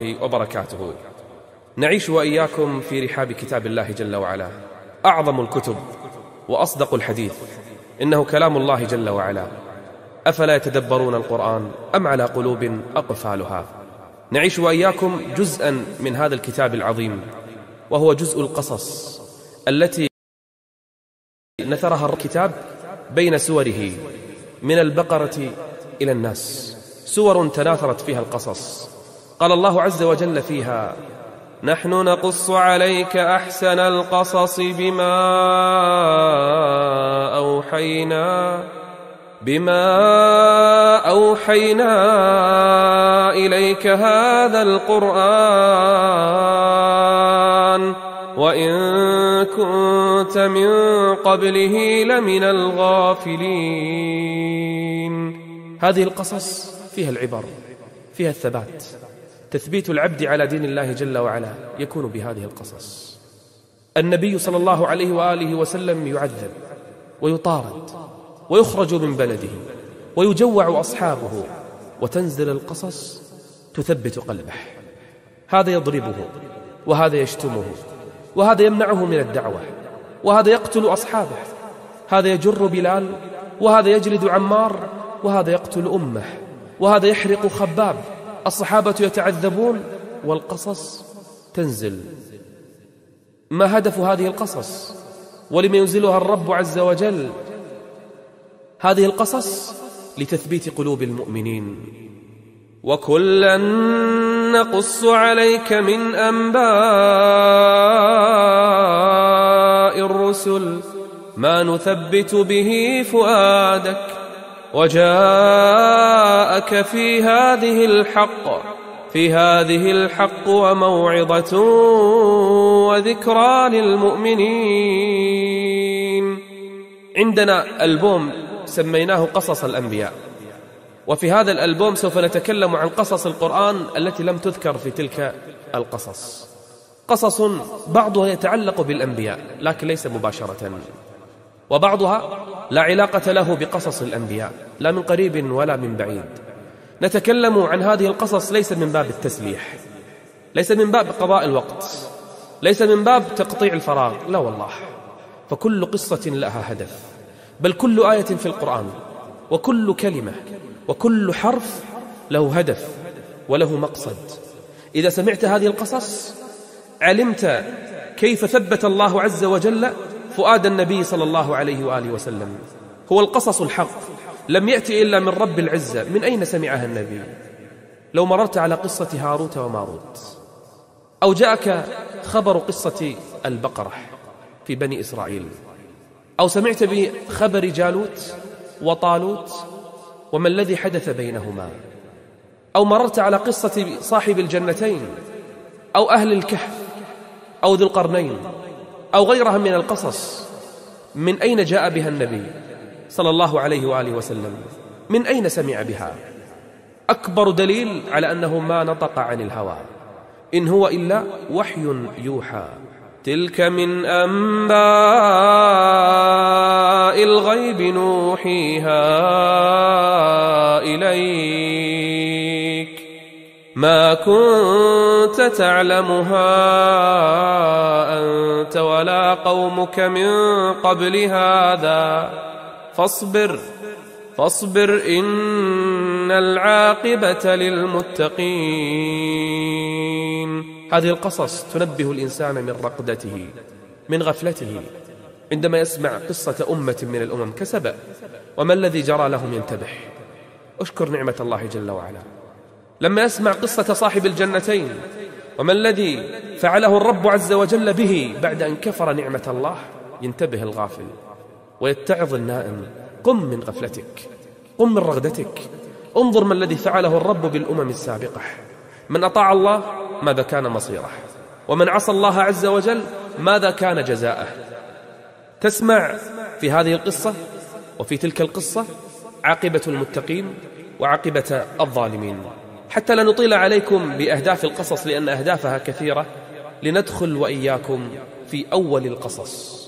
وبركاته. نعيش وإياكم في رحاب كتاب الله جل وعلا، أعظم الكتب وأصدق الحديث، إنه كلام الله جل وعلا. أفلا يتدبرون القرآن أم على قلوب أقفالها؟ نعيش وإياكم جزءا من هذا الكتاب العظيم، وهو جزء القصص التي نثرها الكتاب بين سوره من البقرة إلى الناس، سور تناثرت فيها القصص. قال الله عز وجل فيها: نحن نقص عليك أحسن القصص بما أوحينا إليك هذا القرآن وإن كنت من قبله لمن الغافلين. هذه القصص فيها العبر، فيها الثبات. تثبيت العبد على دين الله جل وعلا يكون بهذه القصص. النبي صلى الله عليه وآله وسلم يعذب ويطارد ويخرج من بلده ويجوع أصحابه، وتنزل القصص تثبت قلبه. هذا يضربه، وهذا يشتمه، وهذا يمنعه من الدعوة، وهذا يقتل أصحابه، هذا يجر بلال، وهذا يجلد عمار، وهذا يقتل أمه، وهذا يحرق خباب. الصحابة يتعذبون والقصص تنزل. ما هدف هذه القصص؟ ولم ينزلها الرب عز وجل؟ هذه القصص لتثبيت قلوب المؤمنين. وكلا نقص عليك من أنباء الرسل ما نثبت به فؤادك وجاءك في هذه الحق وموعظة وذكرى للمؤمنين. عندنا ألبوم سميناه قصص الأنبياء، وفي هذا الألبوم سوف نتكلم عن قصص القرآن التي لم تذكر في تلك القصص. قصص بعضها يتعلق بالأنبياء لكن ليس مباشرة، وبعضها لا علاقة له بقصص الأنبياء لا من قريب ولا من بعيد. نتكلم عن هذه القصص ليس من باب التسليح، ليس من باب قضاء الوقت، ليس من باب تقطيع الفراغ، لا والله، فكل قصة لها هدف، بل كل آية في القرآن وكل كلمة وكل حرف له هدف وله مقصد. إذا سمعت هذه القصص علمت كيف ثبت الله عز وجل فؤاد النبي صلى الله عليه وآله وسلم. هو القصص الحق، لم يأتي إلا من رب العزة. من أين سمعها النبي؟ لو مررت على قصة هاروت وماروت، أو جاءك خبر قصة البقرة في بني إسرائيل، أو سمعت بخبر جالوت وطالوت وما الذي حدث بينهما، أو مررت على قصة صاحب الجنتين أو أهل الكهف أو ذو القرنين أو غيرها من القصص، من أين جاء بها النبي صلى الله عليه وآله وسلم؟ من أين سمع بها؟ أكبر دليل على أنه ما نطق عن الهوى، إن هو إلا وحي يوحى. تلك من أنباء الغيب نوحيها إليك ما كنت تعلمها أنت ولا قومك من قبل هذا فاصبر إن العاقبة للمتقين. هذه القصص تنبه الإنسان من رقدته، من غفلته، عندما يسمع قصة أمة من الأمم كسبأ وما الذي جرى لهم ينتبه. أشكر نعمة الله جل وعلا. لما يسمع قصة صاحب الجنتين وما الذي فعله الرب عز وجل به بعد أن كفر نعمة الله ينتبه الغافل ويتعظ النائم. قم من غفلتك، قم من رغدتك، انظر ما الذي فعله الرب بالأمم السابقة. من أطاع الله ماذا كان مصيره، ومن عصى الله عز وجل ماذا كان جزاءه. تسمع في هذه القصة وفي تلك القصة عاقبة المتقين وعاقبة الظالمين. حتى لا نطيل عليكم بأهداف القصص لأن أهدافها كثيرة، لندخل وإياكم في أول القصص.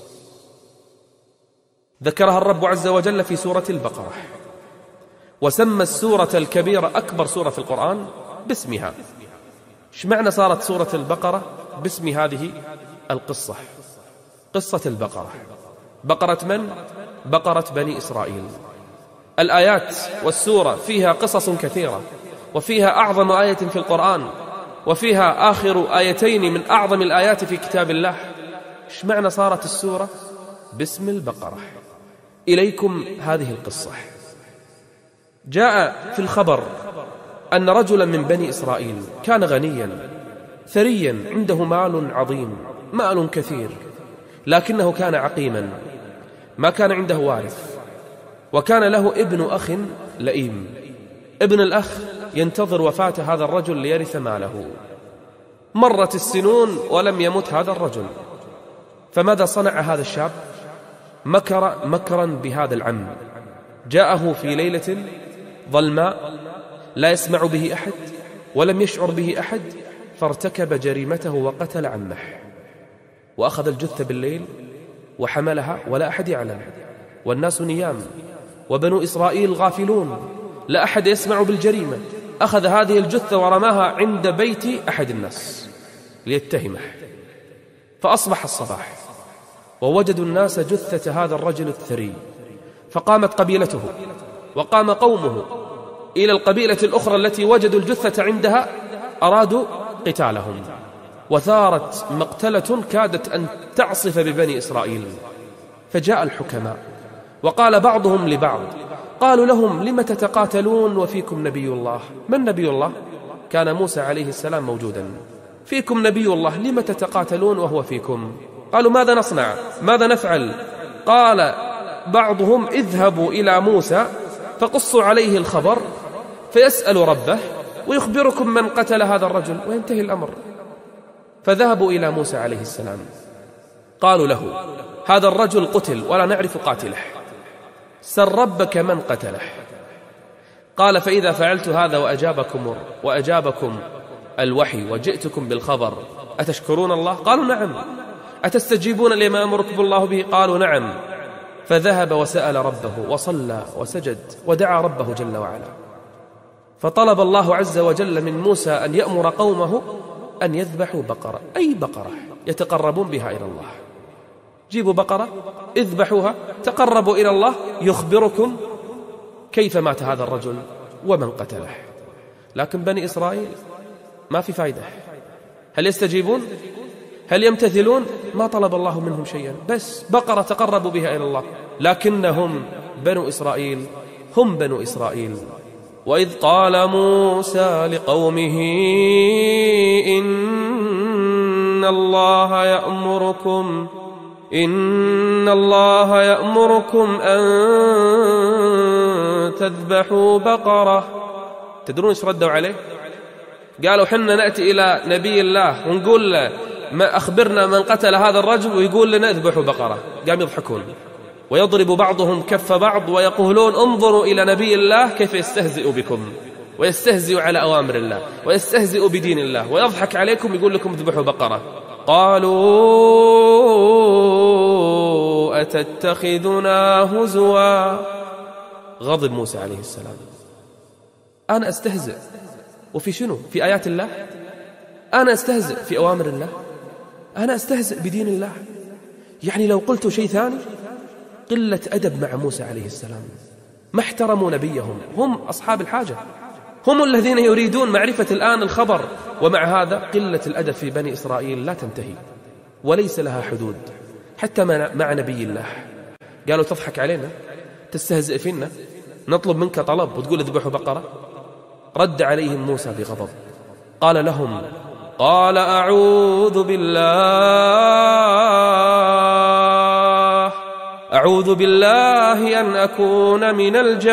ذكرها الرب عز وجل في سورة البقرة، وسمى السورة الكبيرة أكبر سورة في القرآن باسمها. إيش معنى صارت سورة البقرة باسم هذه القصة؟ قصة البقرة. بقرة من؟ بقرة بني إسرائيل. الآيات والسورة فيها قصص كثيرة، وفيها أعظم آية في القرآن، وفيها آخر آيتين من أعظم الآيات في كتاب الله. إيش معنى صارت السورة باسم البقرة؟ إليكم هذه القصة. جاء في الخبر أن رجلا من بني إسرائيل كان غنيا ثريا، عنده مال عظيم، مال كثير، لكنه كان عقيما، ما كان عنده وارث، وكان له ابن أخ لئيم. ابن الأخ ينتظر وفاة هذا الرجل ليرث ماله. مرت السنون ولم يمت هذا الرجل، فماذا صنع هذا الشاب؟ مكر مكرا بهذا العم. جاءه في ليلة ظلماء لا يسمع به أحد ولم يشعر به أحد، فارتكب جريمته وقتل عمه، وأخذ الجثة بالليل وحملها ولا أحد يعلم، والناس نيام، وبنو إسرائيل غافلون، لا أحد يسمع بالجريمة. أخذ هذه الجثة ورماها عند بيت أحد الناس ليتهمه. فأصبح الصباح ووجدوا الناس جثة هذا الرجل الثري، فقامت قبيلته وقام قومه إلى القبيلة الأخرى التي وجدوا الجثة عندها، أرادوا قتالهم، وثارت مقتلة كادت أن تعصف ببني إسرائيل. فجاء الحكماء وقال بعضهم لبعض، قالوا لهم: لم تتقاتلون وفيكم نبي الله؟ من نبي الله؟ كان موسى عليه السلام موجودا. فيكم نبي الله، لم تتقاتلون وهو فيكم؟ قالوا: ماذا نصنع؟ ماذا نفعل؟ قال بعضهم: اذهبوا إلى موسى فقصوا عليه الخبر فيسأل ربه ويخبركم من قتل هذا الرجل وينتهي الأمر. فذهبوا إلى موسى عليه السلام، قالوا له: هذا الرجل قتل ولا نعرف قاتله، سل ربك من قتله. قال: فإذا فعلت هذا وأجابكم الوحي وجئتكم بالخبر أتشكرون الله؟ قالوا: نعم. أتستجيبون لما أمركم الله به؟ قالوا: نعم. فذهب وسأل ربه وصلى وسجد ودعا ربه جل وعلا، فطلب الله عز وجل من موسى أن يأمر قومه أن يذبحوا بقرة، أي بقرة يتقربون بها إلى الله. جيبوا بقرة اذبحوها تقربوا إلى الله، يخبركم كيف مات هذا الرجل ومن قتله. لكن بني إسرائيل ما في فايدة. هل يستجيبون؟ هل يمتثلون؟ ما طلب الله منهم شيئا، بس بقرة تقربوا بها إلى الله. لكنهم بنو إسرائيل هم بنو إسرائيل. وإذ قال موسى لقومه: إن الله يأمركم أن تذبحوا بقرة. تدرون ايش ردوا عليه؟ قالوا: حنا نأتي إلى نبي الله ونقول له: ما أخبرنا من قتل هذا الرجل، ويقول لنا اذبحوا بقرة. قام يضحكون ويضرب بعضهم كف بعض ويقولون: انظروا إلى نبي الله كيف يستهزئ بكم ويستهزئ على أوامر الله ويستهزئ بدين الله ويضحك عليكم، يقول لكم اذبحوا بقرة. قالوا: أتتخذنا هزوا. غضب موسى عليه السلام: أنا أستهزئ وفي شنو؟ في آيات الله؟ أنا أستهزئ في أوامر الله؟ أنا أستهزئ بدين الله؟ يعني لو قلت شيء ثاني قلة أدب مع موسى عليه السلام. ما احترموا نبيهم، هم أصحاب الحاجة، هم الذين يريدون معرفة الآن الخبر. ومع هذا قلة الأدب في بني إسرائيل لا تنتهي وليس لها حدود، حتى مع نبي الله. قالوا: تضحك علينا، تستهزئ فينا، نطلب منك طلب وتقول اذبحوا بقرة؟ رد عليهم موسى بغضب، قال لهم: أعوذ بالله أن أكون من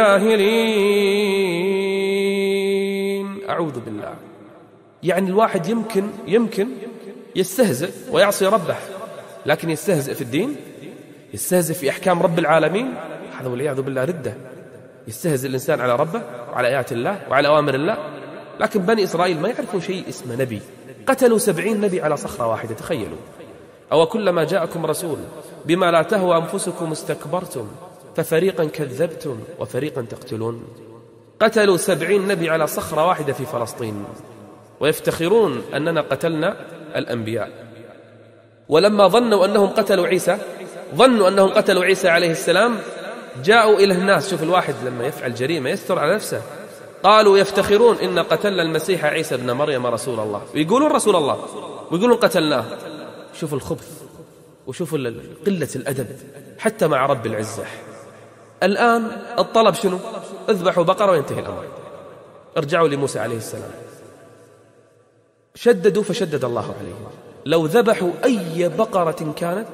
الجاهلين. أعوذ بالله. يعني الواحد يمكن يستهزئ ويعصي ربه، لكن يستهزئ في الدين، يستهزئ في أحكام رب العالمين، هذا والعياذ بالله ردة. يستهزئ الإنسان على ربه وعلى آيات الله وعلى أوامر الله. لكن بني إسرائيل ما يعرفون شيء اسمه نبي. قتلوا 70 نبي على صخرة واحدة، تخيلوا. أو كلما جاءكم رسول بما لا تهوى أنفسكم استكبرتم ففريقا كذبتم وفريقا تقتلون. قتلوا 70 نبي على صخرة واحدة في فلسطين، ويفتخرون أننا قتلنا الأنبياء. ولما ظنوا أنهم قتلوا عيسى عليه السلام، جاءوا إلى الناس. شوف الواحد لما يفعل جريمة يستر على نفسه. قالوا يفتخرون إن قتلنا المسيح عيسى ابن مريم رسول الله، ويقولون رسول الله ويقولون قتلناه. شوف الخبث وشوف قلة الأدب حتى مع رب العزة. الآن الطلب شنو؟ اذبحوا بقرة وينتهي الأمر. ارجعوا لموسى عليه السلام، شددوا فشدد الله عليهم. لو ذبحوا أي بقرة كانت،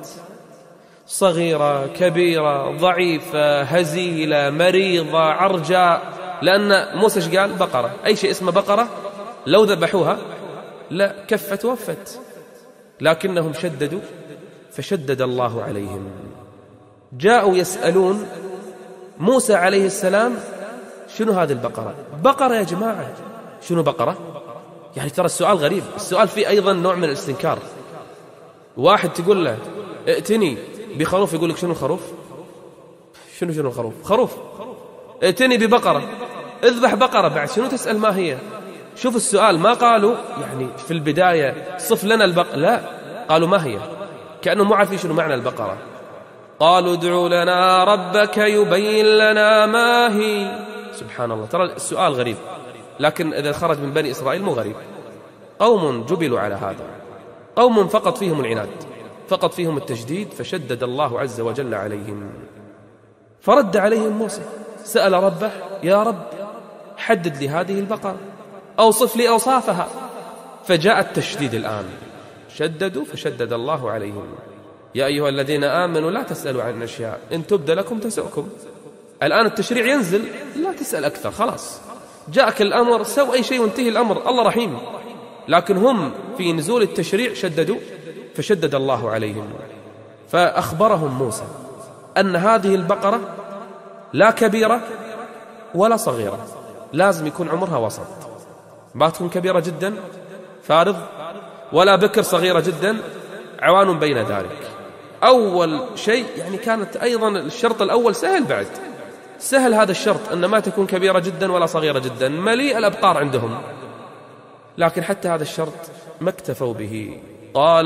صغيرة كبيرة ضعيفة هزيلة مريضة عرجاء، لأن موسى ايش قال؟ بقرة، أي شيء اسمه بقرة لو ذبحوها لا كفت وفت، لكنهم شددوا فشدد الله عليهم. جاءوا يسألون موسى عليه السلام شنو هذه البقرة؟ بقرة يا جماعة، شنو بقرة؟ يعني ترى السؤال غريب، السؤال فيه أيضا نوع من الاستنكار. واحد تقول له ائتني بخروف، يقول لك شنو الخروف؟ شنو الخروف؟ خروف. ائتني ببقرة، اذبح بقرة بعد، شنو تسأل ما هي؟ شوف السؤال، ما قالوا يعني في البداية صف لنا البقرة، لا، قالوا ما هي، كأنه ما عارفين شنو معنى البقرة. قالوا ادعوا لنا ربك يبين لنا ما هي. سبحان الله، ترى السؤال غريب، لكن إذا خرج من بني إسرائيل مو غريب. قوم جبلوا على هذا، قوم فقط فيهم العناد، فقط فيهم التشديد، فشدد الله عز وجل عليهم. فرد عليهم موسى، سأل ربه يا رب حدد لي هذه البقرة، أوصف لي أوصافها. فجاء التشديد الآن، شددوا فشدد الله عليهم. يا أيها الذين آمنوا لا تسألوا عن أشياء إن تبد لكم تسؤكم. الآن التشريع ينزل، لا تسأل أكثر، خلاص جاءك الأمر، سو أي شيء وانتهي الأمر، الله رحيم. لكن هم في نزول التشريع شددوا فشدد الله عليهم. فأخبرهم موسى أن هذه البقرة لا كبيرة ولا صغيرة، لازم يكون عمرها وسط، ما تكون كبيرة جدا فارض ولا بكر صغيرة جدا عوان بين ذلك. أول شيء يعني كانت أيضا الشرط الأول سهل، بعد سهل هذا الشرط أن ما تكون كبيرة جدا ولا صغيرة جدا، مليء الأبقار عندهم، لكن حتى هذا الشرط ما اكتفوا به. قال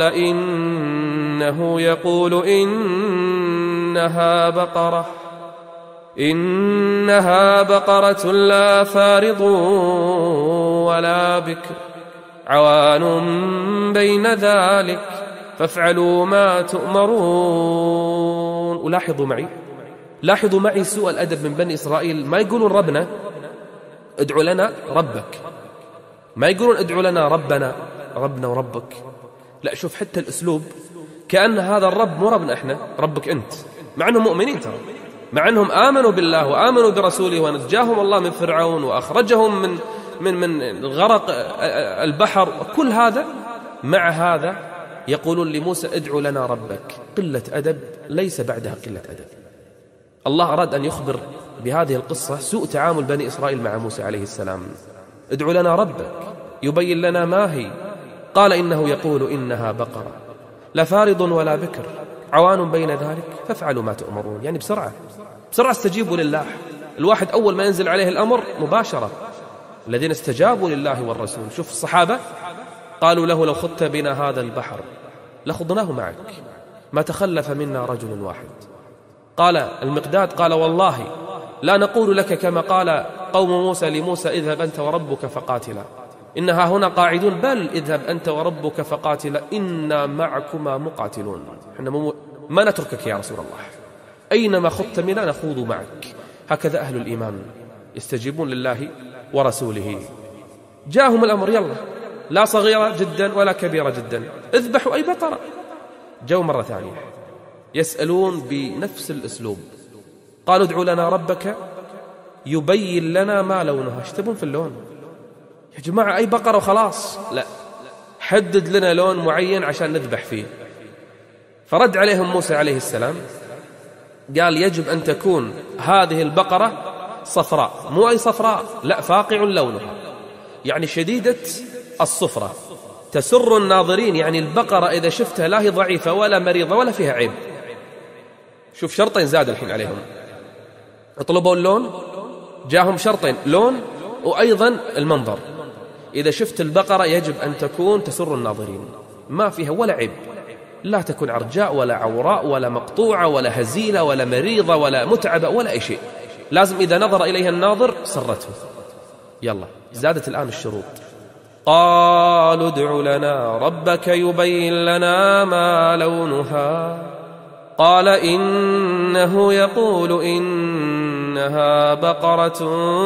إنه يقول إنها بقرة لا فارض ولا بكر عوان بين ذلك فافعلوا ما تؤمرون. ولاحظوا معي سوء الأدب من بني إسرائيل، ما يقولون ربنا ادعوا لنا ربك، ما يقولون ادعوا لنا ربنا وربك، لا، شوف حتى الأسلوب كأن هذا الرب مو ربنا احنا، ربك أنت، مع أنهم مؤمنين ترى، مع أنهم آمنوا بالله وآمنوا برسوله ونجاهم الله من فرعون وأخرجهم من غرق البحر وكل هذا، مع هذا يقولون لموسى ادعوا لنا ربك. قلة أدب ليس بعدها قلة أدب. الله أراد أن يخبر بهذه القصة سوء تعامل بني إسرائيل مع موسى عليه السلام. ادعوا لنا ربك يبين لنا ما هي. قال إنه يقول إنها بقرة لا فارض ولا بكر عوان بين ذلك فافعلوا ما تؤمرون. يعني بسرعة استجيبوا لله. الواحد أول ما ينزل عليه الأمر مباشرة، الذين استجابوا لله والرسول. شوف الصحابة قالوا له لو خضت بنا هذا البحر لخضناه معك ما تخلف منا رجل واحد. قال المقداد قال والله لا نقول لك كما قال قوم موسى لموسى اذهب أنت وربك فقاتلا إنها هنا قاعدون، بل اذهب أنت وربك فقاتلا إنا معكما مقاتلون. احنا ما نتركك يا رسول الله، أينما خضت منا نخوض معك. هكذا أهل الإيمان يستجيبون لله ورسوله. جاءهم الأمر يلا، لا صغيرة جدا ولا كبيرة جدا، اذبحوا أي بقرة. جو مرة ثانية يسألون بنفس الأسلوب، قالوا ادعوا لنا ربك يبين لنا ما لونها. ايش تبون في اللون يا جماعة؟ أي بقرة وخلاص؟ لا، حدد لنا لون معين عشان نذبح فيه. فرد عليهم موسى عليه السلام قال يجب أن تكون هذه البقرة صفراء، مو أي صفراء، لا، فاقع لونها، يعني شديدة الصفرة تسر الناظرين. يعني البقرة إذا شفتها لا هي ضعيفة ولا مريضة ولا فيها عيب. شوف شرطين زاد الحين عليهم، اطلبوا اللون، جاهم شرطين، لون وأيضا المنظر. إذا شفت البقرة يجب أن تكون تسر الناظرين، ما فيها ولا عيب، لا تكون عرجاء ولا عوراء ولا مقطوعة ولا هزيلة ولا مريضة ولا متعبة ولا أي شيء، لازم إذا نظر إليها الناظر سرته. يلا زادت الآن الشروط. قالوا ادع لنا ربك يبين لنا ما لونها قال إنه يقول إنها بقرة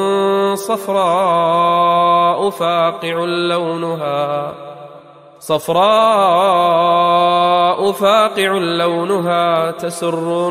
صفراء فاقع لونها تسر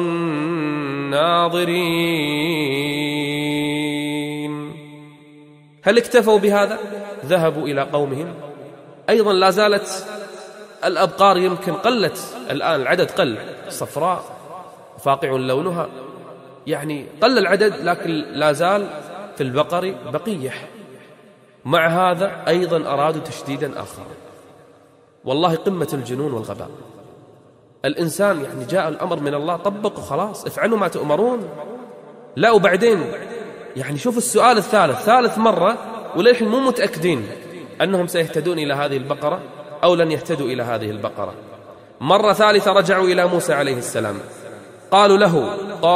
الناظرين. هل اكتفوا بهذا؟ ذهبوا إلى قومهم، أيضا لا زالت الأبقار يمكن قلت الآن، العدد قل، صفراء فاقع لونها، يعني قل العدد لكن لا زال في البقر بقية. مع هذا أيضا أرادوا تشديدا آخر، والله قمة الجنون والغباء. الإنسان يعني جاء الأمر من الله طبقوا خلاص، افعلوا ما تؤمرون. لا وبعدين يعني شوف السؤال الثالث، ثالث مرة وللحين مو متأكدين أنهم سيهتدون إلى هذه البقرة أو لن يهتدوا إلى هذه البقرة. مرة ثالثة رجعوا إلى موسى عليه السلام، قالوا له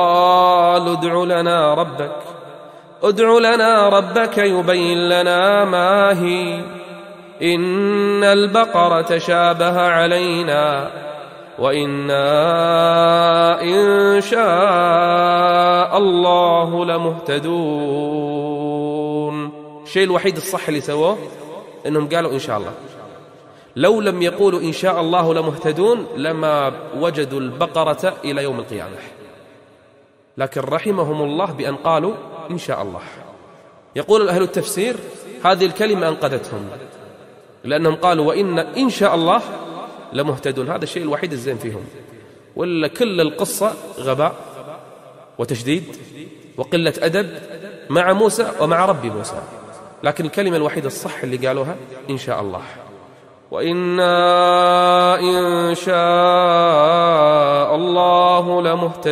ادع لنا ربك يبين لنا ما هي إن البقرة تشابه علينا وإنا إن شاء الله لمهتدون. الشيء الوحيد الصح اللي سووه إنهم قالوا إن شاء الله. لو لم يقولوا إن شاء الله لمهتدون لما وجدوا البقرة إلى يوم القيامة، لكن رحمهم الله بأن قالوا إن شاء الله. يقول أهل التفسير هذه الكلمة أنقذتهم، لأنهم قالوا وإن إن شاء الله لمهتدون، هذا الشيء الوحيد الزين فيهم، ولا كل القصة غباء وتشديد وقلة أدب مع موسى ومع رب موسى. لكن الكلمة الوحيدة الصح اللي قالوها إن شاء الله، وإنا إن شاء الله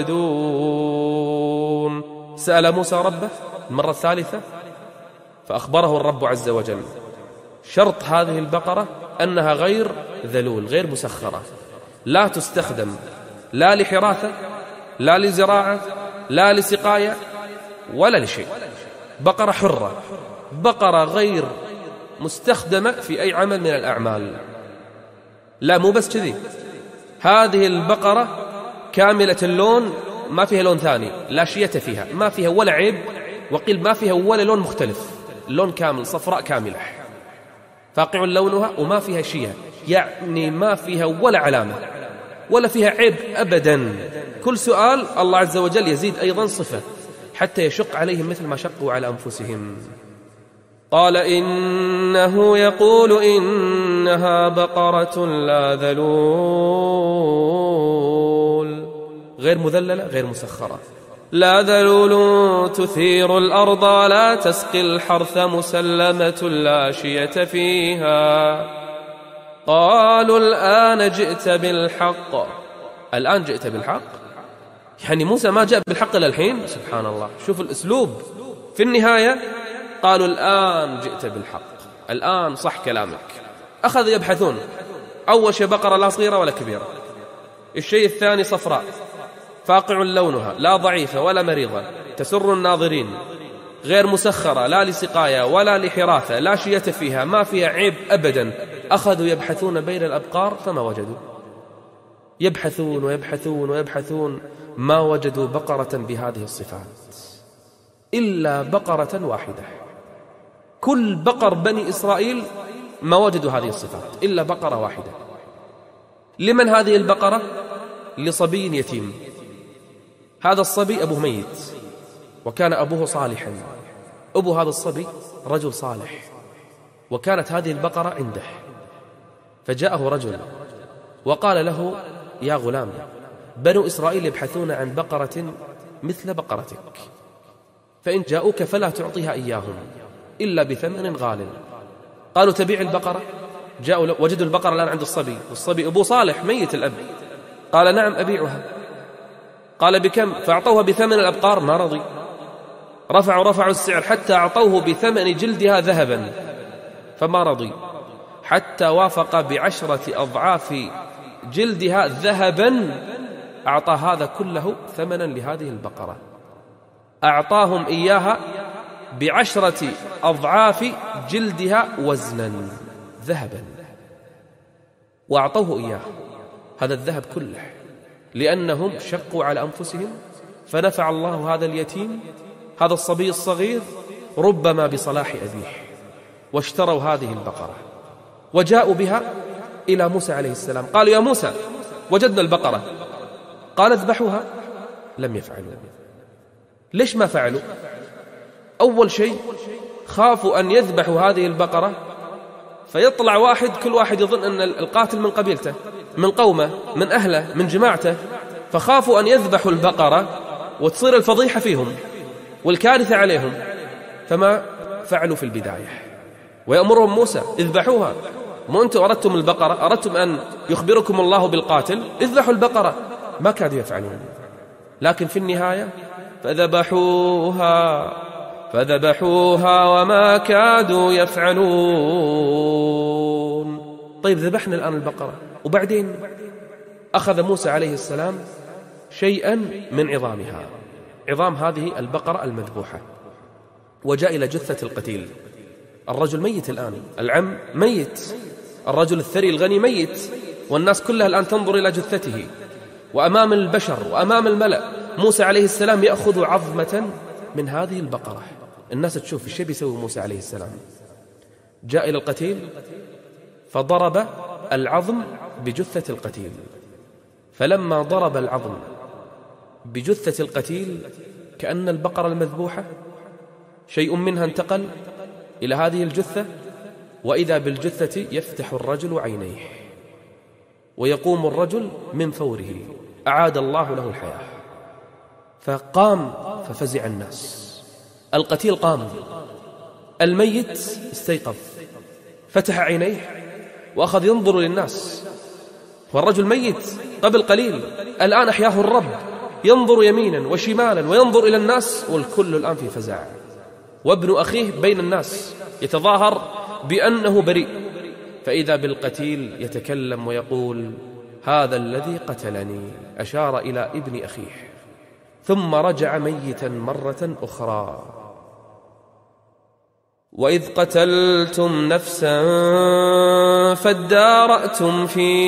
لمهتدون. سأل موسى ربه المرة الثالثة فأخبره الرب عز وجل شرط هذه البقرة أنها غير ذلول، غير مسخرة، لا تستخدم لا لحراثة لا لزراعة لا لسقاية ولا لشيء، بقرة حرة، بقرة غير مستخدمة في أي عمل من الأعمال. لا مو بس كذي، هذه البقرة كاملة اللون، ما فيها لون ثاني، لا شية فيها، ما فيها ولا عيب، وقيل ما فيها ولا لون مختلف، اللون كامل، صفراء كاملة فاقع لونها، وما فيها شيء، يعني ما فيها ولا علامة ولا فيها عيب أبدا. كل سؤال الله عز وجل يزيد أيضا صفة حتى يشق عليهم مثل ما شقوا على أنفسهم. قال إنه يقول إنها بقرة لا ذلول، غير مذللة غير مسخرة، لا ذلول تثير الأرض لا تسقي الحرث مسلمة لا شية فيها. قالوا الآن جئت بالحق. الآن جئت بالحق، يعني موسى ما جاء بالحق إلى الحين، سبحان الله. شوف الأسلوب في النهاية، قالوا الآن جئت بالحق، الآن صح كلامك. أخذوا يبحثون، أول شيء بقرة لا صغيرة ولا كبيرة، الشيء الثاني صفراء فاقع لونها، لا ضعيفة ولا مريضة، تسر الناظرين، غير مسخرة لا لسقاية ولا لحراثة، لا شية فيها، ما فيها عيب أبدا. أخذوا يبحثون بين الأبقار فما وجدوا، يبحثون ويبحثون ويبحثون، ما وجدوا بقرة بهذه الصفات إلا بقرة واحدة. كل بقر بني إسرائيل ما وجدوا هذه الصفات إلا بقرة واحدة. لمن هذه البقرة؟ لصبي يتيم، هذا الصبي أبوه ميت وكان أبوه صالحا، أبو هذا الصبي رجل صالح، وكانت هذه البقرة عنده، فجاءه رجل وقال له يا غلام، بنو إسرائيل يبحثون عن بقرة مثل بقرتك، فإن جاءوك فلا تعطيها إياهم إلا بثمن غال. قالوا تبيع البقرة؟ جاءوا وجدوا البقرة الآن عند الصبي، والصبي أبوه صالح ميت الأب، قال نعم أبيعها. قال بكم؟ فأعطوها بثمن الأبقار، ما رضي، رفعوا السعر حتى أعطوه بثمن جلدها ذهبا، فما رضي حتى وافق ب10 أضعاف جلدها ذهبا، أعطى هذا كله ثمنا لهذه البقرة، أعطاهم إياها ب10 أضعاف جلدها وزنا ذهبا، وأعطوه إياه هذا الذهب كله لأنهم شقوا على أنفسهم، فنفع الله هذا اليتيم هذا الصبي الصغير ربما بصلاح أبيه، واشتروا هذه البقرة وجاءوا بها إلى موسى عليه السلام. قالوا يا موسى وجدنا البقرة، قال اذبحوها. لم يفعلوا. ليش ما فعلوا؟ أول شيء خافوا أن يذبحوا هذه البقرة فيطلع واحد، كل واحد يظن أن القاتل من قبيلته، من قومه، من أهله، من جماعته، فخافوا أن يذبحوا البقرة وتصير الفضيحة فيهم والكارثة عليهم، فما فعلوا في البداية. ويأمرهم موسى اذبحوها، مو أنتم أردتم البقرة، أردتم أن يخبركم الله بالقاتل، اذبحوا البقرة. ما كادوا يفعلون، لكن في النهاية فذبحوها وما كادوا يفعلون. طيب ذبحنا الآن البقرة، وبعدين أخذ موسى عليه السلام شيئا من عظامها، عظام هذه البقرة المذبوحة، وجاء إلى جثة القتيل. الرجل ميت الآن، العم ميت، الرجل الثري الغني ميت، والناس كلها الآن تنظر إلى جثته، وأمام البشر وأمام الملأ موسى عليه السلام يأخذ عظمة من هذه البقرة. الناس تشوف الشيء بيسوي موسى عليه السلام. جاء إلى القتيل فضرب العظم بجثة القتيل، فلما ضرب العظم بجثة القتيل كأن البقرة المذبوحة شيء منها انتقل إلى هذه الجثة، وإذا بالجثة يفتح الرجل عينيه ويقوم الرجل من فوره، أعاد الله له الحياة. فقام ففزع الناس، القتيل قام، الميت استيقظ، فتح عينيه وأخذ ينظر للناس، والرجل ميت قبل قليل الآن أحياه الرب، ينظر يمينا وشمالا وينظر إلى الناس، والكل الآن في فزع. وابن أخيه بين الناس يتظاهر بأنه بريء، فإذا بالقتيل يتكلم ويقول هذا الذي قتلني، أشار إلى ابن أخيه، ثم رجع ميتا مرة أخرى. وإذ قتلتم نفسا فادارأتم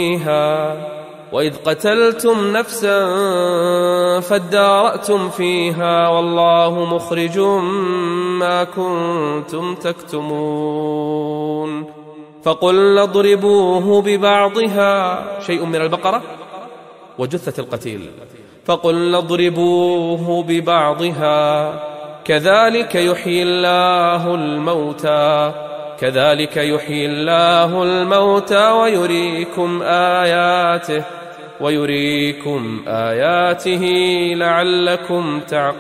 فيها والله مخرج ما كنتم تكتمون. فقلنا اضربوه ببعضها، شيء من البقرة وجثة القتيل، فقلنا اضربوه ببعضها كذلك يحيي الله الموتى ويريكم آياته لعلكم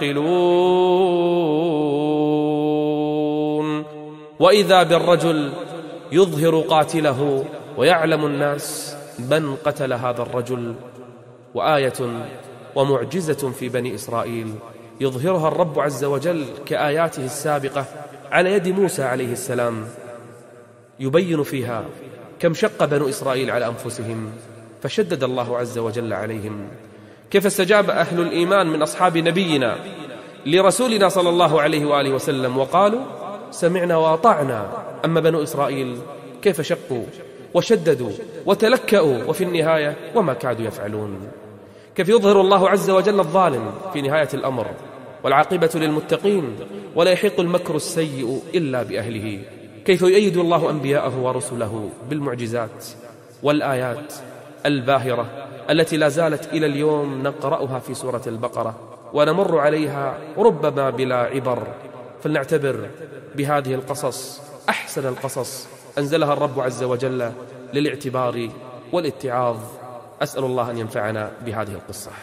تعقلون. وإذا بالرجل يظهر قاتله ويعلم الناس من قتل هذا الرجل، وآية ومعجزة في بني إسرائيل يظهرها الرب عز وجل كآياته السابقة على يد موسى عليه السلام، يبين فيها كم شق بنو إسرائيل على أنفسهم فشدد الله عز وجل عليهم، كيف استجاب أهل الإيمان من أصحاب نبينا لرسولنا صلى الله عليه وآله وسلم وقالوا سمعنا وأطعنا. أما بنو إسرائيل كيف شقوا وشددوا وتلكأوا، وفي النهاية وما كادوا يفعلون. كيف يظهر الله عز وجل الظالم في نهاية الأمر، والعاقبة للمتقين، ولا يحيق المكر السيء إلا بأهله. كيف يؤيد الله أنبياءه ورسله بالمعجزات والآيات الباهرة التي لا زالت إلى اليوم نقرأها في سورة البقرة ونمر عليها ربما بلا عبر. فلنعتبر بهذه القصص أحسن القصص أنزلها الرب عز وجل للاعتبار والاتعاظ. أسأل الله أن ينفعنا بهذه القصة.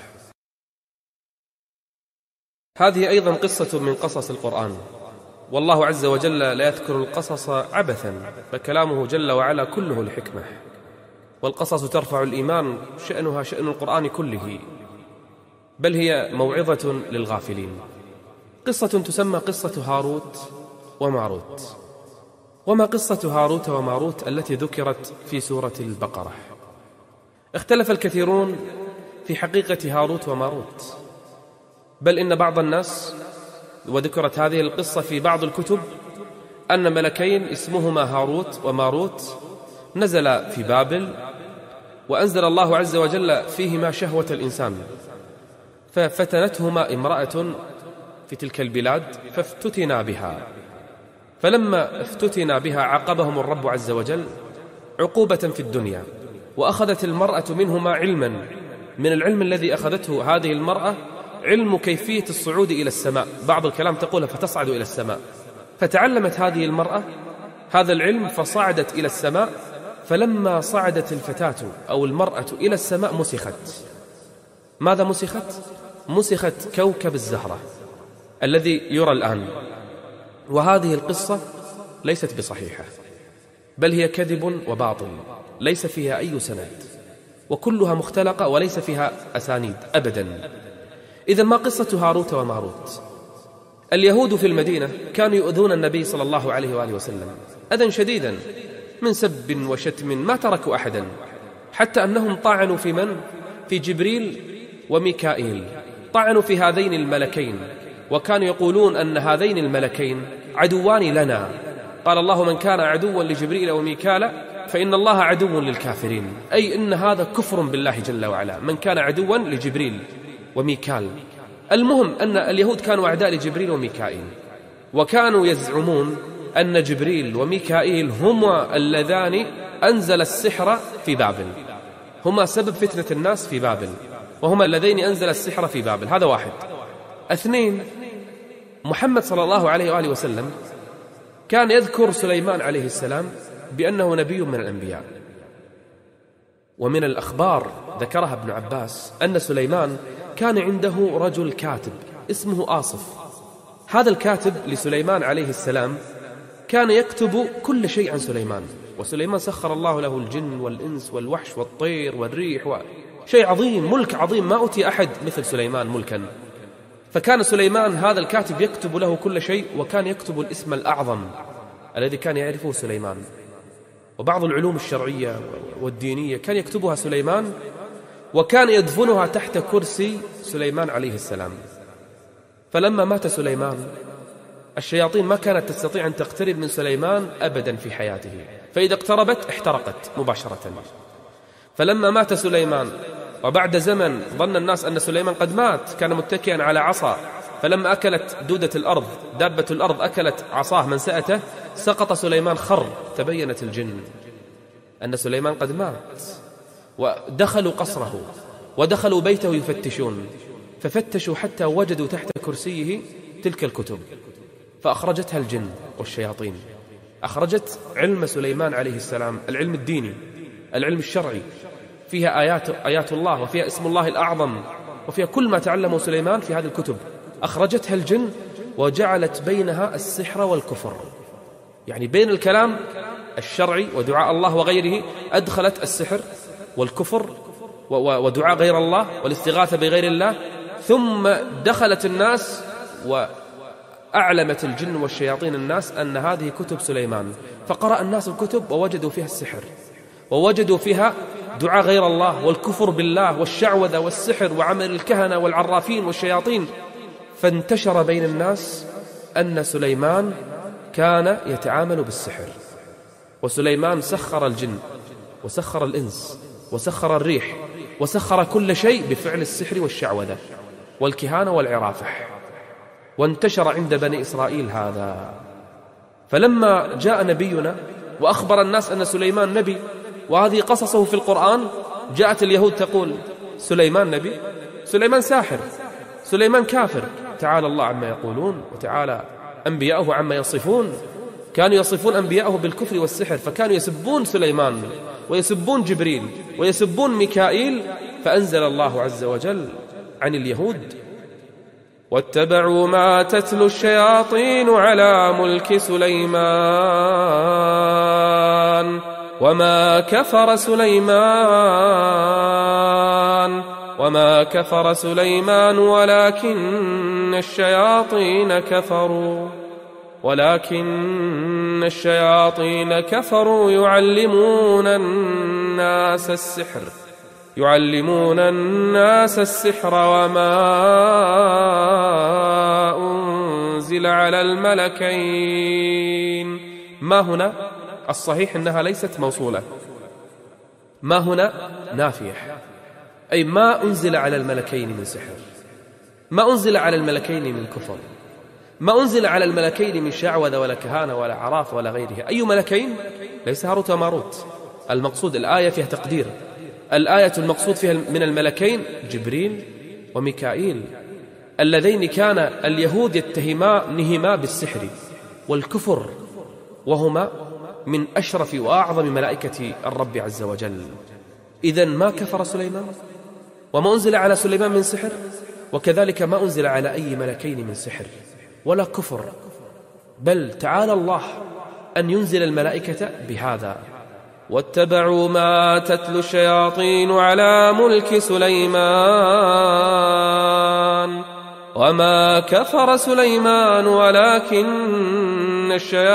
هذه أيضا قصة من قصص القرآن، والله عز وجل لا يذكر القصص عبثا، فكلامه جل وعلا كله الحكمة، والقصص ترفع الإيمان، شأنها شأن القرآن كله، بل هي موعظة للغافلين. قصة تسمى قصة هاروت وماروت، وما قصة هاروت وماروت التي ذكرت في سورة البقرة؟ اختلف الكثيرون في حقيقة هاروت وماروت، بل إن بعض الناس، وذكرت هذه القصة في بعض الكتب، أن ملكين اسمهما هاروت وماروت نزل في بابل، وأنزل الله عز وجل فيهما شهوة الإنسان، ففتنتهما امرأة في تلك البلاد فافتتنا بها، فلما افتتنا بها عاقبهم الرب عز وجل عقوبة في الدنيا، وأخذت المرأة منهما علما من العلم الذي أخذته هذه المرأة، علم كيفية الصعود إلى السماء. بعض الكلام تقول فتصعد إلى السماء، فتعلمت هذه المرأة هذا العلم فصعدت إلى السماء، فلما صعدت الفتاة أو المرأة إلى السماء مسخت. ماذا مسخت؟ مسخت كوكب الزهرة الذي يرى الآن. وهذه القصة ليست بصحيحة، بل هي كذب وباطل، ليس فيها أي سند، وكلها مختلقة وليس فيها أسانيد أبدا. إذن ما قصة هاروت وماروت؟ اليهود في المدينة كانوا يؤذون النبي صلى الله عليه وآله وسلم أذى شديدا من سب وشتم، ما تركوا أحدا، حتى أنهم طعنوا في من؟ في جبريل وميكائيل، طعنوا في هذين الملكين، وكانوا يقولون أن هذين الملكين عدوان لنا. قال الله: من كان عدوا لجبريل وميكال فإن الله عدو للكافرين، أي إن هذا كفر بالله جل وعلا، من كان عدوا لجبريل وميكال. المهم أن اليهود كانوا أعداء لجبريل وميكائيل، وكانوا يزعمون أن جبريل وميكائيل هما اللذان أنزل السحر في بابل، هما سبب فتنة الناس في بابل، وهما اللذين أنزل السحر في بابل. هذا واحد. اثنين، محمد صلى الله عليه وآله وسلم كان يذكر سليمان عليه السلام بأنه نبي من الأنبياء، ومن الأخبار ذكرها ابن عباس أن سليمان كان عنده رجل كاتب اسمه آصف. هذا الكاتب لسليمان عليه السلام كان يكتب كل شيء عن سليمان، وسليمان سخر الله له الجن والإنس والوحش والطير والريح، شيء عظيم، ملك عظيم، ما أوتي أحد مثل سليمان ملكا. فكان سليمان هذا الكاتب يكتب له كل شيء، وكان يكتب الاسم الأعظم الذي كان يعرفه سليمان، وبعض العلوم الشرعية والدينية كان يكتبها سليمان، وكان يدفنها تحت كرسي سليمان عليه السلام. فلما مات سليمان الشياطين ما كانت تستطيع أن تقترب من سليمان أبدا في حياته، فإذا اقتربت احترقت مباشرة. فلما مات سليمان وبعد زمن ظن الناس أن سليمان قد مات، كان متكئا على عصا، فلما أكلت دودة الأرض، دابة الأرض أكلت عصاه منسأته، سقط سليمان خر، تبينت الجن أن سليمان قد مات، ودخلوا قصره ودخلوا بيته يفتشون، ففتشوا حتى وجدوا تحت كرسيه تلك الكتب، فأخرجتها الجن والشياطين، أخرجت علم سليمان عليه السلام، العلم الديني، العلم الشرعي، فيها آيات الله، وفيها اسم الله الأعظم، وفيها كل ما تعلمه سليمان في هذه الكتب. أخرجتها الجن وجعلت بينها السحر والكفر، يعني بين الكلام الشرعي ودعاء الله وغيره أدخلت السحر والكفر ودعاء غير الله والاستغاثة بغير الله، ثم دخلت الناس وأعلمت الجن والشياطين الناس أن هذه كتب سليمان، فقرأ الناس الكتب ووجدوا فيها السحر، ووجدوا فيها دعاء غير الله والكفر بالله والشعوذة والسحر وعمل الكهنة والعرافين والشياطين. فانتشر بين الناس أن سليمان كان يتعامل بالسحر، وسليمان سخر الجن وسخر الإنس وسخر الريح وسخر كل شيء بفعل السحر والشعوذة والكهانة والعرافح، وانتشر عند بني إسرائيل هذا. فلما جاء نبينا وأخبر الناس أن سليمان نبي، وهذه قصصه في القرآن، جاءت اليهود تقول سليمان نبي، سليمان ساحر، سليمان كافر، تعالى الله عما يقولون وتعالى أنبياءه عما يصفون. كانوا يصفون أنبياءه بالكفر والسحر، فكانوا يسبون سليمان ويسبون جبريل ويسبون ميكائيل، فأنزل الله عز وجل عن اليهود: واتبعوا ما تتلو الشياطين على ملك سليمان وما كفر سليمان ولكن الشياطين كفروا. ولكن الشياطين كفروا يعلمون الناس السحر وما أنزل على الملكين. ما هنا الصحيح أنها ليست موصولة، ما هنا نافية، أي ما أنزل على الملكين من سحر، ما أنزل على الملكين من كفر، ما أنزل على الملكين من شعوذة ولا كهانة ولا عراف ولا غيرها. أي ملكين؟ ليس هاروت وماروت. المقصود الآية فيها تقدير، الآية المقصود فيها من الملكين جبريل وميكائيل، اللذين كان اليهود يتهما بالسحر والكفر، وهما من أشرف وأعظم ملائكة الرب عز وجل. إذن ما كفر سليمان وما أنزل على سليمان من سحر، وكذلك ما أنزل على أي ملكين من سحر ولا كفر، بل تعالى الله أن ينزل الملائكة بهذا. واتبعوا ما تتلو الشياطين على ملك سليمان وما كفر سليمان ولكن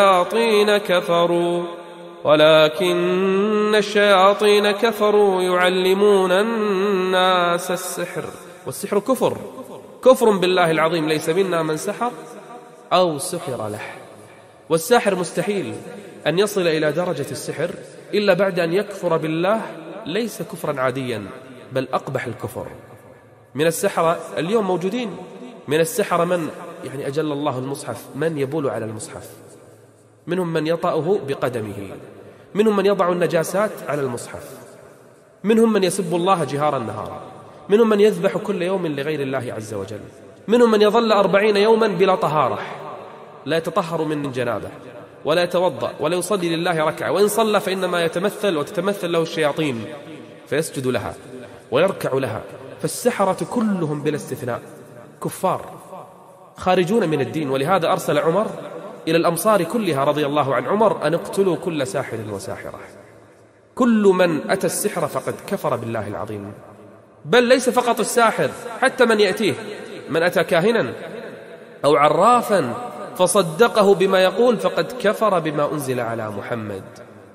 الشياطين كفروا يعلمون الناس السحر. والسحر كفر بالله العظيم، ليس منا من سحر أو سحر له. والساحر مستحيل أن يصل إلى درجة السحر إلا بعد أن يكفر بالله، ليس كفرا عاديا بل أقبح الكفر. من السحرة اليوم موجودين، من السحرة من أجل الله المصحف، من يبول على المصحف، منهم من يطأه بقدمه، منهم من يضع النجاسات على المصحف، منهم من يسب الله جهارا نهارا، منهم من يذبح كل يوم لغير الله عز وجل، منهم من يظل 40 يوما بلا طهارة، لا يتطهر من جنابه ولا يتوضأ ولا يصلي لله ركعة، وإن صلى فإنما وتتمثل له الشياطين فيسجد لها ويركع لها. فالسحرة كلهم بلا استثناء كفار خارجون من الدين. ولهذا أرسل عمر إلى الأمصار كلها رضي الله عن عمر أن اقتلوا كل ساحر وساحرة. كل من أتى السحر فقد كفر بالله العظيم. بل ليس فقط الساحر، حتى من يأتيه، من أتى كاهنا أو عرافا فصدقه بما يقول فقد كفر بما أنزل على محمد.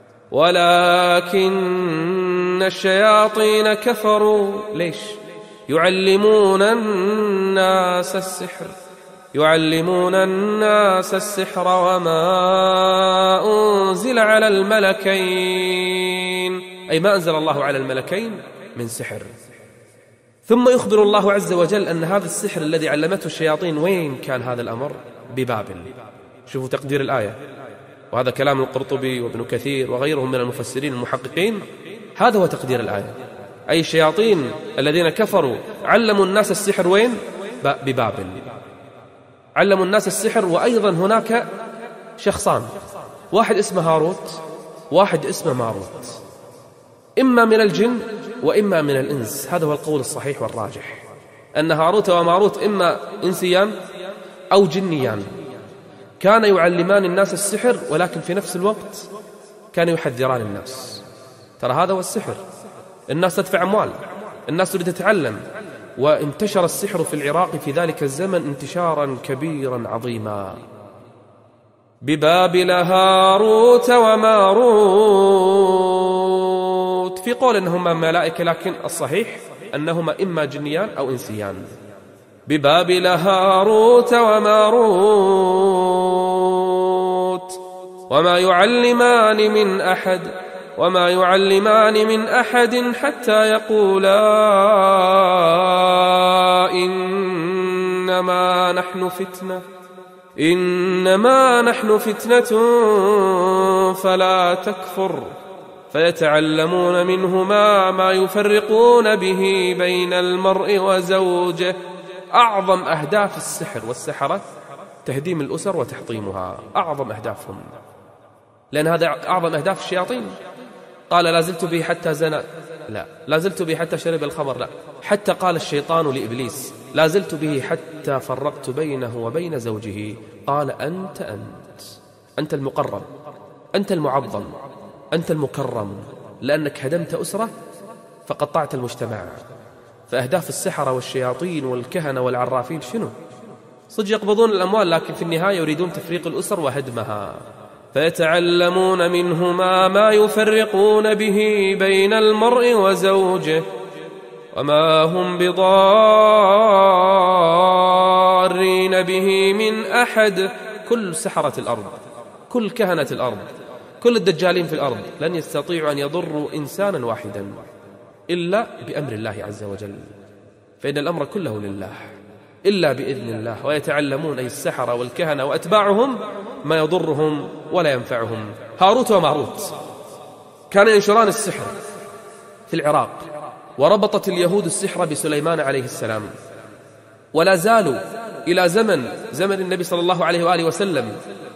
ولكن الشياطين كفروا، ليش؟ يعلمون الناس السحر وما أنزل على الملكين، أي ما أنزل الله على الملكين من سحر. ثم يخبر الله عز وجل أن هذا السحر الذي علمته الشياطين وين كان هذا الأمر؟ ببابل. شوفوا تقدير الآية، وهذا كلام القرطبي وابن كثير وغيرهم من المفسرين المحققين. هذا هو تقدير الآية، أي الشياطين الذين كفروا علموا الناس السحر وين؟ ببابل. علموا الناس السحر. وأيضا هناك شخصان، واحد اسمه هاروت، واحد اسمه ماروت، إما من الجن وإما من الإنس. هذا هو القول الصحيح والراجح، أن هاروت وماروت إما إنسيان أو جنيان، كان يعلمان الناس السحر، ولكن في نفس الوقت كانوا يحذران الناس. ترى هذا هو السحر، الناس تدفع أموال، الناس تريد تتعلم. وانتشر السحر في العراق في ذلك الزمن انتشارا كبيرا عظيما. ببابل هاروت وماروت، في قول أنهما ملائكة، لكن الصحيح أنهما إما جنيان أو إنسيان. ببابل هاروت وماروت وما يعلمان من أحد حتى يقولا إنما نحن فتنة فلا تكفر، فيتعلمون منهما ما يفرقون به بين المرء وزوجه. أعظم أهداف السحر والسحرة تهديم الأسر وتحطيمها، أعظم أهدافهم، لأن هذا أعظم أهداف الشياطين. قال لا زلت به حتى زنى، لا. لا زلت به حتى شرب الخمر، لا. حتى قال الشيطان لإبليس لا زلت به حتى فرقت بينه وبين زوجه. قال أنت المقرب، أنت المعظم، أنت المكرم، لأنك هدمت أسرة فقطعت المجتمع. فأهداف السحرة والشياطين والكهنة والعرافين شنو؟ صدق يقبضون الأموال، لكن في النهاية يريدون تفريق الأسر وهدمها. فيتعلمون منهما ما يفرقون به بين المرء وزوجه وما هم بضارين به من أحد. كل سحرة الأرض، كل كهنة الأرض، كل الدجالين في الأرض لن يستطيعوا أن يضروا إنسانا واحدا إلا بأمر الله عز وجل، فإن الأمر كله لله إلا بإذن الله. ويتعلمون أي السحرة والكهنة وأتباعهم ما يضرهم ولا ينفعهم. هاروت وماروت كانوا ينشران السحر في العراق، وربطت اليهود السحر بسليمان عليه السلام، ولا زالوا إلى زمن النبي صلى الله عليه وآله وسلم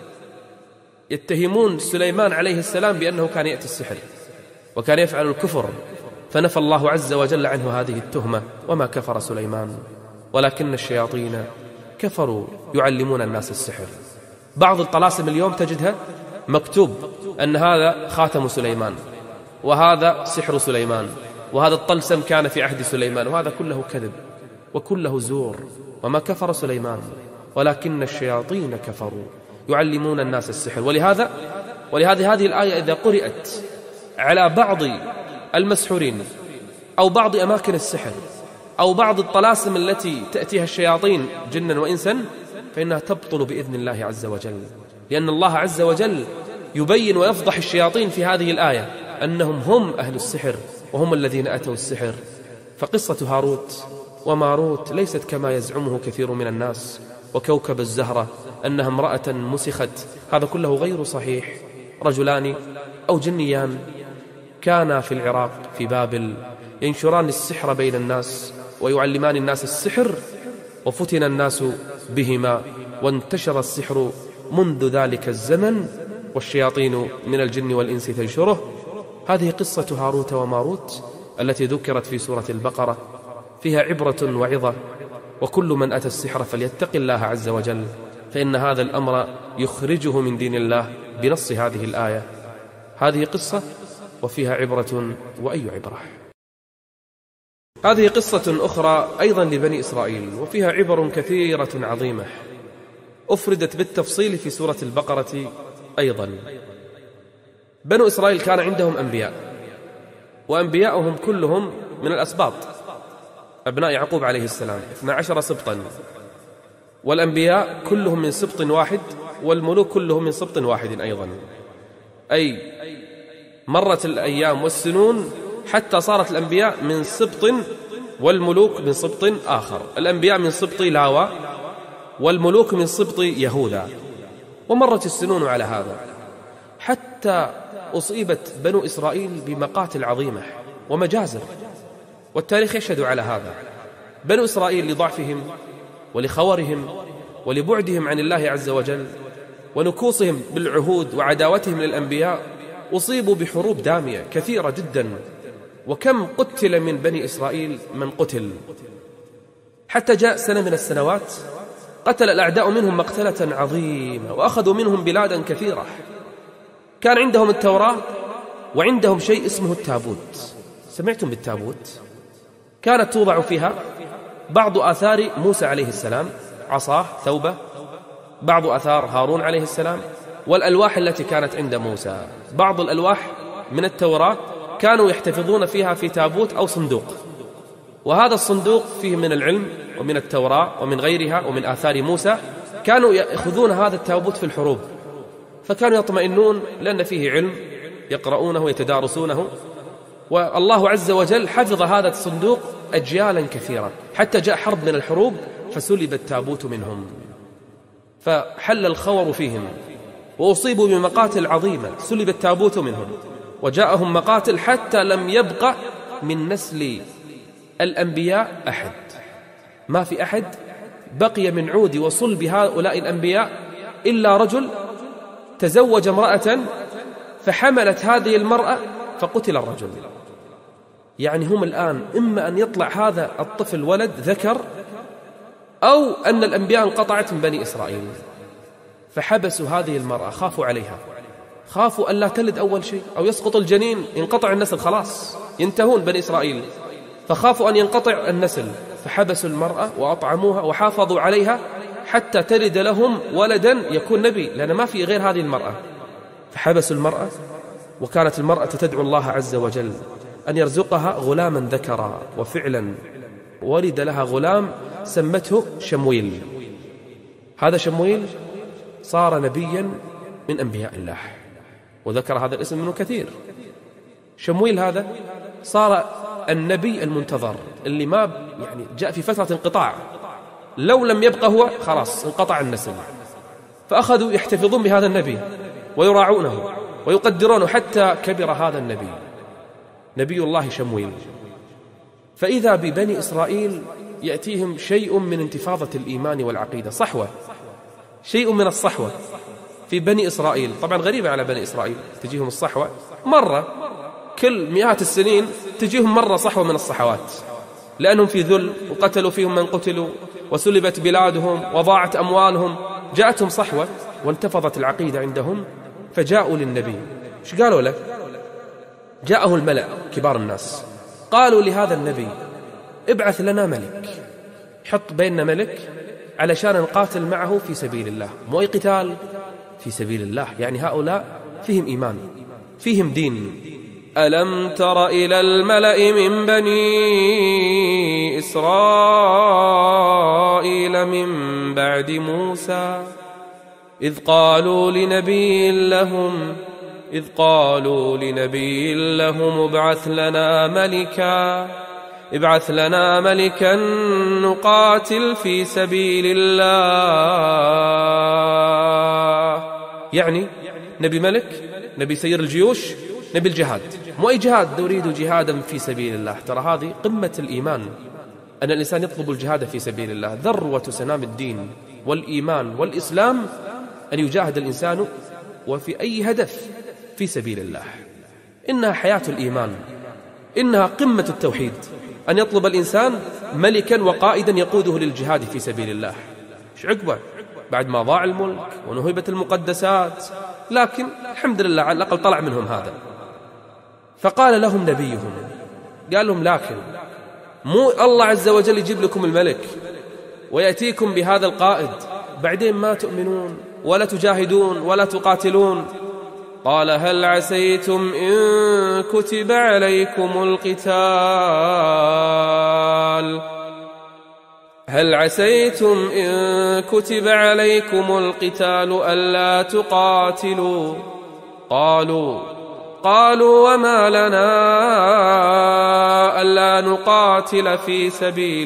يتهمون سليمان عليه السلام بأنه كان يأتي السحر وكان يفعل الكفر، فنفى الله عز وجل عنه هذه التهمة. وما كفر سليمان ولكن الشياطين كفروا يعلمون الناس السحر. بعض الطلاسم اليوم تجدها مكتوب أن هذا خاتم سليمان، وهذا سحر سليمان، وهذا الطلسم كان في عهد سليمان، وهذا كله كذب وكله زور. وما كفر سليمان ولكن الشياطين كفروا يعلمون الناس السحر. ولهذا هذه الآية إذا قرأت على بعض المسحورين أو بعض أماكن السحر أو بعض الطلاسم التي تأتيها الشياطين جنا وإنسا، فإنها تبطل بإذن الله عز وجل، لأن الله عز وجل يبين ويفضح الشياطين في هذه الآية أنهم هم أهل السحر وهم الذين أتوا السحر. فقصة هاروت وماروت ليست كما يزعمه كثير من الناس، وكوكب الزهرة أنها امرأة مسخت، هذا كله غير صحيح. رجلان أو جنيان كانا في العراق في بابل ينشران السحر بين الناس ويعلمان الناس السحر، وفتن الناس بهما وانتشر السحر منذ ذلك الزمن، والشياطين من الجن والإنس تنشره. هذه قصة هاروت وماروت التي ذكرت في سورة البقرة، فيها عبرة وعظة، وكل من أتى السحر فليتق الله عز وجل، فإن هذا الأمر يخرجه من دين الله بنص هذه الآية. هذه قصة وفيها عبرة وأي عبرة. هذه قصة أخرى أيضا لبني إسرائيل وفيها عبر كثيرة عظيمة، أفردت بالتفصيل في سورة البقرة أيضا. بنو إسرائيل كان عندهم أنبياء، وأنبياؤهم كلهم من الأسباط أبناء يعقوب عليه السلام 12 سبطا، والأنبياء كلهم من سبط واحد، والملوك كلهم من سبط واحد أيضا. أي مرت الأيام والسنون حتى صارت الأنبياء من سبط والملوك من سبط آخر. الأنبياء من سبط لاوى والملوك من سبط يهوذا. ومرت السنون على هذا حتى أصيبت بنو إسرائيل بمقاتل عظيمة ومجازر، والتاريخ يشهد على هذا. بنو إسرائيل لضعفهم ولخورهم ولبعدهم عن الله عز وجل ونكوصهم بالعهود وعداوتهم للأنبياء أصيبوا بحروب دامية كثيرة جدا. وكم قتل من بني إسرائيل من قتل، حتى جاء سنة من السنوات قتل الأعداء منهم مقتلة عظيمة، وأخذوا منهم بلادا كثيرة. كان عندهم التوراة وعندهم شيء اسمه التابوت. سمعتم بالتابوت؟ كانت توضع فيها بعض آثار موسى عليه السلام، عصاه، ثوبه، بعض آثار هارون عليه السلام، والألواح التي كانت عند موسى. بعض الألواح من التوراة كانوا يحتفظون فيها في تابوت أو صندوق، وهذا الصندوق فيه من العلم ومن التوراة ومن غيرها ومن آثار موسى. كانوا يأخذون هذا التابوت في الحروب، فكانوا يطمئنون لأن فيه علم يقرؤونه ويتدارسونه. والله عز وجل حفظ هذا الصندوق أجيالا كثيرة، حتى جاء حرب من الحروب فسلب التابوت منهم، فحل الخور فيهم وأصيبوا بمقاتل عظيمة، سلب التابوت منهم، وجاءهم مقاتل حتى لم يبقى من نسل الأنبياء أحد. ما في أحد بقي من عود وصلب هؤلاء الأنبياء إلا رجل تزوج امرأة فحملت هذه المرأة فقتل الرجل. يعني هم الآن إما أن يطلع هذا الطفل ولد ذكر، أو أن الأنبياء انقطعت من بني إسرائيل، فحبسوا هذه المرأة، خافوا عليها، خافوا أن لا تلد أول شيء، أو يسقط الجنين، ينقطع النسل، خلاص ينتهون بني إسرائيل، فخافوا أن ينقطع النسل، فحبسوا المرأة وأطعموها وحافظوا عليها حتى تلد لهم ولدا يكون نبي، لأن ما في غير هذه المرأة. فحبسوا المرأة، وكانت المرأة تدعو الله عز وجل أن يرزقها غلاما ذكرا، وفعلا ولد لها غلام سمته شمويل. هذا شمويل صار نبيا من أنبياء الله، وذكر هذا الاسم منه كثير. شمويل هذا صار النبي المنتظر اللي ما يعني جاء في فترة انقطاع، لو لم يبقى هو خلاص انقطع النسل. فأخذوا يحتفظون بهذا النبي ويراعونه ويقدرونه حتى كبر هذا النبي، نبي الله شمويل. فإذا ببني إسرائيل يأتيهم شيء من انتفاضة الإيمان والعقيدة، صحوة، شيء من الصحوة في بني إسرائيل. طبعا غريبة على بني إسرائيل تجيهم الصحوة مرة كل مئات السنين، تجيهم مرة صحوة من الصحوات، لأنهم في ذل وقتلوا فيهم من قتلوا وسلبت بلادهم وضاعت أموالهم. جاءتهم صحوة وانتفضت العقيدة عندهم، فجاءوا للنبي. ايش قالوا له؟ جاءه الملأ كبار الناس، قالوا لهذا النبي ابعث لنا ملك، حط بيننا ملك علشان نقاتل معه في سبيل الله. مو أي قتال، في سبيل الله، يعني هؤلاء فيهم إيمان، فيهم دين. ألم تر إلى الملأ من بني إسرائيل من بعد موسى إذ قالوا لنبي لهم ابعث لنا ملكا نقاتل في سبيل الله. يعني نبي ملك، نبي سير الجيوش، نبي الجهاد. مو أي جهاد، نريد جهادا في سبيل الله. ترى هذه قمة الإيمان، أن الإنسان يطلب الجهاد في سبيل الله. ذروة سنام الدين والإيمان والإسلام أن يجاهد الإنسان وفي أي هدف في سبيل الله. إنها حياة الإيمان، إنها قمة التوحيد، أن يطلب الإنسان ملكا وقائدا يقوده للجهاد في سبيل الله. ايش عقبه بعد ما ضاع الملك ونهبت المقدسات؟ لكن الحمد لله على الأقل طلع منهم هذا. فقال لهم نبيهم، قال لهم لكن مو الله عز وجل يجيب لكم الملك ويأتيكم بهذا القائد بعدين ما تؤمنون ولا تجاهدون ولا تقاتلون. قال هل عسيتم إن كتب عليكم القتال ألا تقاتلوا؟ قالوا وما لنا ألا نقاتل في سبيل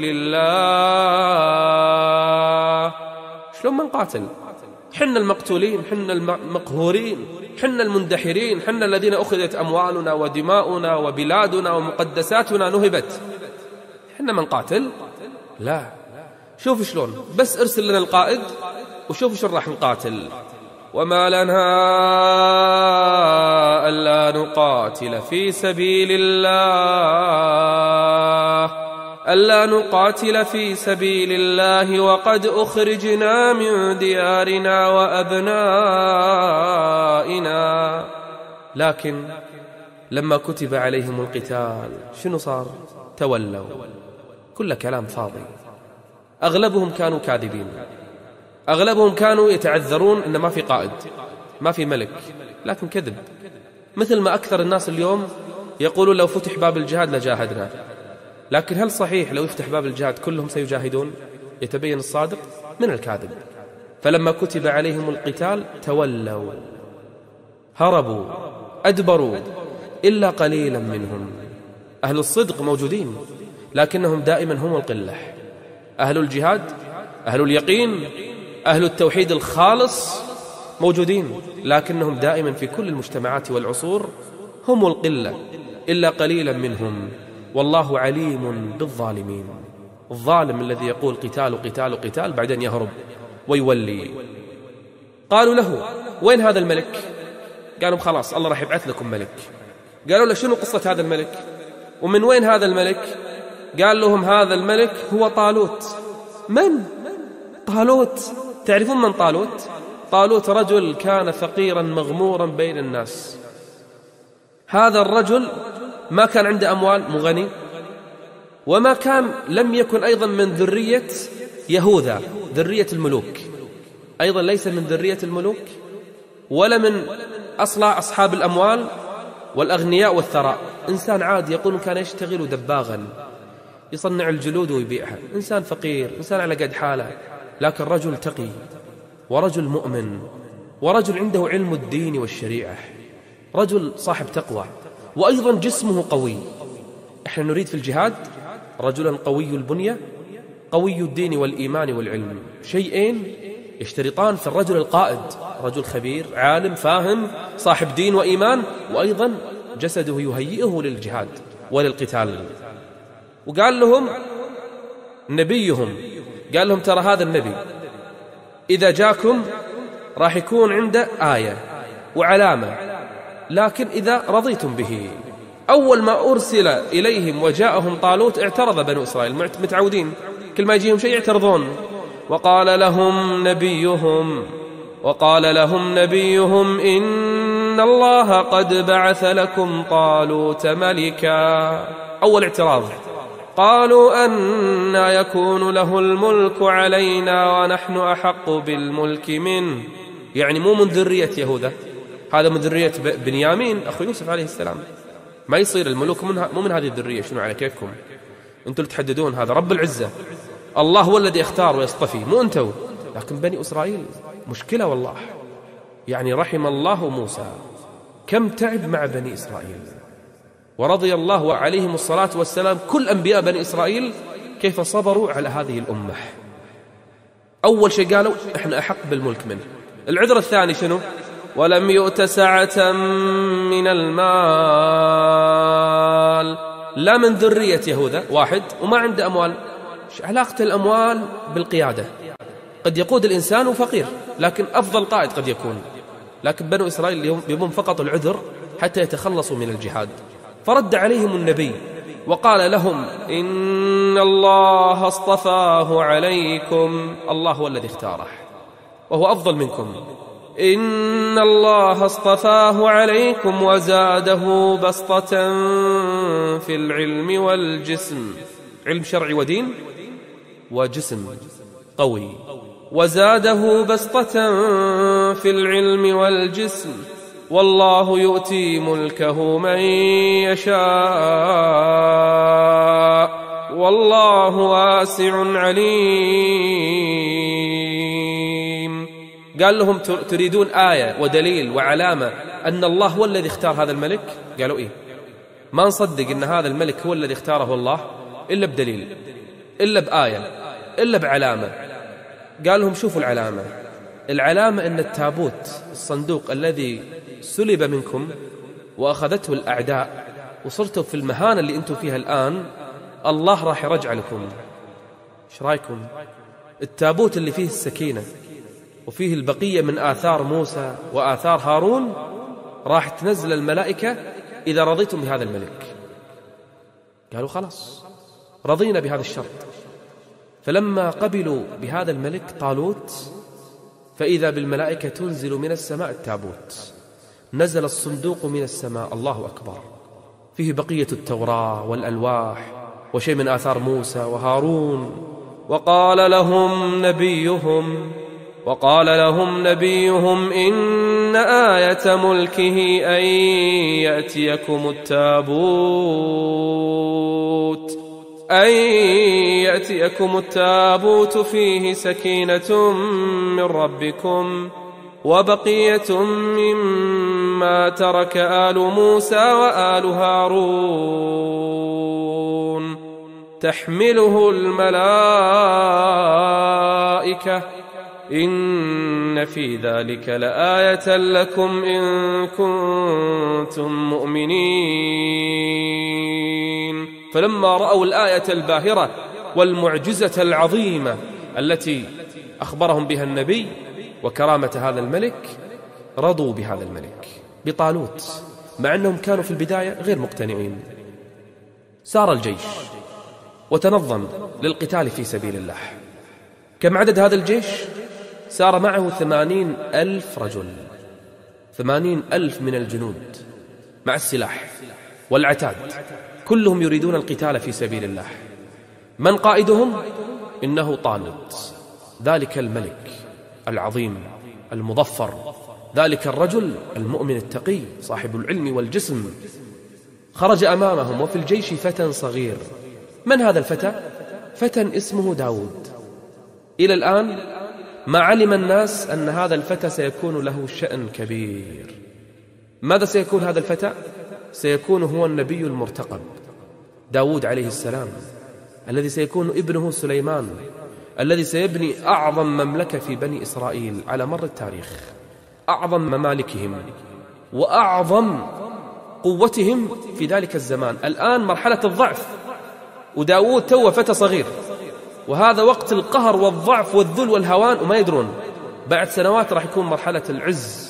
الله. شلون ما نقاتل؟ حنا المقتولين، حنا المقهورين، حنا المندحرين، حنا الذين أخذت أموالنا ودماؤنا وبلادنا ومقدساتنا نهبت، حنا ما نقاتل؟ لا، شوف شلون، بس ارسل لنا القائد وشوف شلون راح نقاتل. وما لنا ألا نقاتل في سبيل الله وقد أخرجنا من ديارنا وأبنائنا. لكن لما كتب عليهم القتال شنو صار؟ تولوا. كل كلام فاضي. أغلبهم كانوا كاذبين، أغلبهم كانوا يتعذرون إن ما في قائد، ما في ملك، لكن كذب. مثل ما أكثر الناس اليوم يقولون لو فتح باب الجهاد لجاهدنا، لكن هل صحيح لو يفتح باب الجهاد كلهم سيجاهدون؟ يتبين الصادق من الكاذب. فلما كتب عليهم القتال تولوا، هربوا، أدبروا، إلا قليلا منهم. أهل الصدق موجودين، لكنهم دائما هم القلة. أهل الجهاد، أهل اليقين، أهل التوحيد الخالص موجودين، لكنهم دائما في كل المجتمعات والعصور هم القلة، إلا قليلا منهم. والله عليم بالظالمين. الظالم الذي يقول قتال قتال قتال بعدين يهرب ويولي. قالوا له وين هذا الملك؟ قالوا خلاص الله راح يبعث لكم ملك. قالوا له شنو قصة هذا الملك ومن وين هذا الملك؟ قال لهم هذا الملك هو طالوت. من؟ طالوت. تعرفون من طالوت؟ طالوت رجل كان فقيرا مغمورا بين الناس. هذا الرجل ما كان عنده أموال، مو غني، وما كان لم يكن أيضا من ذرية يهوذا ذرية الملوك، أيضا ليس من ذرية الملوك ولا من أصلع أصحاب الأموال والأغنياء والثراء. إنسان عادي، يقول كان يشتغل دباغا يصنع الجلود ويبيعها، إنسان فقير، إنسان على قد حاله، لكن رجل تقي ورجل مؤمن ورجل عنده علم الدين والشريعة، رجل صاحب تقوى، وأيضا جسمه قوي. إحنا نريد في الجهاد رجلا قوي البنية قوي الدين والإيمان والعلم، شيئين يشترطان في الرجل القائد، رجل خبير عالم فاهم صاحب دين وإيمان، وأيضا جسده يهيئه للجهاد وللقتال. وقال لهم نبيهم، قال لهم ترى هذا النبي إذا جاكم راح يكون عنده آية وعلامة، لكن إذا رضيتم به. أول ما أرسل إليهم وجاءهم طالوت اعترض بنو إسرائيل، متعودين كل ما يجيهم شيء يعترضون. وقال لهم نبيهم إن الله قد بعث لكم طالوت ملكا. أول اعتراض، قالوا أنى يكون له الملك علينا ونحن أحق بالملك منه، يعني مو من ذرية يهوذا، هذا من ذرية بنيامين أخو يوسف عليه السلام، ما يصير الملوك مو من هذه الذرية. شنو على كيفكم أنتم اللي تحددون، هذا رب العزة، الله هو الذي يختار ويصطفي مو أنتوا. لكن بني إسرائيل مشكلة والله، يعني رحم الله موسى كم تعب مع بني إسرائيل، ورضي الله عليهم الصلاة والسلام كل أنبياء بني إسرائيل كيف صبروا على هذه الأمة. أول شيء قالوا إحنا أحق بالملك منه. العذر الثاني شنو؟ ولم يؤت سعة من المال، لا من ذرية يهوذا واحد وما عنده أموال. علاقة الأموال بالقيادة، قد يقود الإنسان وفقير لكن أفضل قائد قد يكون، لكن بنو إسرائيل اليوم يبون فقط العذر حتى يتخلصوا من الجهاد. فرد عليهم النبي وقال لهم إن الله اصطفاه عليكم، الله هو الذي اختاره وهو أفضل منكم، إن الله اصطفاه عليكم وزاده بسطة في العلم والجسم، علم شرعي ودين وجسم قوي، وزاده بسطة في العلم والجسم، والله يؤتي ملكه من يشاء والله واسع عليم. قال لهم تريدون آية ودليل وعلامة أن الله هو الذي اختار هذا الملك؟ قالوا إيه، ما نصدق أن هذا الملك هو الذي اختاره الله إلا بدليل، إلا بآية، إلا بعلامة. قال لهم شوفوا العلامة أن التابوت الصندوق الذي سلب منكم وأخذته الأعداء وصرتوا في المهانة اللي أنتم فيها الآن، الله راح يرجع لكم. إيش رأيكم؟ التابوت اللي فيه السكينة وفيه البقية من آثار موسى وآثار هارون راح تنزل الملائكة إذا رضيتم بهذا الملك. قالوا خلاص رضينا بهذا الشرط. فلما قبلوا بهذا الملك طالوت فإذا بالملائكة تنزل من السماء التابوت، نزل الصندوق من السماء، الله أكبر، فيه بقية التوراة والألواح وشيء من آثار موسى وهارون. وقال لهم نبيهم إن آية ملكه أن يأتيكم التابوت فيه سكينة من ربكم وبقية مما ترك آل موسى وآل هارون تحمله الملائكة إن في ذلك لآية لكم إن كنتم مؤمنين. فلما رأوا الآية الباهرة والمعجزة العظيمة التي أخبرهم بها النبي وكرامة هذا الملك، رضوا بهذا الملك بطالوت، مع أنهم كانوا في البداية غير مقتنعين. سار الجيش وتنظم للقتال في سبيل الله. كم عدد هذا الجيش؟ سار معه 80,000 رجل، 80,000 من الجنود مع السلاح والعتاد، كلهم يريدون القتال في سبيل الله. من قائدهم؟ إنه طالوت، ذلك الملك العظيم المظفر، ذلك الرجل المؤمن التقي صاحب العلم والجسم. خرج أمامهم وفي الجيش فتى صغير. من هذا الفتى؟ فتى اسمه داود. إلى الآن ما علم الناس أن هذا الفتى سيكون له شأن كبير. ماذا سيكون هذا الفتى؟ سيكون هو النبي المرتقب داود عليه السلام، الذي سيكون ابنه سليمان، الذي سيبني أعظم مملكة في بني إسرائيل على مر التاريخ، أعظم ممالكهم وأعظم قوتهم في ذلك الزمان. الآن مرحلة الضعف، وداود توه فتى صغير، وهذا وقت القهر والضعف والذل والهوان، وما يدرون بعد سنوات راح يكون مرحلة العز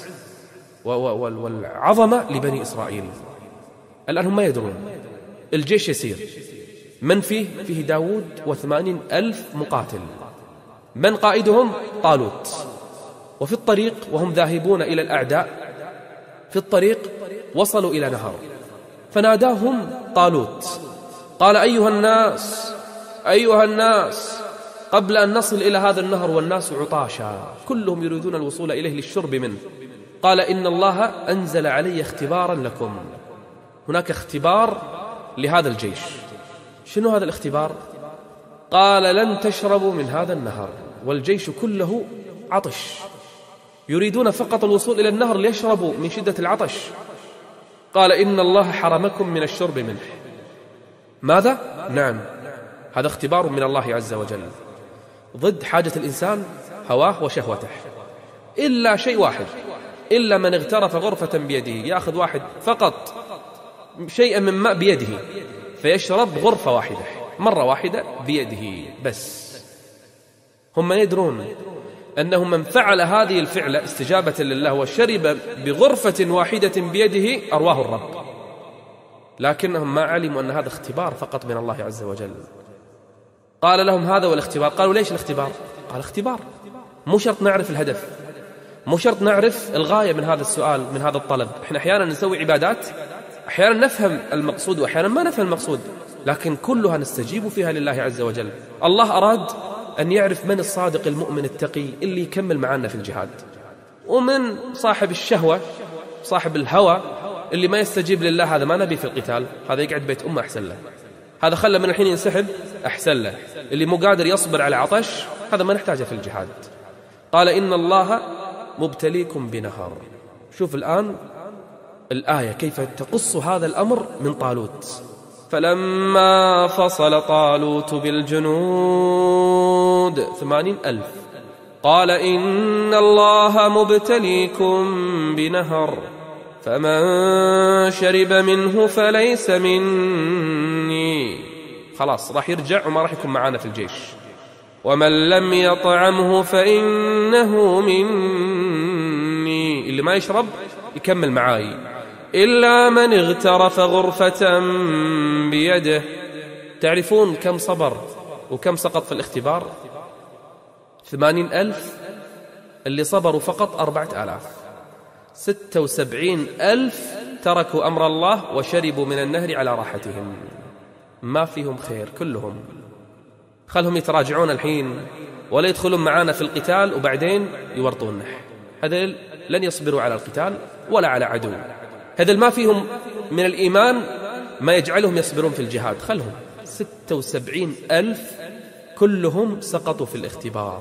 والعظمة لبني إسرائيل. الآن هم ما يدرون. الجيش يسير، من فيه؟ فيه داود 80,000 مقاتل. من قائدهم؟ طالوت. وفي الطريق وهم ذاهبون إلى الأعداء، في الطريق وصلوا إلى نهر، فناداهم طالوت قال: أيها الناس، أيها الناس، قبل أن نصل إلى هذا النهر والناس عطاشا كلهم يريدون الوصول إليه للشرب منه، قال: إن الله أنزل علي اختبارا لكم. هناك اختبار لهذا الجيش. شنو هذا الاختبار؟ قال: لن تشربوا من هذا النهر، والجيش كله عطش، يريدون فقط الوصول إلى النهر ليشربوا من شدة العطش. قال: إن الله حرمكم من الشرب منه. ماذا؟ نعم، هذا اختبار من الله عز وجل ضد حاجة الإنسان، هواه وشهوته، إلا شيء واحد، إلا من اغترف غرفة بيده، يأخذ واحد فقط شيئا من ماء بيده فيشرب غرفة واحدة مرة واحدة بيده بس. هم يدرون أنه من فعل هذه الفعلة استجابة لله وشرب بغرفة واحدة بيده أرواه الرب، لكنهم ما علموا أن هذا اختبار فقط من الله عز وجل. قال لهم: هذا والاختبار. قالوا: ليش الاختبار؟ قال: اختبار، مو شرط نعرف الهدف، مو شرط نعرف الغاية من هذا السؤال، من هذا الطلب. احنا أحيانا نسوي عبادات، أحيانا نفهم المقصود وأحيانا ما نفهم المقصود، لكن كلها نستجيب فيها لله عز وجل. الله أراد أن يعرف من الصادق المؤمن التقي اللي يكمل معنا في الجهاد، ومن صاحب الشهوة صاحب الهوى اللي ما يستجيب لله، هذا ما نبي في القتال، هذا يقعد بيت أمه أحسن له، هذا خلى من الحين ينسحب أحسن له، اللي مو قادر يصبر على عطش هذا ما نحتاجه في الجهاد. قال: إن الله مبتليكم بنهر. شوف الآن الآية كيف تقص هذا الأمر من طالوت. فلما فصل طالوت بالجنود 80,000 قال: إن الله مبتليكم بنهر، فمن شرب منه فليس مني. خلاص راح يرجع وما راح يكون معانا في الجيش. ومن لم يطعمه فإنه مني، اللي ما يشرب يكمل معاي، إلا من اغترف غرفة بيده. تعرفون كم صبر وكم سقط في الاختبار؟ 80,000 اللي صبروا فقط 4,000. 76,000 تركوا أمر الله وشربوا من النهر على راحتهم، ما فيهم خير كلهم. خلهم يتراجعون الحين ولا يدخلون معانا في القتال وبعدين يورطون. هذا لن يصبروا على القتال ولا على عدو، هذا ما فيهم من الإيمان ما يجعلهم يصبرون في الجهاد. خلهم 76,000 كلهم سقطوا في الاختبار.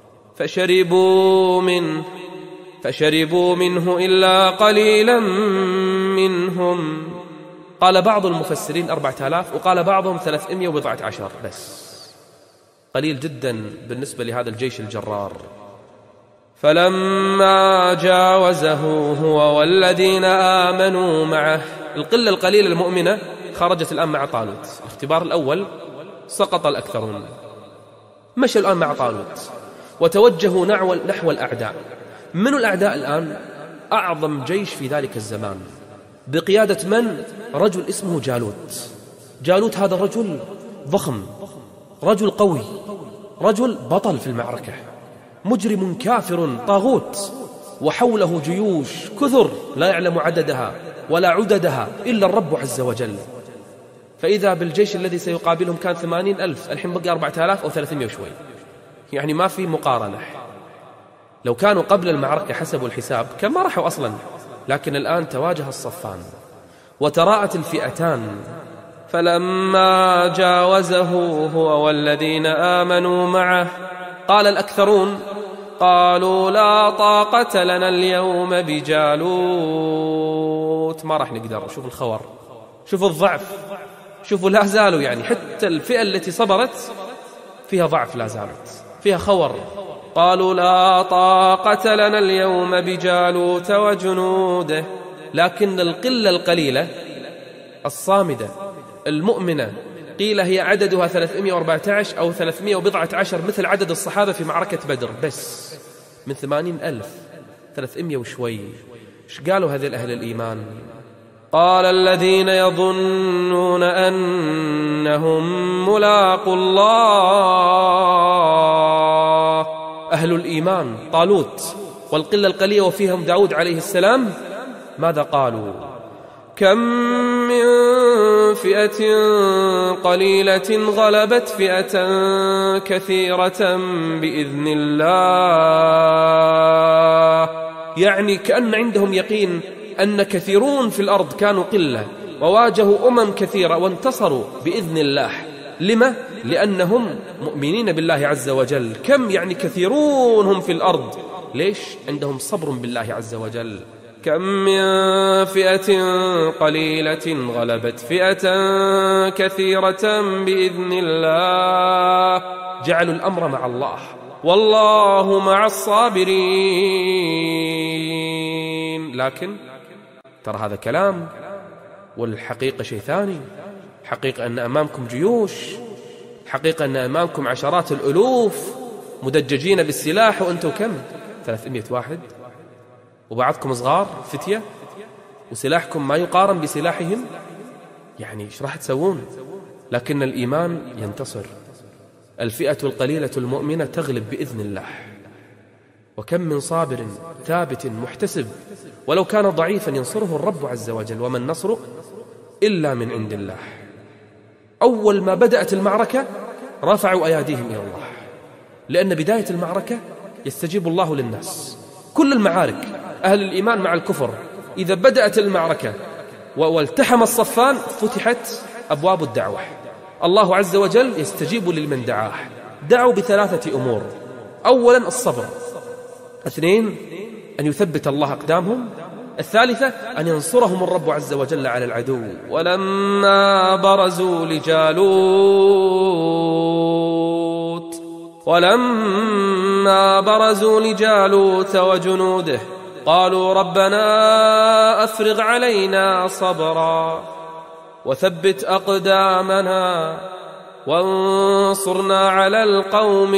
فشربوا منه إلا قليلا منهم. قال بعض المفسرين 4,000 وقال بعضهم 319 بس، قليل جدا بالنسبة لهذا الجيش الجرار. فلما جاوزه هو والذين آمنوا معه، القلة القليلة المؤمنة خرجت الآن مع طالوت. الاختبار الأول سقط الأكثرون، مشوا الآن مع طالوت وتوجهوا نحو الأعداء. من الأعداء الآن؟ أعظم جيش في ذلك الزمان بقيادة من؟ رجل اسمه جالوت. جالوت هذا رجل ضخم، رجل قوي، رجل بطل في المعركة، مجرم كافر طاغوت، وحوله جيوش كثر لا يعلم عددها ولا عددها إلا الرب عز وجل. فإذا بالجيش الذي سيقابلهم كان 80,000، الحين بقي 4,000 أو 300 وشوي، يعني ما في مقارنة. لو كانوا قبل المعركة حسبوا الحساب كان ما راحوا أصلا، لكن الآن تواجه الصفان وتراءت الفئتان. فلما جاوزه هو والذين آمنوا معه قال الأكثرون قالوا لا طاقة لنا اليوم بجالوت، ما راح نقدر. شوف الخور، شوفوا الضعف، شوفوا لا زالوا، يعني حتى الفئة التي صبرت فيها ضعف، لا زالت فيها خور. قالوا لا طاقة لنا اليوم بجالوت وجنوده. لكن القلة القليلة الصامدة المؤمنة قيل هي عددها 314 أو 310 مثل عدد الصحابة في معركة بدر، بس من 80,000 300 وشوي. ايش قالوا هذه الأهل الإيمان؟ قال الذين يظنون أنهم ملاقوا الله، أهل الإيمان طالوت والقلة القليلة وفيهم داود عليه السلام، ماذا قالوا؟ كم من فئة قليلة غلبت فئة كثيرة بإذن الله. يعني كأن عندهم يقين أن كثيرون في الأرض كانوا قلة وواجهوا كثيرة وانتصروا بإذن الله. لما؟ لأنهم مؤمنين بالله عز وجل. كم يعني كثيرون هم في الأرض، ليش؟ عندهم صبر بالله عز وجل. كم من فئة قليلة غلبت فئة كثيرة بإذن الله. جعلوا الأمر مع الله، والله مع الصابرين. لكن ترى هذا كلام، والحقيقة شيء ثاني. حقيقة أن أمامكم جيوش، حقيقة أن أمامكم عشرات الألوف مدججين بالسلاح، وأنتم كم؟ 300 واحد، وبعضكم صغار فتية، وسلاحكم ما يقارن بسلاحهم. يعني إيش راح تسوون؟ لكن الإيمان ينتصر. الفئة القليلة المؤمنة تغلب بإذن الله. وكم من صابر ثابت محتسب ولو كان ضعيفا ينصره الرب عز وجل، وما النصر إلا من عند الله. أول ما بدأت المعركة رفعوا أيديهم إلى الله، لأن بداية المعركة يستجيب الله للناس. كل المعارك أهل الإيمان مع الكفر، إذا بدأت المعركة والتحم الصفان فتحت أبواب الدعوة. الله عز وجل يستجيب لمن دعاه. دعوا بثلاثة أمور: أولا الصبر، 2 أن يثبت الله أقدامهم، الثالثة أن ينصرهم الرب عز وجل على العدو. ولما برزوا لجالوت وجنوده قالوا ربنا أفرغ علينا صبرا وثبت أقدامنا وانصرنا على القوم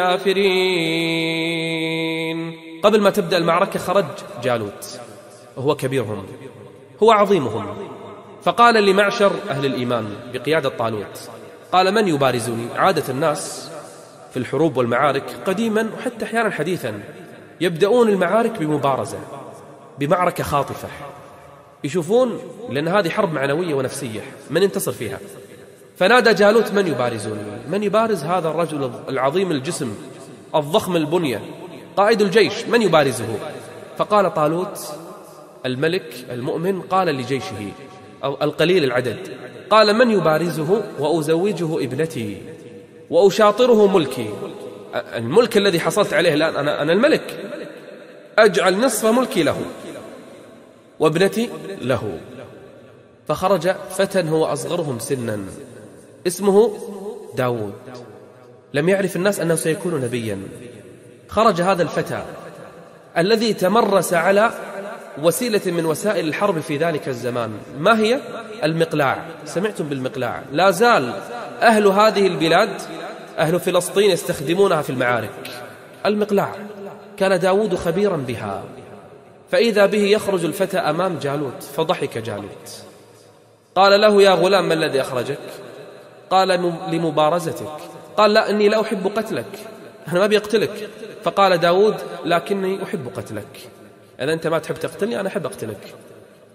الكافرين. قبل ما تبدأ المعركة خرج جالوت وهو كبيرهم، هو عظيمهم، فقال لمعشر أهل الإيمان بقيادة طالوت، قال: من يبارزني؟ عادة الناس في الحروب والمعارك قديما وحتى أحيانا حديثا يبدأون المعارك بمبارزة، بمعركة خاطفة، يشوفون لأن هذه حرب معنوية ونفسية من ينتصر فيها. فنادى جالوت: من يبارزني؟ من يبارز هذا الرجل العظيم الجسم الضخم البنية قائد الجيش؟ من يبارزه؟ فقال طالوت الملك المؤمن قال لجيشه القليل العدد، قال: من يبارزه وأزوجه ابنتي وأشاطره ملكي، الملك الذي حصلت عليه الآن، أنا الملك، أجعل نصف ملكي له وابنتي له. فخرج فتى هو أصغرهم سنا اسمه داود، لم يعرف الناس أنه سيكون نبيا. خرج هذا الفتى الذي تمرس على وسيلة من وسائل الحرب في ذلك الزمان. ما هي؟ المقلاع. سمعتم بالمقلاع؟ لا زال أهل هذه البلاد أهل فلسطين يستخدمونها في المعارك. المقلاع كان داود خبيرا بها. فإذا به يخرج الفتى أمام جالوت، فضحك جالوت، قال له: يا غلام، ما الذي أخرجك؟ قال: لمبارزتك. قال: لا، إني لا أحب قتلك، أنا ما بيقتلك. فقال داود: لكني أحب قتلك، إذا أنت ما تحب تقتلني أنا أحب أقتلك.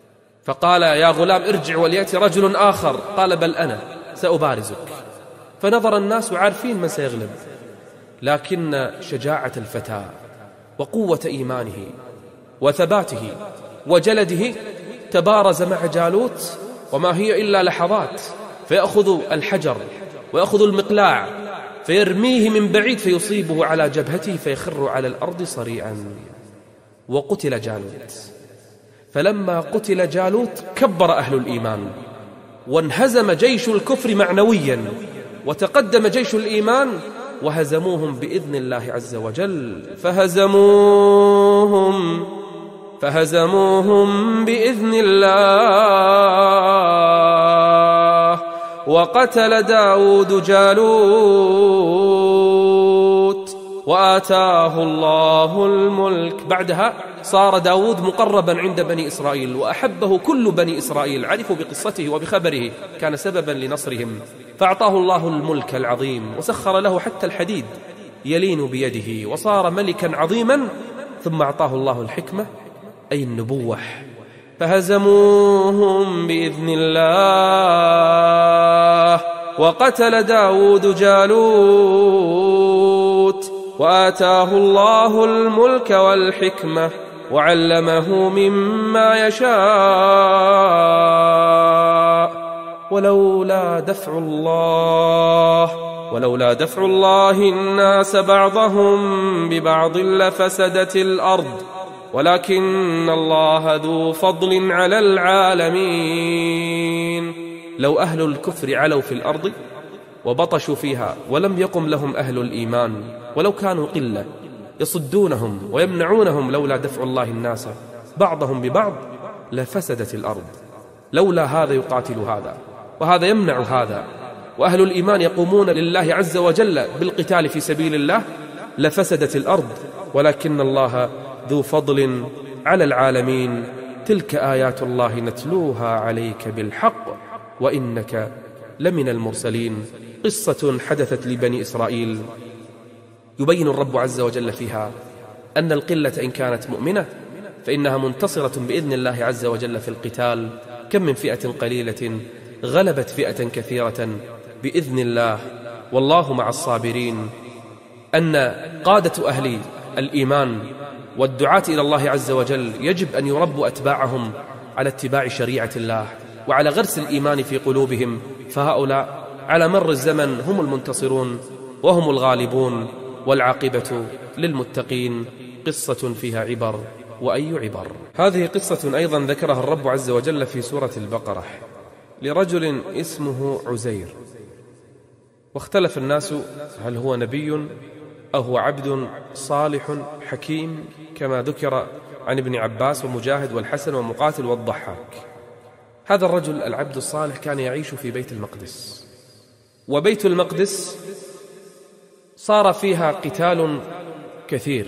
فقال يا غلام ارجع وليأتي رجل آخر، قال بل أنا سأبارزك. فنظر الناس عارفين من سيغلب، لكن شجاعة الفتى وقوة إيمانه وثباته وجلده تبارز مع جالوت، وما هي إلا لحظات، فيأخذ الحجر ويأخذ المقلاع فيرميه من بعيد فيصيبه على جبهته فيخر على الأرض صريعا. وقتل جالوت. فلما قتل جالوت كبر أهل الإيمان، وانهزم جيش الكفر معنويا، وتقدم جيش الإيمان وهزموهم بإذن الله عز وجل. فهزموهم بإذن الله. وقتل داود جالوت وآتاه الله الملك. بعدها صار داود مقربا عند بني إسرائيل، وأحبه كل بني إسرائيل، عرفوا بقصته وبخبره، كان سببا لنصرهم. فأعطاه الله الملك العظيم، وسخر له حتى الحديد يلين بيده، وصار ملكا عظيما. ثم أعطاه الله الحكمة أي النبوة. فهزموهم بإذن الله. وقتل داود جالوت وآتاه الله الملك والحكمة وعلمه مما يشاء. ولولا دفع الله الناس بعضهم ببعض لفسدت الأرض ولكن الله ذو فضل على العالمين. لو أهل الكفر علوا في الأرض وبطشوا فيها ولم يقم لهم أهل الإيمان، ولو كانوا قلة يصدونهم ويمنعونهم، لولا دفع الله الناس بعضهم ببعض لفسدت الأرض. لولا هذا يقاتل هذا وهذا يمنع هذا، وأهل الإيمان يقومون لله عز وجل بالقتال في سبيل الله، لفسدت الأرض. ولكن الله ذو فضل على العالمين. تلك آيات الله نتلوها عليك بالحق وإنك لمن المرسلين. قصة حدثت لبني إسرائيل يبين الرب عز وجل فيها أن القلة إن كانت مؤمنة فإنها منتصرة بإذن الله عز وجل في القتال. كم من فئة قليلة غلبت فئة كثيرة بإذن الله، والله مع الصابرين. أن قادة أهل الإيمان والدعاة إلى الله عز وجل يجب أن يربوا أتباعهم على اتباع شريعة الله وعلى غرس الإيمان في قلوبهم، فهؤلاء على مر الزمن هم المنتصرون وهم الغالبون، والعاقبة للمتقين. قصة فيها عبر، وأي عبر. هذه قصة أيضا ذكرها الرب عز وجل في سورة البقرة لرجل اسمه عزير، واختلف الناس هل هو نبي أو هو عبد صالح حكيم، كما ذكر عن ابن عباس ومجاهد والحسن ومقاتل والضحاك. هذا الرجل العبد الصالح كان يعيش في بيت المقدس، وبيت المقدس صار فيها قتال كثير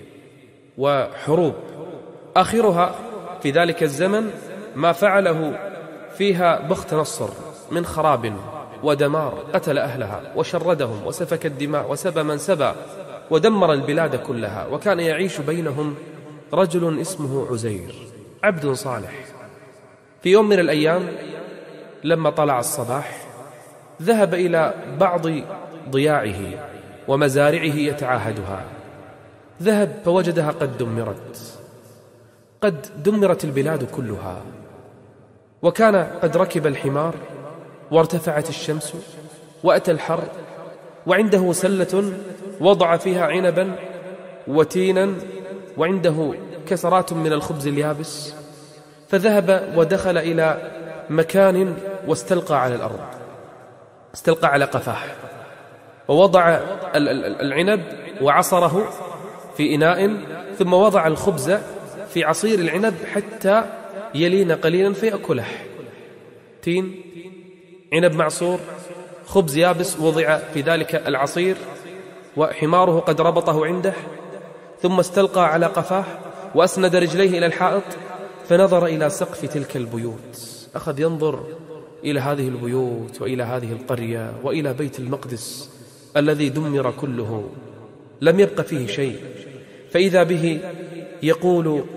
وحروب، آخرها في ذلك الزمن ما فعله فيها بخت نصر من خراب ودمار، قتل أهلها وشردهم وسفك الدماء وسبى من سبى ودمر البلاد كلها. وكان يعيش بينهم رجل اسمه عزير عبد صالح. في يوم من الأيام لما طلع الصباح ذهب إلى بعض ضياعه ومزارعه يتعاهدها. ذهب فوجدها قد دمرت البلاد كلها، وكان قد ركب الحمار وارتفعت الشمس وأتى الحر، وعنده سلة وضع فيها عنبا وتينا، وعنده كسرات من الخبز اليابس. فذهب ودخل إلى مكان واستلقى على الأرض، استلقى على قفاه، ووضع العنب وعصره في إناء، ثم وضع الخبز في عصير العنب حتى يلين قليلا فيأكله. تين، عنب معصور، خبز يابس وضع في ذلك العصير، وحماره قد ربطه عنده. ثم استلقى على قفاه وأسند رجليه إلى الحائط، فنظر إلى سقف تلك البيوت، أخذ ينظر إلى هذه البيوت وإلى هذه القرية وإلى بيت المقدس الذي دمر كله، لم يبق فيه شيء. فإذا به يقول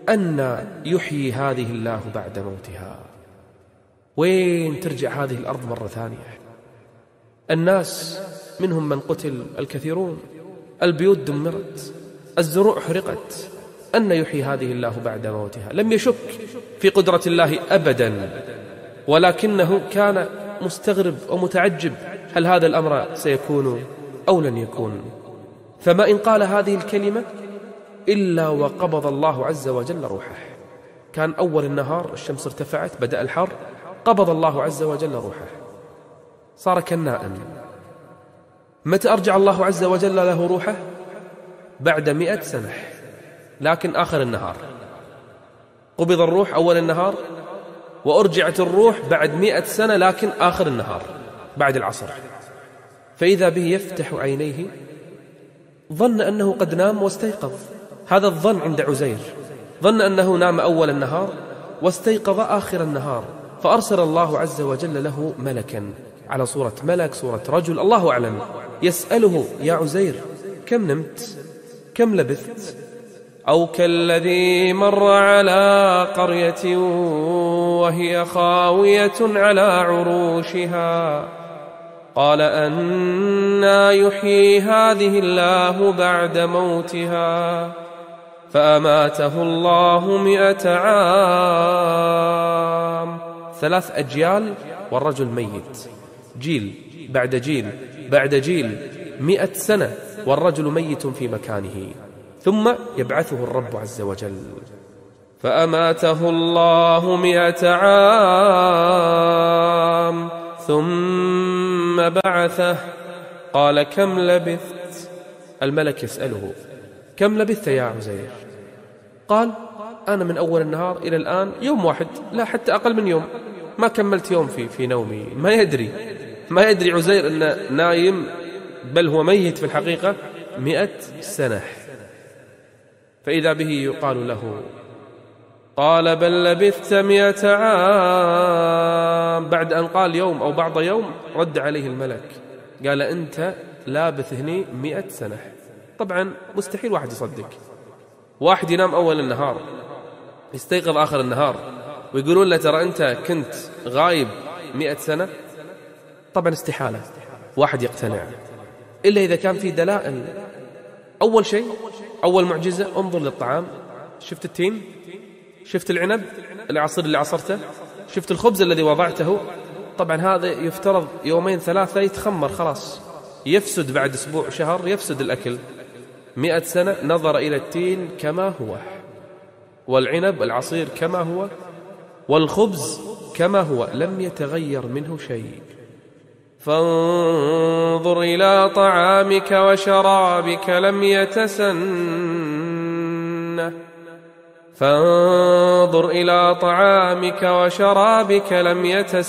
أن يحيي هذه الله بعد موتها. وين ترجع هذه الأرض مرة ثانية؟ الناس منهم من قتل الكثيرون، البيوت دمرت، الزروع حرقت. أن يحيي هذه الله بعد موتها. لم يشك في قدرة الله أبدا، ولكنه كان مستغرب ومتعجب، هل هذا الأمر سيكون أو لن يكون؟ فما إن قال هذه الكلمة إلا وقبض الله عز وجل روحه. كان أول النهار الشمس ارتفعت، بدأ الحر، قبض الله عز وجل روحه، صار كالنائم. متى أرجع الله عز وجل له روحه؟ بعد 100 سنة، لكن آخر النهار. قبض الروح أول النهار، وأرجعت الروح بعد 100 سنة، لكن آخر النهار بعد العصر. فإذا به يفتح عينيه، ظن أنه قد نام واستيقظ. هذا الظن عند عزير، ظن أنه نام أول النهار واستيقظ آخر النهار. فأرسل الله عز وجل له ملكا على صورة ملك، صورة رجل، الله أعلم، يسأله: يا عزير، كم نمت؟ كم لبثت؟ أو كالذي مر على قرية وهي خاوية على عروشها قال أنى يحيي هذه الله بعد موتها فأماته الله 100 عام. 3 أجيال والرجل ميت، جيل بعد جيل بعد جيل، 100 سنة والرجل ميت في مكانه، ثم يبعثه الرب عز وجل. فأماته الله 100 عام ثم بعثه قال: كم لبثت؟ الملك يسأله: كم لبثت يا عزير؟ قال: أنا من أول النهار إلى الآن يوم واحد، لا حتى أقل من يوم، ما كملت يوم في نومي. ما يدري عزير أنه نايم، بل هو ميت في الحقيقة 100 سنة. فإذا به يقال له: قال: بل لبثت 100 عام. بعد أن قال يوم أو بعض يوم، رد عليه الملك قال: أنت لابث هني 100 سنة. طبعا مستحيل واحد يصدق، واحد ينام أول النهار يستيقظ آخر النهار ويقولون له: ترى أنت كنت غايب 100 سنة. طبعا استحالة واحد يقتنع، إلا إذا كان في دلائل. أول شيء، أول معجزة، انظر للطعام. شفت التين؟ شفت العنب، العصير اللي عصرته؟ شفت الخبز الذي وضعته؟ طبعا هذا يفترض 2 3 يتخمر، خلاص يفسد بعد أسبوع شهر، يفسد الأكل. 100 سنة نظر إلى التين كما هو، والعنب العصير كما هو، والخبز كما هو، لم يتغير منه شيء. فانظر إلى طعامك وشرابك لم يتسنه. فانظر إلى طعامك وشرابك لم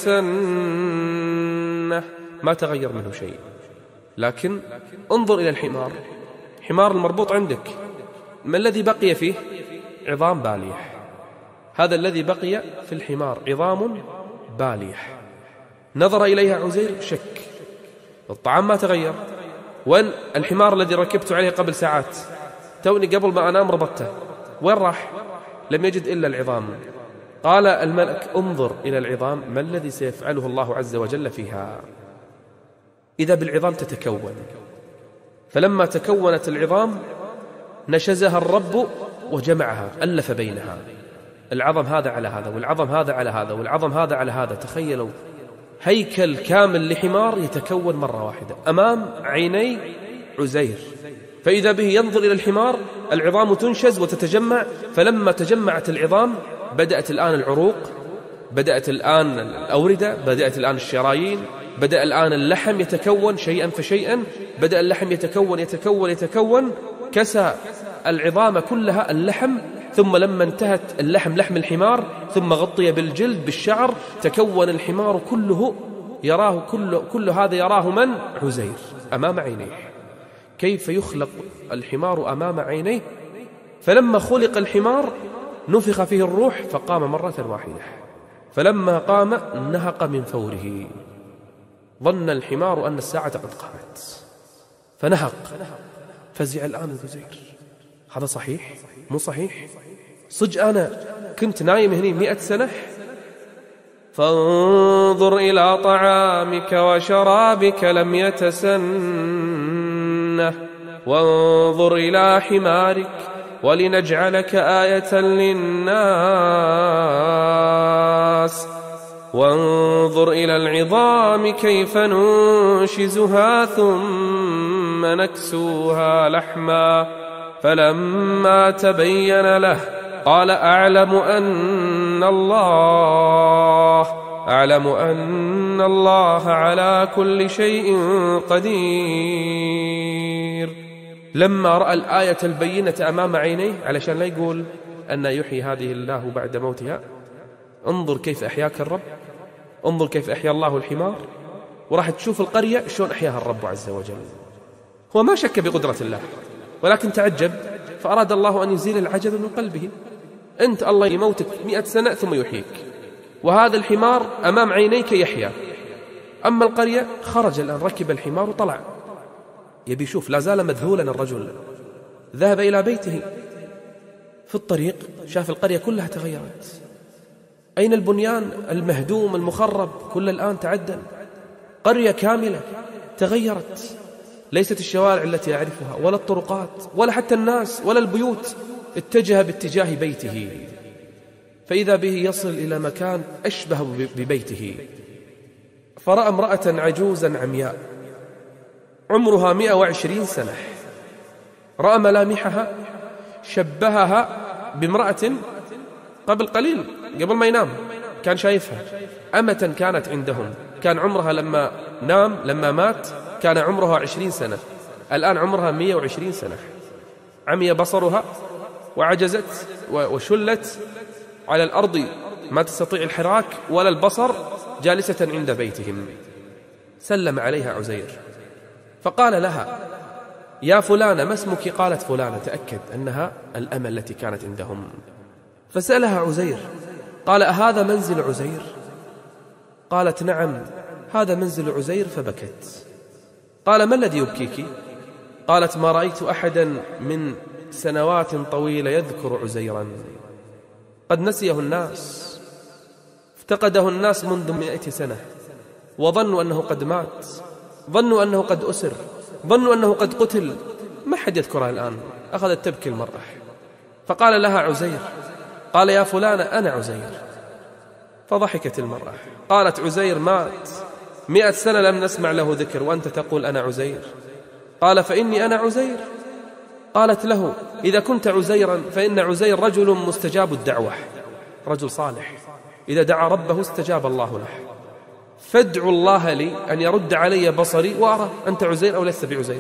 يتسنه، ما تغير منه شيء. لكن انظر إلى الحمار، حمار المربوط عندك، ما الذي بقي فيه؟ عظام بالية. هذا الذي بقي في الحمار، عظام بالية. نظر إليها عزير، شك، الطعام ما تغير. وين الحمار الذي ركبت عليه قبل ساعات؟ توني قبل ما أنام ربطته، وين راح؟ لم يجد إلا العظام. قال الملك: انظر إلى العظام، ما الذي سيفعله الله عز وجل فيها؟ إذا بالعظام تتكون. فلما تكونت العظام نشزها الرب وجمعها، ألف بينها، العظم هذا على هذا، والعظم هذا على هذا، والعظم هذا على هذا. تخيلوا هيكل كامل لحمار يتكون مرة واحدة أمام عيني عزير. فإذا به ينظر إلى الحمار، العظام تنشز وتتجمع. فلما تجمعت العظام بدأت الآن العروق، بدأت الآن الأوردة، بدأت الآن الشرايين، بدأ الآن اللحم يتكون شيئا فشيئا. بدأ اللحم يتكون، كسى العظام كلها اللحم. ثم لما انتهت اللحم، لحم الحمار، ثم غطي بالجلد بالشعر، تكون الحمار كله، يراه كل هذا يراه من؟ عزير أمام عينيه. كيف يخلق الحمار أمام عينيه؟ فلما خلق الحمار نفخ فيه الروح فقام مرة واحدة. فلما قام نهق من فوره، ظن الحمار أن الساعة قد قامت فنهق. فزع الآن عزير، هذا صحيح؟ مو صحيح؟ صدق أنا كنت نايم هني 100 سنة. فانظر إلى طعامك وشرابك لم يتسنه وانظر إلى حمارك ولنجعلك آية للناس وانظر إلى العظام كيف ننشزها ثم نكسوها لحما فلما تبين له قال أعلم أن الله على كل شيء قدير. لما رأى الآية البينة أمام عينيه علشان لا يقول أن يحيي هذه الله بعد موتها، انظر كيف أحياك الرب، انظر كيف أحيا الله الحمار، وراح تشوف القرية شلون أحياها الرب عز وجل. هو ما شك بقدرة الله ولكن تعجب، فأراد الله أن يزيل العجب من قلبه. أنت الله يموتك 100 سنة ثم يحييك، وهذا الحمار أمام عينيك يحيا. أما القرية خرج الآن، ركب الحمار وطلع يبي يشوف، لا زال مذهولا الرجل. ذهب إلى بيته، في الطريق شاف القرية كلها تغيرت. أين البنيان المهدوم المخرب؟ كل الآن تعدل، قرية كاملة تغيرت، ليست الشوارع التي يعرفها ولا الطرقات ولا حتى الناس ولا البيوت. اتجه باتجاه بيته، فإذا به يصل إلى مكان أشبه ببيته، فرأى امرأة عجوزا عمياء عمرها 120 سنة. رأى ملامحها شبهها بامرأة قبل قليل، قبل ما ينام كان شايفها، أمة كانت عندهم، كان عمرها لما مات كان عمرها 20 سنة، الآن عمرها 120 سنة. عمي بصرها وعجزت وشلت على الأرض، ما تستطيع الحراك ولا البصر، جالسة عند بيتهم. سلم عليها عزير فقال لها: يا فلانة، ما اسمك؟ قالت: فلانة. تأكد أنها الأمة التي كانت عندهم. فسألها عزير قال: أهذا منزل عزير؟ قالت: نعم، هذا منزل عزير. فبكت. قال: ما الذي يبكيك؟ قالت: ما رأيت أحدا من سنوات طويلة يذكر عزيرا، قد نسيه الناس، افتقده الناس منذ 100 سنة، وظنوا أنه قد مات، ظنوا أنه قد أسر، ظنوا أنه قد قتل، ما حد يذكره الآن. أخذت تبكي المرأة. فقال لها عزير، قال: يا فلانة، أنا عزير. فضحكت المرأة، قالت: عزير مات 100 سنة لم نسمع له ذكر، وأنت تقول أنا عزير؟ قال: فإني أنا عزير. قالت له: إذا كنت عزيرا فإن عزير رجل مستجاب الدعوة، رجل صالح، إذا دعا ربه استجاب الله له، فادعوا الله لي أن يرد علي بصري وأرى أنت عزير أو لست بعزير.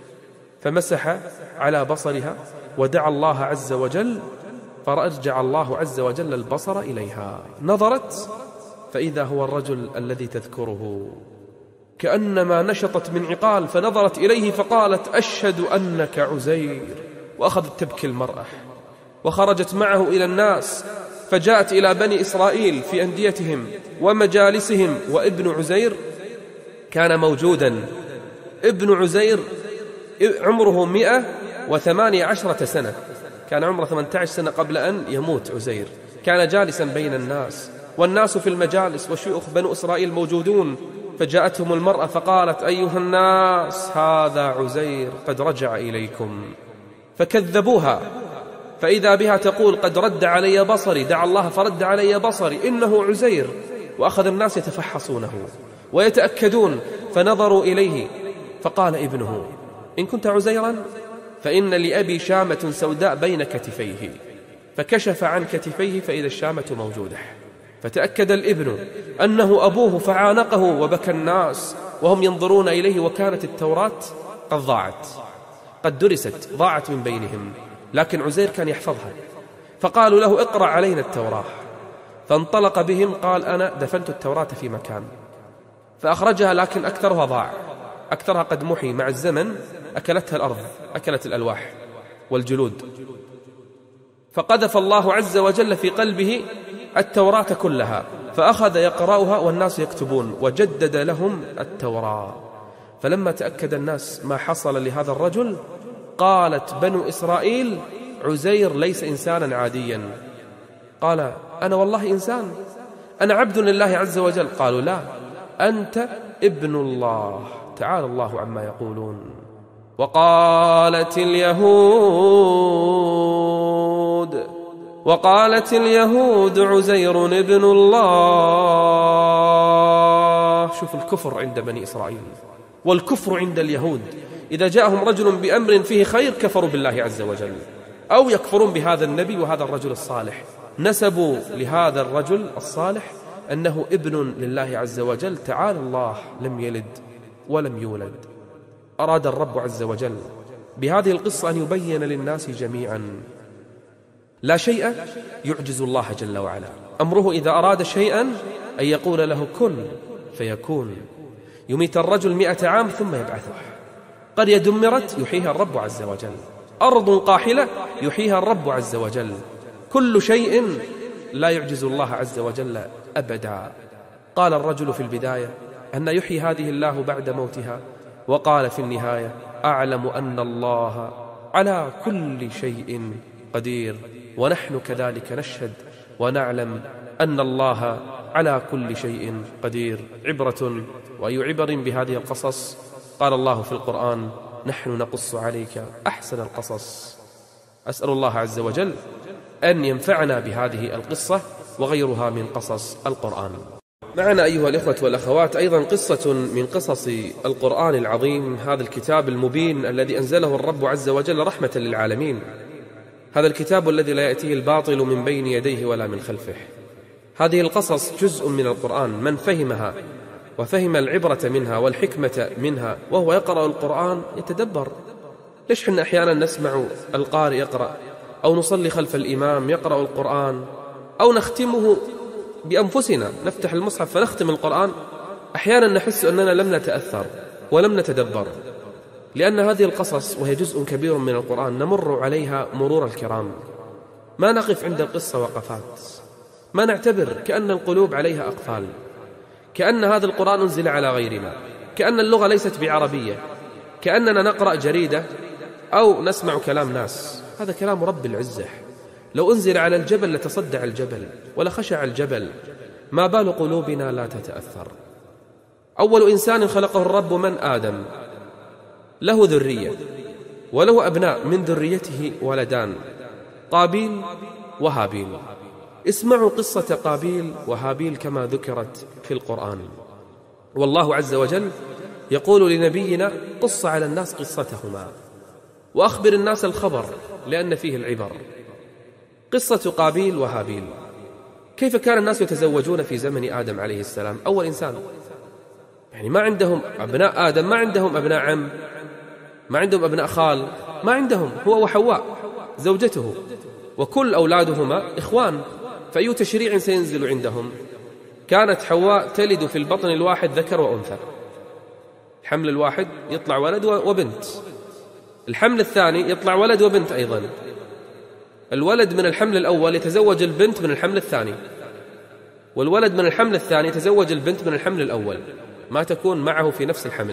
فمسح على بصرها ودعا الله عز وجل، فرجع الله عز وجل البصر إليها. نظرت فإذا هو الرجل الذي تذكره، كأنما نشطت من عقال، فنظرت إليه فقالت: أشهد أنك عزير. وأخذت تبكي المرأة، وخرجت معه إلى الناس، فجاءت إلى بني إسرائيل في أنديتهم ومجالسهم، وابن عزير كان موجودا. ابن عزير عمره 118 سنة، كان عمره 18 سنة قبل أن يموت عزير. كان جالسا بين الناس، والناس في المجالس، وشيوخ بنو إسرائيل موجودون. فجاءتهم المرأة فقالت: أيها الناس، هذا عزير قد رجع إليكم. فكذبوها، فإذا بها تقول: قد رد علي بصري، دعا الله فرد علي بصري، إنه عزير. وأخذ الناس يتفحصونه ويتأكدون، فنظروا إليه، فقال ابنه: إن كنت عزيرا فإن لأبي شامة سوداء بين كتفيه. فكشف عن كتفيه فإذا الشامة موجودة، فتأكد الابن أنه أبوه، فعانقه وبكى الناس وهم ينظرون إليه. وكانت التوراة قد ضاعت، قد درست، ضاعت من بينهم، لكن عزير كان يحفظها. فقالوا له: اقرأ علينا التوراة. فانطلق بهم، قال: أنا دفنت التوراة في مكان، فأخرجها، لكن أكثرها ضاع، أكثرها قد محي مع الزمن، أكلتها الأرض، أكلت الألواح والجلود. فقذف الله عز وجل في قلبه التوراة كلها، فأخذ يقرأها والناس يكتبون، وجدد لهم التوراة. فلما تأكد الناس ما حصل لهذا الرجل، قالت بنو إسرائيل: عزير ليس إنسانا عاديا. قال: أنا والله إنسان، أنا عبد لله عز وجل. قالوا: لا، أنت ابن الله، تعالى الله عما يقولون. وقالت اليهود عزير ابن الله. شوف الكفر عند بني إسرائيل والكفر عند اليهود، إذا جاءهم رجل بأمر فيه خير كفروا بالله عز وجل، أو يكفرون بهذا النبي وهذا الرجل الصالح. نسبوا لهذا الرجل الصالح أنه ابن لله عز وجل، تعالى الله لم يلد ولم يولد. أراد الرب عز وجل بهذه القصة أن يبين للناس جميعا لا شيء يعجز الله جل وعلا، أمره إذا أراد شيئا أن يقول له كن فيكون. يميت الرجل 100 عام ثم يبعثه. قرية دمرت يحييها الرب عز وجل، أرض قاحلة يحييها الرب عز وجل. كل شيء لا يعجز الله عز وجل أبدا. قال الرجل في البداية أن يحيي هذه الله بعد موتها، وقال في النهاية: أعلم أن الله على كل شيء قدير، ونحن كذلك نشهد ونعلم أن الله على كل شيء قدير. عبرة وأي عبر بهذه القصص. قال الله في القرآن: نحن نقص عليك أحسن القصص. أسأل الله عز وجل أن ينفعنا بهذه القصة وغيرها من قصص القرآن. معنا أيها الإخوة والأخوات أيضا قصة من قصص القرآن العظيم، هذا الكتاب المبين الذي أنزله الرب عز وجل رحمة للعالمين، هذا الكتاب الذي لا يأتيه الباطل من بين يديه ولا من خلفه. هذه القصص جزء من القرآن، من فهمها وفهم العبرة منها والحكمة منها وهو يقرأ القرآن يتدبر. ليش حنا أحيانا نسمع القارئ يقرأ، أو نصلي خلف الإمام يقرأ القرآن، أو نختمه بأنفسنا، نفتح المصحف فنختم القرآن، أحيانا نحس أننا لم نتأثر ولم نتدبر، لأن هذه القصص وهي جزء كبير من القرآن نمر عليها مرور الكرام، ما نقف عند القصة وقفات، ما نعتبر، كأن القلوب عليها أقفال، كأن هذا القرآن أنزل على غيرنا، كأن اللغة ليست بعربية، كأننا نقرأ جريدة أو نسمع كلام ناس. هذا كلام رب العزة، لو أنزل على الجبل لتصدع الجبل ولخشع الجبل، ما بال قلوبنا لا تتأثر. أول إنسان خلقه الرب من آدم، له ذرية وله أبناء، من ذريته ولدان قابيل وهابيل. اسمعوا قصة قابيل وهابيل كما ذكرت في القرآن. والله عز وجل يقول لنبينا: قص على الناس قصتهما وأخبر الناس الخبر لأن فيه العبر. قصة قابيل وهابيل، كيف كان الناس يتزوجون في زمن آدم عليه السلام؟ أول إنسان، يعني ما عندهم أبناء آدم، ما عندهم أبناء عم، ما عندهم أبناء خال، ما عندهم، هو وحواء زوجته، وكل أولادهما إخوان، فأي تشريع سينزل عندهم؟ كانت حواء تلد في البطن الواحد ذكر وأنثى، الحمل الواحد يطلع ولد وبنت، الحمل الثاني يطلع ولد وبنت أيضا، الولد من الحمل الأول يتزوج البنت من الحمل الثاني، والولد من الحمل الثاني يتزوج البنت من الحمل الأول، ما تكون معه في نفس الحمل.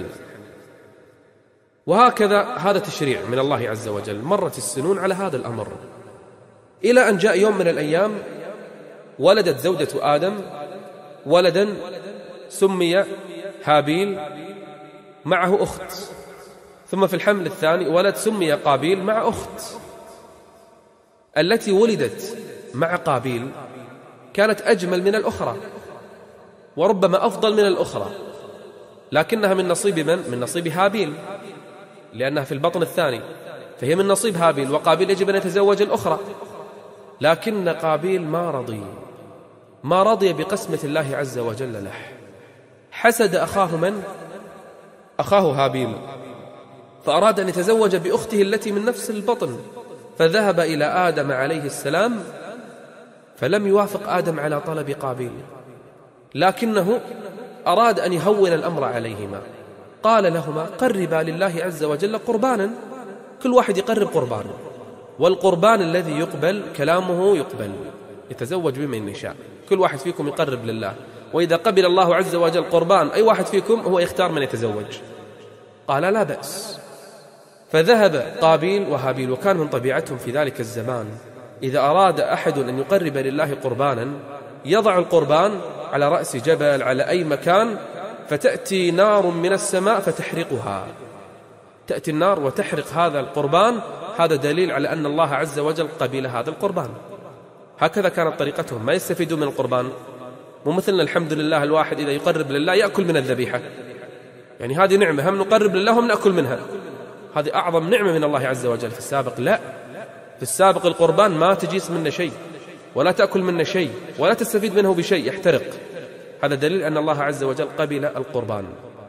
وهكذا هذا تشريع من الله عز وجل. مرت السنون على هذا الأمر، إلى أن جاء يوم من الأيام ولدت زوجة آدم ولدا سمي هابيل معه أخت، ثم في الحمل الثاني ولد سمي قابيل مع أخت. التي ولدت مع قابيل كانت أجمل من الأخرى وربما أفضل من الأخرى، لكنها من نصيب من؟ من نصيب هابيل، لأنها في البطن الثاني، فهي من نصيب هابيل، وقابيل يجب أن يتزوج الأخرى. لكن قابيل ما رضي بقسمة الله عز وجل له، حسد أخاه من؟ أخاه هابيل، فأراد أن يتزوج بأخته التي من نفس البطن، فذهب إلى آدم عليه السلام، فلم يوافق آدم على طلب قابيل، لكنه أراد أن يهون الأمر عليهما. قال لهما: قربا لله عز وجل قربانا، كل واحد يقرب قربانا، والقربان الذي يقبل كلامه يقبل، يتزوج بمن يشاء، كل واحد فيكم يقرب لله، وإذا قبل الله عز وجل قربان أي واحد فيكم هو يختار من يتزوج. قال: لا بأس. فذهب قابيل وهابيل، وكان من طبيعتهم في ذلك الزمان إذا أراد أحد أن يقرب لله قربانا يضع القربان على رأس جبل على أي مكان، فتأتي نار من السماء فتحرقها، تأتي النار وتحرق هذا القربان. هذا دليل على أن الله عز وجل قبل هذا القربان. هكذا كانت طريقتهم، ما يستفيدون من القربان. مو مثلنا الحمد لله، الواحد إذا يقرب لله يأكل من الذبيحة، يعني هذه نعمة، هم نقرب لله هم نأكل منها، هذه أعظم نعمة من الله عز وجل. في السابق لا، في السابق القربان ما تجيس منه شيء ولا تأكل منه شيء ولا تستفيد منه بشيء، يحترق. هذا دليل أن الله عز وجل قبل القربان.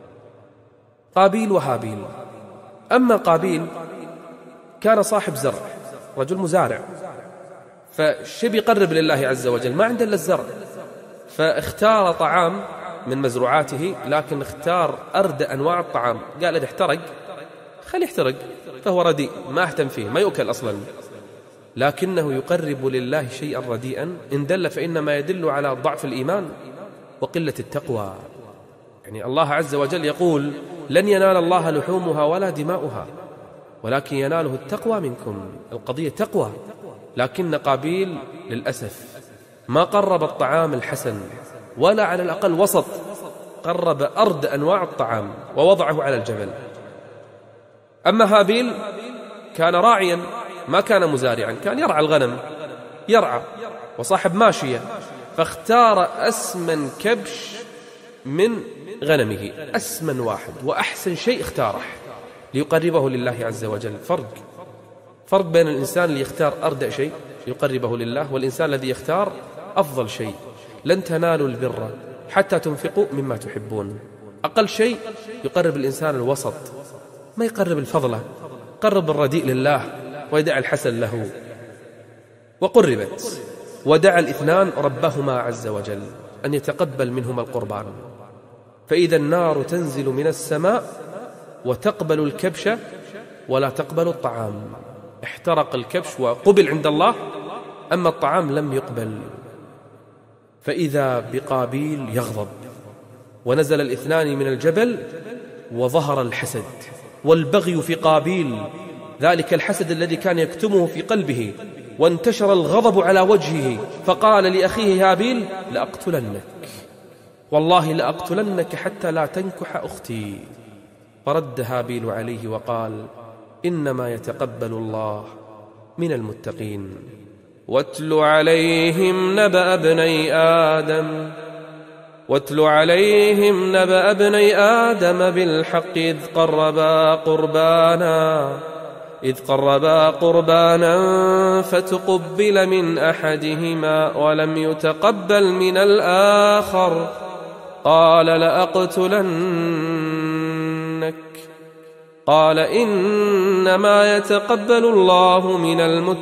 قابيل وهابيل. أما قابيل كان صاحب زرع، رجل مزارع، فشب يقرب لله عز وجل، ما عنده إلا الزرع، فاختار طعام من مزروعاته، لكن اختار أردى أنواع الطعام. قال إذا احترق خليه يحترق، فهو رديء ما اهتم فيه، ما يؤكل أصلا، لكنه يقرب لله شيئا رديئا إن دل فإنما يدل على ضعف الإيمان وقلة التقوى. يعني الله عز وجل يقول لن ينال الله لحومها ولا دماؤها ولكن يناله التقوى منكم. القضية تقوى. لكن قابيل للأسف ما قرب الطعام الحسن ولا على الأقل وسط، قرب أرد أنواع الطعام ووضعه على الجبل. أما هابيل كان راعيا، ما كان مزارعا، كان يرعى الغنم، يرعى وصاحب ماشية، فاختار أسمن كبش من غنمه، أسمن واحد وأحسن شيء اختاره ليقربه لله عز وجل. فرق بين الإنسان اللي يختار أردأ شيء يقربه لله والإنسان الذي يختار أفضل شيء. لن تنالوا البر حتى تنفقوا مما تحبون. أقل شيء يقرب الإنسان الوسط، ما يقرب الفضلة، قرب الرديء لله ويدع الحسن له. وقربت ودعا الاثنان ربهما عز وجل أن يتقبل منهما القربان، فإذا النار تنزل من السماء وتقبل الكبش ولا تقبل الطعام. احترق الكبش وقبل عند الله، أما الطعام لم يقبل. فإذا بقابيل يغضب، ونزل الاثنان من الجبل وظهر الحسد والبغي في قابيل، ذلك الحسد الذي كان يكتمه في قلبه، وانتشر الغضب على وجهه، فقال لأخيه هابيل لأقتلنك، والله لأقتلنك حتى لا تنكح أختي. فرد هابيل عليه وقال إنما يتقبل الله من المتقين. واتل عليهم نبأ ابني آدم بالحق إذ قربا قربانا فتقبل من أحدهما ولم يتقبل من الآخر قال لأقتلنك قال إنما يتقبل الله من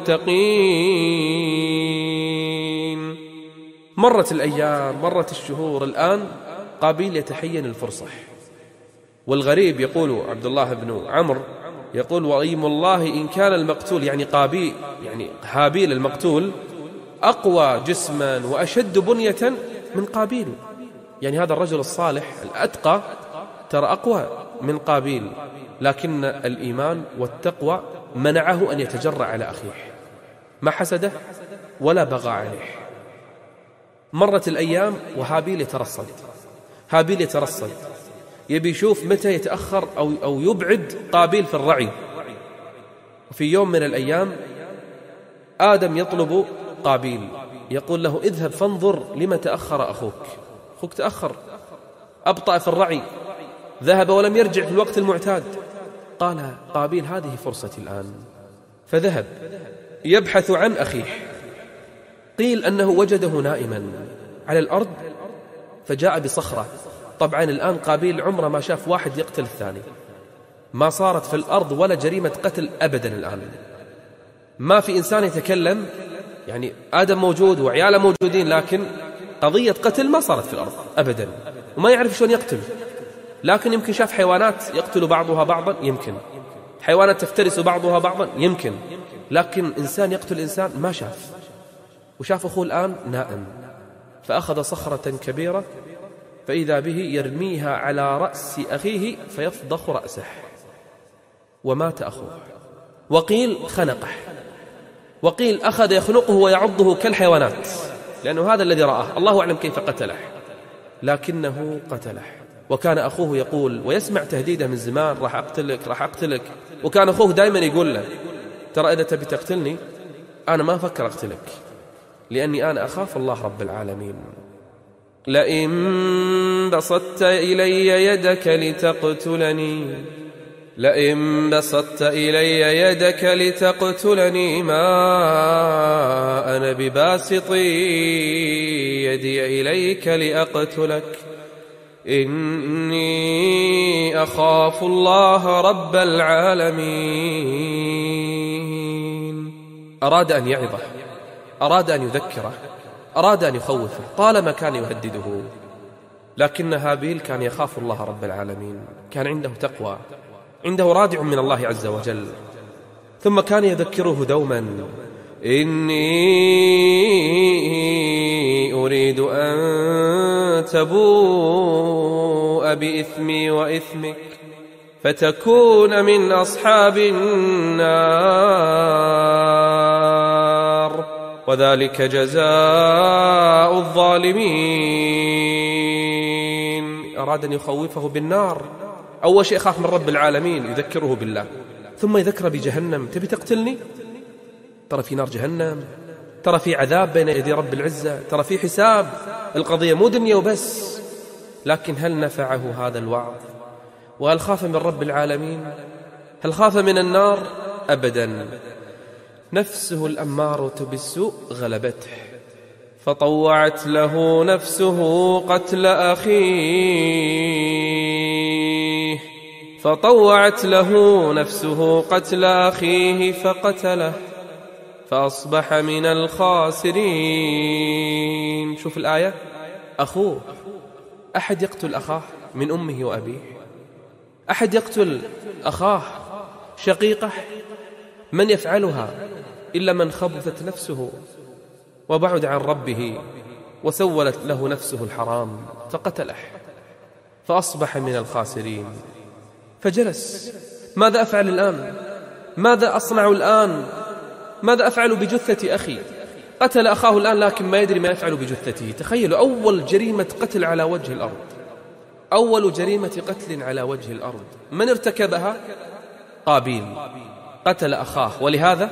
المتقين. مرت الأيام، مرت الشهور، الآن قابيل يتحين الفرصة. والغريب يقول عبد الله بن عمرو يقول وأيم الله إن كان المقتول، يعني قابيل، يعني هابيل المقتول، أقوى جسما وأشد بنية من قابيل. يعني هذا الرجل الصالح الأتقى ترى أقوى من قابيل، لكن الإيمان والتقوى منعه أن يتجرأ على أخيه، ما حسده ولا بغى عليه. مرت الأيام وهابيل يترصد، يبي يشوف متى يتأخر أو يبعد قابيل في الرعي. وفي يوم من الأيام آدم يطلب قابيل، يقول له اذهب فانظر لما تأخر أخوك تأخر، أبطأ في الرعي، ذهب ولم يرجع في الوقت المعتاد. قال قابيل هذه فرصتي الآن، فذهب يبحث عن أخيه. قيل أنه وجده نائما على الأرض فجاء بصخرة. طبعا الآن قابيل عمره ما شاف واحد يقتل الثاني، ما صارت في الأرض ولا جريمة قتل أبدا. الآن ما في إنسان يتكلم، يعني آدم موجود وعياله موجودين، لكن قضية قتل ما صارت في الأرض أبدا، وما يعرف شلون يقتل. لكن يمكن شاف حيوانات يقتل بعضها بعضا، يمكن حيوانات تفترس بعضها بعضا، يمكن، لكن إنسان يقتل إنسان ما شاف. وشاف أخوه الآن نائم، فأخذ صخرة كبيرة فإذا به يرميها على رأس أخيه فيفضخ رأسه. ومات أخوه. وقيل خنقه، وقيل أخذ يخنقه ويعضه كالحيوانات، لأنه هذا الذي رآه، الله أعلم كيف قتله، لكنه قتله. وكان أخوه يقول ويسمع تهديده من زمان: راح أقتلك راح أقتلك. وكان أخوه دائما يقول له: ترى إذا تبي تقتلني أنا ما أفكر أقتلك، لأني أنا أخاف الله رب العالمين. لئن بسطت إلي يدك لتقتلني، لئن بسطت إلي يدك لتقتلني ما أنا بباسط يدي إليك لأقتلك، إني أخاف الله رب العالمين. أراد أن يعظه، أراد أن يذكره، أراد أن يخوفه، طالما كان يهدده. لكن هابيل كان يخاف الله رب العالمين، كان عنده تقوى، عنده رادع من الله عز وجل. ثم كان يذكره دوما: إني أريد أن تبوء بإثمي وإثمك فتكون من أصحاب النار، وذلك جزاء الظالمين. أراد أن يخوفه بالنار. أول شيء خاف من رب العالمين، يذكره بالله، ثم يذكره بجهنم. تبي تقتلني؟ ترى في نار جهنم، ترى في عذاب بين يدي رب العزة، ترى في حساب، القضية مو دنيا وبس. لكن هل نفعه هذا الوعظ؟ وهل خاف من رب العالمين؟ هل خاف من النار؟ أبدا. نفسه الأمارة بالسوء غلبته، فطوعت له نفسه قتل أخيه، فطوعت له نفسه قتل أخيه فقتله فأصبح من الخاسرين. شوف الآية: أخوه. أحد يقتل أخاه من أمه وأبيه؟ أحد يقتل أخاه شقيقه؟ من يفعلها إلا من خبثت نفسه وبعد عن ربه وسولت له نفسه الحرام فقتله فأصبح من الخاسرين. فجلس: ماذا أفعل الآن؟ ماذا أصنع الآن؟ ماذا أفعل بجثة أخي؟ قتل أخاه الآن لكن ما يدري ما يفعل بجثته. تخيلوا، أول جريمة قتل على وجه الأرض، أول جريمة قتل على وجه الأرض، من ارتكبها؟ قابيل، قتل أخاه. ولهذا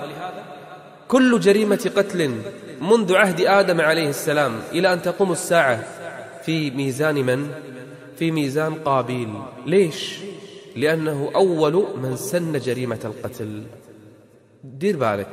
كل جريمة قتل منذ عهد آدم عليه السلام إلى أن تقوم الساعة في ميزان من؟ في ميزان قابيل. ليش؟ لأنه أول من سن جريمة القتل. دير بالك،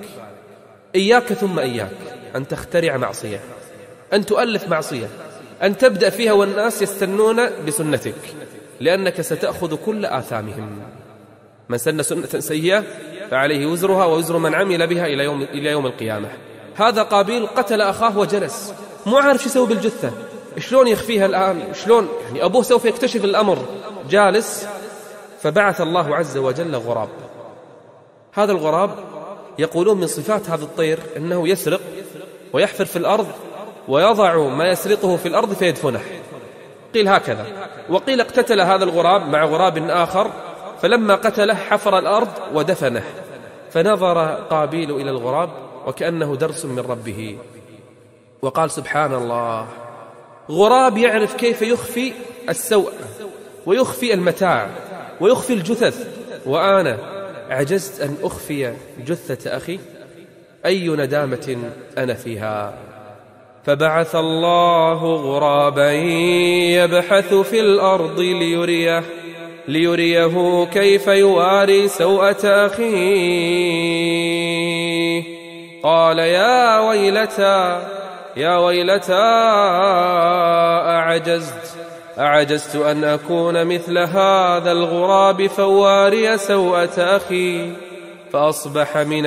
إياك ثم إياك أن تخترع معصية، أن تؤلف معصية، أن تبدأ فيها والناس يستنون بسنتك، لأنك ستأخذ كل آثامهم. من سن سنة سيئة فعليه وزرها ووزر من عمل بها إلى يوم القيامة. هذا قابيل قتل أخاه وجلس، مو عارف شو يسوي بالجثة، شلون يخفيها الآن، شلون يعني أبوه سوف يكتشف الأمر. جالس، فبعث الله عز وجل غراب. هذا الغراب يقولون من صفات هذا الطير أنه يسرق ويحفر في الأرض ويضع ما يسرقه في الأرض فيدفنه، قيل هكذا. وقيل اقتتل هذا الغراب مع غراب آخر، فلما قتله حفر الأرض ودفنه. فنظر قابيل إلى الغراب وكأنه درس من ربه، وقال: سبحان الله، غراب يعرف كيف يخفي السوء ويخفي المتاع ويخفي الجثث، وأنا عجزت أن أخفي جثة أخي؟ أي ندامة أنا فيها. فبعث الله غرابا يبحث في الأرض ليريه كيف يواري سوءة أخيه. قال: يا ويلتى أعجزت أن أكون مثل هذا الغراب فواري سوءة أخي فأصبح من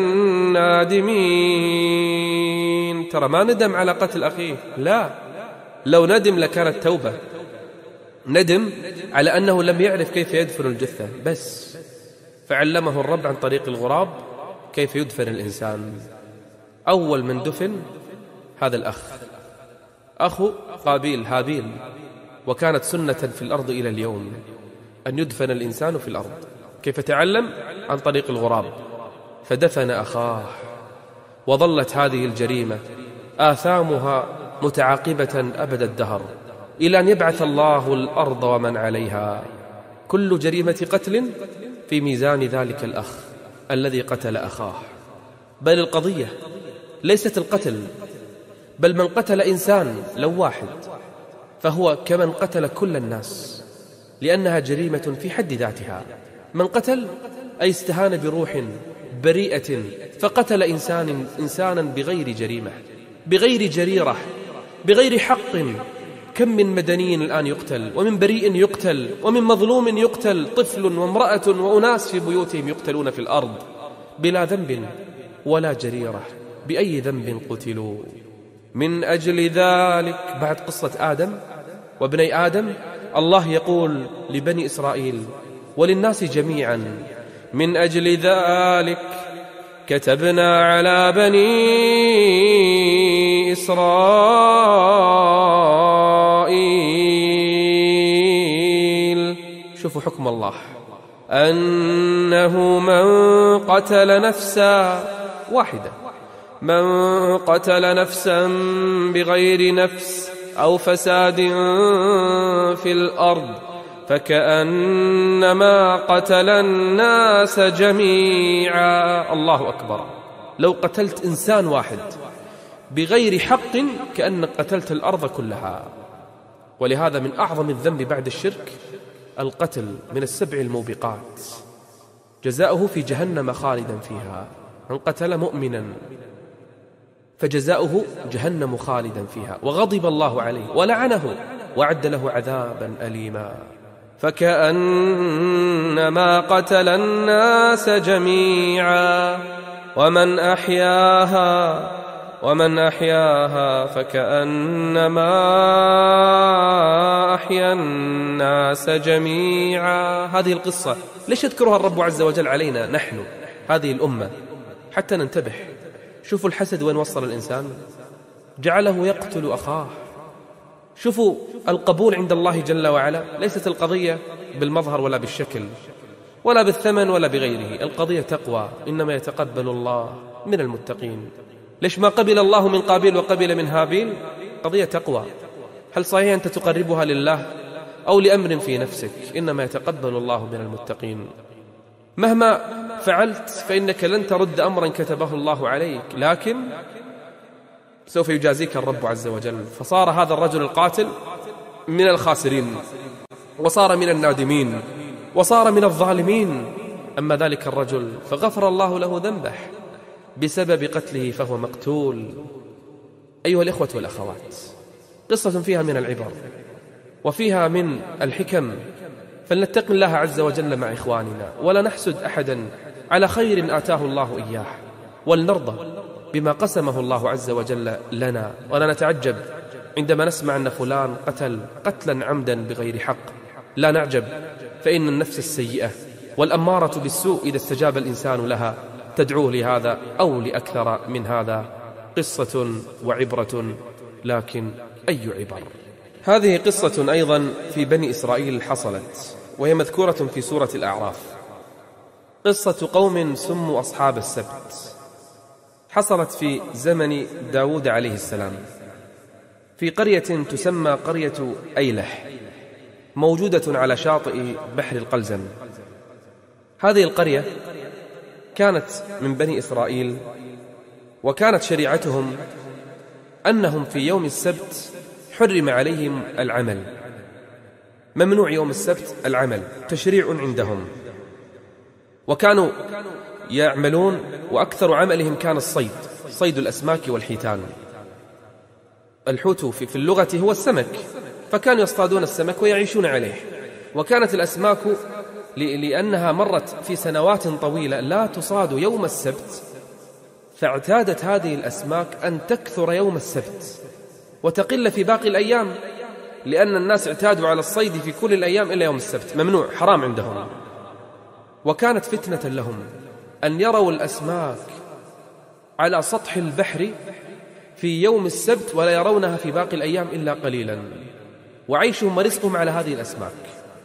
النادمين. ترى ما ندم على قتل أخيه، لا، لو ندم لكانت توبة. ندم على أنه لم يعرف كيف يدفن الجثة بس، فعلمه الرب عن طريق الغراب كيف يدفن الإنسان. أول من دفن هذا الأخ، أخو قابيل هابيل، وكانت سنة في الأرض إلى اليوم أن يدفن الإنسان في الأرض. كيف تعلم؟ عن طريق الغراب. فدفن أخاه، وظلت هذه الجريمة آثامها متعاقبة أبد الدهر إلى أن يبعث الله الأرض ومن عليها. كل جريمة قتل في ميزان ذلك الأخ الذي قتل أخاه. بل القضية ليست القتل، بل من قتل إنسان لو واحد فهو كمن قتل كل الناس، لأنها جريمة في حد ذاتها. من قتل أي استهان بروح بريئة فقتل إنسانا بغير جريمة، بغير جريرة، بغير حق. كم من مدني الآن يقتل، ومن بريء يقتل، ومن مظلوم يقتل، طفل وامرأة وأناس في بيوتهم يقتلون في الأرض بلا ذنب ولا جريرة. بأي ذنب قتلوا؟ من أجل ذلك، بعد قصة آدم وابني آدم، الله يقول لبني إسرائيل وللناس جميعا: من أجل ذلك كتبنا على بني إسرائيل. شوفوا حكم الله، أنه من قتل نفسا واحدة، من قتل نفسا بغير نفس أو فساد في الأرض فكأنما قتل الناس جميعا. الله أكبر. لو قتلت إنسان واحد بغير حق كأنك قتلت الأرض كلها. ولهذا من أعظم الذنب بعد الشرك القتل، من السبع الموبقات، جزاؤه في جهنم خالدا فيها. من قتل مؤمنا فجزاؤه جهنم خالدا فيها، وغضب الله عليه ولعنه وأعد له عذابا أليما. فكأنما قتل الناس جميعا ومن أحياها فكأنما أحيا الناس جميعا. هذه القصة ليش يذكرها الرب عز وجل علينا نحن هذه الأمة؟ حتى ننتبه. شوفوا الحسد وين وصل الإنسان، جعله يقتل أخاه. شوفوا القبول عند الله جل وعلا، ليست القضية بالمظهر ولا بالشكل ولا بالثمن ولا بغيره، القضية تقوى. إنما يتقبل الله من المتقين. ليش ما قبل الله من قابيل وقبل من هابيل؟ قضية تقوى. هل صحيح أنت تقربها لله أو لأمر في نفسك؟ إنما يتقبل الله من المتقين. مهما فعلت فإنك لن ترد أمرا كتبه الله عليك، لكن سوف يجازيك الرب عز وجل. فصار هذا الرجل القاتل من الخاسرين، وصار من النادمين، وصار من الظالمين. أما ذلك الرجل فغفر الله له ذنبه بسبب قتله، فهو مقتول. أيها الإخوة والأخوات، قصة فيها من العبر وفيها من الحكم، فلنتق الله عز وجل مع إخواننا، ولا نحسد أحدا على خير آتاه الله إياه، ولنرضى بما قسمه الله عز وجل لنا، ولا نتعجب عندما نسمع أن فلان قتل قتلا عمدا بغير حق. لا نعجب، فإن النفس السيئة والأمارة بالسوء إذا استجاب الإنسان لها تدعوه لهذا أو لأكثر من هذا. قصة وعبرة، لكن أي عبر. هذه قصة أيضا في بني إسرائيل حصلت، وهي مذكورة في سورة الأعراف. قصة قوم سموا أصحاب السبت، حصلت في زمن داود عليه السلام في قرية تسمى قرية أيلح، موجودة على شاطئ بحر القلزم. هذه القرية كانت من بني إسرائيل، وكانت شريعتهم أنهم في يوم السبت حرم عليهم العمل، ممنوع يوم السبت العمل، تشريع عندهم. وكانوا يعملون، وأكثر عملهم كان الصيد، صيد الأسماك والحيتان. الحوت في اللغة هو السمك، فكانوا يصطادون السمك ويعيشون عليه. وكانت الأسماك لأنها مرت في سنوات طويلة لا تصاد يوم السبت، فاعتادت هذه الأسماك أن تكثر يوم السبت وتقل في باقي الأيام، لأن الناس اعتادوا على الصيد في كل الأيام إلا يوم السبت، ممنوع، حرام عندهم. وكانت فتنة لهم أن يروا الأسماك على سطح البحر في يوم السبت ولا يرونها في باقي الأيام إلا قليلا، وعيشهم ورزقهم على هذه الأسماك.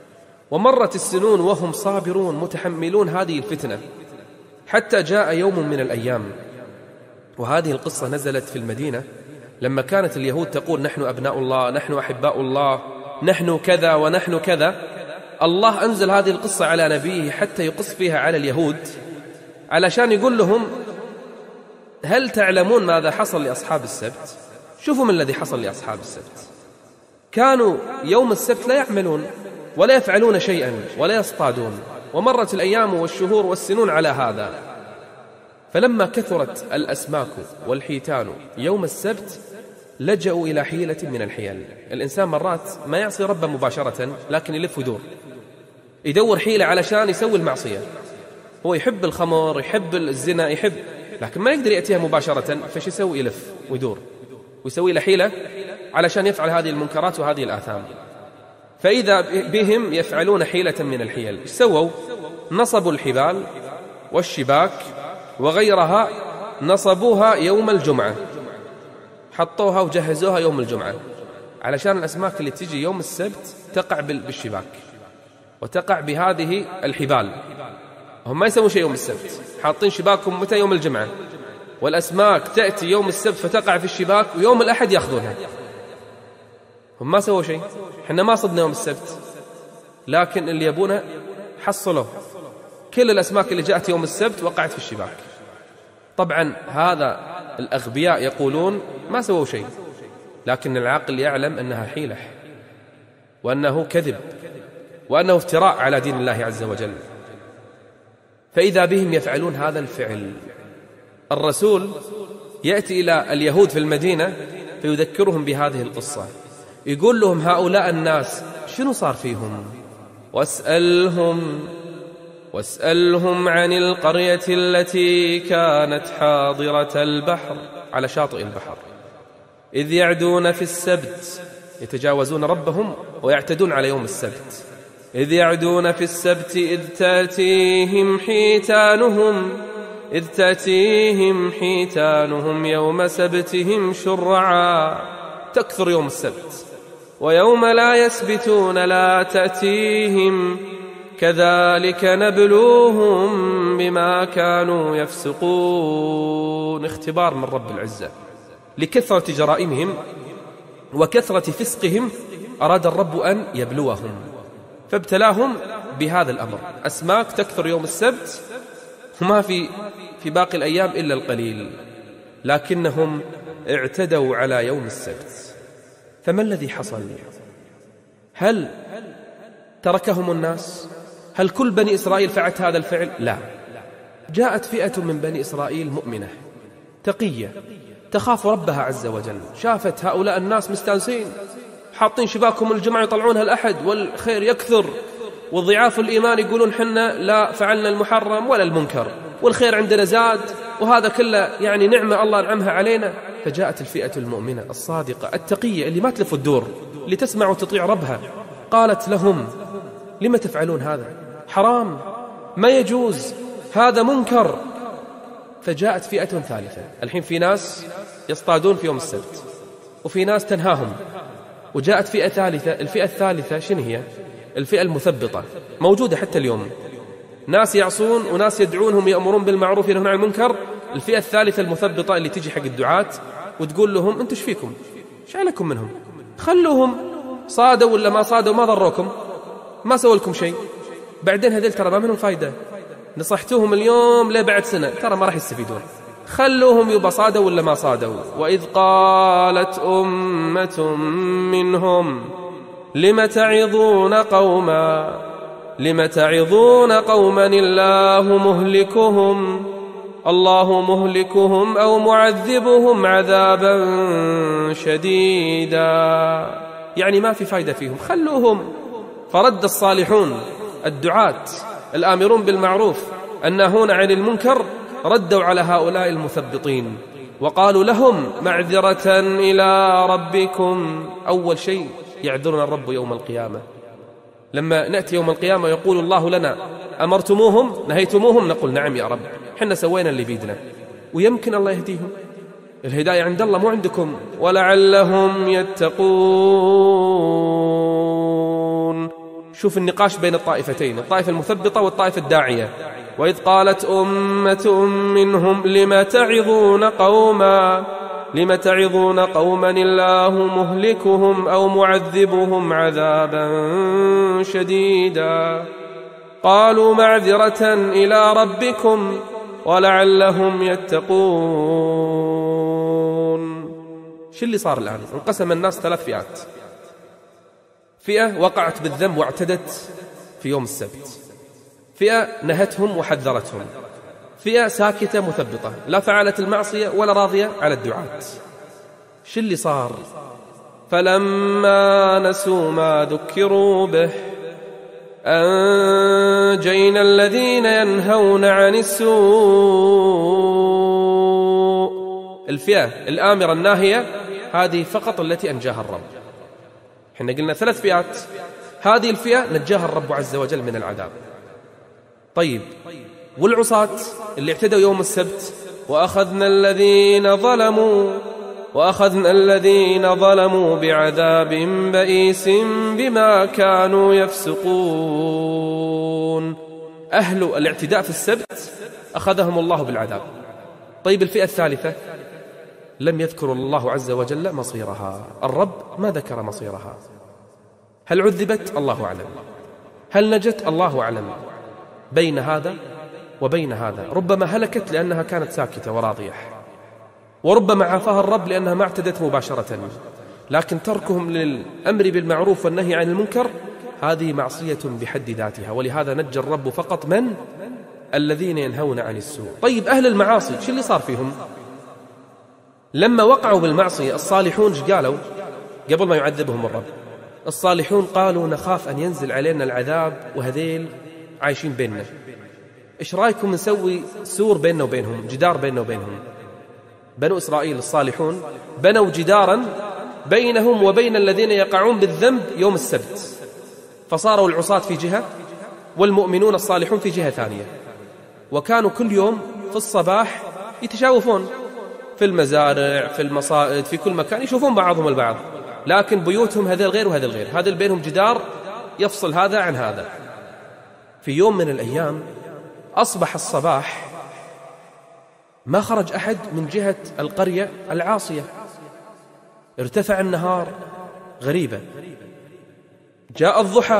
ومرت السنون وهم صابرون متحملون هذه الفتنة، حتى جاء يوم من الأيام، وهذه القصة نزلت في المدينة لما كانت اليهود تقول نحن أبناء الله، نحن أحباء الله، نحن كذا ونحن كذا. الله أنزل هذه القصة على نبيه حتى يقص فيها على اليهود، علشان يقول لهم هل تعلمون ماذا حصل لأصحاب السبت؟ شوفوا من الذي حصل لأصحاب السبت. كانوا يوم السبت لا يعملون ولا يفعلون شيئا ولا يصطادون، ومرت الأيام والشهور والسنون على هذا، فلما كثرت الأسماك والحيتان يوم السبت لجأوا إلى حيلة من الحيل. الإنسان مرات ما يعصي ربه مباشرة، لكن يلف ويدور، يدور حيلة علشان يسوي المعصية. هو يحب الخمر، يحب الزنا، يحب، لكن ما يقدر يأتيها مباشرة، فش يسوي؟ يلف ويدور ويسوي له حيلة علشان يفعل هذه المنكرات وهذه الآثام. فإذا بهم يفعلون حيلة من الحيل. إيش سووا؟ نصبوا الحبال والشباك وغيرها، نصبوها يوم الجمعة، حطوها وجهزوها يوم الجمعة، علشان الأسماك اللي تجي يوم السبت تقع بالشباك وتقع بهذه الحبال. هم ما يسوون شيء يوم السبت، حاطين شباكهم متى؟ يوم الجمعة، والأسماك تأتي يوم السبت فتقع في الشباك، ويوم الأحد يأخذونها. هم ما سووا شيء، حنا ما صدنا يوم السبت، لكن اللي يبونه حصلوه. كل الأسماك اللي جاءت يوم السبت وقعت في الشباك. طبعا هذا الأغبياء يقولون ما سووا شيء، لكن العقل يعلم أنها حيلة، وأنه كذب، وأنه افتراء على دين الله عز وجل. فإذا بهم يفعلون هذا الفعل. الرسول يأتي إلى اليهود في المدينة فيذكرهم بهذه القصة، يقول لهم هؤلاء الناس شنو صار فيهم؟ واسألهم عن القرية التي كانت حاضرة البحر، على شاطئ البحر، إذ يعدون في السبت، يتجاوزون ربهم ويعتدون على يوم السبت. إذ يعدون في السبت إذ تأتيهم حيتانهم يوم سبتهم شرعا، تكثر يوم السبت، ويوم لا يسبتون لا تأتيهم، كذلك نبلوهم بما كانوا يفسقون. اختبار من رب العزة لكثرة جرائمهم وكثرة فسقهم، أراد الرب أن يبلوهم، فابتلاهم بهذا الأمر. أسماك تكثر يوم السبت، وما في باقي الأيام إلا القليل، لكنهم اعتدوا على يوم السبت. فما الذي حصل؟ هل تركهم الناس؟ هل كل بني إسرائيل فعلت هذا الفعل؟ لا، جاءت فئة من بني إسرائيل مؤمنة تقية تخاف ربها عز وجل، شافت هؤلاء الناس مستانسين، حاطين شباكهم الجمعة يطلعونها الأحد، والخير يكثر، والضعاف الإيمان يقولون حنا لا فعلنا المحرم ولا المنكر، والخير عندنا زاد، وهذا كله يعني نعمة الله أنعمها علينا. فجاءت الفئة المؤمنة الصادقة التقية اللي ما تلف الدور، اللي تسمع وتطيع ربها، قالت لهم لما تفعلون هذا؟ حرام، ما يجوز، هذا منكر. فجاءت فئة ثالثة. الحين في ناس يصطادون في يوم السبت، وفي ناس تنهاهم، وجاءت فئة ثالثة. الفئة الثالثة شنو هي؟ الفئة المثبطة، موجودة حتى اليوم، ناس يعصون وناس يدعونهم يأمرون بالمعروف وينهون عن المنكر. الفئة الثالثة المثبطة اللي تجي حق الدعاة وتقول لهم انتوا ايش فيكم؟ ايش عليكم منهم؟ خلوهم، صادوا ولا ما صادوا ما ضروكم، ما سووا لكم شيء، بعدين هذيل ترى ما منهم فايدة، نصحتوهم اليوم لا بعد سنة ترى ما راح يستفيدون، خلوهم يبقى صادوا ولا ما صادوا. وإذ قالت أمة منهم لم تعظون قوما الله مهلكهم أو معذبهم عذابا شديدا، يعني ما في فايدة فيهم، خلوهم. فرد الصالحون الدعاة الآمرون بالمعروف الناهون عن المنكر ردوا على هؤلاء المثبطين وقالوا لهم معذرة إلى ربكم. أول شيء يعذرنا الرب يوم القيامة، لما نأتي يوم القيامة يقول الله لنا أمرتموهم نهيتموهم، نقول نعم يا رب، حنا سوينا اللي بيدنا، ويمكن الله يهديهم. الهداية عند الله مو عندكم. ولعلهم يتقون. شوف النقاش بين الطائفتين، الطائفة المثبطة والطائفة الداعية. وإذ قالت أمة منهم لم تعظون قوما الله مهلكهم أو معذبهم عذابا شديدا قالوا معذرة إلى ربكم ولعلهم يتقون. شو اللي صار الآن؟ انقسم الناس 3 فئات. فئة وقعت بالذنب واعتدت في يوم السبت، فئة نهتهم وحذرتهم، فئة ساكتة مثبطة لا فعلت المعصية ولا راضية على الدعاة. شو اللي صار؟ فلما نسوا ما ذكروا به أنجينا الذين ينهون عن السوء. الفئة الآمرة الناهية هذه فقط التي أنجاها الرب. احنا قلنا 3 فئات، هذه الفئة نجاها الرب عز وجل من العذاب. طيب والعصاة اللي اعتدوا يوم السبت؟ وأخذنا الذين ظلموا بعذاب بئيس بما كانوا يفسقون. أهل الاعتداء في السبت أخذهم الله بالعذاب. طيب الفئة الثالثة لم يذكر الله عز وجل مصيرها، الرب ما ذكر مصيرها. هل عذبت؟ الله أعلم. هل نجت؟ الله أعلم. بين هذا وبين هذا ربما هلكت لأنها كانت ساكتة وراضية، وربما عافاها الرب لأنها ما اعتدت مباشرة، لكن تركهم للأمر بالمعروف والنهي عن المنكر هذه معصية بحد ذاتها، ولهذا نجى الرب فقط من؟ الذين ينهون عن السوء. طيب أهل المعاصي شو اللي صار فيهم؟ لما وقعوا بالمعصية الصالحون ايش قالوا قبل ما يعذبهم الرب؟ الصالحون قالوا نخاف أن ينزل علينا العذاب وهذيل عايشين بيننا، إيش رأيكم نسوي سور بيننا وبينهم، جدار بيننا وبينهم؟ بنو إسرائيل الصالحون بنوا جدارا بينهم وبين الذين يقعون بالذنب يوم السبت، فصاروا العصاة في جهة والمؤمنون الصالحون في جهة ثانية، وكانوا كل يوم في الصباح يتشاوفون في المزارع في المصائد في كل مكان، يشوفون بعضهم البعض، لكن بيوتهم هذا الغير وهذا الغير، هذا بينهم جدار يفصل هذا عن هذا. في يوم من الأيام أصبح الصباح ما خرج أحد من جهة القرية العاصية، ارتفع النهار، غريبة، جاء الضحى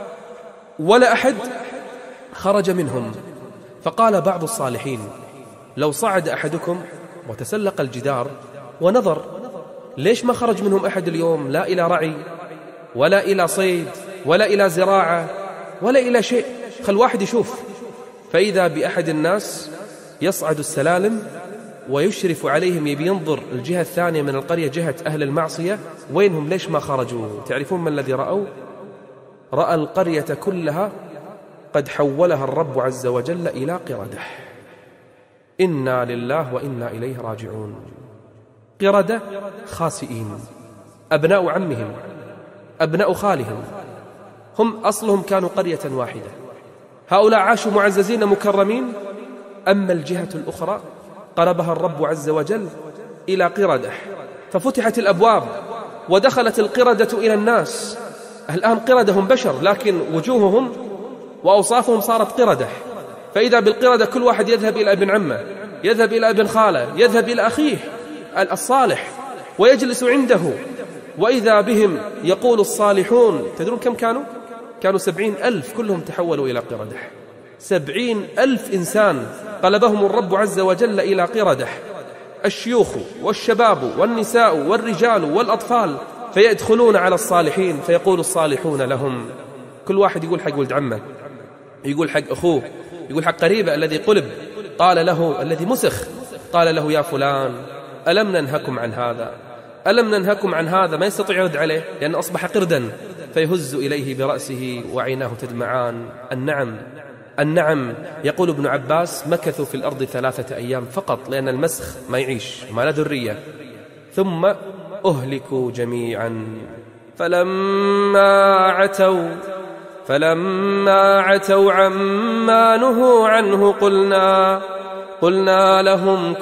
ولا أحد خرج منهم. فقال بعض الصالحين لو صعد أحدكم وتسلق الجدار ونظر ليش ما خرج منهم أحد اليوم، لا إلى رعي ولا إلى صيد ولا إلى زراعة ولا إلى شيء، خل واحد يشوف. فإذا بأحد الناس يصعد السلالم ويشرف عليهم، يبي ينظر الجهة الثانية من القرية جهة أهل المعصية وينهم، ليش ما خرجوا؟ تعرفون ما الذي رأوا؟ رأى القرية كلها قد حولها الرب عز وجل إلى قردة. إنا لله وإنا إليه راجعون. قردة خاسئين، أبناء عمهم أبناء خالهم، هم أصلهم كانوا قرية واحدة، هؤلاء عاشوا معززين مكرمين، أما الجهة الأخرى قلبها الرب عز وجل إلى قردة، ففتحت الأبواب ودخلت القردة إلى الناس. الآن قردة هم بشر، لكن وجوههم وأوصافهم صارت قردة. فإذا بالقردة كل واحد يذهب إلى ابن عمه، يذهب إلى ابن خاله، يذهب إلى أخيه الصالح ويجلس عنده، وإذا بهم يقول الصالحون، تدرون كم كانوا؟ كانوا 70,000، كلهم تحولوا إلى قردة. 70,000 إنسان قلبهم الرب عز وجل إلى قردة، الشيوخ والشباب والنساء والرجال والأطفال، فيدخلون على الصالحين فيقول الصالحون لهم، كل واحد يقول حق ولد عمه، يقول حق أخوه، يقول حق قريبه الذي قلب، قال له الذي مسخ، قال له يا فلان ألم ننهكم عن هذا؟ ألم ننهكم عن هذا؟ ما يستطيع يرد عليه لأنه أصبح قردا، فيهز إليه برأسه وعيناه تدمعان. النعم. يقول ابن عباس مكثوا في الأرض 3 أيام فقط، لأن المسخ ما يعيش ما له ذرية، ثم أهلكوا جميعا. فلما عتوا عما نهوا عنه قلنا لهم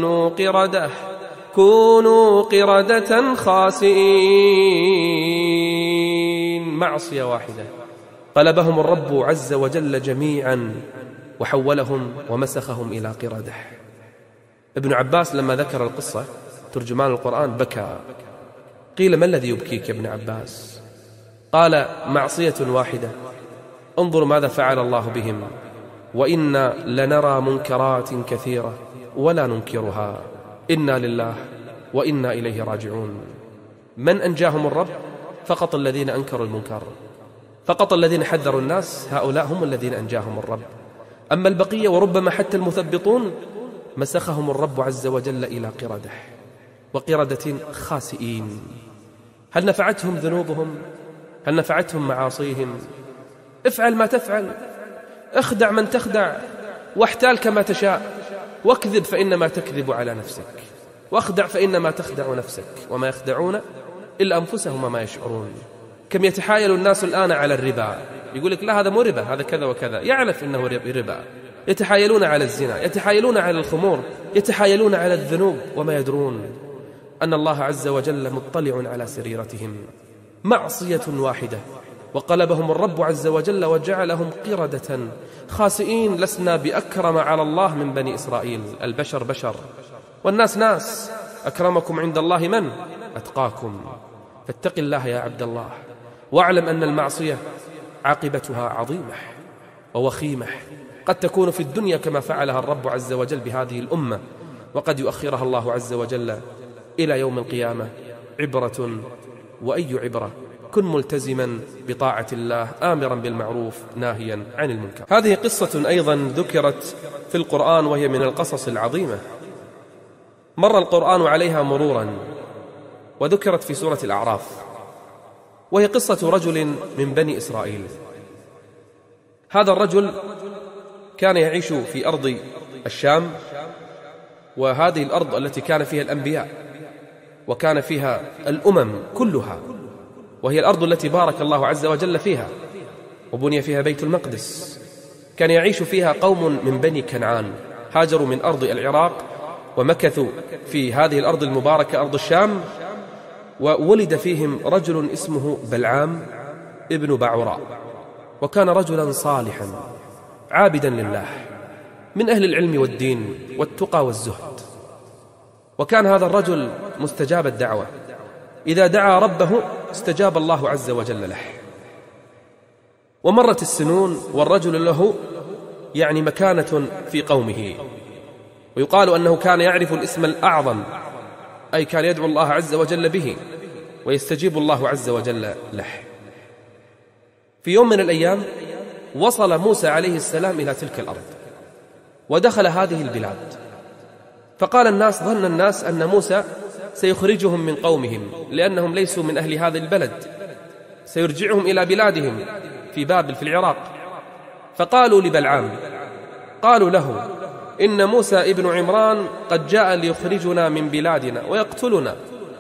كونوا قردة خاسئين. معصية واحدة قلبهم الرب عز وجل جميعا وحولهم ومسخهم إلى قردة. ابن عباس لما ذكر القصة ترجمان القرآن بكى. قيل: ما الذي يبكيك يا ابن عباس؟ قال: معصية واحدة، انظر ماذا فعل الله بهم، وإنا لنرى منكرات كثيرة ولا ننكرها، إنا لله وإنا إليه راجعون. من أنجاهم الرب؟ فقط الذين أنكروا المنكر، فقط الذين حذروا الناس، هؤلاء هم الذين أنجاهم الرب. أما البقية وربما حتى المثبطون مسخهم الرب عز وجل إلى قردة، وقردة خاسئين. هل نفعتهم ذنوبهم؟ هل نفعتهم معاصيهم؟ افعل ما تفعل، اخدع من تخدع، واحتال كما تشاء، واكذب فإنما تكذب على نفسك، واخدع فإنما تخدع نفسك، وما يخدعون إلا أنفسهم وما يشعرون. كم يتحايل الناس الآن على الربا، يقول لك: لا هذا مو ربا، هذا كذا وكذا، يعرف إنه ربا. يتحايلون على الزنا، يتحايلون على الخمور، يتحايلون على الذنوب، وما يدرون أن الله عز وجل مطلع على سريرتهم. معصية واحدة وقلبهم الرب عز وجل وجعلهم قردة خاسئين. لسنا بأكرم على الله من بني إسرائيل. البشر بشر والناس ناس. أكرمكم عند الله من؟ أتقاكم. فاتق الله يا عبد الله، واعلم أن المعصية عاقبتها عظيمة ووخيمة، قد تكون في الدنيا كما فعلها الرب عز وجل بهذه الأمة، وقد يؤخرها الله عز وجل إلى يوم القيامة. عبرة، وأي عبرة. كن ملتزما بطاعة الله، آمرا بالمعروف ناهيا عن المنكر. هذه قصة أيضا ذكرت في القرآن، وهي من القصص العظيمة، مر القرآن عليها مرورا، وذكرت في سورة الأعراف، وهي قصة رجل من بني إسرائيل. هذا الرجل كان يعيش في أرض الشام، وهذه الأرض التي كان فيها الأنبياء وكان فيها الأمم كلها، وهي الأرض التي بارك الله عز وجل فيها وبني فيها بيت المقدس. كان يعيش فيها قوم من بني كنعان، هاجروا من أرض العراق ومكثوا في هذه الأرض المباركة أرض الشام، وولد فيهم رجل اسمه بلعام ابن بعوراء، وكان رجلا صالحا عابدا لله، من أهل العلم والدين والتقى والزهد. وكان هذا الرجل مستجاب الدعوة، إذا دعا ربه استجاب الله عز وجل له. ومرت السنون والرجل له يعني مكانة في قومه، ويقال أنه كان يعرف الاسم الأعظم، أي كان يدعو الله عز وجل به ويستجيب الله عز وجل له. في يوم من الأيام وصل موسى عليه السلام إلى تلك الأرض ودخل هذه البلاد، فقال الناس، ظن الناس أن موسى سيخرجهم من قومهم لأنهم ليسوا من أهل هذا البلد، سيرجعهم إلى بلادهم في بابل في العراق. فقالوا لبلعام، قالوا له: إن موسى ابن عمران قد جاء ليخرجنا من بلادنا ويقتلنا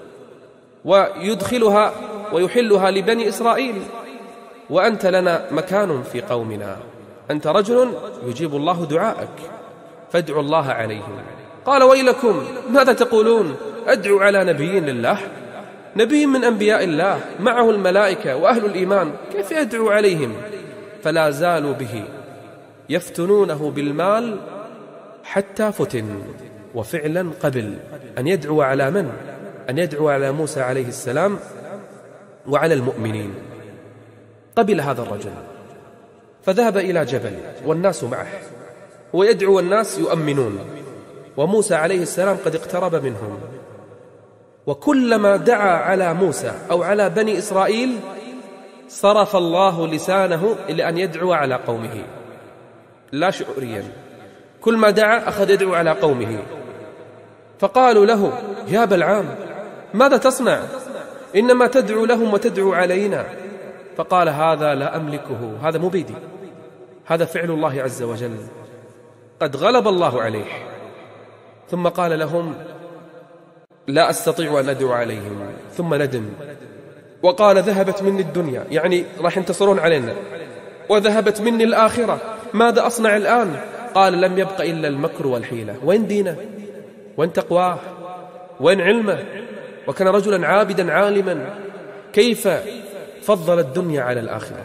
ويدخلها ويحلها لبني إسرائيل، وأنت لنا مكان في قومنا، أنت رجل يجيب الله دعاءك، فادعوا الله عليهم. قال: ويلكم، ماذا تقولون؟ أدعو على نبي لله، نبي من أنبياء الله معه الملائكة وأهل الإيمان، كيف أدعو عليهم؟ فلا زالوا به يفتنونه بالمال حتى فتن. وفعلا قبل أن يدعو على من؟ أن يدعو على موسى عليه السلام وعلى المؤمنين. قبل هذا الرجل فذهب إلى جبل والناس معه، ويدعو والناس يؤمنون، وموسى عليه السلام قد اقترب منهم. وكلما دعا على موسى أو على بني إسرائيل صرف الله لسانه إلى أن يدعو على قومه لا شعوريا، كل ما دعا أخذ يدعو على قومه. فقالوا له: يا بلعام، ماذا تصنع؟ إنما تدعو لهم وتدعو علينا. فقال: هذا لا أملكه، هذا مو بيدي، هذا فعل الله عز وجل، قد غلب الله عليه. ثم قال لهم: لا أستطيع أن أدعو عليهم. ثم ندم وقال: ذهبت مني الدنيا، يعني راح ينتصرون علينا، وذهبت مني الآخرة، ماذا أصنع الآن؟ قال: لم يبق إلا المكر والحيلة. وين دينه؟ وين تقواه؟ وين علمه؟ وكان رجلا عابدا عالما، كيف فضل الدنيا على الآخرة؟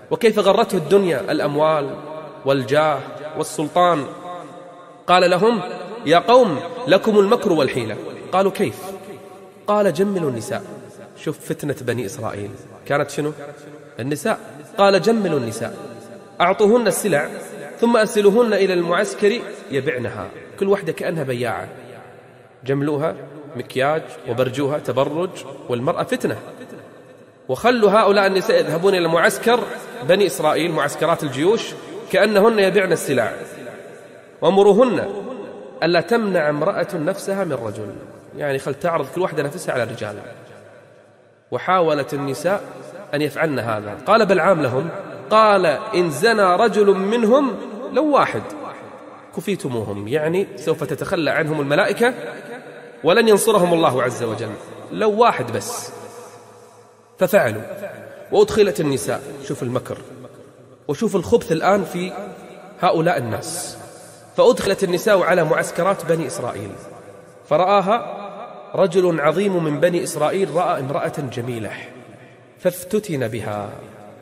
وكيف غرته الدنيا، الأموال والجاه والسلطان. قال لهم: يا قوم لكم المكر والحيلة. قالوا: كيف؟ قال: جملوا النساء. شوف فتنة بني إسرائيل كانت شنو؟ النساء. قال: جملوا النساء، أعطوهن السلع ثم أرسلوهن إلى المعسكر يبعنها، كل واحدة كأنها بياعة. جملوها مكياج وبرجوها تبرج، والمرأة فتنة. وخلوا هؤلاء النساء يذهبون إلى معسكر بني إسرائيل، معسكرات الجيوش، كأنهن يبيعن السلع. وامروهن ألا تمنع امرأة نفسها من رجل، يعني خل تعرض كل واحدة نفسها على الرجال. وحاولت النساء أن يفعلن هذا. قال بلعام لهم: قال: إن زنى رجل منهم لو واحد كفيتموهم، يعني سوف تتخلى عنهم الملائكة ولن ينصرهم الله عز وجل، لو واحد بس. ففعلوا، وأدخلت النساء. شوف المكر وشوف الخبث الآن في هؤلاء الناس. فأدخلت النساء على معسكرات بني إسرائيل، فرآها رجل عظيم من بني إسرائيل، رأى امرأة جميلة فافتتن بها،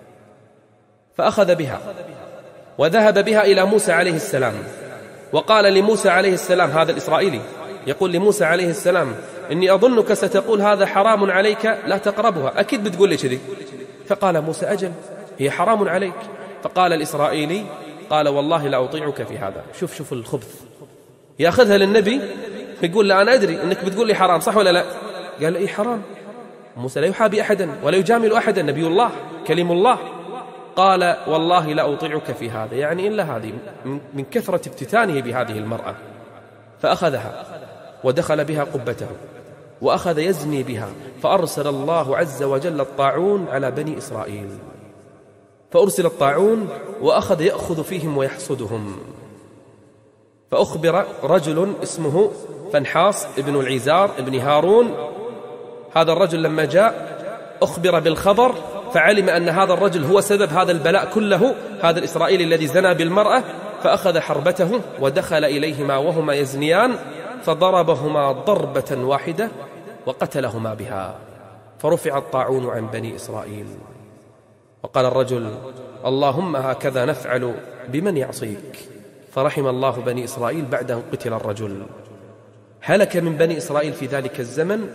فأخذ بها وذهب بها إلى موسى عليه السلام، وقال لموسى عليه السلام، هذا الإسرائيلي يقول لموسى عليه السلام: إني أظنك ستقول هذا حرام عليك لا تقربها، أكيد بتقول لي كذي. فقال موسى: أجل، هي حرام عليك. فقال الإسرائيلي: قال: والله لا أطيعك في هذا. شوف الخبث، يأخذها للنبي يقول: لا أنا أدري أنك بتقول لي حرام، صح ولا لا؟ قال: إيه حرام. موسى لا يحابي أحدا ولا يجامل أحدا، نبي الله كلم الله. قال: والله لا أطيعك في هذا، يعني إلا هذه، من كثرة افتتانه بهذه المرأة. فأخذها ودخل بها قبته وأخذ يزني بها، فأرسل الله عز وجل الطاعون على بني إسرائيل. فأرسل الطاعون وأخذ يأخذ فيهم ويحصدهم. فأخبر رجل اسمه فنحاص ابن العزار ابن هارون. هذا الرجل لما جاء أخبر بالخبر، فعلم أن هذا الرجل هو سبب هذا البلاء كله، هذا الإسرائيلي الذي زنى بالمرأة. فأخذ حربته ودخل إليهما وهما يزنيان، فضربهما ضربة واحدة وقتلهما بها. فرفع الطاعون عن بني إسرائيل. وقال الرجل: اللهم هكذا نفعل بمن يعصيك. فرحم الله بني إسرائيل بعد أن قتل الرجل. هلك من بني إسرائيل في ذلك الزمن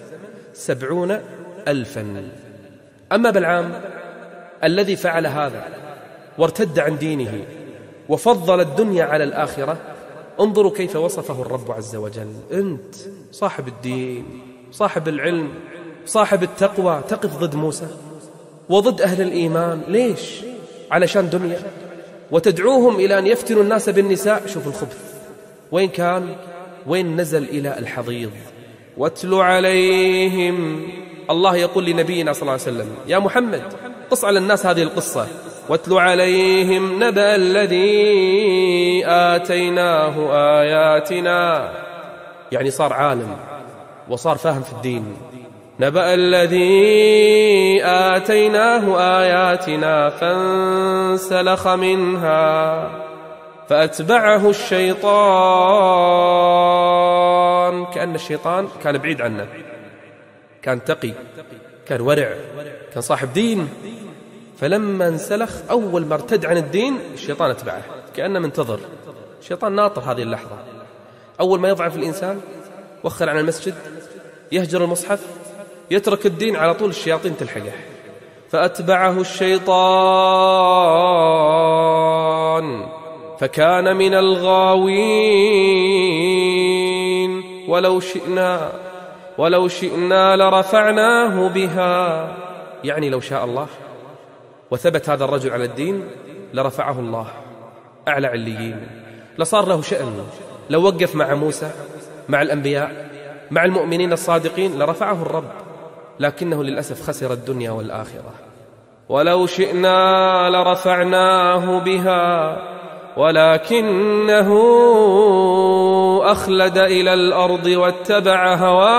70,000. أما بلعام الذي فعل هذا وارتد عن دينه وفضل الدنيا على الآخرة، انظروا كيف وصفه الرب عز وجل: أنت صاحب الدين، صاحب العلم، صاحب التقوى، تقف ضد موسى وضد أهل الإيمان. ليش؟ علشان دنيا، وتدعوهم إلى أن يفتنوا الناس بالنساء. شوف الخبث وين كان، وين نزل إلى الحضيض. واتل عليهم، الله يقول لنبينا صلى الله عليه وسلم: يا محمد قص على الناس هذه القصة. واتل عليهم نبأ الذي آتيناه آياتنا، يعني صار عالم وصار فاهم في الدين. نبأ الذي آتيناه آياتنا فانسلخ منها فأتبعه الشيطان. كأن الشيطان كان بعيد عنه، كان تقي، كان ورع، كان صاحب دين. فلما انسلخ، أول ما ارتد عن الدين، الشيطان اتبعه، كأنه منتظر. الشيطان ناطر هذه اللحظة، أول ما يضعف الإنسان، وخر عن المسجد، يهجر المصحف، يترك الدين، على طول الشياطين تلحقه. فأتبعه الشيطان فكان من الغاوين. ولو شئنا لرفعناه بها، يعني لو شاء الله وثبت هذا الرجل على الدين لرفعه الله أعلى عليين، لصار له شأن. لو وقف مع موسى، مع الأنبياء، مع المؤمنين الصادقين، لرفعه الرب، لكنه للأسف خسر الدنيا والآخرة. ولو شئنا لرفعناه بها ولكنه أخلد إلى الأرض واتبع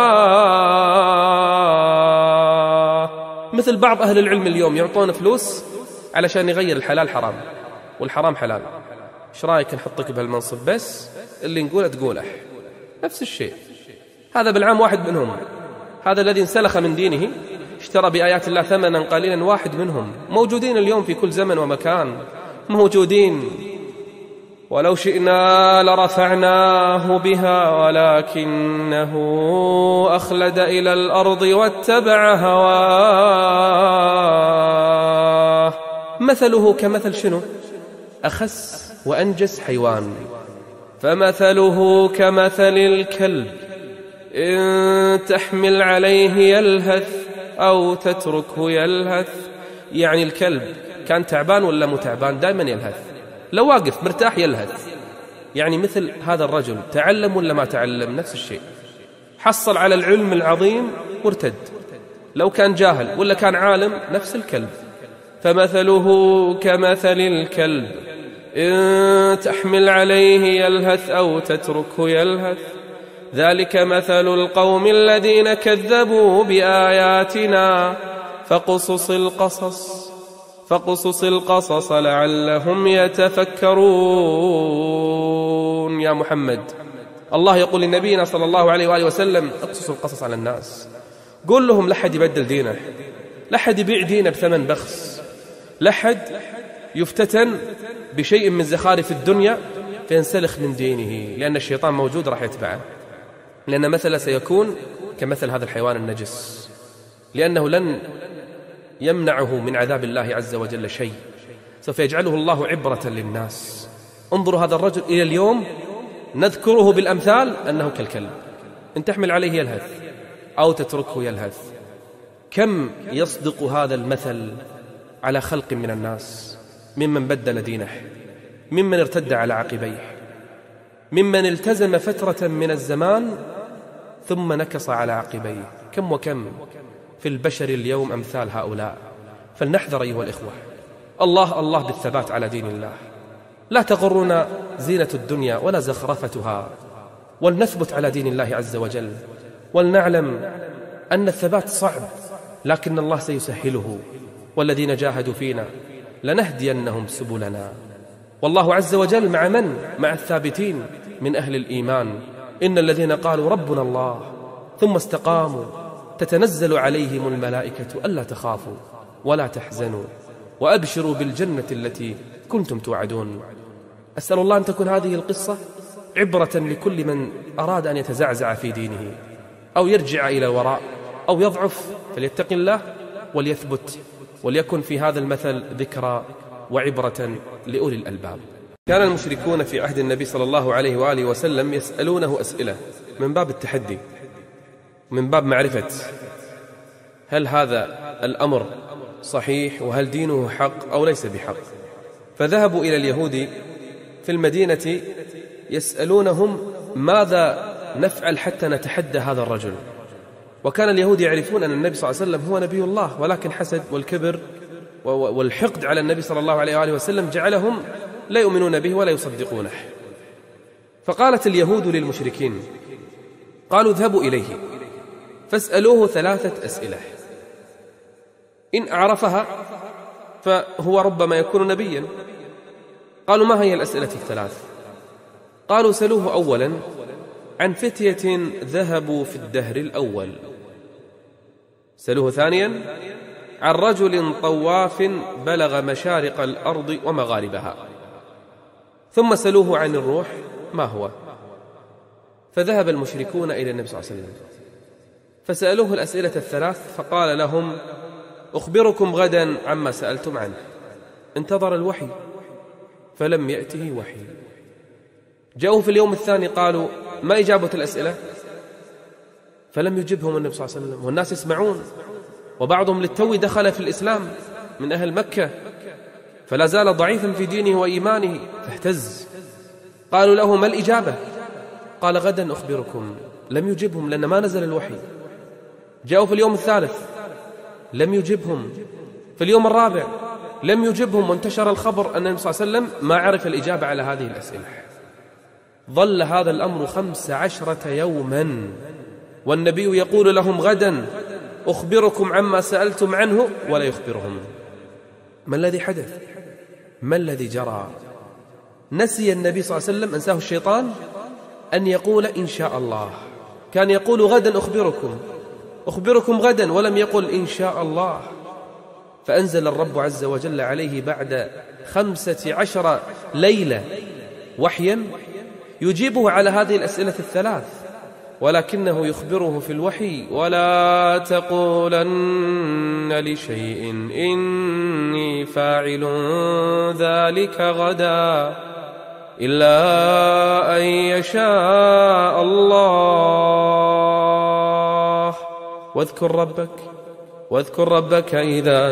هواه. مثل بعض أهل العلم اليوم يعطون فلوس علشان يغير الحلال حرام والحرام حلال. ايش رايك نحطك بهالمنصب، بس اللي نقوله تقوله. نفس الشيء، هذا بلعام واحد منهم، هذا الذي انسلخ من دينه، اشترى بآيات الله ثمنا قليلا، واحد منهم. موجودين اليوم في كل زمن ومكان، موجودين. ولو شئنا لرفعناه بها ولكنه أخلد إلى الأرض واتبع هواه. مثله كمثل شنو؟ أخس وأنجس حيوان. فمثله كمثل الكلب إن تحمل عليه يلهث أو تتركه يلهث. يعني الكلب كان تعبان ولا مو تعبان؟ دائما يلهث، لو واقف مرتاح يلهث. يعني مثل هذا الرجل، تعلم ولا ما تعلم؟ نفس الشيء، حصل على العلم العظيم وارتد. لو كان جاهل ولا كان عالم، نفس الكلب. فمثله كمثل الكلب إن تحمل عليه يلهث أو تتركه يلهث ذلك مثل القوم الذين كذبوا بآياتنا فقصص القصص لعلهم يتفكرون. يا محمد، الله يقول لنبينا صلى الله عليه وآله وسلم: اقصص القصص على الناس. قول لهم لا حد يبدل دينه، لا حد يبيع دينه بثمن بخس، لا حد يفتتن بشيء من زخارف الدنيا فينسلخ من دينه، لأن الشيطان موجود راح يتبعه. لأن مثله سيكون كمثل هذا الحيوان النجس، لأنه لن يمنعه من عذاب الله عز وجل شيء، سوف يجعله الله عبرة للناس. انظروا هذا الرجل إلى اليوم نذكره بالأمثال أنه كالكلب، إن تحمل عليه يلهث أو تتركه يلهث. كم يصدق هذا المثل على خلق من الناس، ممن بدل دينه، ممن ارتد على عقبيه، ممن التزم فترة من الزمان ثم نكص على عقبيه. كم وكم في البشر اليوم أمثال هؤلاء. فلنحذر أيها الإخوة، الله بالثبات على دين الله. لا تغرنا زينة الدنيا ولا زخرفتها، ولنثبت على دين الله عز وجل، ولنعلم أن الثبات صعب لكن الله سيسهله. والذين جاهدوا فينا لنهدينهم سبلنا. والله عز وجل مع من؟ مع الثابتين من أهل الإيمان. إن الذين قالوا ربنا الله ثم استقاموا تتنزل عليهم الملائكة ألا تخافوا ولا تحزنوا وأبشروا بالجنة التي كنتم توعدون. أسأل الله أن تكون هذه القصة عبرة لكل من أراد أن يتزعزع في دينه أو يرجع إلى الوراء أو يضعف، فليتق الله وليثبت، وليكن في هذا المثل ذكرى وعبرة لأولي الألباب. كان المشركون في عهد النبي صلى الله عليه وآله وسلم يسألونه أسئلة من باب التحدي، من باب معرفة هل هذا الأمر صحيح وهل دينه حق أو ليس بحق. فذهبوا إلى اليهود في المدينة يسألونهم ماذا نفعل حتى نتحدى هذا الرجل. وكان اليهود يعرفون أن النبي صلى الله عليه وسلم هو نبي الله، ولكن حسد والكبر والحقد على النبي صلى الله عليه وآله وسلم جعلهم لا يؤمنون به ولا يصدقونه. فقالت اليهود للمشركين، قالوا اذهبوا إليه فاسألوه 3 أسئلة، إن أعرفها فهو ربما يكون نبيا. قالوا ما هي الأسئلة 3؟ قالوا سألوه أولا عن فتية ذهبوا في الدهر الأول، سألوه ثانيا عن رجل طواف بلغ مشارق الأرض ومغاربها، ثم سألوه عن الروح ما هو. فذهب المشركون إلى النبي صلى الله عليه وسلم فسألوه الأسئلة 3، فقال لهم أخبركم غدا عما سألتم عنه. انتظر الوحي فلم يأته وحي. جاءوا في اليوم الثاني قالوا ما إجابة الأسئلة؟ فلم يجبهم النبي صلى الله عليه وسلم، والناس يسمعون، وبعضهم للتو دخل في الإسلام من أهل مكة فلا زال ضعيفا في دينه وإيمانه فاهتز. قالوا له ما الإجابة؟ قال غدا أخبركم. لم يجبهم لأن ما نزل الوحي. جاءوا في اليوم الثالث لم يجبهم، في اليوم الرابع لم يجبهم، وانتشر الخبر أن النبي صلى الله عليه وسلم ما عرف الإجابة على هذه الأسئلة. ظل هذا الأمر 15 يوما والنبي يقول لهم غدا أخبركم عما سألتم عنه ولا يخبرهم. ما الذي حدث؟ ما الذي جرى؟ نسي النبي صلى الله عليه وسلم، أنساه الشيطان أن يقول إن شاء الله. كان يقول غدا أخبركم، أخبركم غدا، ولم يقل إن شاء الله. فأنزل الرب عز وجل عليه بعد 15 ليلة وحيا يجيبه على هذه الأسئلة الثلاث، ولكنه يخبره في الوحي: ولا تقولن لشيء إني فاعل ذلك غدا إلا أن يشاء الله واذكر ربك إذا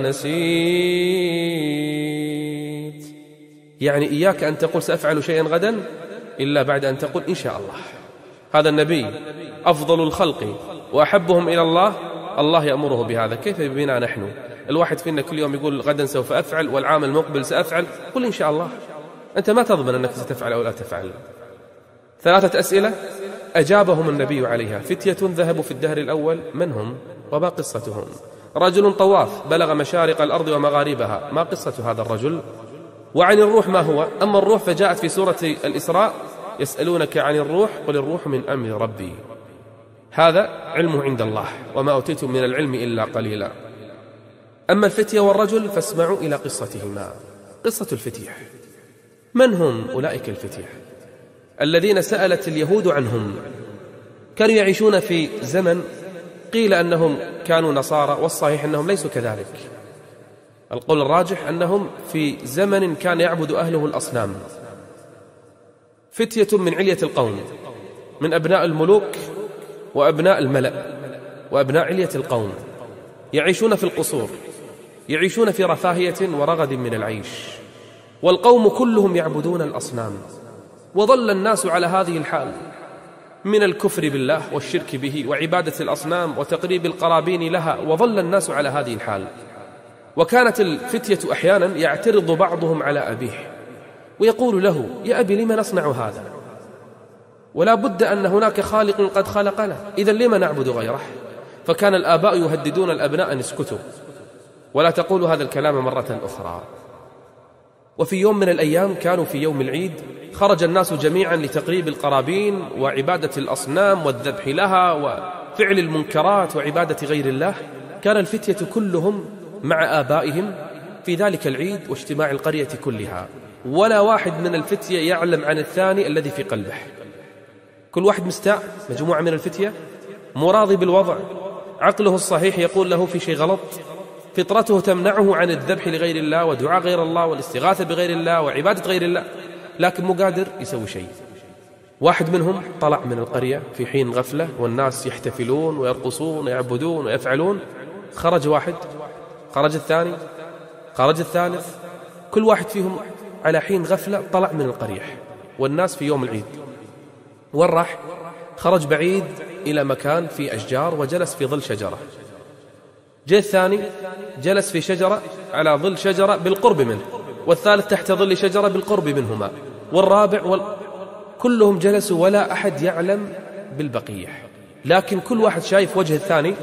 نسيت. يعني إياك أن تقول سأفعل شيئا غدا إلا بعد أن تقول إن شاء الله. هذا النبي أفضل الخلق وأحبهم إلى الله، الله يأمره بهذا. كيف بنا نحن؟ الواحد فينا كل يوم يقول غدا سوف أفعل، والعام المقبل سأفعل. قل إن شاء الله، أنت ما تضمن أنك ستفعل أو لا تفعل. 3 أسئلة أجابهم النبي عليها. فتية ذهبوا في الدهر الأول، من هم وما قصتهم؟ رجل طواف بلغ مشارق الأرض ومغاربها، ما قصة هذا الرجل؟ وعن الروح ما هو؟ أما الروح فجاءت في سورة الإسراء: يسألونك عن الروح قل الروح من أمر ربي. هذا علمه عند الله، وما أوتيتم من العلم إلا قليلا. أما الفتية والرجل فاسمعوا إلى قصتهما. قصة الفتية: من هم أولئك الفتية الذين سألت اليهود عنهم؟ كانوا يعيشون في زمن قيل أنهم كانوا نصارى، والصحيح أنهم ليسوا كذلك. القول الراجح أنهم في زمن كان يعبد أهله الأصنام. فتية من علية القوم، من أبناء الملوك وأبناء الملأ وأبناء علية القوم، يعيشون في القصور، يعيشون في رفاهية ورغد من العيش، والقوم كلهم يعبدون الأصنام. وظل الناس على هذه الحال من الكفر بالله والشرك به وعبادة الأصنام وتقريب القرابين لها، وظل الناس على هذه الحال. وكانت الفتية أحيانا يعترض بعضهم على أبيه ويقول له: يا أبي لما نصنع هذا؟ ولا بد أن هناك خالق قد خلقنا، إذن لما نعبد غيره؟ فكان الآباء يهددون الأبناء أن اسكتوا ولا تقولوا هذا الكلام مرة أخرى. وفي يوم من الأيام كانوا في يوم العيد، خرج الناس جميعا لتقريب القرابين وعبادة الأصنام والذبح لها وفعل المنكرات وعبادة غير الله. كان الفتية كلهم مع آبائهم في ذلك العيد واجتماع القرية كلها، ولا واحد من الفتية يعلم عن الثاني الذي في قلبه. كل واحد مستاء، مجموعة من الفتية مراضي بالوضع، عقله الصحيح يقول له في شيء غلط، فطرته تمنعه عن الذبح لغير الله ودعاء غير الله والاستغاثة بغير الله وعبادة غير الله، لكن مو قادر يسوي شيء. واحد منهم طلع من القرية في حين غفلة والناس يحتفلون ويرقصون ويعبدون ويفعلون. خرج واحد، خرج الثاني، خرج الثالث، كل واحد فيهم على حين غفلة طلع من القرية والناس في يوم العيد. وين راح؟ خرج بعيد إلى مكان فيه أشجار وجلس في ظل شجرة. جاء الثاني جلس في شجرة على ظل شجرة بالقرب منه، والثالث تحت ظل شجرة بالقرب منهما، والرابع كلهم جلسوا ولا أحد يعلم بالبقية، لكن كل واحد شايف وجه الثاني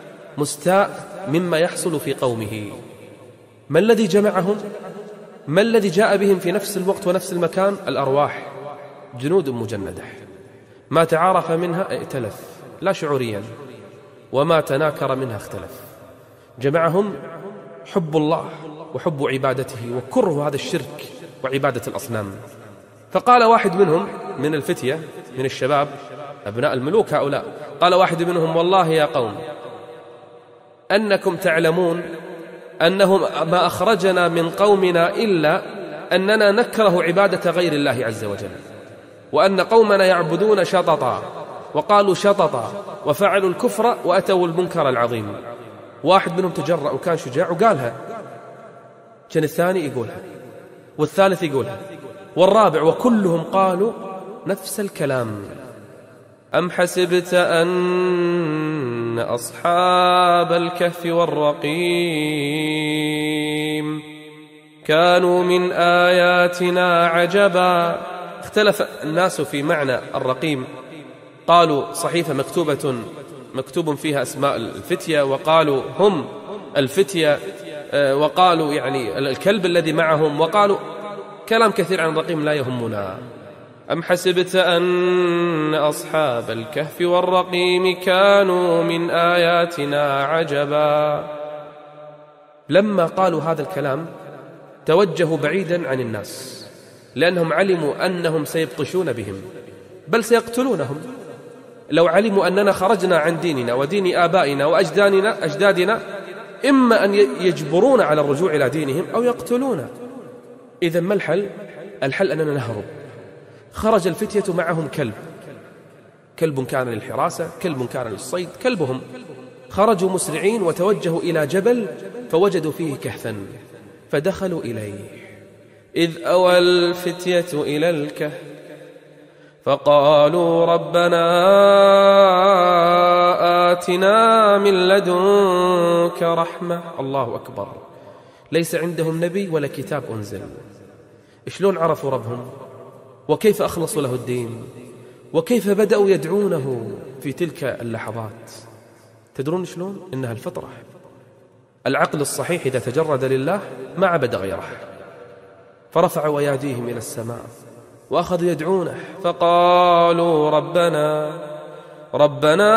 مستاء مما يحصل في قومه. ما الذي جمعهم؟ ما الذي جاء بهم في نفس الوقت ونفس المكان؟ الأرواح، جنود مجندة، ما تعارف منها ائتلف لا شعوريا، وما تناكر منها اختلف. جمعهم حب الله وحب عبادته وكره هذا الشرك وعبادة الأصنام. فقال واحد منهم من الفتية من الشباب أبناء الملوك هؤلاء، قال واحد منهم: والله يا قوم أنكم تعلمون أنه ما أخرجنا من قومنا إلا أننا نكره عبادة غير الله عز وجل، وأن قومنا يعبدون شططا، وقالوا شططا وفعلوا الكفر وأتوا المنكر العظيم. واحد منهم تجرأ وكان شجاع وقالها، كان الثاني يقولها والثالث يقولها والرابع، وكلهم قالوا نفس الكلام: أم حسبت أن أصحاب الكهف والرقيم كانوا من آياتنا عجبا. اختلف الناس في معنى الرقيم، قالوا صحيفة مكتوب فيها أسماء الفتية، وقالوا هم الفتية، وقالوا يعني الكلب الذي معهم، وقالوا كلام كثير عن الرقيم لا يهمنا. أم حسبت أن أصحاب الكهف والرقيم كانوا من آياتنا عجبا. لما قالوا هذا الكلام توجهوا بعيدا عن الناس، لأنهم علموا أنهم سيبطشون بهم بل سيقتلونهم. لو علموا أننا خرجنا عن ديننا ودين آبائنا وأجدادنا إما أن يجبرون على الرجوع إلى دينهم أو يقتلونا. إذن ما الحل؟ الحل أننا نهرب. خرج الفتية معهم كلب كان للحراسة، كلب كان للصيد، كلبهم. خرجوا مسرعين وتوجهوا إلى جبل فوجدوا فيه كهفا فدخلوا إليه. إذ أوى الفتية إلى الكهف فقالوا ربنا آتنا من لدنك رحمة. الله أكبر. ليس عندهم نبي ولا كتاب أنزل. شلون عرفوا ربهم؟ وكيف أخلصوا له الدين؟ وكيف بدأوا يدعونه في تلك اللحظات؟ تدرون شلون؟ إنها الفطرة. العقل الصحيح إذا تجرد لله ما عبد غيره. فرفعوا أيديهم إلى السماء وأخذوا يدعونه فقالوا ربنا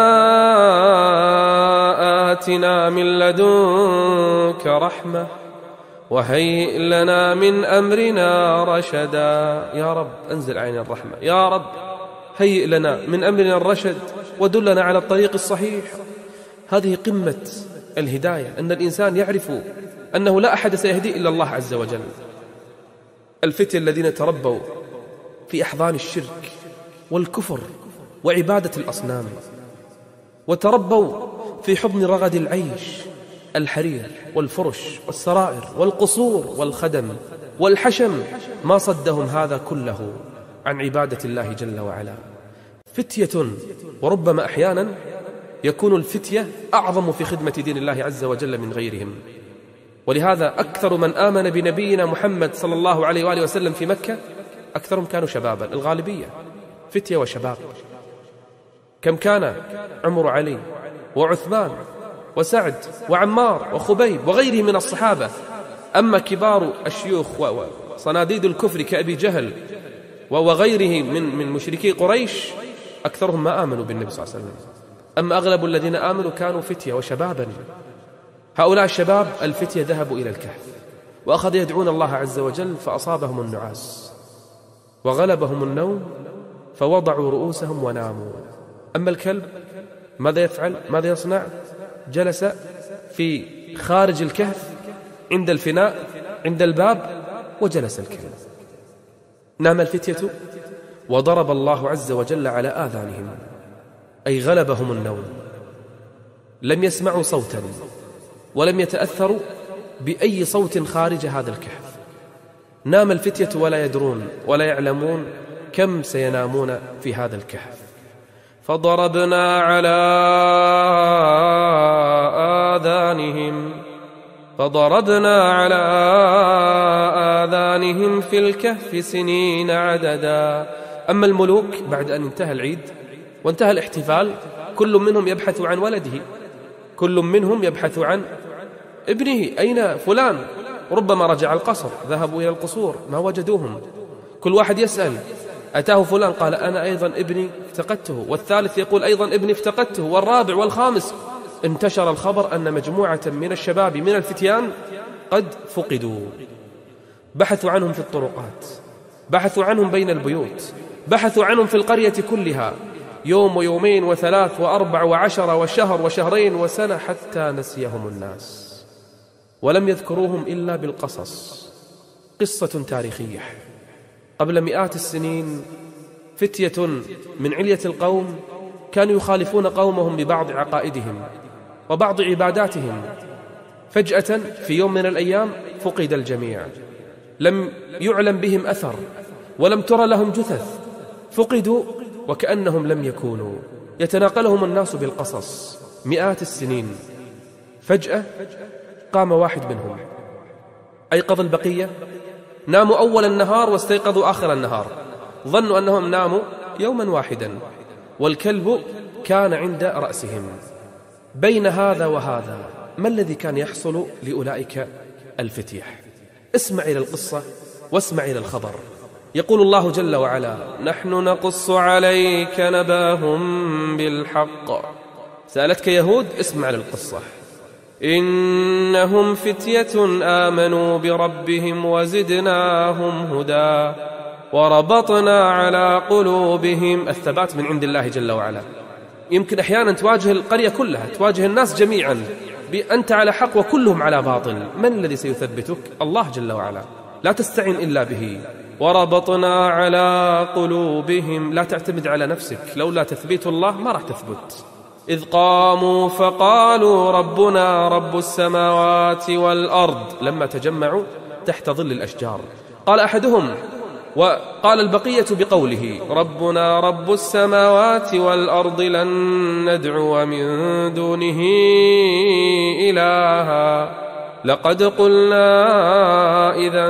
آتنا من لدنك رحمة وهيئ لنا من أمرنا رشدا. يا رب أنزل علينا الرحمة، يا رب هيئ لنا من أمرنا الرشد ودلنا على الطريق الصحيح. هذه قمة الهداية، أن الإنسان يعرف أنه لا أحد سيهدي إلا الله عز وجل. الفتية الذين تربوا في أحضان الشرك والكفر وعبادة الأصنام، وتربوا في حضن رغد العيش، الحرير والفرش والسرائر والقصور والخدم والحشم، ما صدهم هذا كله عن عبادة الله جل وعلا. فتية، وربما أحيانا يكون الفتية أعظم في خدمة دين الله عز وجل من غيرهم. ولهذا أكثر من آمن بنبينا محمد صلى الله عليه وآله وسلم في مكة أكثرهم كانوا شبابا، الغالبية فتية وشباب. كم كان عمر علي وعثمان وسعد وعمار وخبيب وغيرهم من الصحابة. أما كبار الشيوخ وصناديد الكفر كأبي جهل وغيره من مشركي قريش أكثرهم ما آمنوا بالنبي صلى الله عليه وسلم. أما أغلب الذين آمنوا كانوا فتية وشبابا. هؤلاء الشباب الفتية ذهبوا إلى الكهف وأخذوا يدعون الله عز وجل فأصابهم النعاس وغلبهم النوم فوضعوا رؤوسهم وناموا. أما الكلب ماذا يفعل؟ ماذا يصنع؟ جلس في خارج الكهف عند الفناء عند الباب وجلس الكلب. نام الفتية وضرب الله عز وجل على آذانهم، أي غلبهم النوم، لم يسمعوا صوتا ولم يتأثروا بأي صوت خارج هذا الكهف. نام الفتية ولا يدرون ولا يعلمون كم سينامون في هذا الكهف. فضربنا على آذانهم في الكهف سنين عددا. أما الملوك بعد أن انتهى العيد وانتهى الاحتفال كل منهم يبحث عن ولده، كل منهم يبحث عن ابنه، أين فلان؟ ربما رجع القصر، ذهبوا إلى القصور ما وجدوهم. كل واحد يسأل أتاه فلان؟ قال أنا أيضا ابني افتقدته، والثالث يقول أيضا ابني افتقدته، والرابع والخامس. انتشر الخبر أن مجموعة من الشباب من الفتيان قد فقدوا. بحثوا عنهم في الطرقات، بحثوا عنهم بين البيوت، بحثوا عنهم في القرية كلها، يوم ويومين وثلاث وأربع وعشر وشهر وشهرين وسنة، حتى نسيهم الناس ولم يذكروهم إلا بالقصص. قصة تاريخية. قبل مئات السنين فتية من علية القوم كانوا يخالفون قومهم ببعض عقائدهم وبعض عباداتهم. فجأة في يوم من الأيام فقد الجميع، لم يعلم بهم أثر ولم ترى لهم جثث، فقدوا وكأنهم لم يكونوا. يتناقلهم الناس بالقصص مئات السنين. فجأة قام واحد منهم، أيقظ البقية. ناموا أول النهار واستيقظوا آخر النهار، ظنوا أنهم ناموا يوما واحدا، والكلب كان عند رأسهم. بين هذا وهذا ما الذي كان يحصل لأولئك الفتية؟ اسمع إلى القصة واسمع إلى الخبر. يقول الله جل وعلا: نحن نقص عليك نباهم بالحق. سألتك يهود، اسمع للقصة. إنهم فتية آمنوا بربهم وزدناهم هدى وربطنا على قلوبهم. الثبات من عند الله جل وعلا. يمكن أحيانا تواجه القرية كلها، تواجه الناس جميعا أنت على حق وكلهم على باطل، من الذي سيثبتك؟ الله جل وعلا، لا تستعين إلا به. وربطنا على قلوبهم، لا تعتمد على نفسك، لولا تثبيت الله ما راح تثبت. إذ قاموا فقالوا ربنا رب السماوات والأرض، لما تجمعوا تحت ظل الأشجار قال أحدهم، وقال البقية بقوله: ربنا رب السماوات والأرض لن ندعو من دونه إلها لقد قلنا إذا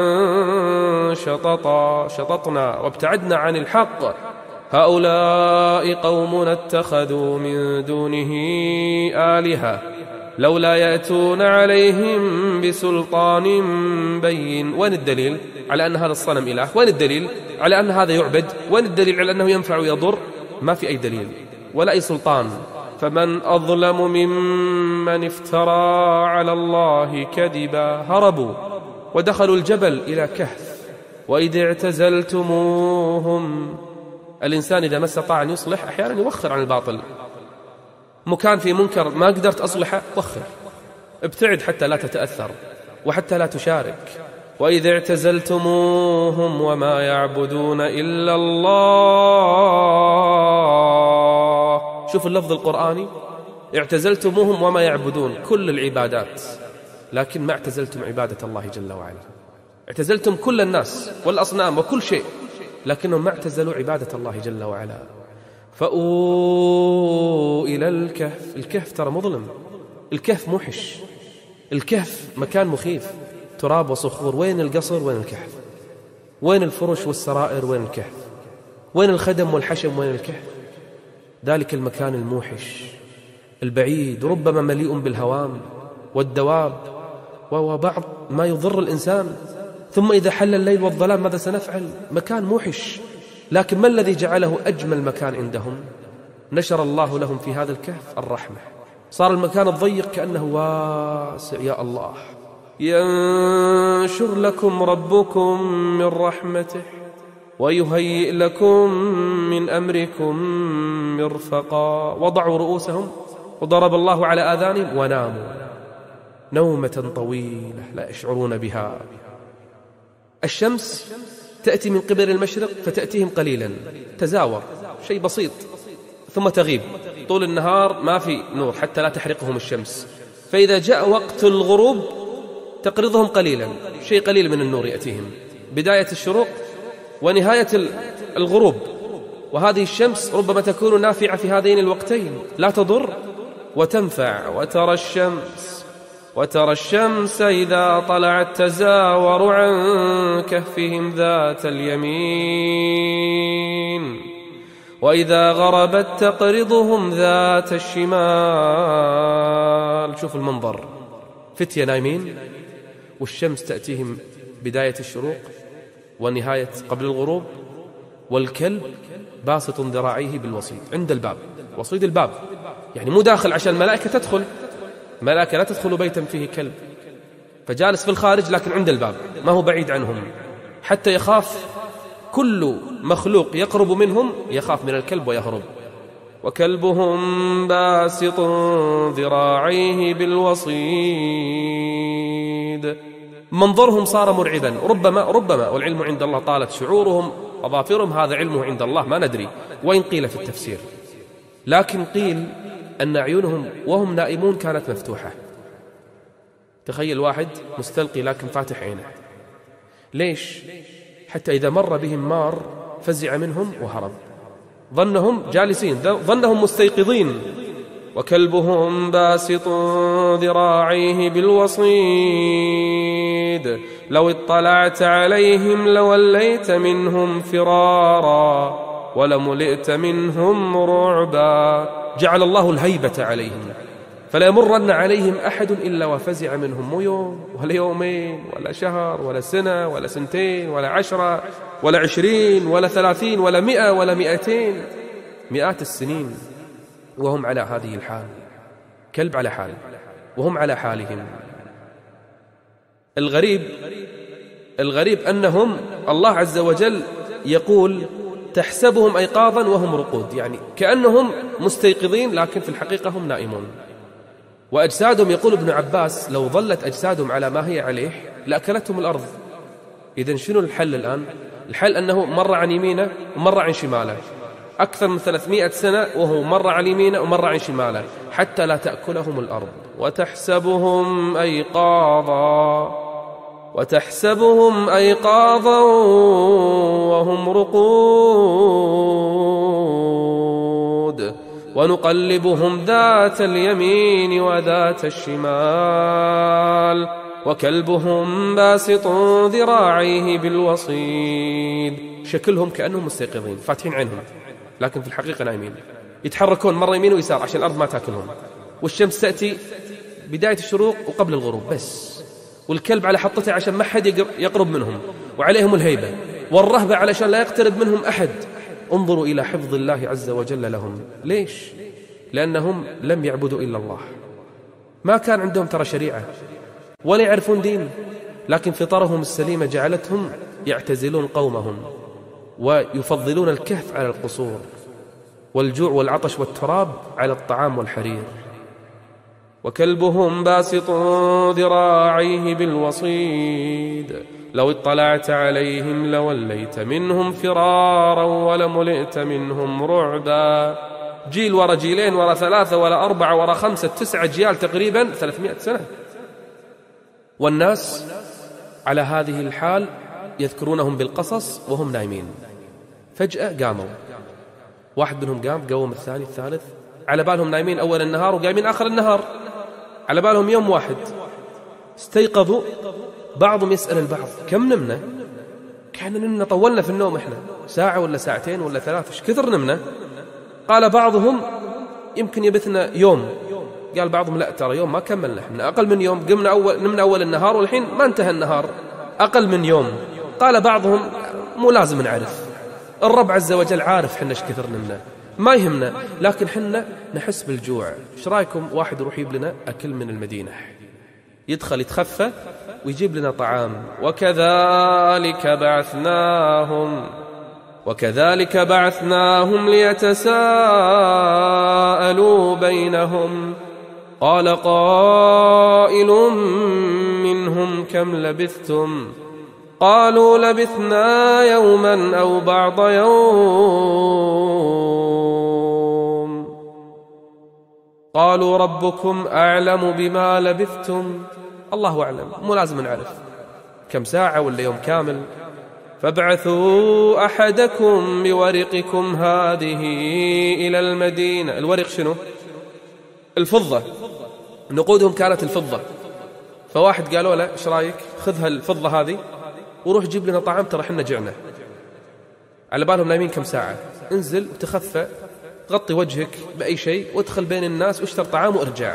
شططنا وابتعدنا عن الحق هؤلاء قومنا اتخذوا من دونه آلهة لولا يأتون عليهم بسلطان بين. وين الدليل على أن هذا الصنم إله؟ وين الدليل على أن هذا يعبد؟ وين الدليل على أنه ينفع ويضر؟ ما في أي دليل ولا أي سلطان. فمن أظلم ممن افترى على الله كذبا. هربوا ودخلوا الجبل إلى كهف. وإذ اعتزلتموهم. الإنسان إذا ما استطاع أن يصلح أحيانا يوخر عن الباطل. مكان في منكر ما قدرت أصلحه، وخر، ابتعد حتى لا تتأثر وحتى لا تشارك. وإذ اعتزلتموهم وما يعبدون إلا الله. شوف اللفظ القرآني، اعتزلتموهم وما يعبدون كل العبادات، لكن ما اعتزلتم عبادة الله جل وعلا. اعتزلتم كل الناس والأصنام وكل شيء، لكنهم ما اعتزلوا عبادة الله جل وعلا. فأووا إلى الكهف. الكهف ترى مظلم، الكهف موحش، الكهف مكان مخيف، تراب وصخور. وين القصر؟ وين الكهف؟ وين الفرش والسرائر؟ وين الكهف؟ وين الخدم والحشم؟ وين الكهف؟ ذلك المكان الموحش البعيد، ربما مليء بالهوام والدواب وبعض ما يضر الإنسان. ثم إذا حل الليل والظلام ماذا سنفعل؟ مكان موحش. لكن ما الذي جعله أجمل مكان عندهم؟ نشر الله لهم في هذا الكهف الرحمة. صار المكان الضيق كأنه واسع. يا الله، ينشر لكم ربكم من رحمته ويهيئ لكم من أمركم مرفقا. وضعوا رؤوسهم وضرب الله على آذانهم وناموا نومة طويلة لا يشعرون بها. الشمس تأتي من قبل المشرق فتأتيهم قليلا، تزاور شيء بسيط، ثم تغيب. طول النهار ما في نور حتى لا تحرقهم الشمس. فإذا جاء وقت الغروب تقرضهم قليلا، شيء قليل من النور يأتيهم. بداية الشروق ونهاية الغروب. وهذه الشمس ربما تكون نافعة في هذين الوقتين، لا تضر وتنفع. وترى الشمس إذا طلعت تزاور عن كهفهم ذات اليمين وإذا غربت تقرضهم ذات الشمال. شوف المنظر، فتية نايمين والشمس تأتيهم بداية الشروق ونهاية قبل الغروب، والكلب باسط ذراعيه بالوصيد عند الباب. وصيد الباب يعني مو داخل عشان الملائكة تدخل، الملائكة لا تدخل بيتا فيه كلب، فجالس في الخارج لكن عند الباب، ما هو بعيد عنهم، حتى يخاف كل مخلوق يقرب منهم يخاف من الكلب ويهرب. وكلبهم باسط ذراعيه بالوصيد. منظرهم صار مرعبا. ربما والعلم عند الله طالت شعورهم أظافرهم، هذا علمه عند الله ما ندري، وإن قيل في التفسير. لكن قيل أن أعينهم وهم نائمون كانت مفتوحة. تخيل واحد مستلقي لكن فاتح عينه. ليش؟ حتى إذا مر بهم مار فزع منهم وهرب. ظنهم جالسين، ظنهم مستيقظين. وكلبهم باسط ذراعيه بالوصيد لو اطلعت عليهم لوليت منهم فرارا ولملئت منهم رعبا. جعل الله الهيبة عليهم فلا يمرن عليهم أحد إلا وفزع منهم، مو يوم ولا يومين ولا شهر ولا سنة ولا سنتين ولا 10 ولا 20 ولا 30 ولا 100 ولا 200، مئات السنين وهم على هذه الحال، كلب على حال وهم على حالهم. الغريب أنهم الله عز وجل يقول تحسبهم أيقاظا وهم رقود، يعني كأنهم مستيقظين لكن في الحقيقة هم نائمون. وأجسادهم، يقول ابن عباس، لو ظلت أجسادهم على ما هي عليه لأكلتهم الأرض. إذن شنو الحل الآن؟ الحل أنه مر عن يمينه ومر عن شماله أكثر من 300 سنة، وهو مر عن يمينه ومر عن شماله حتى لا تأكلهم الأرض. وتحسبهم أيقاظا وهم رقود ونقلبهم ذات اليمين وذات الشمال وكلبهم باسط ذراعيه بالوصيد. شكلهم كأنهم مستيقظين فاتحين عينهم لكن في الحقيقة نايمين، يتحركون مرة يمين ويسار عشان الأرض ما تأكلهم، والشمس تأتي بداية الشروق وقبل الغروب بس، والكلب على حطته عشان ما حد يقرب منهم، وعليهم الهيبة والرهبة علشان لا يقترب منهم أحد. انظروا إلى حفظ الله عز وجل لهم. ليش؟ لأنهم لم يعبدوا إلا الله، ما كان عندهم ترى شريعة ولا يعرفون دين، لكن فطرهم السليمة جعلتهم يعتزلون قومهم ويفضلون الكهف على القصور، والجوع والعطش والتراب على الطعام والحرير. وكلبهم باسط ذراعيه بالوصيد لو اطلعت عليهم لوليت منهم فرارا ولملئت منهم رعبا. جيل ورا جيلين ورا 3 ورا 4 ورا 5 9 أجيال تقريبا 300 سنة، والناس على هذه الحال يذكرونهم بالقصص وهم نايمين. فجأة قاموا، واحد منهم قوم الثاني الثالث، على بالهم نايمين أول النهار وقايمين آخر النهار، على بالهم يوم واحد. استيقظوا، بعضهم يسأل البعض كم نمنا؟ كان نمنا طولنا في النوم إحنا 1 ساعة ولا 2 ساعة ولا 3، إيش كثر نمنا؟ قال بعضهم يمكن يبثنا يوم، قال بعضهم لا ترى يوم ما كملنا، إحنا أقل من يوم، نمنا أول النهار والحين ما انتهى النهار، أقل من يوم. قال بعضهم مو لازم نعرف، الرب عز وجل عارف حنا ايش كثر نمنا، ما يهمنا، لكن حنا نحس بالجوع، ايش رايكم واحد يروح يجيب لنا أكل من المدينة، يدخل يتخفى ويجيب لنا طعام. وكذلك بعثناهم ليتساءلوا بينهم قال قائل منهم كم لبثتم قالوا لبثنا يوما أو بعض يوم قالوا ربكم أعلم بما لبثتم، الله أعلم، مو لازم نعرف كم ساعة ولا يوم كامل. فابعثوا أحدكم بورقكم هذه إلى المدينة. الورق شنو؟ الفضة، نقودهم كانت الفضة. فواحد قالوا له ايش رايك خذ هالفضة هذه وروح جيب لنا طعام، ترى حنا جعنا. على بالهم نايمين كم ساعة، انزل وتخفى، غطي وجهك بأي شيء وادخل بين الناس واشتر طعام وارجع.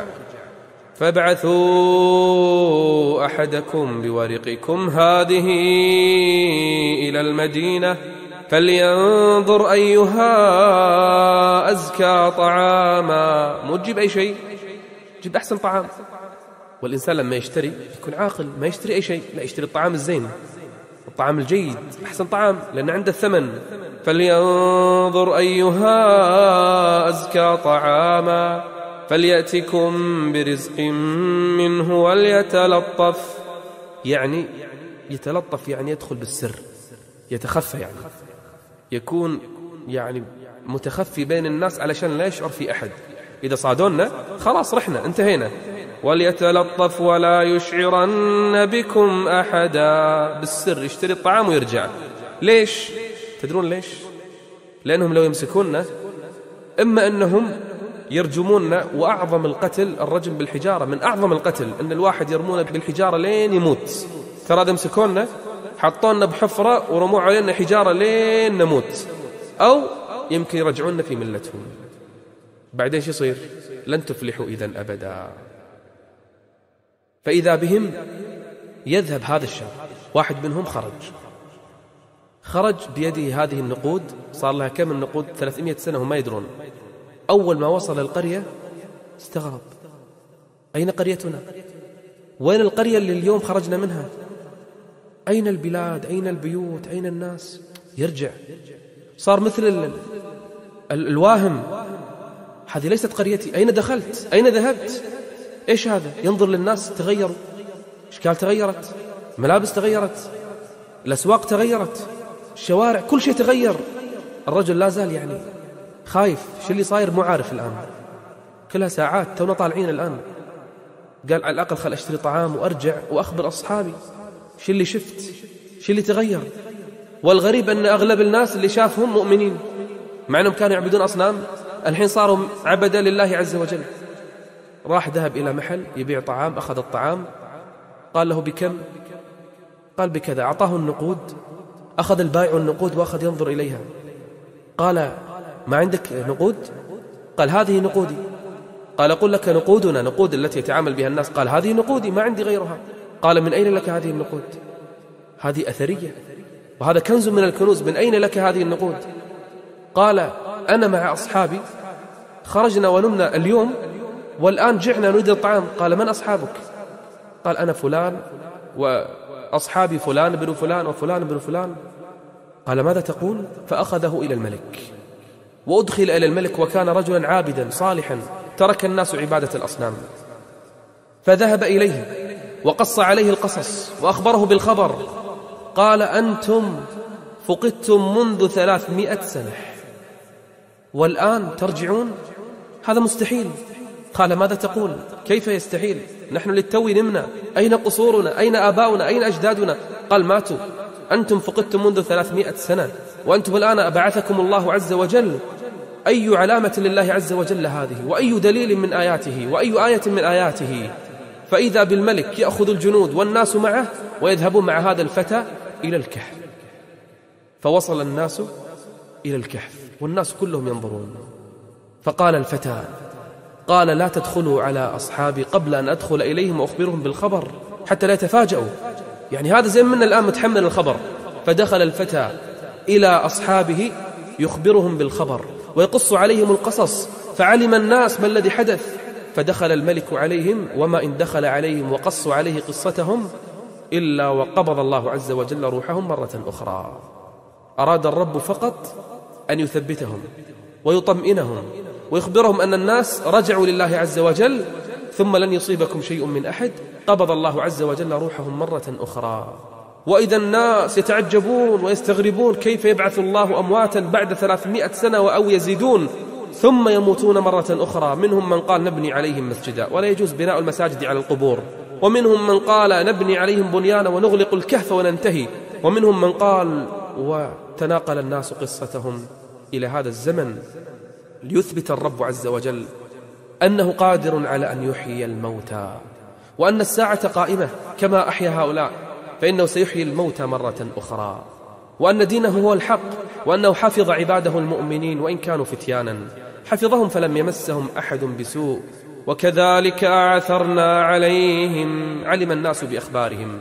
فابعثوا أحدكم بورقكم هذه إلى المدينة فلينظر أيها أزكى طعاما. مو تجيب أي شيء، جيب أحسن طعام. والإنسان لما يشتري يكون عاقل، ما يشتري أي شيء، لا يشتري الطعام الزين، الطعام الجيد، أحسن طعام لأن عنده الثمن. فلينظر أيها أزكى طعاما فليأتكم برزق منه وليتلطف. يعني يتلطف يعني يدخل بالسر، يتخفى، يعني يكون يعني متخفي بين الناس علشان لا يشعر في أحد. إذا صادونا خلاص رحنا انتهينا. وليتلطف ولا يشعرن بكم أحدا، بالسر يشتري الطعام ويرجع. ليش؟ تدرون ليش؟ لأنهم لو يمسكوننا إما أنهم يرجموننا، وأعظم القتل الرجم بالحجارة، من أعظم القتل أن الواحد يرمونه بالحجارة لين يموت. ترى إذا مسكونا حطونا بحفرة ورموا علينا حجارة لين نموت، أو يمكن يرجعوننا في ملتهم بعدين شو يصير؟ لن تفلحوا إذن أبدا. فإذا بهم يذهب هذا الشاب، واحد منهم خرج بيده هذه النقود، صار لها كم النقود؟ 300 سنة هم ما يدرون. أول ما وصل القرية استغرب، أين قريتنا؟ وين القرية اللي اليوم خرجنا منها؟ أين البلاد؟ أين البيوت؟ أين الناس؟ يرجع، صار مثل الواهم، هذه ليست قريتي، أين دخلت؟ أين ذهبت؟ إيش هذا؟ ينظر للناس، تغيروا، أشكال تغيرت، ملابس تغيرت، الأسواق تغيرت، الشوارع، كل شيء تغير. الرجل لا زال يعني خايف، شو اللي صاير؟ مو عارف الآن، كلها ساعات تونا طالعين الآن. قال على الأقل خل أشتري طعام وأرجع وأخبر أصحابي شو اللي شفت، شو اللي تغير. والغريب أن أغلب الناس اللي شافهم مؤمنين، مع أنهم كانوا يعبدون أصنام، الحين صاروا عبدا لله عز وجل. راح ذهب إلى محل يبيع طعام، أخذ الطعام، قال له بكم؟ قال بكذا، أعطاه النقود، أخذ البائع النقود وأخذ ينظر إليها. قال ما عندك نقود؟ قال هذه نقودي. قال قل لك نقودنا، نقود التي يتعامل بها الناس. قال هذه نقودي ما عندي غيرها. قال من أين لك هذه النقود؟ هذه أثرية وهذا كنز من الكنوز، من أين لك هذه النقود؟ قال أنا مع أصحابي خرجنا ونمنا اليوم والآن جعنا نريد الطعام. قال من أصحابك؟ قال أنا فلان وأصحابي فلان بن فلان وفلان بن فلان. قال ماذا تقول؟ فأخذه إلى الملك وأدخل إلى الملك، وكان رجلا عابدا صالحا ترك الناس عبادة الأصنام. فذهب إليه وقص عليه القصص وأخبره بالخبر. قال أنتم فقدتم منذ 300 سنة والآن ترجعون؟ هذا مستحيل. قال ماذا تقول؟ كيف يستحيل؟ نحن للتو نمنا، أين قصورنا؟ أين آباؤنا؟ أين أجدادنا؟ قال ماتوا. أنتم فقدتم منذ 300 سنة وأنتم الآن أبعثكم الله عز وجل. أي علامة لله عز وجل هذه؟ وأي دليل من آياته؟ وأي آية من آياته؟ فإذا بالملك يأخذ الجنود والناس معه ويذهبون مع هذا الفتى إلى الكهف. فوصل الناس إلى الكهف والناس كلهم ينظرون. فقال الفتى، قال لا تدخلوا على أصحابي قبل أن أدخل إليهم وأخبرهم بالخبر حتى لا يتفاجئوا. يعني هذا زي منا الآن متحمل الخبر. فدخل الفتى إلى أصحابه يخبرهم بالخبر ويقص عليهم القصص، فعلم الناس ما الذي حدث. فدخل الملك عليهم، وما إن دخل عليهم وقصوا عليه قصتهم إلا وقبض الله عز وجل روحهم مرة أخرى. أراد الرب فقط أن يثبتهم ويطمئنهم ويخبرهم أن الناس رجعوا لله عز وجل، ثم لن يصيبكم شيء من أحد. قبض الله عز وجل روحهم مرة أخرى. وإذا الناس يتعجبون ويستغربون كيف يبعث الله أمواتا بعد 300 سنة أو يزيدون ثم يموتون مرة أخرى. منهم من قال نبني عليهم مسجدا، ولا يجوز بناء المساجد على القبور. ومنهم من قال نبني عليهم بنيانا ونغلق الكهف وننتهي. ومنهم من قال، وتناقل الناس قصتهم إلى هذا الزمن ليثبت الرب عز وجل أنه قادر على أن يحيي الموتى، وأن الساعة قائمة كما أحيا هؤلاء فإنه سيحيي الموتى مرة أخرى، وأن دينه هو الحق، وأنه حفظ عباده المؤمنين وإن كانوا فتيانا، حفظهم فلم يمسهم أحد بسوء. وكذلك أعثرنا عليهم، علم الناس بأخبارهم،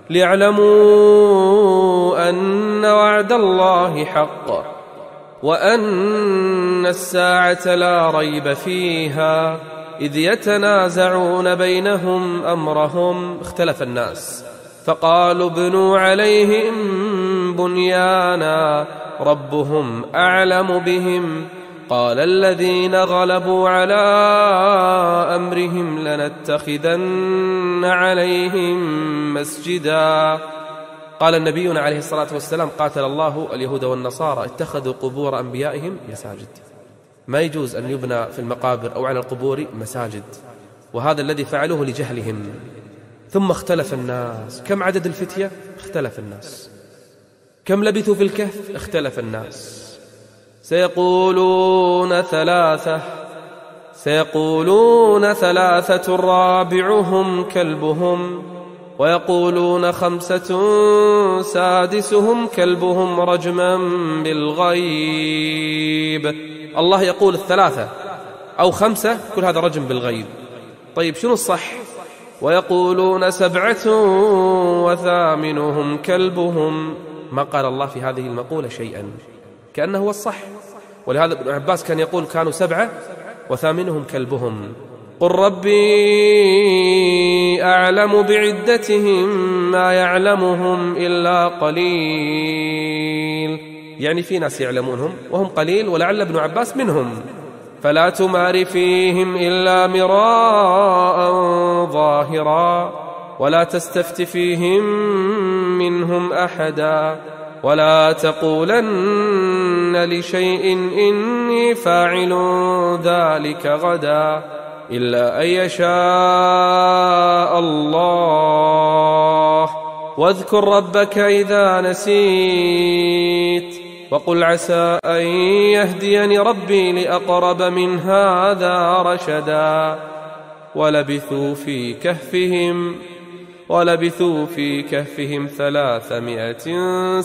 ليعلموا أن وعد الله حق وأن الساعة لا ريب فيها إذ يتنازعون بينهم أمرهم. اختلف الناس فقالوا ابنوا عليهم بنيانا ربهم أعلم بهم. قال الذين غلبوا على أمرهم لنتخذن عليهم مسجدا. قال النبينا عليه الصلاة والسلام قاتل الله اليهود والنصارى اتخذوا قبور أنبيائهم مساجد. ما يجوز أن يبنى في المقابر أو على القبور مساجد، وهذا الذي فعلوه لجهلهم. ثم اختلف الناس. كم عدد الفتية؟ اختلف الناس. كم لبثوا في الكهف؟ اختلف الناس. سيقولون ثلاثة رابعهم كلبهم، ويقولون 5 سادسهم كلبهم رجما بالغيب. الله يقول 3 أو 5 كل هذا رجم بالغيب. طيب شنو الصح؟ ويقولون 7 وثامنهم كلبهم. ما قال الله في هذه المقولة شيئا، كأنه هو الصح. ولهذا ابن عباس كان يقول كانوا 7 وثامنهم كلبهم. قل ربي أعلم بعدتهم ما يعلمهم إلا قليل، يعني في ناس يعلمونهم وهم قليل، ولعل ابن عباس منهم. فلا تمار فيهم إلا مراء ظاهرا ولا تستفت فيهم منهم أحدا ولا تقولن لشيء إني فاعل ذلك غدا إلا أن يشاء الله. واذكر ربك إذا نسيت وقل عسى أن يهديني ربي لأقرب من هذا رشدا. ولبثوا في كهفهم 300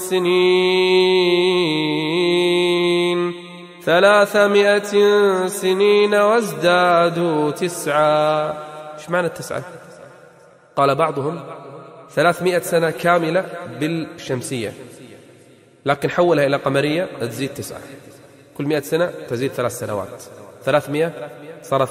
سنين وازدادوا 9. ايش معنى 9؟ قال بعضهم 300 سنة كاملة بالشمسية، لكن حولها إلى قمرية تزيد 9، كل 100 سنة تزيد 3 سنوات، 300 صارت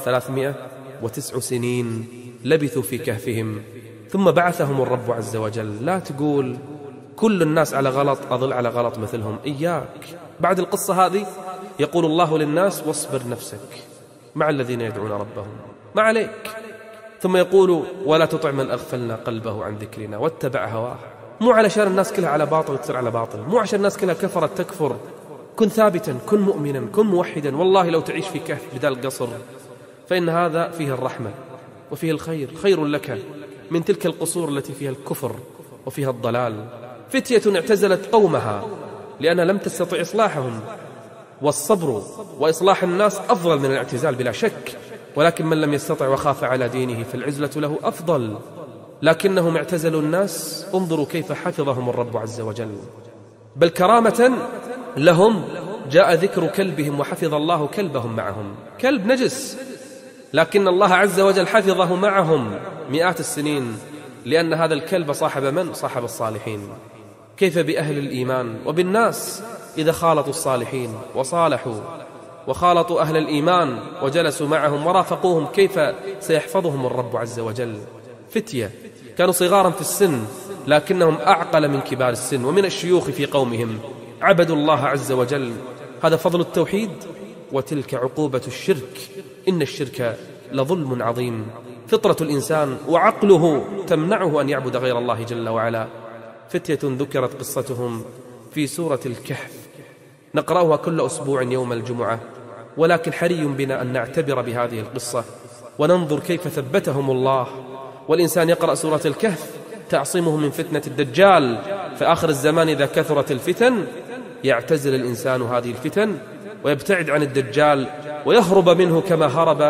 309 سنين لبثوا في كهفهم ثم بعثهم الرب عز وجل. لا تقول كل الناس على غلط أضل على غلط مثلهم، إياك. بعد القصة هذه يقول الله للناس واصبر نفسك مع الذين يدعون ربهم، ما عليك. ثم يقول ولا تطع من أغفلنا قلبه عن ذكرنا واتبع هواه. مو علشان الناس كلها على باطل تصير على باطل، مو عشان الناس كلها كفرت تكفر. كن ثابتا، كن مؤمنا، كن موحدا. والله لو تعيش في كهف بدال قصر فإن هذا فيه الرحمة وفيه الخير، خير لك من تلك القصور التي فيها الكفر وفيها الضلال. فتية اعتزلت قومها لأنها لم تستطع إصلاحهم، والصبر وإصلاح الناس أفضل من الاعتزال بلا شك، ولكن من لم يستطع وخاف على دينه فالعزلة له أفضل. لكنهم اعتزلوا الناس، انظروا كيف حفظهم الرب عز وجل. بل كرامة لهم جاء ذكر كلبهم وحفظ الله كلبهم معهم. كلب نجس، لكن الله عز وجل حفظه معهم مئات السنين، لأن هذا الكلب صاحب من؟ صاحب الصالحين. كيف بأهل الإيمان وبالناس إذا خالطوا الصالحين وصالحوا وخالطوا أهل الإيمان وجلسوا معهم ورافقوهم، كيف سيحفظهم الرب عز وجل؟ فتية كانوا صغارا في السن لكنهم أعقل من كبار السن ومن الشيوخ في قومهم، عبدوا الله عز وجل. هذا فضل التوحيد، وتلك عقوبة الشرك. إن الشرك لظلم عظيم. فطرة الإنسان وعقله تمنعه أن يعبد غير الله جل وعلا. فتية ذكرت قصتهم في سورة الكهف، نقرأها كل أسبوع يوم الجمعة، ولكن حري بنا أن نعتبر بهذه القصة وننظر كيف ثبتهم الله. والإنسان يقرأ سورة الكهف تعصمه من فتنة الدجال. في آخر الزمان إذا كثرت الفتن يعتزل الإنسان هذه الفتن ويبتعد عن الدجال ويهرب منه كما هرب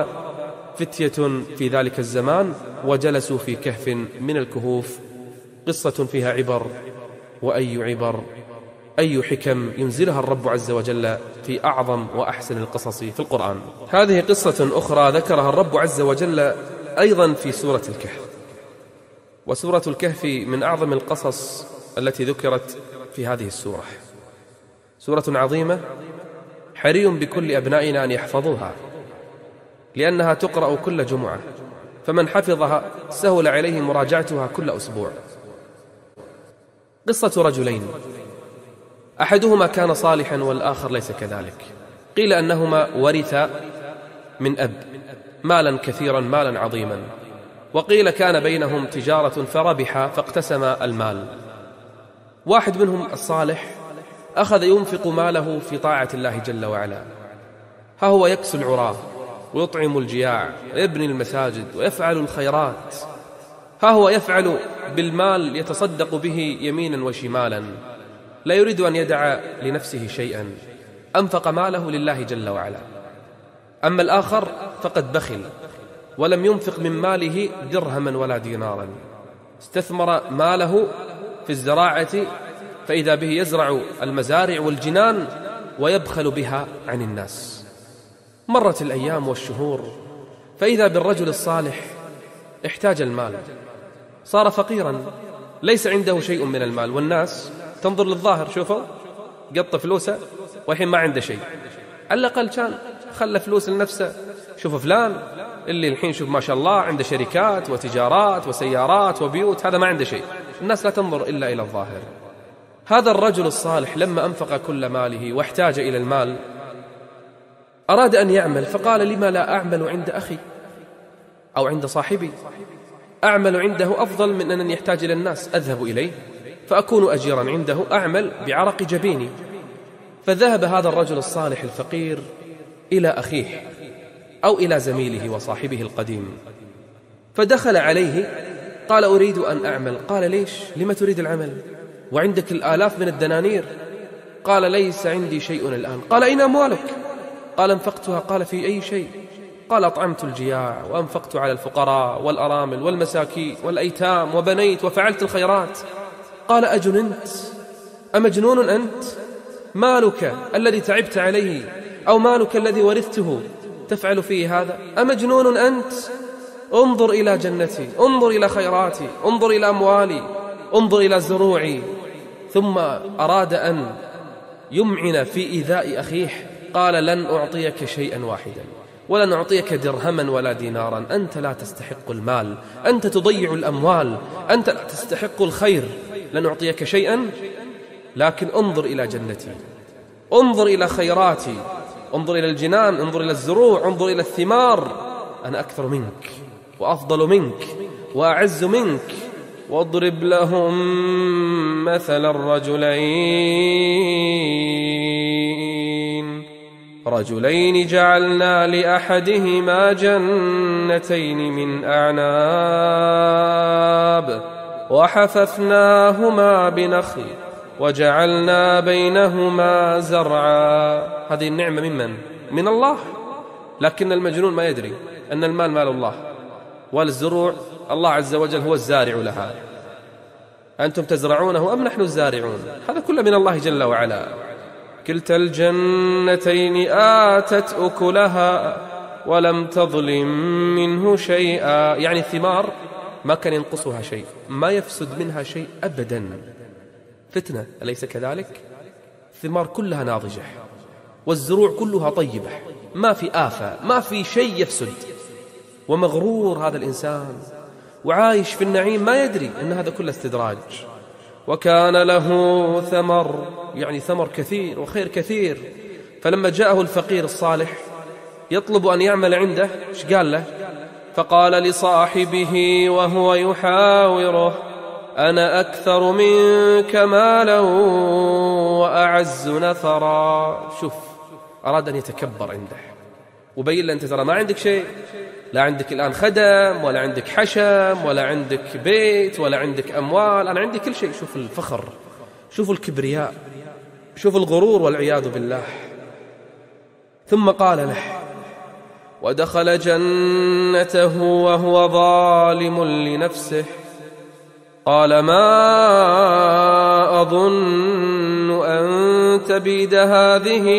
فتية في ذلك الزمان، وجلسوا في كهف من الكهوف. قصة فيها عبر، وأي عبر، أي حكم ينزلها الرب عز وجل في أعظم وأحسن القصص في القرآن. هذه قصة أخرى ذكرها الرب عز وجل أيضا في سورة الكهف. وسورة الكهف من أعظم القصص التي ذكرت في هذه السورة. سورة عظيمة حري بكل أبنائنا أن يحفظوها، لأنها تقرأ كل جمعة، فمن حفظها سهل عليه مراجعتها كل أسبوع. قصة رجلين، أحدهما كان صالحا والآخر ليس كذلك. قيل أنهما ورثا من أب مالا كثيرا، مالا عظيما، وقيل كان بينهم تجارة فربحا فاقتسم المال. واحد منهم الصالح أخذ ينفق ماله في طاعة الله جل وعلا، ها هو يكسو العراة ويطعم الجياع ويبني المساجد ويفعل الخيرات، ها هو يفعل بالمال يتصدق به يمينا وشمالا، لا يريد أن يدع لنفسه شيئا، أنفق ماله لله جل وعلا. أما الآخر فقد بخل ولم ينفق من ماله درهما ولا دينارا، استثمر ماله في الزراعة، فإذا به يزرع المزارع والجنان ويبخل بها عن الناس. مرت الأيام والشهور، فإذا بالرجل الصالح احتاج المال، صار فقيرا، ليس عنده شيء من المال، والناس تنظر للظاهر، شوفوا قط فلوسه والحين ما عنده شيء، على الأقل كان خلى فلوس لنفسه. شوف فلان اللي الحين شوف ما شاء الله عنده شركات وتجارات وسيارات وبيوت، هذا ما عنده شيء. الناس لا تنظر إلا إلى الظاهر. هذا الرجل الصالح لما أنفق كل ماله واحتاج إلى المال أراد أن يعمل، فقال لما لا أعمل عند أخي أو عند صاحبي؟ أعمل عنده أفضل من أن يحتاج إلى الناس، أذهب إليه فأكون أجيرا عنده، أعمل بعرق جبيني. فذهب هذا الرجل الصالح الفقير إلى أخيه أو إلى زميله وصاحبه القديم، فدخل عليه قال أريد أن أعمل. قال ليش؟ لما تريد العمل وعندك الآلاف من الدنانير؟ قال ليس عندي شيء الآن. قال أين أموالك؟ قال انفقتها. قال في أي شيء؟ قال أطعمت الجياع وأنفقت على الفقراء والأرامل والمساكين والأيتام وبنيت وفعلت الخيرات. قال أجننت؟ أمجنون أنت؟ مالك الذي تعبت عليه أو مالك الذي ورثته تفعل فيه هذا؟ أمجنون أنت؟ انظر إلى جنتي، انظر إلى خيراتي، انظر إلى أموالي، انظر إلى زروعي. ثم أراد أن يمعن في إيذاء أخيه. قال لن أعطيك شيئا واحدا، ولن أعطيك درهما ولا دينارا، أنت لا تستحق المال، أنت تضيع الأموال، أنت لا تستحق الخير، لن أعطيك شيئا، لكن انظر إلى جنتي، انظر إلى خيراتي، انظر إلى الجنان، انظر إلى الزروع، انظر إلى الثمار. أنا أكثر منك وأفضل منك وأعز منك. واضرب لهم مثل رجلين جعلنا لأحدهما جنتين من أعناب وحففناهما بنخل وجعلنا بينهما زرعا. هذه النعمة ممن؟ من الله. لكن المجنون ما يدري أن المال مال الله، والزروع الله عز وجل هو الزارع لها. أنتم تزرعونه أم نحن الزارعون؟ هذا كله من الله جل وعلا. كلتا الجنتين آتت أكلها ولم تظلم منه شيئا، يعني الثمار ما كان ينقصها شيء، ما يفسد منها شيء أبدا. فتنة أليس كذلك؟ الثمار كلها ناضجة والزروع كلها طيبة، ما في آفة، ما في شيء يفسد. ومغرور هذا الإنسان وعايش في النعيم، ما يدري أن هذا كله استدراج. وكان له ثمر، يعني ثمر كثير وخير كثير. فلما جاءه الفقير الصالح يطلب أن يعمل عنده، ايش قال له؟ فقال لصاحبه وهو يحاوره أنا أكثر منك مالا وأعز نثرا. شوف، أراد أن يتكبر عنده وبين له أنت ترى ما عندك شيء، لا عندك الآن خدم ولا عندك حشم ولا عندك بيت ولا عندك أموال، أنا عندي كل شيء. شوف الفخر، شوف الكبرياء، شوف الغرور والعياذ بالله. ثم قال له ودخل جنته وهو ظالم لنفسه قال ما أظن أن تبيد هذه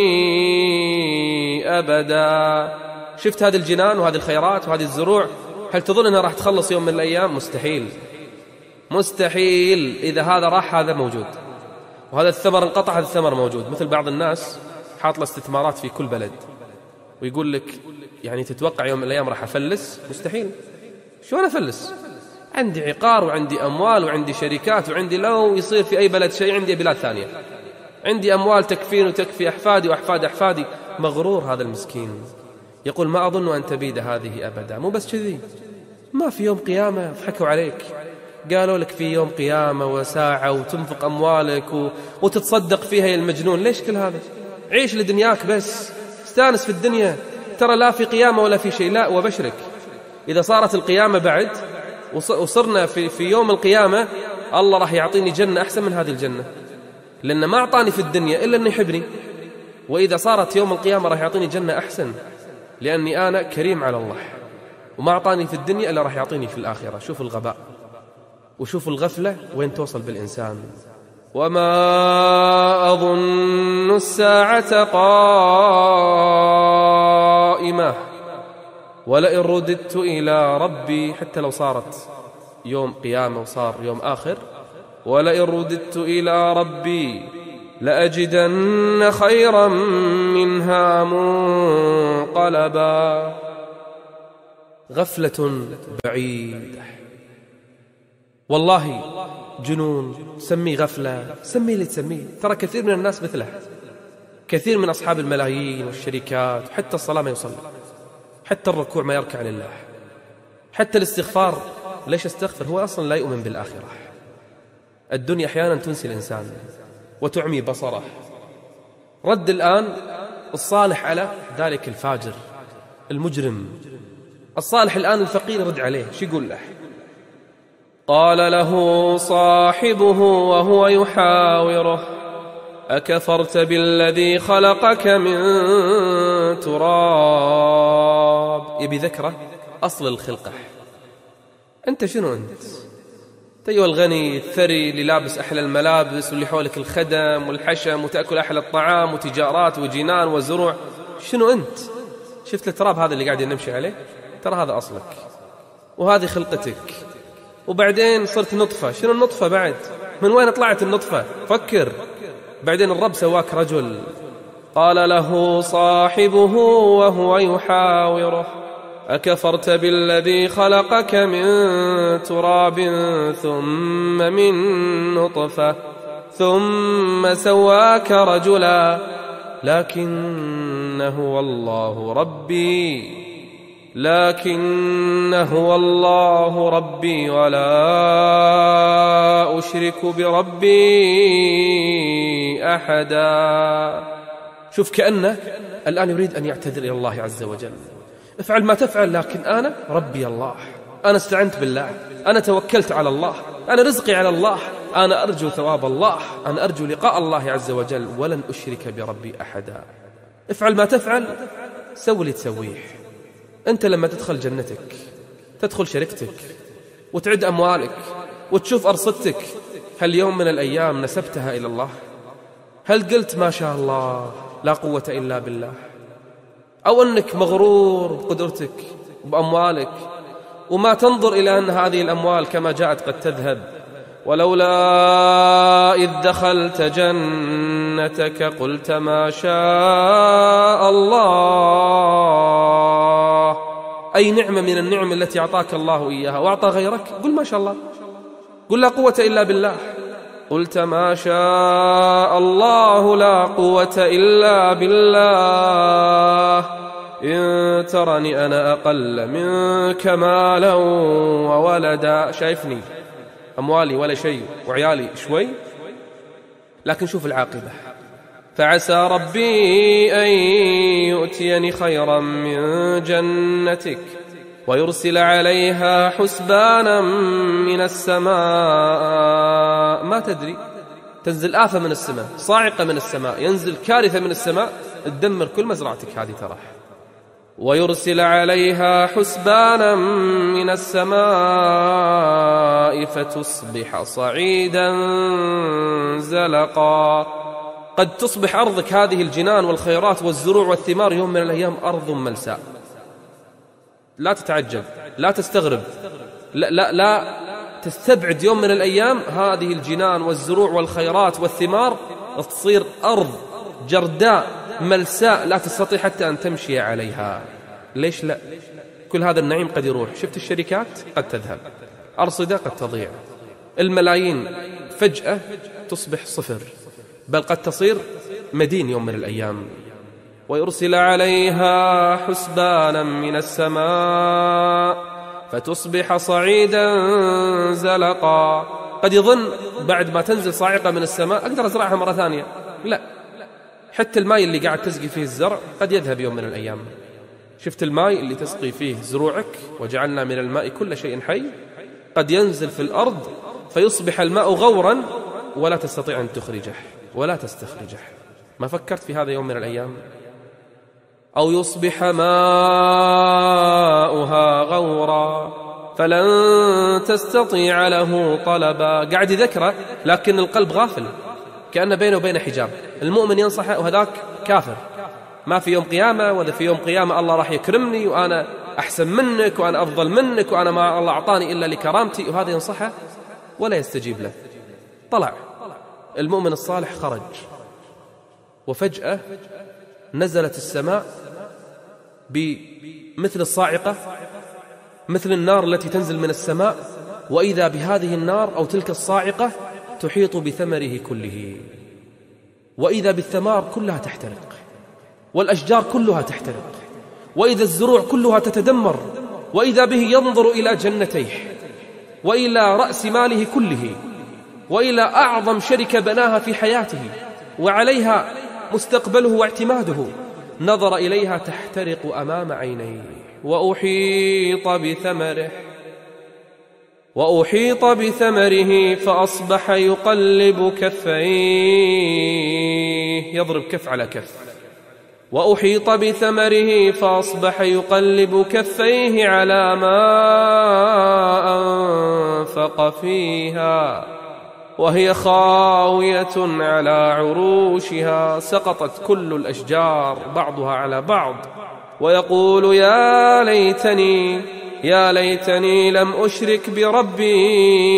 أبدا. شفت هذه الجنان وهذه الخيرات وهذه الزروع، هل تظن أنها راح تخلص يوم من الأيام؟ مستحيل، مستحيل. إذا هذا راح هذا موجود، وهذا الثمر انقطع هذا الثمر موجود. مثل بعض الناس حاط له استثمارات في كل بلد ويقول لك يعني تتوقع يوم من الأيام راح أفلس؟ مستحيل. شو أنا أفلس؟ عندي عقار وعندي أموال وعندي شركات وعندي، لو يصير في أي بلد شيء عندي بلاد ثانية، عندي أموال تكفيني وتكفي أحفادي وأحفاد أحفادي. مغرور هذا المسكين، يقول ما أظن أن تبيد هذه أبدا. مو بس كذي، ما في يوم قيامة ضحكوا عليك، قالوا لك في يوم قيامة وساعة وتنفق أموالك وتتصدق فيها يا المجنون. ليش كل هذا؟ عيش لدنياك بس، استانس في الدنيا، ترى لا في قيامة ولا في شيء. لا، وبشرك إذا صارت القيامة بعد وصرنا في يوم القيامة، الله راح يعطيني جنة أحسن من هذه الجنة، لأن ما أعطاني في الدنيا إلا أنه يحبني. وإذا صارت يوم القيامة راح يعطيني جنة أحسن، لأني أنا كريم على الله، وما أعطاني في الدنيا إلا راح يعطيني في الآخرة. شوف الغباء وشوف الغفلة وين توصل بالإنسان. وما أظن الساعة قائمة قائمة ولئن رددت إلى ربي، حتى لو صارت يوم قيامة وصار يوم آخر، ولئن رددت إلى ربي لأجدن خيرا منها منقلبا. غفلة بعيدة، والله جنون، سمي غفلة، سمي اللي تسميه. ترى كثير من الناس مثله، كثير من أصحاب الملايين والشركات حتى الصلاة ما يصلي، حتى الركوع ما يركع لله، حتى الاستغفار ليش استغفر؟ هو أصلا لا يؤمن بالآخرة. الدنيا أحيانا تنسي الإنسان وتعمي بصره. رد الآن الصالح على ذلك الفاجر المجرم. الصالح الآن الفقير رد عليه، شو يقول له؟ قال له صاحبه وهو يحاوره أكفرت بالذي خلقك من تراب. يبي ذكره أصل الخلقة. أنت شنو أنت أيها الغني الثري اللي لابس أحلى الملابس واللي حولك الخدم والحشم وتأكل أحلى الطعام وتجارات وجنان وزروع، شنو أنت؟ شفت التراب هذا اللي قاعد نمشي عليه؟ ترى هذا أصلك وهذه خلقتك. وبعدين صرت نطفة. شنو النطفة بعد؟ من وين طلعت النطفة؟ فكر. بعدين الرب سواك رجل. قال له صاحبه وهو يحاوره أكفرت بالذي خلقك من تراب ثم من نطفة ثم سواك رجلا لكن هو الله ربي ولا أشرك بربي أحدا. شوف كأنه الآن يريد أن يعتذر إلى الله عز وجل. افعل ما تفعل، لكن أنا ربي الله، أنا استعنت بالله، أنا توكلت على الله، أنا رزقي على الله، أنا أرجو ثواب الله، أنا أرجو لقاء الله عز وجل، ولن أشرك بربي أحدا. افعل ما تفعل، سوي اللي تسويه. أنت لما تدخل جنتك، تدخل شركتك وتعد أموالك وتشوف أرصدتك، هل يوم من الأيام نسبتها إلى الله؟ هل قلت ما شاء الله لا قوة إلا بالله؟ أو أنك مغرور بقدرتك بأموالك وما تنظر إلى أن هذه الأموال كما جاءت قد تذهب؟ ولولا إذ دخلت جنتك قلت ما شاء الله. أي نعمة من النعم التي أعطاك الله إياها وأعطى غيرك قل ما شاء الله، قل لا قوة إلا بالله. قلت ما شاء الله لا قوة إلا بالله إن ترني أنا أقل منك مالا وولدا. شايفني أموالي ولا شيء وعيالي شوي، لكن شوف العاقبة. فعسى ربي أن يؤتيني خيرا من جنتك ويرسل عليها حسبانا من السماء. ما تدري، تنزل آفة من السماء، صاعقة من السماء، ينزل كارثة من السماء تدمر كل مزرعتك هذه ترى. ويرسل عليها حسبانا من السماء فتصبح صعيدا زلقا. قد تصبح أرضك هذه الجنان والخيرات والزروع والثمار يوم من الأيام أرض ملساء. لا تتعجب، لا تستغرب، لا تستبعد يوم من الأيام هذه الجنان والزروع والخيرات والثمار تصير أرض جرداء ملساء لا تستطيع حتى أن تمشي عليها. ليش لا؟ كل هذا النعيم قد يروح. شفت الشركات قد تذهب، أرصدة قد تضيع، الملايين فجأة تصبح صفر، بل قد تصير مدين يوم من الأيام. ويرسل عليها حسبانا من السماء فتصبح صعيدا زلقا. قد يظن بعد ما تنزل صاعقة من السماء أقدر أزرعها مرة ثانية. لا، حتى الماء اللي قاعد تسقي فيه الزرع قد يذهب يوم من الأيام. شفت الماء اللي تسقي فيه زروعك، وجعلنا من الماء كل شيء حي، قد ينزل في الأرض فيصبح الماء غورا ولا تستطيع أن تخرجه ولا تستخرجه. ما فكرت في هذا يوم من الأيام؟ أو يصبح ماؤها غورا فلن تستطيع له طلبا. قاعد يذكره لكن القلب غافل، كأن بينه وبين حجاب. المؤمن ينصحه وهذاك كافر ما في يوم قيامة، ولا في يوم قيامة الله راح يكرمني وأنا أحسن منك وأنا أفضل منك وأنا ما الله أعطاني إلا لكرامتي، وهذا ينصحه ولا يستجيب له. طلع المؤمن الصالح، خرج، وفجأة نزلت السماء بمثل الصاعقة، مثل النار التي تنزل من السماء، وإذا بهذه النار أو تلك الصاعقة تحيط بثمره كله، وإذا بالثمار كلها تحترق، والأشجار كلها تحترق، وإذا الزروع كلها تتدمر، وإذا به ينظر إلى جنتيه وإلى رأس ماله كله وإلى أعظم شركة بناها في حياته وعليها مستقبله واعتماده، نظر إليها تحترق أمام عينيه، وأحيط بثمره فأصبح يقلب كفيه، يضرب كف على كف، وأحيط بثمره فأصبح يقلب كفيه على ما أنفق فيها وهي خاوية على عروشها، سقطت كل الأشجار بعضها على بعض، ويقول يا ليتني لم أشرك بربي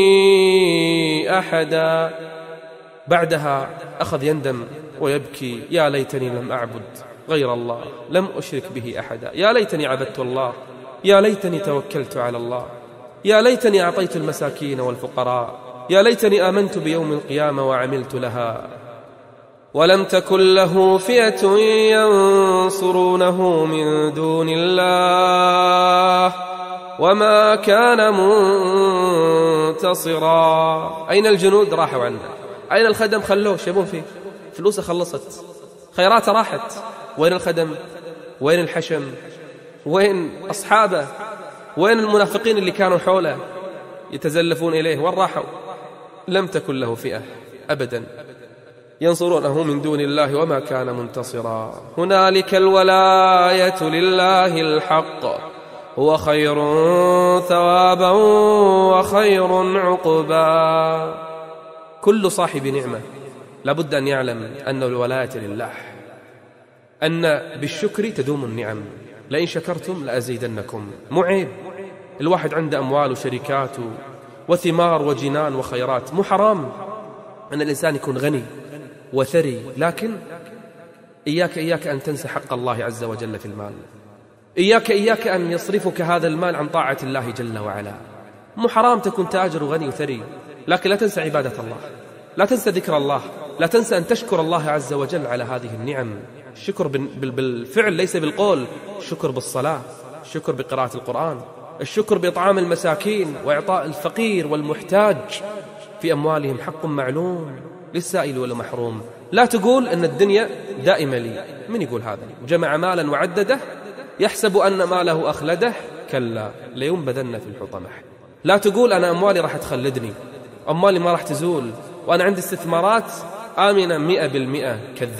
أحدا. بعدها أخذ يندم ويبكي، يا ليتني لم أعبد غير الله، لم أشرك به أحدا، يا ليتني عبدت الله، يا ليتني توكلت على الله، يا ليتني أعطيت المساكين والفقراء، يا ليتني آمنت بيوم القيامة وعملت لها. ولم تكن له فئة ينصرونه من دون الله وما كان منتصرا. أين الجنود؟ راحوا عنه. أين الخدم؟ خلوه، شبون فيه، فلوسه خلصت، خيراته راحت. وين الخدم؟ وين الحشم؟ وين أصحابه؟ وين المنافقين اللي كانوا حوله يتزلفون إليه؟ وين راحوا؟ لم تكن له فئة أبدا ينصرونه من دون الله وما كان منتصرا. هنالك الولاية لله الحق، هو خير ثوابا وخير عقبا. كل صاحب نعمة لابد أن يعلم أن الولاية لله، أن بالشكر تدوم النعم، لئن شكرتم لأزيدنكم. مو عيب الواحد عنده أموال وشركات وثمار وجنان وخيرات، مو حرام أن الإنسان يكون غني وثري، لكن إياك أن تنسى حق الله عز وجل في المال. إياك أن يصرفك هذا المال عن طاعة الله جل وعلا. مو حرام تكون تاجر وغني وثري، لكن لا تنسى عبادة الله، لا تنسى ذكر الله، لا تنسى أن تشكر الله عز وجل على هذه النعم. الشكر بالفعل ليس بالقول، الشكر بالصلاة، الشكر بقراءة القرآن، الشكر بإطعام المساكين وإعطاء الفقير والمحتاج في أموالهم حق معلوم للسائل والمحروم. لا تقول أن الدنيا دائمة لي، من يقول هذا؟ جمع مالا وعدده يحسب أن ماله أخلده، كلا لينبذن في الحطمة. لا تقول أنا أموالي راح تخلدني، أموالي ما راح تزول، وأنا عندي استثمارات آمنة 100%.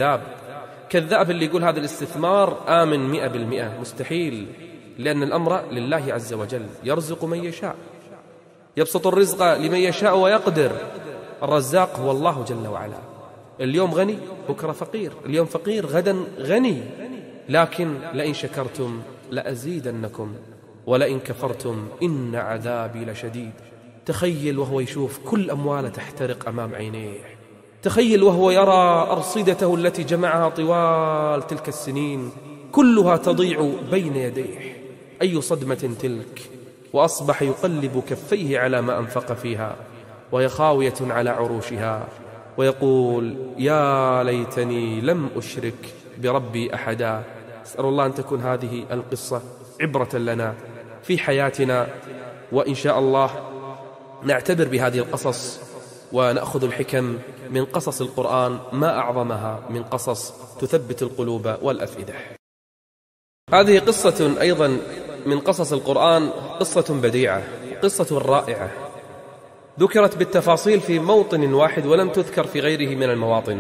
كذاب اللي يقول هذا الاستثمار آمن 100%، مستحيل، لأن الأمر لله عز وجل، يرزق من يشاء، يبسط الرزق لمن يشاء ويقدر. الرزاق هو الله جل وعلا. اليوم غني بكرة فقير، اليوم فقير غدا غني، لكن لئن شكرتم لأزيدنكم ولئن كفرتم إن عذابي لشديد. تخيل وهو يشوف كل أمواله تحترق أمام عينيه، تخيل وهو يرى أرصدته التي جمعها طوال تلك السنين كلها تضيع بين يديه، أي صدمة تلك. وأصبح يقلب كفيه على ما أنفق فيها وهي خاوية على عروشها، ويقول يا ليتني لم أشرك بربي أحدا. أسأل الله أن تكون هذه القصة عبرة لنا في حياتنا، وإن شاء الله نعتبر بهذه القصص ونأخذ الحكم من قصص القرآن ما أعظمها من قصص تثبت القلوب والأفئدة. هذه قصة أيضا من قصص القرآن، قصة بديعة، قصة رائعة، ذكرت بالتفاصيل في موطن واحد ولم تذكر في غيره من المواطن.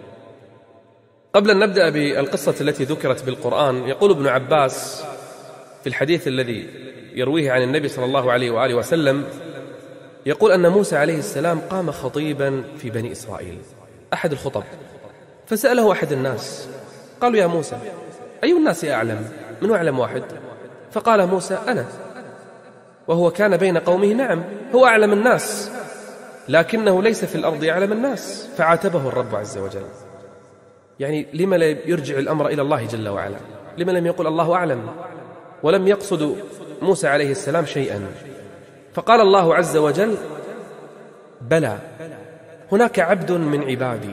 قبل أن نبدأ بالقصة التي ذكرت بالقرآن، يقول ابن عباس في الحديث الذي يرويه عن النبي صلى الله عليه وآله وسلم، يقول أن موسى عليه السلام قام خطيبا في بني إسرائيل، أحد الخطب، فسأله أحد الناس قالوا يا موسى أي الناس أعلم؟ من أعلم واحد؟ فقال موسى أنا. وهو كان بين قومه نعم هو أعلم الناس، لكنه ليس في الأرض أعلم الناس، فعاتبه الرب عز وجل. يعني لما لا يرجع الأمر إلى الله جل وعلا؟ لما لم يقل الله أعلم؟ ولم يقصد موسى عليه السلام شيئا. فقال الله عز وجل بلى هناك عبد من عبادي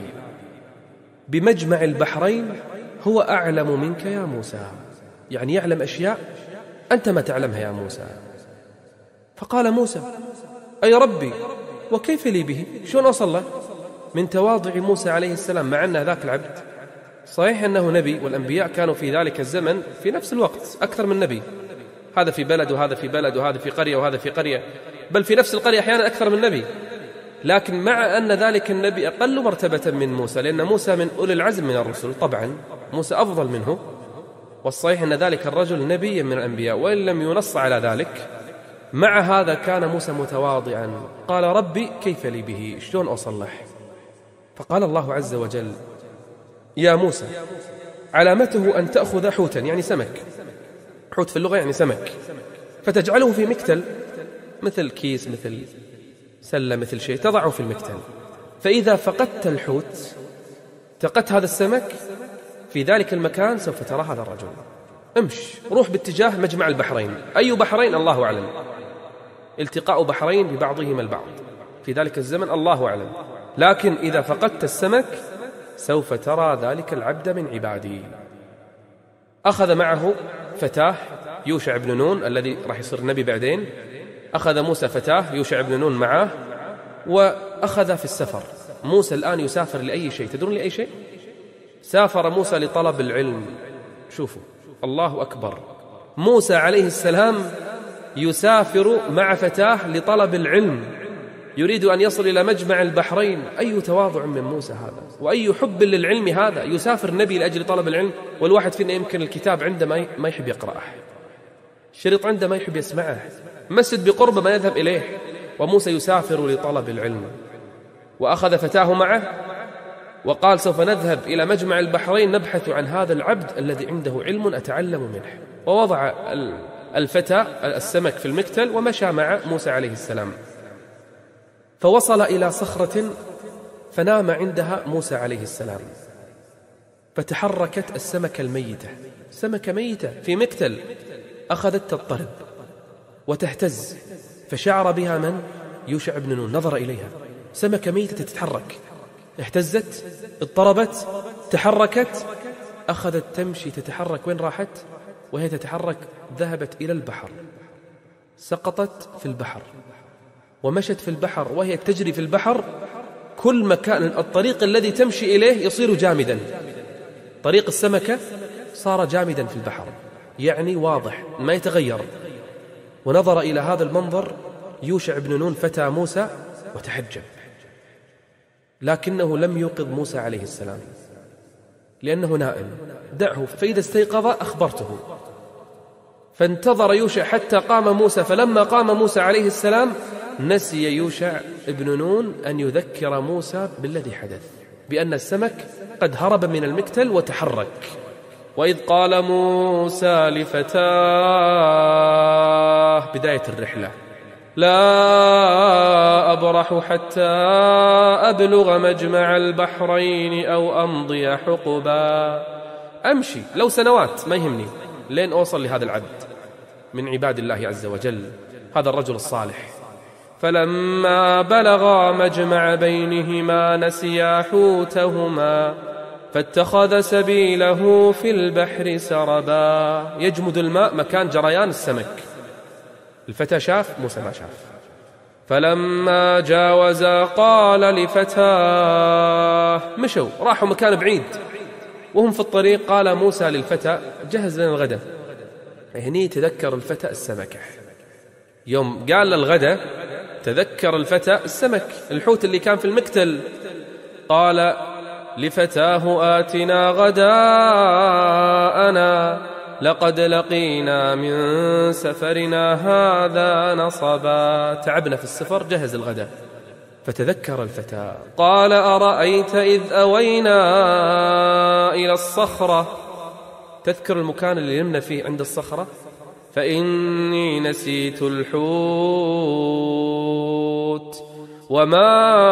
بمجمع البحرين هو أعلم منك يا موسى، يعني يعلم أشياء أنت ما تعلمها يا موسى. فقال موسى أي ربي وكيف لي به؟ شلون أوصل له؟ من تواضع موسى عليه السلام، مع أن ذاك العبد صحيح أنه نبي، والأنبياء كانوا في ذلك الزمن في نفس الوقت أكثر من نبي، هذا في بلد وهذا في بلد وهذا في قرية وهذا في قرية، بل في نفس القرية أحيانا أكثر من نبي. لكن مع أن ذلك النبي أقل مرتبة من موسى، لأن موسى من أولي العزم من الرسل، طبعا موسى أفضل منه، والصحيح أن ذلك الرجل نبي من الأنبياء وإن لم ينص على ذلك. مع هذا كان موسى متواضعا، قال ربي كيف لي به؟ شلون أوصل له؟ فقال الله عز وجل يا موسى علامته أن تأخذ حوتا، يعني سمك، حوت في اللغة يعني سمك، فتجعله في مكتل، مثل كيس مثل سلة مثل شيء، تضعه في المكتل، فإذا فقدت الحوت فقدت هذا السمك في ذلك المكان سوف ترى هذا الرجل. امش روح باتجاه مجمع البحرين. أي بحرين؟ الله أعلم، التقاء بحرين ببعضهما البعض في ذلك الزمن الله أعلم، لكن إذا فقدت السمك سوف ترى ذلك العبد من عبادي. أخذ معه فتاه يوشع بن نون الذي راح يصير نبي بعدين، أخذ موسى فتاه يوشع بن نون معه، وأخذ في السفر. موسى الآن يسافر لأي شيء، تدرون لأي شيء؟ سافر موسى لطلب العلم. شوفوا الله أكبر، موسى عليه السلام يسافر مع فتاه لطلب العلم، يريد أن يصل إلى مجمع البحرين. أي تواضع من موسى هذا، وأي حب للعلم هذا، يسافر نبي لأجل طلب العلم. والواحد فينا يمكن الكتاب عنده ما يحب يقرأه، الشريط عنده ما يحب يسمعه، مسجد بقربه ما يذهب إليه، وموسى يسافر لطلب العلم. وأخذ فتاه معه وقال سوف نذهب إلى مجمع البحرين نبحث عن هذا العبد الذي عنده علم أتعلم منه. ووضع الفتى السمك في المكتل ومشى مع موسى عليه السلام، فوصل إلى صخرة فنام عندها موسى عليه السلام، فتحركت السمكة الميتة، سمكة ميتة في مكتل، أخذت تضطرب وتهتز، فشعر بها من؟ يوشع بن نون، نظر إليها، سمكة ميتة تتحرك، اهتزت، اضطربت، تحركت، أخذت تمشي تتحرك. وين راحت؟ وهي تتحرك ذهبت إلى البحر، سقطت في البحر ومشت في البحر وهي تجري في البحر. كل مكان الطريق الذي تمشي إليه يصير جامدا، طريق السمكة صار جامدا في البحر، يعني واضح ما يتغير. ونظر إلى هذا المنظر يوشع بن نون فتى موسى وتحجب، لكنه لم يوقظ موسى عليه السلام لأنه نائم، دعه فإذا استيقظ أخبرته. فانتظر يوشع حتى قام موسى، فلما قام موسى عليه السلام نسي يوشع ابن نون أن يذكر موسى بالذي حدث، بأن السمك قد هرب من المكتل وتحرك. وإذ قال موسى لفتاه، بداية الرحلة، لا أبرح حتى أبلغ مجمع البحرين أو أمضي حقبا. أمشي لو سنوات ما يهمني لين أوصل لهذا العبد من عباد الله عز وجل، هذا الرجل الصالح. فلما بلغا مجمع بينهما نسيا حوتهما فاتخذ سبيله في البحر سربا. يجمد الماء مكان جريان السمك. الفتى شاف، موسى ما شاف. فلما جاوزا قال لفتاه، مشوا راحوا مكان بعيد، وهم في الطريق قال موسى للفتى جهز لنا الغداء. هني تذكر الفتى السمكة، يوم قال للغداء تذكر الفتى السمك، الحوت اللي كان في المكتل. قال لفتاه آتنا غداءنا لقد لقينا من سفرنا هذا نصبا. تعبنا في السفر، جهز الغداء. فتذكر الفتى قال أرأيت إذ أوينا إلى الصخرة تذكر المكان اللي نمنا فيه عند الصخرة؟ فإني نسيت الحوت وما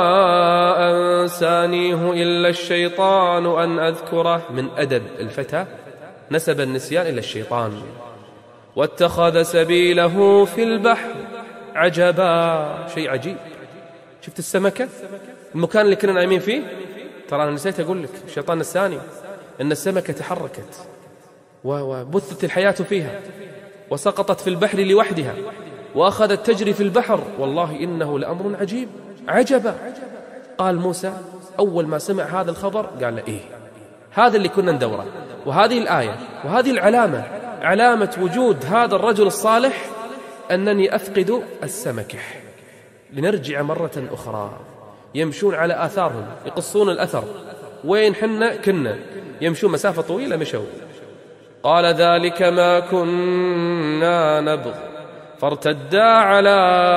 أنسانيه إلا الشيطان أن أذكره. من أدب الفتى نسب النسيان إلى الشيطان. واتخذ سبيله في البحر عجبا. شيء عجيب. شفت السمكة المكان اللي كنا نايمين فيه؟ ترى أنا نسيت أقول لك، الشيطان الثاني، أن السمكة تحركت وبثت الحياة فيها وسقطت في البحر لوحدها وأخذت تجري في البحر. والله إنه لأمر عجيب. عجبا. قال موسى أول ما سمع هذا الخبر قال له إيه، هذا اللي كنا ندوره، وهذه الآية وهذه العلامة، علامة وجود هذا الرجل الصالح أنني أفقد السمكة. لنرجع مرة أخرى. يمشون على آثارهم، يقصون الأثر. وين حنا كنا يمشون مسافة طويلة مشوا. قال ذلك ما كنا نبغ فارتدا على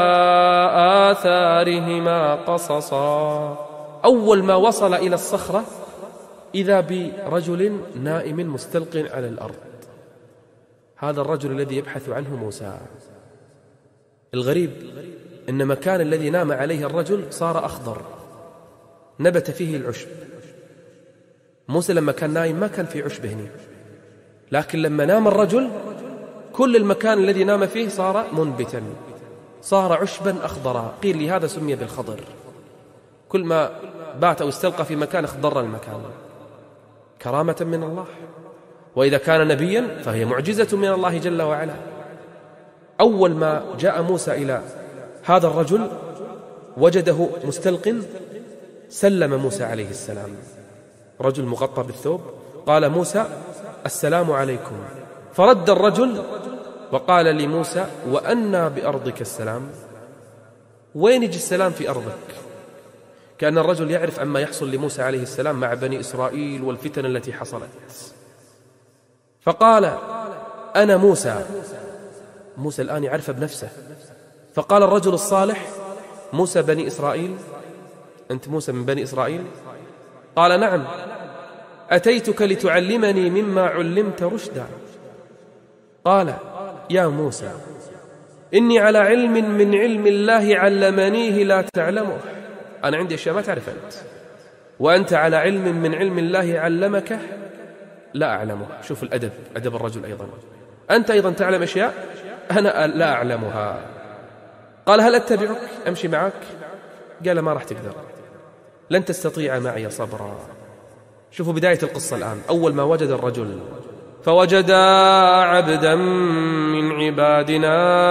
آثارهما قصصا. أول ما وصل إلى الصخرة إذا برجل نائم مستلق على الأرض. هذا الرجل الذي يبحث عنه موسى. الغريب إن مكان الذي نام عليه الرجل صار أخضر، نبت فيه العشب. موسى لما كان نايم ما كان في عشب هنا، لكن لما نام الرجل كل المكان الذي نام فيه صار منبتا، صار عشبا أخضرا. قيل لهذا سمي بالخضر. كل ما بات أو استلقى في مكان اخضر المكان، كرامة من الله. وإذا كان نبيا فهي معجزة من الله جل وعلا. أول ما جاء موسى إلى هذا الرجل وجده مستلق، سلم موسى عليه السلام. رجل مغطى بالثوب. قال موسى السلام عليكم. فرد الرجل وقال لموسى وأنى بأرضك السلام؟ وين يجي السلام في أرضك؟ كأن الرجل يعرف عما يحصل لموسى عليه السلام مع بني إسرائيل والفتن التي حصلت. فقال أنا موسى. موسى الآن يعرف بنفسه. فقال الرجل الصالح موسى بني إسرائيل؟ أنت موسى من بني إسرائيل؟ قال نعم. أتيتك لتعلمني مما علمت رشدا. قال يا موسى إني على علم من علم الله علمنيه لا تعلمه. أنا عندي أشياء ما تعرف أنت، وأنت على علم من علم الله علمك لا أعلمه. شوف الأدب، أدب الرجل أيضا. أنت أيضا تعلم أشياء أنا لا أعلمها. قال هل أتبعك أمشي معك؟ قال ما راح تقدر، لن تستطيع معي صبرا. شوفوا بداية القصة الآن. أول ما وجد الرجل فوجدا عبدا من عبادنا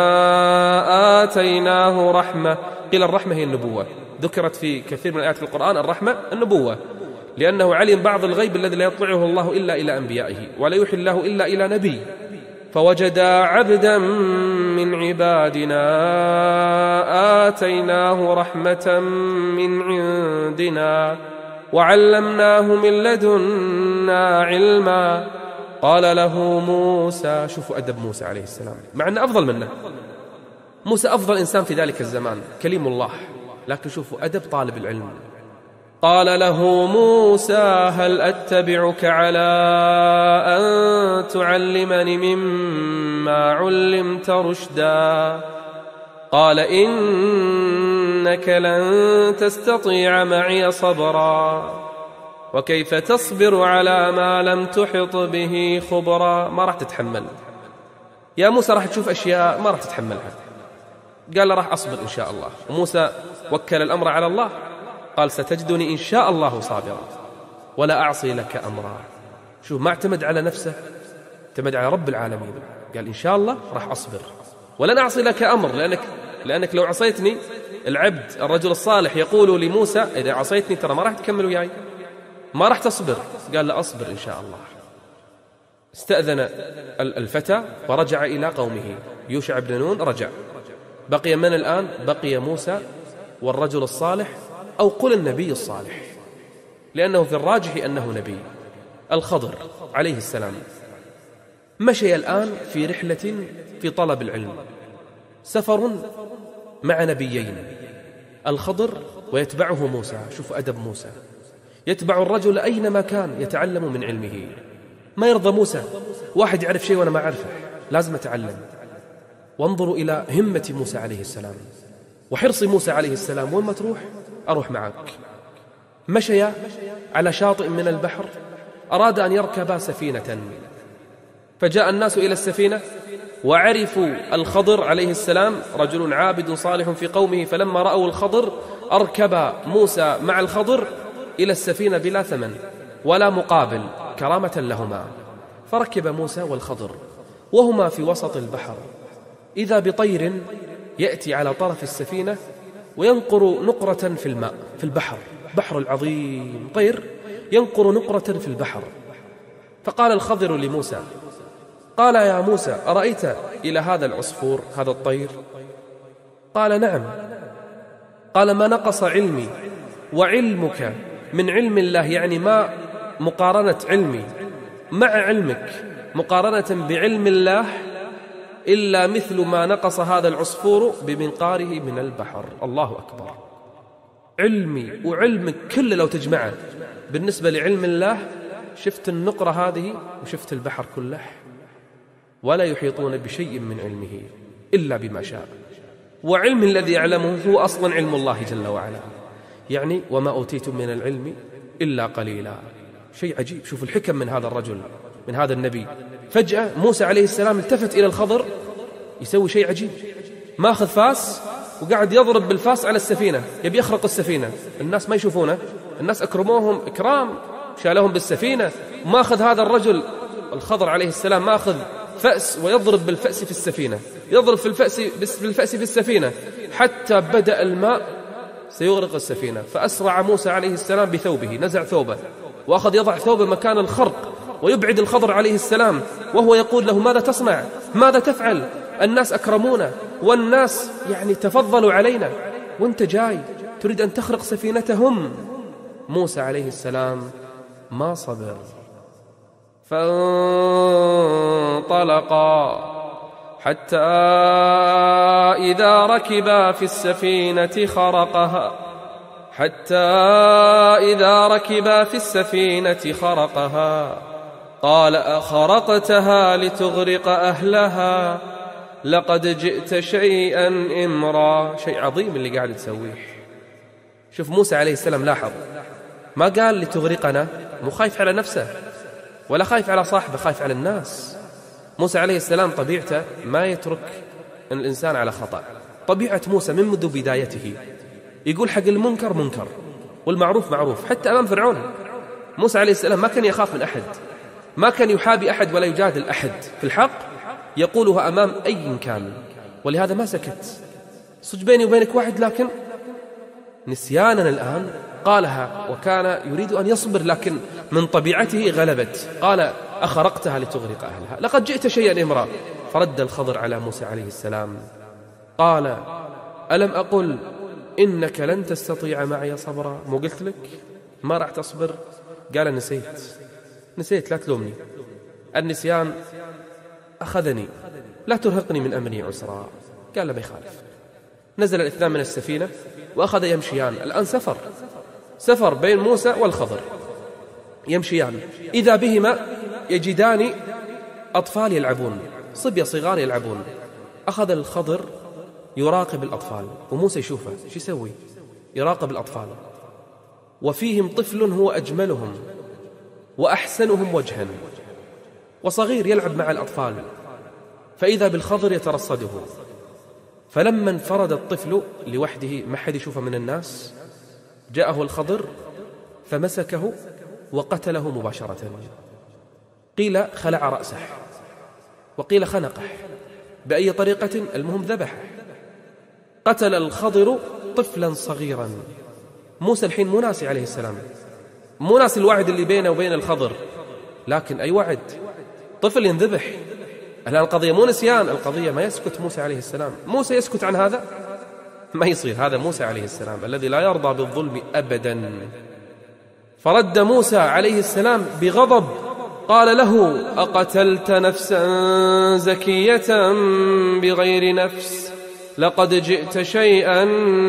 آتيناه رحمة. قيل الرحمة هي النبوة، ذكرت في كثير من آيات القرآن الرحمة النبوة، لأنه علم بعض الغيب الذي لا يطلعه الله إلا إلى أنبيائه ولا يوحي الله إلا إلى نبي. فوجدا عبدا من عبادنا آتيناه رحمة من عندنا وعلمناه من لدنا علما. قال له موسى، شوفوا أدب موسى عليه السلام، مع أنه أفضل منه. موسى أفضل إنسان في ذلك الزمان، كليم الله، لكن شوفوا أدب طالب العلم. قال له موسى هل أتبعك على أن تعلمني مما علمت رشدا؟ قال إنك لن تستطيع معي صبرا وكيف تصبر على ما لم تحط به خبرا. ما راح تتحمل يا موسى، راح تشوف أشياء ما راح تتحملها. قال له راح أصبر إن شاء الله. وموسى وكل الأمر على الله، قال ستجدني إن شاء الله صابرا ولا أعصي لك أمرا. شوف ما اعتمد على نفسه، اعتمد على رب العالمين. قال إن شاء الله راح أصبر ولن أعصي لك أمر، لأنك لو عصيتني، العبد الرجل الصالح يقول لموسى إذا عصيتني ترى ما راح تكمل وياي، ما راح تصبر. قال لا أصبر إن شاء الله. استأذن الفتى ورجع إلى قومه. يوشع بن نون رجع. بقي من الآن؟ بقي موسى والرجل الصالح، أو قل النبي الصالح، لأنه في الراجح أنه نبي، الخضر عليه السلام. مشي الآن في رحلة في طلب العلم، سفر مع نبيين، الخضر ويتبعه موسى. شوف أدب موسى، يتبع الرجل أينما كان يتعلم من علمه. ما يرضى موسى واحد يعرف شيء وأنا ما أعرفه، لازم أتعلم. وانظروا إلى همة موسى عليه السلام وحرص موسى عليه السلام، وين ما تروح أروح معك. مشي على شاطئ من البحر، أراد أن يركب سفينة، فجاء الناس إلى السفينة وعرفوا الخضر عليه السلام رجل عابد صالح في قومه، فلما رأوا الخضر أركب موسى مع الخضر إلى السفينة بلا ثمن ولا مقابل كرامة لهما. فركب موسى والخضر وهما في وسط البحر، إذا بطير يأتي على طرف السفينة وينقر نقرة في الماء في البحر، بحر العظيم، طير ينقر نقرة في البحر. فقال الخضر لموسى، قال يا موسى أرأيت إلى هذا العصفور هذا الطير؟ قال نعم. قال ما نقص علمي وعلمك من علم الله، يعني ما مقارنة علمي مع علمك مقارنة بعلم الله إلا مثل ما نقص هذا العصفور بمنقاره من البحر. الله أكبر. علمي وعلمك كله لو تجمعه بالنسبة لعلم الله، شفت النقرة هذه وشفت البحر كله، ولا يحيطون بشيء من علمه إلا بما شاء. وعلم الذي يعلمه هو أصلا علم الله جل وعلا، يعني وما أوتيتم من العلم إلا قليلا. شيء عجيب. شوف الحكم من هذا الرجل، من هذا النبي. فجأة موسى عليه السلام التفت إلى الخضر يسوي شيء عجيب، ماخذ فاس وقاعد يضرب بالفاس على السفينة، يبي يخرق السفينة. الناس ما يشوفونه، الناس أكرموهم إكرام، شالهم بالسفينة. ماخذ هذا الرجل الخضر عليه السلام ماخذ فأس ويضرب بالفأس في السفينة، يضرب في بالفأس في السفينة حتى بدأ الماء سيغرق السفينة. فأسرع موسى عليه السلام بثوبه، نزع ثوبه وأخذ يضع ثوبه مكان الخرق ويبعد الخضر عليه السلام، وهو يقول له ماذا تصنع؟ ماذا تفعل؟ الناس أكرمونا والناس يعني تفضلوا علينا، وانت جاي تريد أن تخرق سفينتهم. موسى عليه السلام ما صبر، فانطلقا حتى إذا ركبا في السفينة خرقها قال أخرقتها لتغرق أهلها لقد جئت شيئا إمرا. شيء عظيم اللي قاعد تسويه. شوف موسى عليه السلام لاحظ، ما قال لتغرقنا، مو خايف على نفسه ولا خايف على صاحبه، خايف على الناس. موسى عليه السلام طبيعته ما يترك الإنسان على خطأ. طبيعة موسى منذ بدايته يقول حق المنكر منكر والمعروف معروف، حتى أمام فرعون. موسى عليه السلام ما كان يخاف من أحد، ما كان يحابي أحد ولا يجادل أحد في الحق، يقولها أمام أي كان، ولهذا ما سكت. صج بيني وبينك واحد، لكن نسيانا الآن قالها وكان يريد أن يصبر، لكن من طبيعته غلبت. قال أخرقتها لتغرق أهلها لقد جئت شيئا إمرا. فرد الخضر على موسى عليه السلام قال ألم أقل إنك لن تستطيع معي صبرا؟ مو قلت لك ما راح تصبر؟ قال نسيت لا تلومني، النسيان أخذني، لا ترهقني من أمري عسرا. قال ما يخالف. نزل الاثنان من السفينة وأخذ يمشيان. الآن سفر بين موسى والخضر، يمشيان، إذا بهما يجدان أطفال يلعبون، صبية صغار يلعبون. أخذ الخضر يراقب الأطفال وموسى يشوفه شو يسوي، يراقب الأطفال، وفيهم طفل هو أجملهم وأحسنهم وجها وصغير يلعب مع الأطفال، فإذا بالخضر يترصده. فلما انفرد الطفل لوحده ما حد يشوفه من الناس، جاءه الخضر فمسكه وقتله مباشرة. قيل خلع رأسه وقيل خنقه، بأي طريقة المهم ذبحه. قتل الخضر طفلا صغيرا. موسى الحين مو ناسي عليه السلام، مو ناسي الوعد اللي بينه وبين الخضر، لكن أي وعد؟ طفل ينذبح. الآن القضية مو نسيان، القضية ما يسكت موسى عليه السلام. موسى يسكت عن هذا؟ ما يصير. هذا موسى عليه السلام الذي لا يرضى بالظلم أبدا. فرد موسى عليه السلام بغضب قال له أقتلت نفسا زكية بغير نفس لقد جئت شيئا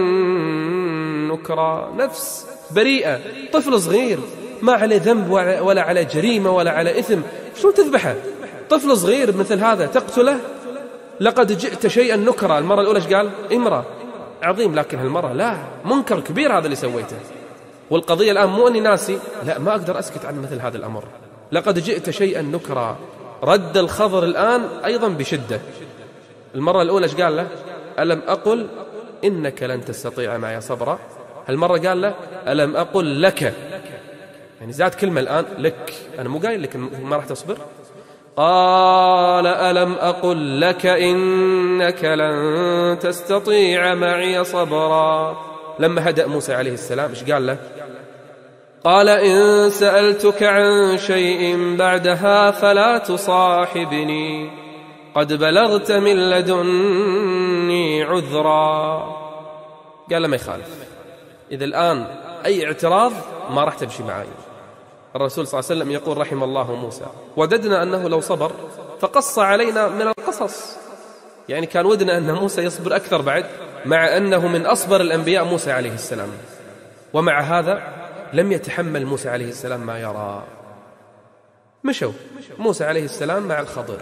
نكرا. نفس بريئة، طفل صغير ما عليه ذنب ولا على جريمة ولا على إثم، شو تذبحه؟ طفل صغير مثل هذا تقتله؟ لقد جئت شيئا نكرا. المرة الأولى ايش قال؟ امرأة عظيم، لكن هالمرة لا، منكر كبير هذا اللي سويته. والقضية الآن مو أني ناسي، لا، ما أقدر أسكت عن مثل هذا الأمر. لقد جئت شيئا نكرا. رد الخضر الآن أيضا بشدة. المرة الأولى ايش قال له؟ ألم أقل إنك لن تستطيع معي صبرا. هالمرة قال له ألم أقل لك، يعني زاد كلمة الآن، لك، أنا مو قايل لك ما راح تصبر. قال ألم أقل لك إنك لن تستطيع معي صبرا. لما هدأ موسى عليه السلام ايش قال له؟ قال إن سألتك عن شيء بعدها فلا تصاحبني قد بلغت من لدني عذرا. قال له ما يخالف، إذا الآن أي اعتراض ما راح تمشي معي. الرسول صلى الله عليه وسلم يقول رحم الله موسى، وددنا أنه لو صبر فقص علينا من القصص. يعني كان ودنا أن موسى يصبر أكثر بعد، مع أنه من أصبر الأنبياء موسى عليه السلام، ومع هذا لم يتحمل موسى عليه السلام ما يرى. مشوا موسى عليه السلام مع الخضر،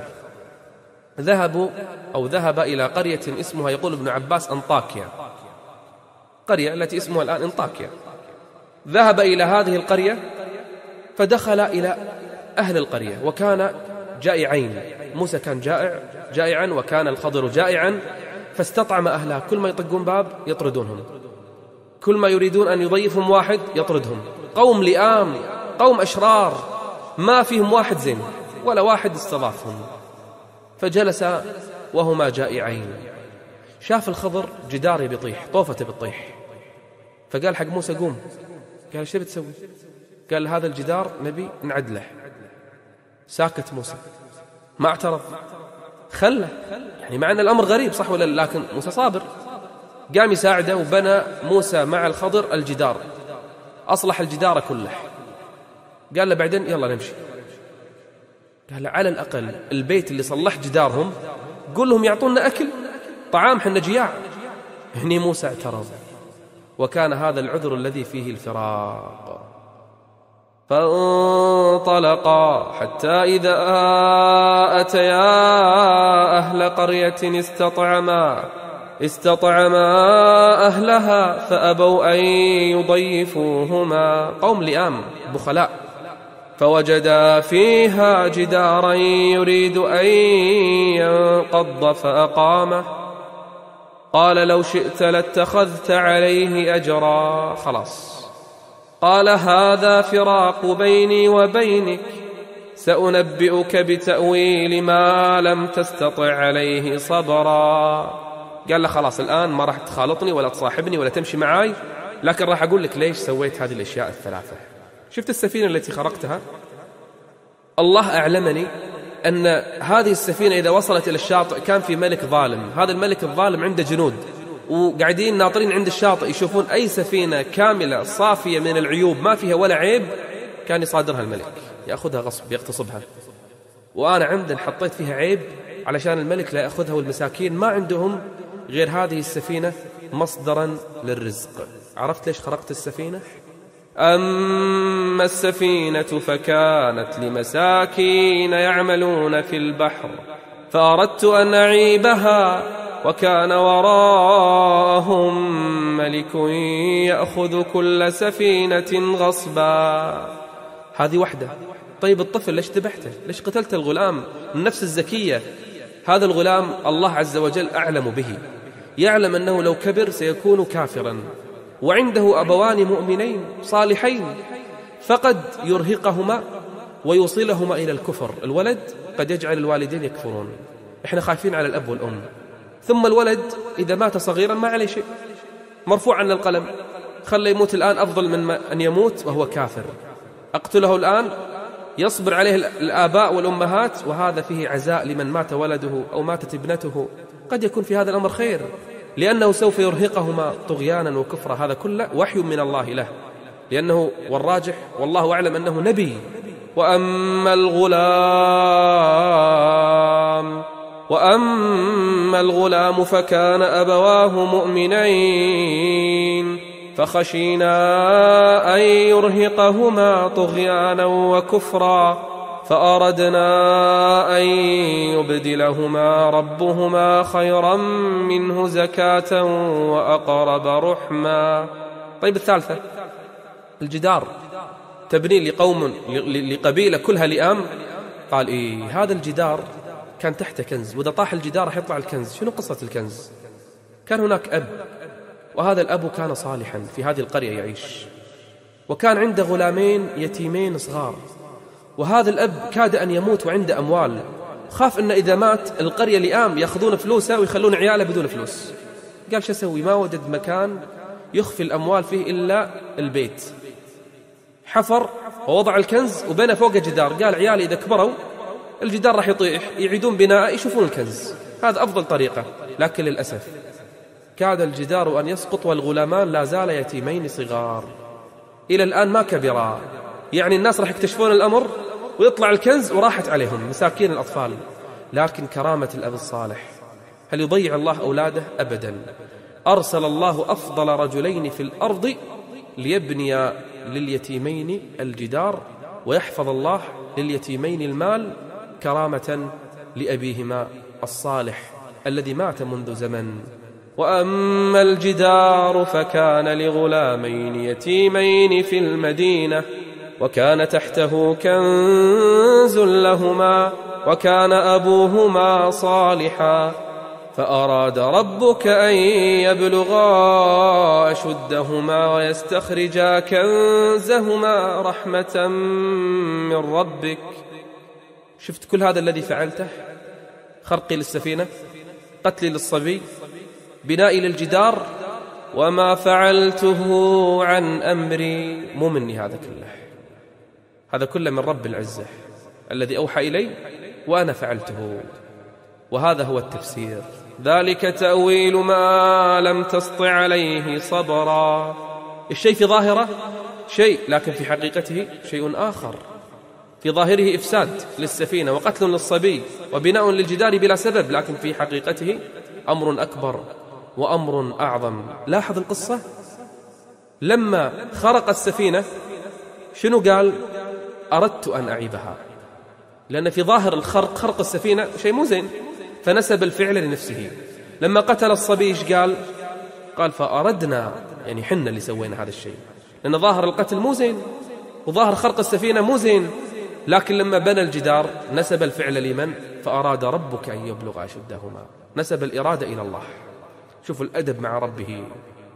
ذهب إلى قرية اسمها، يقول ابن عباس، أنطاكيا، قرية التي اسمها الآن أنطاكيا. ذهب إلى هذه القرية فدخل إلى أهل القرية وكان جائعين. موسى كان جائعا وكان الخضر جائعا، فاستطعم أهلها. كل ما يطقون باب يطردونهم، كل ما يريدون أن يضيفهم واحد يطردهم. قوم لئام، قوم أشرار، ما فيهم واحد زين ولا واحد استضافهم. فجلس وهما جائعين، شاف الخضر جدار بيطيح، طوفته بتطيح، فقال حق موسى قوم. قال ايش بتسوي؟ قال هذا الجدار نبي نعدله. ساكت موسى، ما اعترض، خله، يعني مع أن الأمر غريب صح ولا لا، لكن موسى صابر. قام يساعده وبنى موسى مع الخضر الجدار، أصلح الجدار كله. قال له بعدين يلا نمشي. قال له على الأقل البيت اللي صلح جدارهم قول لهم يعطونا أكل طعام، حنا جياع. هني موسى اعترض، وكان هذا العذر الذي فيه الفراق. فانطلقا حتى إذا أتيا أهل قرية استطعما أهلها فأبوا أن يضيفوهما. قوم لئام بخلاء. فوجدا فيها جدارا يريد أن ينقض فأقامه. قال لو شئت لاتخذت عليه أجرا. خلاص. قال هذا فراق بيني وبينك، سأنبئك بتأويل ما لم تستطع عليه صبرا. قال له خلاص الآن ما راح تخالطني ولا تصاحبني ولا تمشي معاي، لكن راح أقول لك ليش سويت هذه الأشياء الثلاثة. شفت السفينة التي خرقتها؟ الله أعلمني أن هذه السفينة إذا وصلت إلى الشاطئ كان في ملك ظالم، هذا الملك الظالم عنده جنود وقاعدين ناطرين عند الشاطئ يشوفون أي سفينة كاملة صافية من العيوب ما فيها ولا عيب كان يصادرها الملك، يأخذها غصب يغتصبها. وأنا عمدا حطيت فيها عيب علشان الملك لا يأخذها، والمساكين ما عندهم غير هذه السفينة مصدرا للرزق. عرفت ليش خرقت السفينة؟ أما السفينة فكانت لمساكين يعملون في البحر فأردت أن أعيبها وكان وراءهم ملك يأخذ كل سفينة غصبا. هذه وحدة. طيب الطفل ليش ذبحته؟ ليش قتلت الغلام؟ النفس الزكية. هذا الغلام الله عز وجل أعلم به، يعلم أنه لو كبر سيكون كافرا، وعنده أبوان مؤمنين صالحين، فقد يرهقهما ويوصلهما إلى الكفر. الولد قد يجعل الوالدين يكفرون، إحنا خايفين على الأب والأم. ثم الولد إذا مات صغيرا ما عليه شيء، مرفوع عن القلم، خلي يموت الآن أفضل من أن يموت وهو كافر. أقتله الآن يصبر عليه الآباء والأمهات، وهذا فيه عزاء لمن مات ولده أو ماتت ابنته. قد يكون في هذا الأمر خير، لأنه سوف يرهقهما طغيانا وكفرا. هذا كله وحي من الله له، لأنه والراجح والله أعلم أنه نبي. وأما الغلام فكان أبواه مؤمنين فخشينا أن يرهقهما طغيانا وكفرا فأردنا أن يبدلهما ربهما خيرا منه زكاة وأقرب رحما. طيب الثالثة، الجدار تبني لقبيلة كلها لئام. قال هذا الجدار كان تحته كنز، وإذا طاح الجدار راح يطلع الكنز. شنو قصة الكنز؟ كان هناك أب، وهذا الأب كان صالحا في هذه القرية يعيش، وكان عنده غلامين يتيمين صغار، وهذا الأب كاد أن يموت وعنده أموال، خاف أن إذا مات القرية لئام يأخذون فلوسه ويخلون عياله بدون فلوس. قال شو أسوي؟ ما وجد مكان يخفي الأموال فيه إلا البيت، حفر ووضع الكنز وبنى فوق جدار. قال عيالي إذا كبروا الجدار راح يطيح، يعيدون بناء يشوفون الكنز، هذا أفضل طريقة. لكن للأسف كاد الجدار أن يسقط والغلامان لا زال يتيمين صغار إلى الآن ما كبرا. يعني الناس راح يكتشفون الأمر ويطلع الكنز وراحت عليهم مساكين الأطفال. لكن كرامة الأب الصالح، هل يضيع الله أولاده؟ أبدا. أرسل الله أفضل رجلين في الأرض ليبني لليتيمين الجدار ويحفظ الله لليتيمين المال، كرامة لأبيهما الصالح الذي مات منذ زمن. وأما الجدار فكان لغلامين يتيمين في المدينة وكان تحته كنز لهما وكان أبوهما صالحا فأراد ربك أن يبلغا أشدهما ويستخرجا كنزهما رحمة من ربك. شفت كل هذا الذي فعلته؟ خرقي للسفينة، قتلي للصبي، بنائي للجدار، وما فعلته عن أمري. مو مني هذا كله، هذا كله من رب العزة الذي أوحى إلي وأنا فعلته. وهذا هو التفسير. ذلك تأويل ما لم تسطع عليه صبرا. الشيء في ظاهره شيء، لكن في حقيقته شيء آخر. في ظاهره إفساد للسفينة وقتل للصبي وبناء للجدار بلا سبب، لكن في حقيقته أمر أكبر وأمر أعظم. لاحظ القصة، لما خرق السفينة شنو قال؟ أردت أن أعيبها، لأن في ظاهر الخرق، خرق السفينة شيء مو زين، فنسب الفعل لنفسه. لما قتل الصبي ايش قال؟ قال فأردنا، يعني حنا اللي سوينا هذا الشيء، لأن ظاهر القتل مو زين وظاهر خرق السفينة مو زين. لكن لما بنى الجدار نسب الفعل لمن؟ فأراد ربك أن يبلغ أشدهما، نسب الإرادة إلى الله. شوفوا الأدب مع ربه،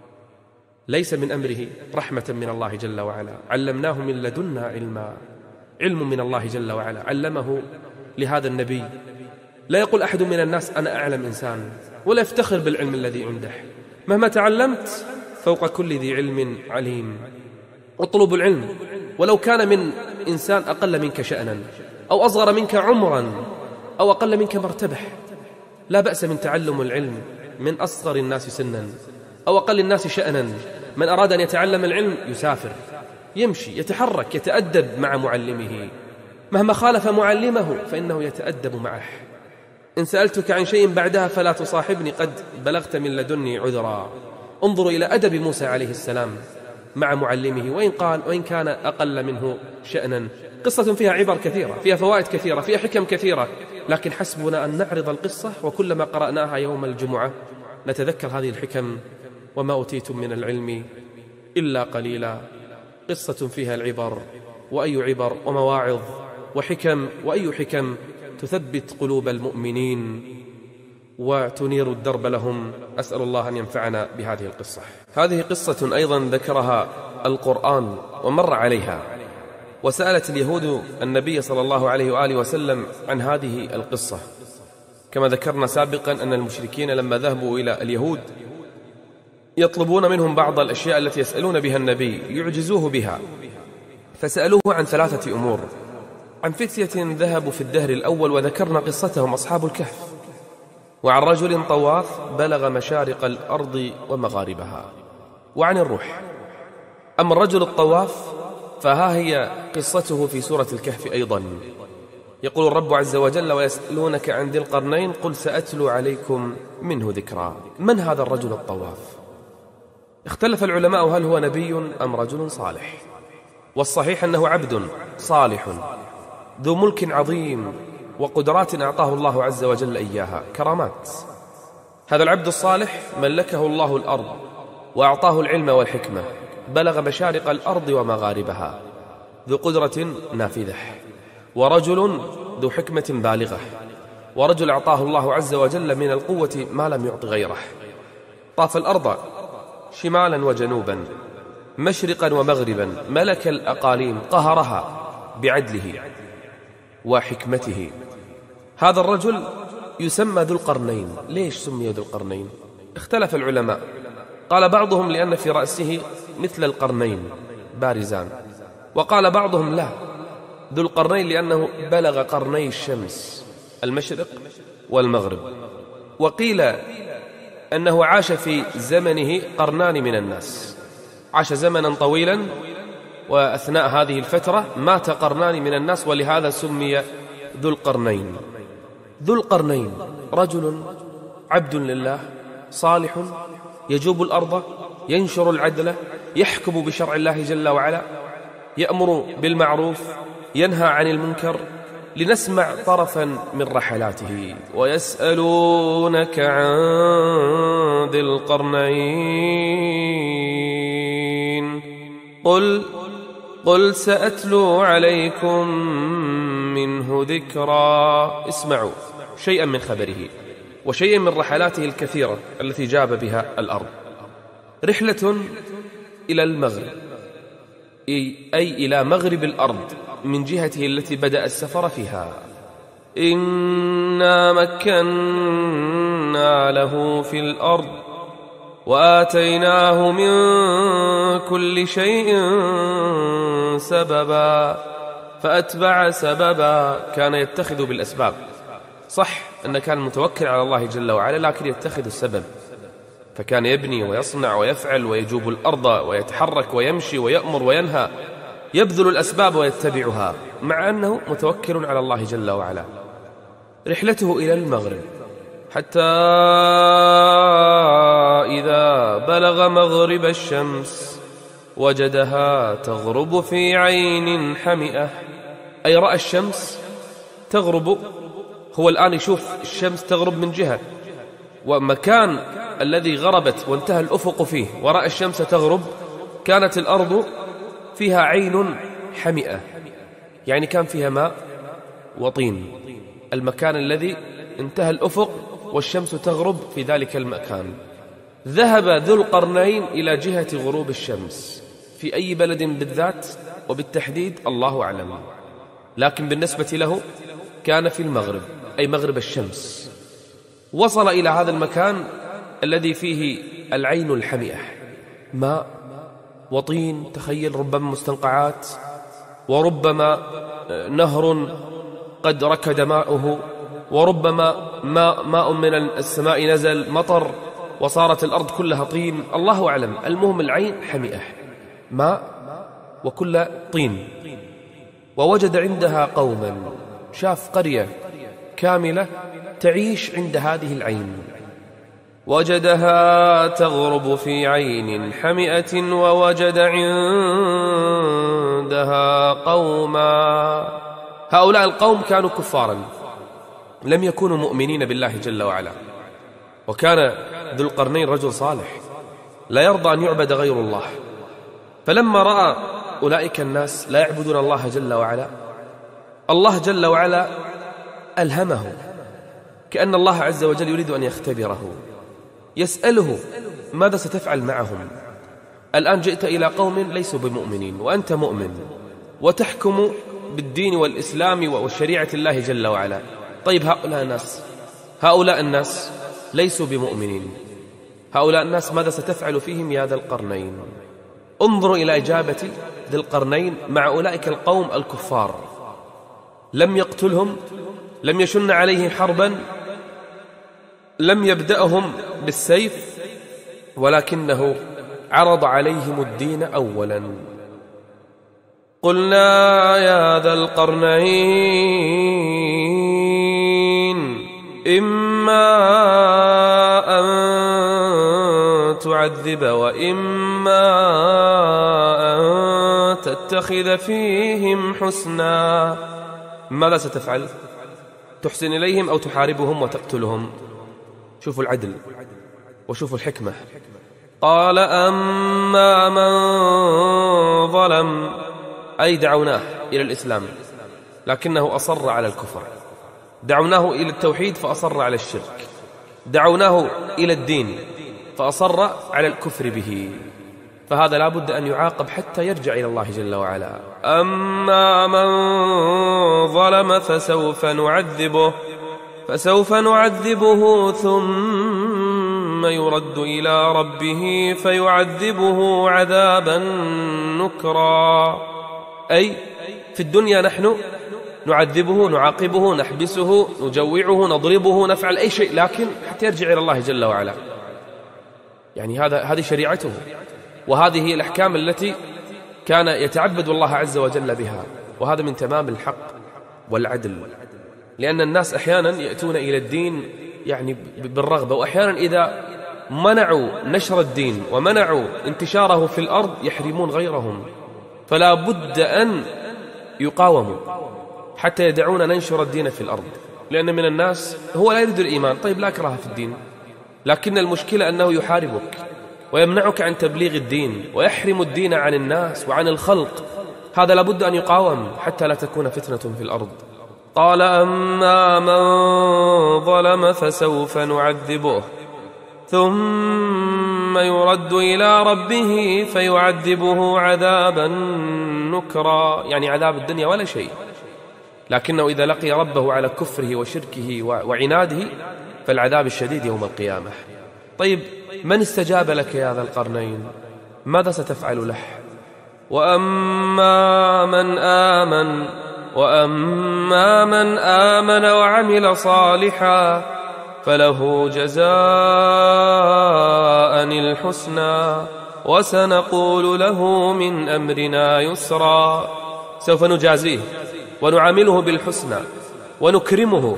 ليس من أمره، رحمة من الله جل وعلا. علمناه من لدنا علما، علم من الله جل وعلا علمه لهذا النبي. لا يقول أحد من الناس أنا أعلم إنسان، ولا يفتخر بالعلم الذي عنده. مهما تعلمت فوق كل ذي علم عليم. اطلب العلم ولو كان من إنسان أقل منك شأنا أو أصغر منك عمرا أو أقل منك مرتبة. لا بأس من تعلم العلم من أصغر الناس سنا أو أقل الناس شأنا. من أراد أن يتعلم العلم يسافر، يمشي، يتحرك، يتأدب مع معلمه. مهما خالف معلمه فإنه يتأدب معه. إن سألتك عن شيء بعدها فلا تصاحبني، قد بلغت من لدني عذرا. انظروا إلى أدب موسى عليه السلام مع معلمه، وإن كان أقل منه شأنا. قصة فيها عبر كثيرة، فيها فوائد كثيرة، فيها حكم كثيرة، لكن حسبنا أن نعرض القصة وكلما قرأناها يوم الجمعة نتذكر هذه الحكم. وما أوتيتم من العلم إلا قليلا. قصة فيها العبر، وأي عبر ومواعظ وحكم، وأي حكم تثبت قلوب المؤمنين وتنير الدرب لهم. أسأل الله أن ينفعنا بهذه القصة. هذه قصة أيضا ذكرها القرآن ومر عليها، وسألت اليهود النبي صلى الله عليه وآله وسلم عن هذه القصة. كما ذكرنا سابقا أن المشركين لما ذهبوا إلى اليهود يطلبون منهم بعض الأشياء التي يسألون بها النبي ليعجزوه بها، فسألوه عن 3 أمور. عن فتية ذهبوا في الدهر الأول وذكرنا قصتهم أصحاب الكهف، وعن رجل طواف بلغ مشارق الأرض ومغاربها، وعن الروح. أما الرجل الطواف فها هي قصته في سورة الكهف أيضا. يقول الرب عز وجل ويسألونك عن ذي القرنين قل سأتلو عليكم منه ذكرا. من هذا الرجل الطواف؟ اختلف العلماء هل هو نبي أم رجل صالح، والصحيح أنه عبد صالح ذو ملك عظيم وقدرات أعطاه الله عز وجل إياها، كرامات. هذا العبد الصالح ملكه الله الأرض وأعطاه العلم والحكمة، بلغ مشارق الأرض ومغاربها، ذو قدرة نافذة، ورجل ذو حكمة بالغة، ورجل أعطاه الله عز وجل من القوة ما لم يعط غيره. طاف الأرض شمالا وجنوبا، مشرقا ومغربا، ملك الأقاليم، قهرها بعدله وحكمته. هذا الرجل يسمى ذو القرنين. ليش سمي ذو القرنين؟ اختلف العلماء، قال بعضهم لأن في رأسه مثل القرنين بارزان، وقال بعضهم لا، ذو القرنين لأنه بلغ قرني الشمس المشرق والمغرب. وقيل أنه عاش في زمنه قرنان من الناس، عاش زمنا طويلا، وأثناء هذه الفترة مات قرنان من الناس، ولهذا سمي ذو القرنين. ذو القرنين رجل عبد لله صالح، يجوب الأرض، ينشر العدل، يحكم بشرع الله جل وعلا، يأمر بالمعروف، ينهى عن المنكر. لنسمع طرفا من رحلاته. ويسألونك عن ذي القرنين قل سأتلو عليكم منه ذكرا. اسمعوا شيئا من خبره وشيئا من رحلاته الكثيرة التي جاب بها الأرض. رحلة إلى المغرب، أي إلى مغرب الأرض من جهته التي بدأ السفر فيها. إنا مكنا له في الأرض وآتيناه من كل شيء سببا فأتبع سببا. كان يتخذ بالأسباب، صح أنه كان متوكل على الله جل وعلا، لكن يتخذ السبب، فكان يبني ويصنع ويفعل ويجوب الأرض ويتحرك ويمشي ويأمر وينهى، يبذل الأسباب ويتبعها مع أنه متوكل على الله جل وعلا. رحلته إلى المغرب حتى إذا بلغ مغرب الشمس وجدها تغرب في عين حمئة، أي رأى الشمس تغرب. هو الآن يشوف الشمس تغرب من جهة، ومكان الذي غربت وانتهى الأفق فيه ورأى الشمس تغرب كانت الأرض فيها عين حمئة، يعني كان فيها ماء وطين. المكان الذي انتهى الأفق والشمس تغرب في ذلك المكان. ذهب ذو القرنين إلى جهة غروب الشمس في أي بلد بالذات وبالتحديد الله أعلم، لكن بالنسبة له كان في المغرب، أي مغرب الشمس. وصل إلى هذا المكان الذي فيه العين الحمئة، ماء وطين، تخيل، ربما مستنقعات، وربما نهر قد ركد ماؤه، وربما ماء من السماء نزل مطر وصارت الأرض كلها طين، الله أعلم. المهم العين حمئة، ماء وكل طين. ووجد عندها قوما، شاف قرية كاملة تعيش عند هذه العين. وجدها تغرب في عين حمئة ووجد عندها قوما. هؤلاء القوم كانوا كفارا، لم يكونوا مؤمنين بالله جل وعلا. وكان ذو القرنين رجل صالح لا يرضى أن يعبد غير الله، فلما رأى أولئك الناس لا يعبدون الله جل وعلا، الله جل وعلا ألهمه، كأن الله عز وجل يريد أن يختبره، يسأله ماذا ستفعل معهم؟ الآن جئت إلى قوم ليسوا بمؤمنين وأنت مؤمن وتحكم بالدين والإسلام وشريعة الله جل وعلا. طيب هؤلاء الناس ليسوا بمؤمنين، هؤلاء الناس ماذا ستفعل فيهم يا ذا القرنين؟ انظروا إلى إجابة ذي القرنين مع أولئك القوم الكفار. لم يقتلهم، لم يشن عليهم حربا، لم يبدأهم بالسيف، ولكنه عرض عليهم الدين أولا. قلنا يا ذا القرنين إما أن تعذب وإما أن تتخذ فيهم حسنا. ماذا ستفعل؟ تحسن إليهم أو تحاربهم وتقتلهم؟ شوفوا العدل وشوفوا الحكمة. قال أما من ظلم، أي دعوناه إلى الإسلام لكنه أصر على الكفر، دعوناه إلى التوحيد فأصر على الشرك، دعوناه إلى الدين فأصر على الكفر به، فهذا لا بد أن يعاقب حتى يرجع إلى الله جل وعلا. أما من ظلم فسوف نعذبه ثم يرد إلى ربه فيعذبه عذابا نكرا. أي في الدنيا نحن نعذبه، نعاقبه، نحبسه، نجوعه، نضربه، نفعل أي شيء، لكن حتى يرجع إلى الله جل وعلا. يعني هذه شريعته، وهذه هي الأحكام التي كان يتعبد الله عز وجل بها، وهذا من تمام الحق والعدل. لأن الناس أحيانا يأتون إلى الدين يعني بالرغبة، وأحيانا إذا منعوا نشر الدين ومنعوا انتشاره في الأرض يحرمون غيرهم، فلا بد أن يقاوموا حتى يدعون ننشر الدين في الأرض. لأن من الناس هو لا يريد الإيمان، طيب لا كراهة في الدين، لكن المشكلة أنه يحاربك ويمنعك عن تبليغ الدين ويحرم الدين عن الناس وعن الخلق، هذا لابد أن يقاوم حتى لا تكون فتنة في الأرض. قال أما من ظلم فسوف نعذبه ثم يرد إلى ربه فيعذبه عذابا نكرا، يعني عذاب الدنيا ولا شيء، لكنه إذا لقي ربه على كفره وشركه وعناده فالعذاب الشديد يوم القيامة. طيب من استجاب لك يا ذا القرنين؟ ماذا ستفعل له؟ وأما من آمن وعمل صالحا فله جزاء الحسنى وسنقول له من أمرنا يسرا. سوف نجازيه ونعامله بالحسنى ونكرمه،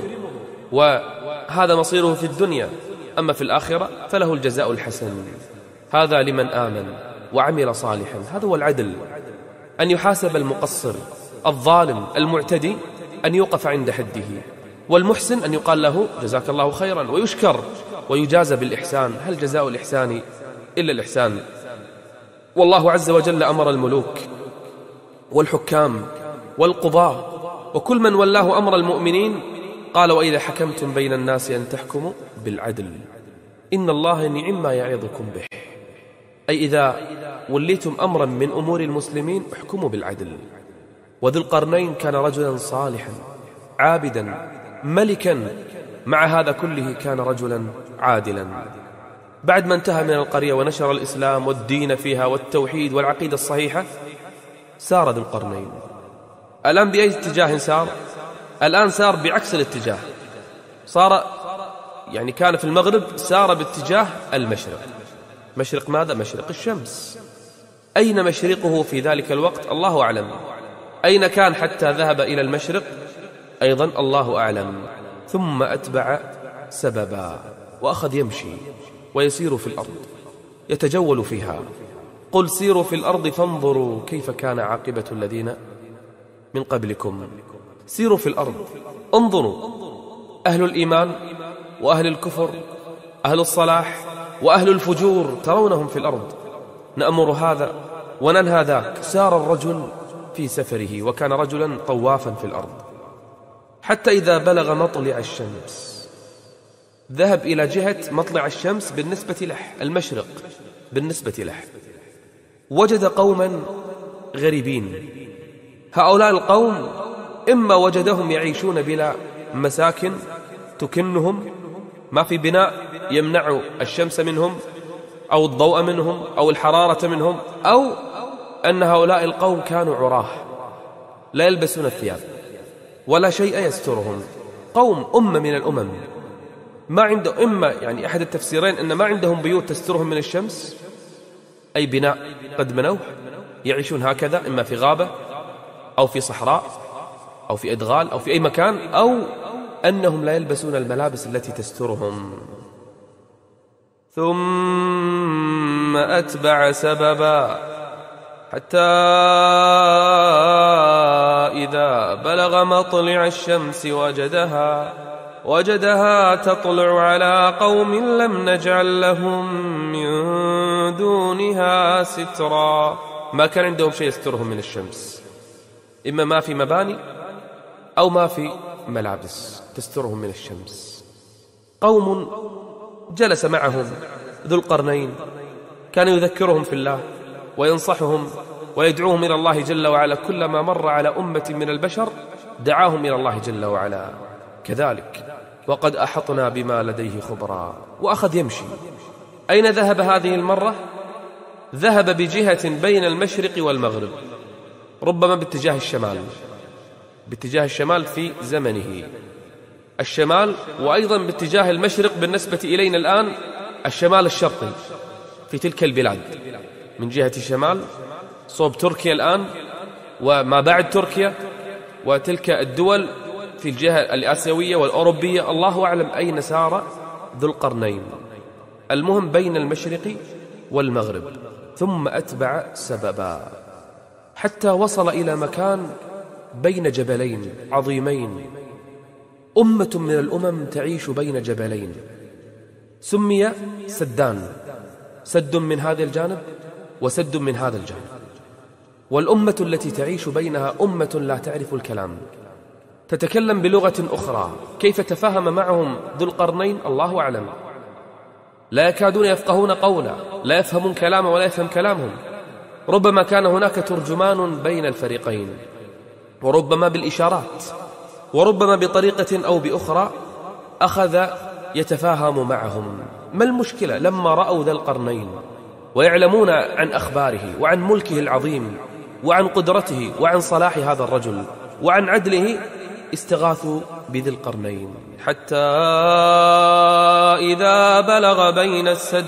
وهذا مصيره في الدنيا، أما في الآخرة فله الجزاء الحسن. هذا لمن آمن وعمل صالحا، هذا هو العدل، أن يحاسب المقصر، الظالم، المعتدي أن يوقف عند حده، والمحسن أن يقال له جزاك الله خيرا ويشكر ويجازى بالإحسان. هل جزاء الإحسان إلا الإحسان؟ والله عز وجل أمر الملوك والحكام والقضاة وكل من ولاه أمر المؤمنين، قال وإذا حكمتم بين الناس أن تحكموا بالعدل إن الله نعم ما يعظكم به. أي إذا وليتم أمرا من أمور المسلمين احكموا بالعدل. وذو القرنين كان رجلا صالحا عابدا ملكا، مع هذا كله كان رجلا عادلا. بعد ما انتهى من القرية ونشر الإسلام والدين فيها والتوحيد والعقيدة الصحيحة، سار ذو القرنين. الآن بأي اتجاه سار؟ الآن سار بعكس الاتجاه، صار يعني كان في المغرب سار باتجاه المشرق. مشرق ماذا؟ مشرق الشمس. أين مشرقه في ذلك الوقت؟ الله أعلم. أين كان حتى ذهب إلى المشرق؟ أيضا الله أعلم. ثم أتبع سببا وأخذ يمشي ويسير في الأرض يتجول فيها. قل سيروا في الأرض فانظروا كيف كان عاقبة الذين من قبلكم. سيروا في الأرض انظروا، أهل الإيمان وأهل الكفر، أهل الصلاح وأهل الفجور ترونهم في الأرض، نأمر هذا وننهى ذاك. سار الرجل في سفره وكان رجلا طوافا في الأرض، حتى إذا بلغ مطلع الشمس ذهب إلى جهة مطلع الشمس بالنسبة له، المشرق بالنسبة له، وجد قوما غريبين. هؤلاء القوم إما وجدهم يعيشون بلا مساكن تكنهم، ما في بناء يمنع الشمس منهم أو الضوء منهم أو الحرارة منهم، أو أن هؤلاء القوم كانوا عراه لا يلبسون الثياب ولا شيء يسترهم، قوم أمة من الأمم ما عنده، إما يعني أحد التفسيرين أن ما عندهم بيوت تسترهم من الشمس، أي بناء قد منوه يعيشون هكذا، إما في غابة أو في صحراء أو في أدغال أو في أي مكان، أو أنهم لا يلبسون الملابس التي تسترهم. ثم أتبع سببا حتى إذا بلغ مطلع الشمس وجدها تطلع على قوم لم نجعل لهم من دونها سترا. ما كان عندهم شيء يسترهم من الشمس، إما ما في مباني أو ما في ملابس تسترهم من الشمس. قوم جلس معهم ذو القرنين، كان يذكرهم في الله وينصحهم ويدعوهم إلى الله جل وعلا. كلما مر على أمة من البشر دعاهم إلى الله جل وعلا. كذلك وقد أحطنا بما لديه خبرا. وأخذ يمشي. أين ذهب هذه المرة؟ ذهب بجهة بين المشرق والمغرب، ربما باتجاه الشمال في زمنه الشمال، وأيضا باتجاه المشرق بالنسبة إلينا الآن الشمال الشرقي في تلك البلاد، من جهة الشمال صوب تركيا الآن وما بعد تركيا وتلك الدول في الجهة الآسيوية والأوروبية. الله أعلم أين سار ذو القرنين. المهم بين المشرق والمغرب، ثم أتبع سببا حتى وصل إلى مكان بين جبلين عظيمين. أمة من الأمم تعيش بين جبلين، سمي سدان، سد من هذا الجانب وسد من هذا الجانب. والأمة التي تعيش بينها أمة لا تعرف الكلام، تتكلم بلغة أخرى. كيف تفاهم معهم ذو القرنين؟ الله أعلم. لا يكادون يفقهون قولا، لا يفهمون كلامه ولا يفهم كلامهم. ربما كان هناك ترجمان بين الفريقين، وربما بالإشارات، وربما بطريقة أو بأخرى أخذ يتفاهم معهم. ما المشكلة لما رأوا ذا القرنين ويعلمون عن أخباره وعن ملكه العظيم وعن قدرته وعن صلاح هذا الرجل وعن عدله، استغاثوا بذي القرنين. حتى إذا بلغ بين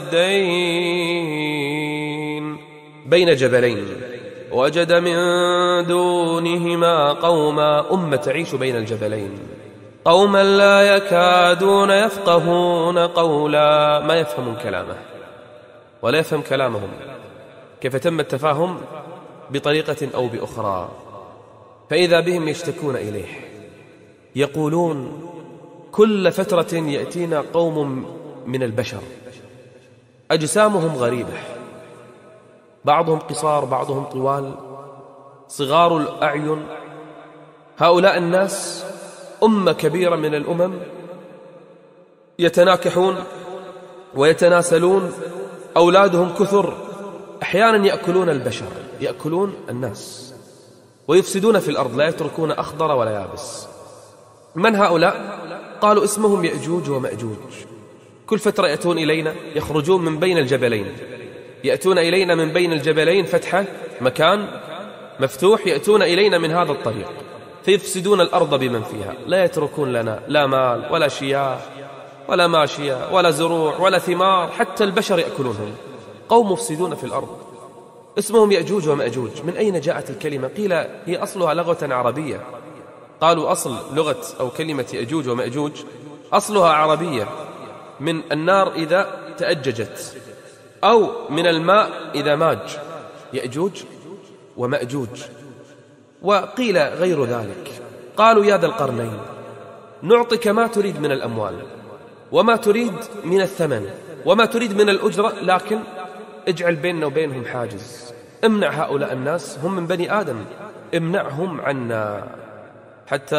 السدين بين جبلين وجد من دونهما قوما، أمة تعيش بين الجبلين، قوما لا يكادون يفقهون قولا، ما يفهمون كلامه ولا يفهم كلامهم. كيف تم التفاهم؟ بطريقة أو بأخرى. فإذا بهم يشتكون إليه، يقولون كل فترة يأتينا قوم من البشر أجسامهم غريبة، بعضهم قصار بعضهم طوال، صغار الأعين. هؤلاء الناس أمة كبيرة من الأمم، يتناكحون ويتناسلون، أولادهم كثر، أحيانا يأكلون البشر، يأكلون الناس، ويفسدون في الأرض، لا يتركون أخضر ولا يابس. من هؤلاء؟ قالوا اسمهم يأجوج ومأجوج. كل فترة يأتون إلينا، يخرجون من بين الجبلين، يأتون إلينا من بين الجبلين، فتحة مكان مفتوح، يأتون إلينا من هذا الطريق، فيفسدون الأرض بمن فيها، لا يتركون لنا لا مال ولا شياه ولا ماشية ولا زروع ولا ثمار، حتى البشر يأكلونهم. قوم مفسدون في الأرض، اسمهم يأجوج ومأجوج. من أين جاءت الكلمة؟ قيل هي أصلها لغة عربية. قالوا أصل لغة أو كلمة يأجوج ومأجوج أصلها عربية، من النار إذا تأججت، أو من الماء إذا ماج، يأجوج ومأجوج. وقيل غير ذلك. قالوا يا ذا القرنين، نعطيك ما تريد من الأموال وما تريد من الثمن وما تريد من الأجرة، لكن اجعل بيننا وبينهم حاجز، امنع هؤلاء الناس، هم من بني آدم، امنعهم عنا. حتى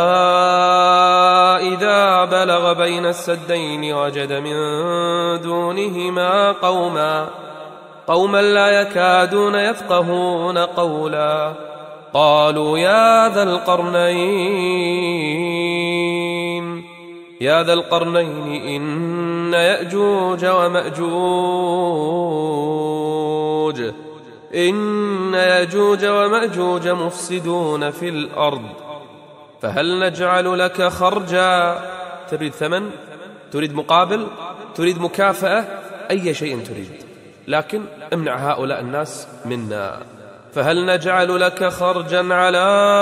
إذا بلغ بين السدين وجد من دونهما قوما لا يكادون يفقهون قولا. قالوا يا ذا القرنين إن يأجوج ومأجوج مفسدون في الأرض، فهل نجعل لك خرجا؟ تريد ثمن؟ تريد مقابل؟ تريد مكافأة؟ أي شيء تريد، لكن امنع هؤلاء الناس منا. فهل نجعل لك خرجا على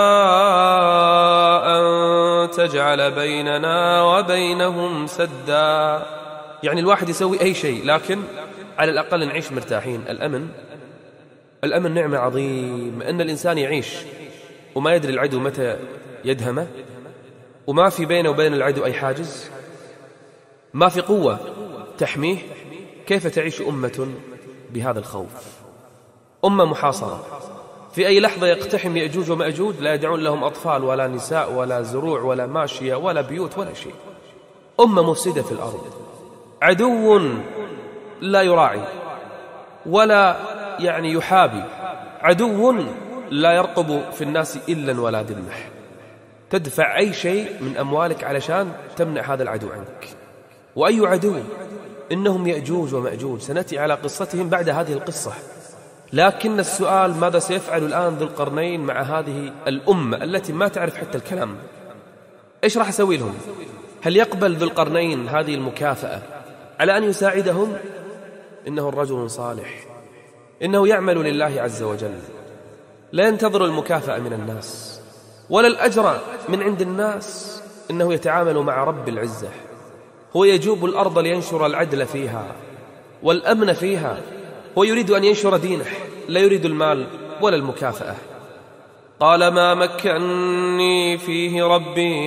أن تجعل بيننا وبينهم سدا؟ يعني الواحد يسوي أي شيء، لكن على الأقل نعيش مرتاحين. الأمن نعمة عظيمة، أن الإنسان يعيش وما يدري العدو متى يدهمه، وما في بينه وبين العدو أي حاجز، ما في قوة تحميه، كيف تعيش أمة بهذا الخوف؟ أمة محاصرة، في أي لحظة يقتحم يأجوج ومأجوج، لا يدعون لهم أطفال ولا نساء ولا زروع ولا ماشية ولا بيوت ولا شيء. أمة مفسدة في الأرض، عدو لا يراعي ولا يحابي، عدو لا يرقب في الناس إلا ولا ذمة، تدفع أي شيء من أموالك علشان تمنع هذا العدو عنك. وأي عدو؟ إنهم يأجوج ومأجوج، سنأتي على قصتهم بعد هذه القصة. لكن السؤال ماذا سيفعل الآن ذو القرنين مع هذه الأمة التي ما تعرف حتى الكلام؟ إيش راح يسوي لهم؟ هل يقبل ذو القرنين هذه المكافأة على أن يساعدهم؟ إنه الرجل صالح، إنه يعمل لله عز وجل، لا ينتظر المكافأة من الناس ولا الأجر من عند الناس، إنه يتعامل مع رب العزة. هو يجوب الأرض لينشر العدل فيها والأمن فيها، هو يريد أن ينشر دينه، لا يريد المال ولا المكافأة. قال ما مكنني فيه ربي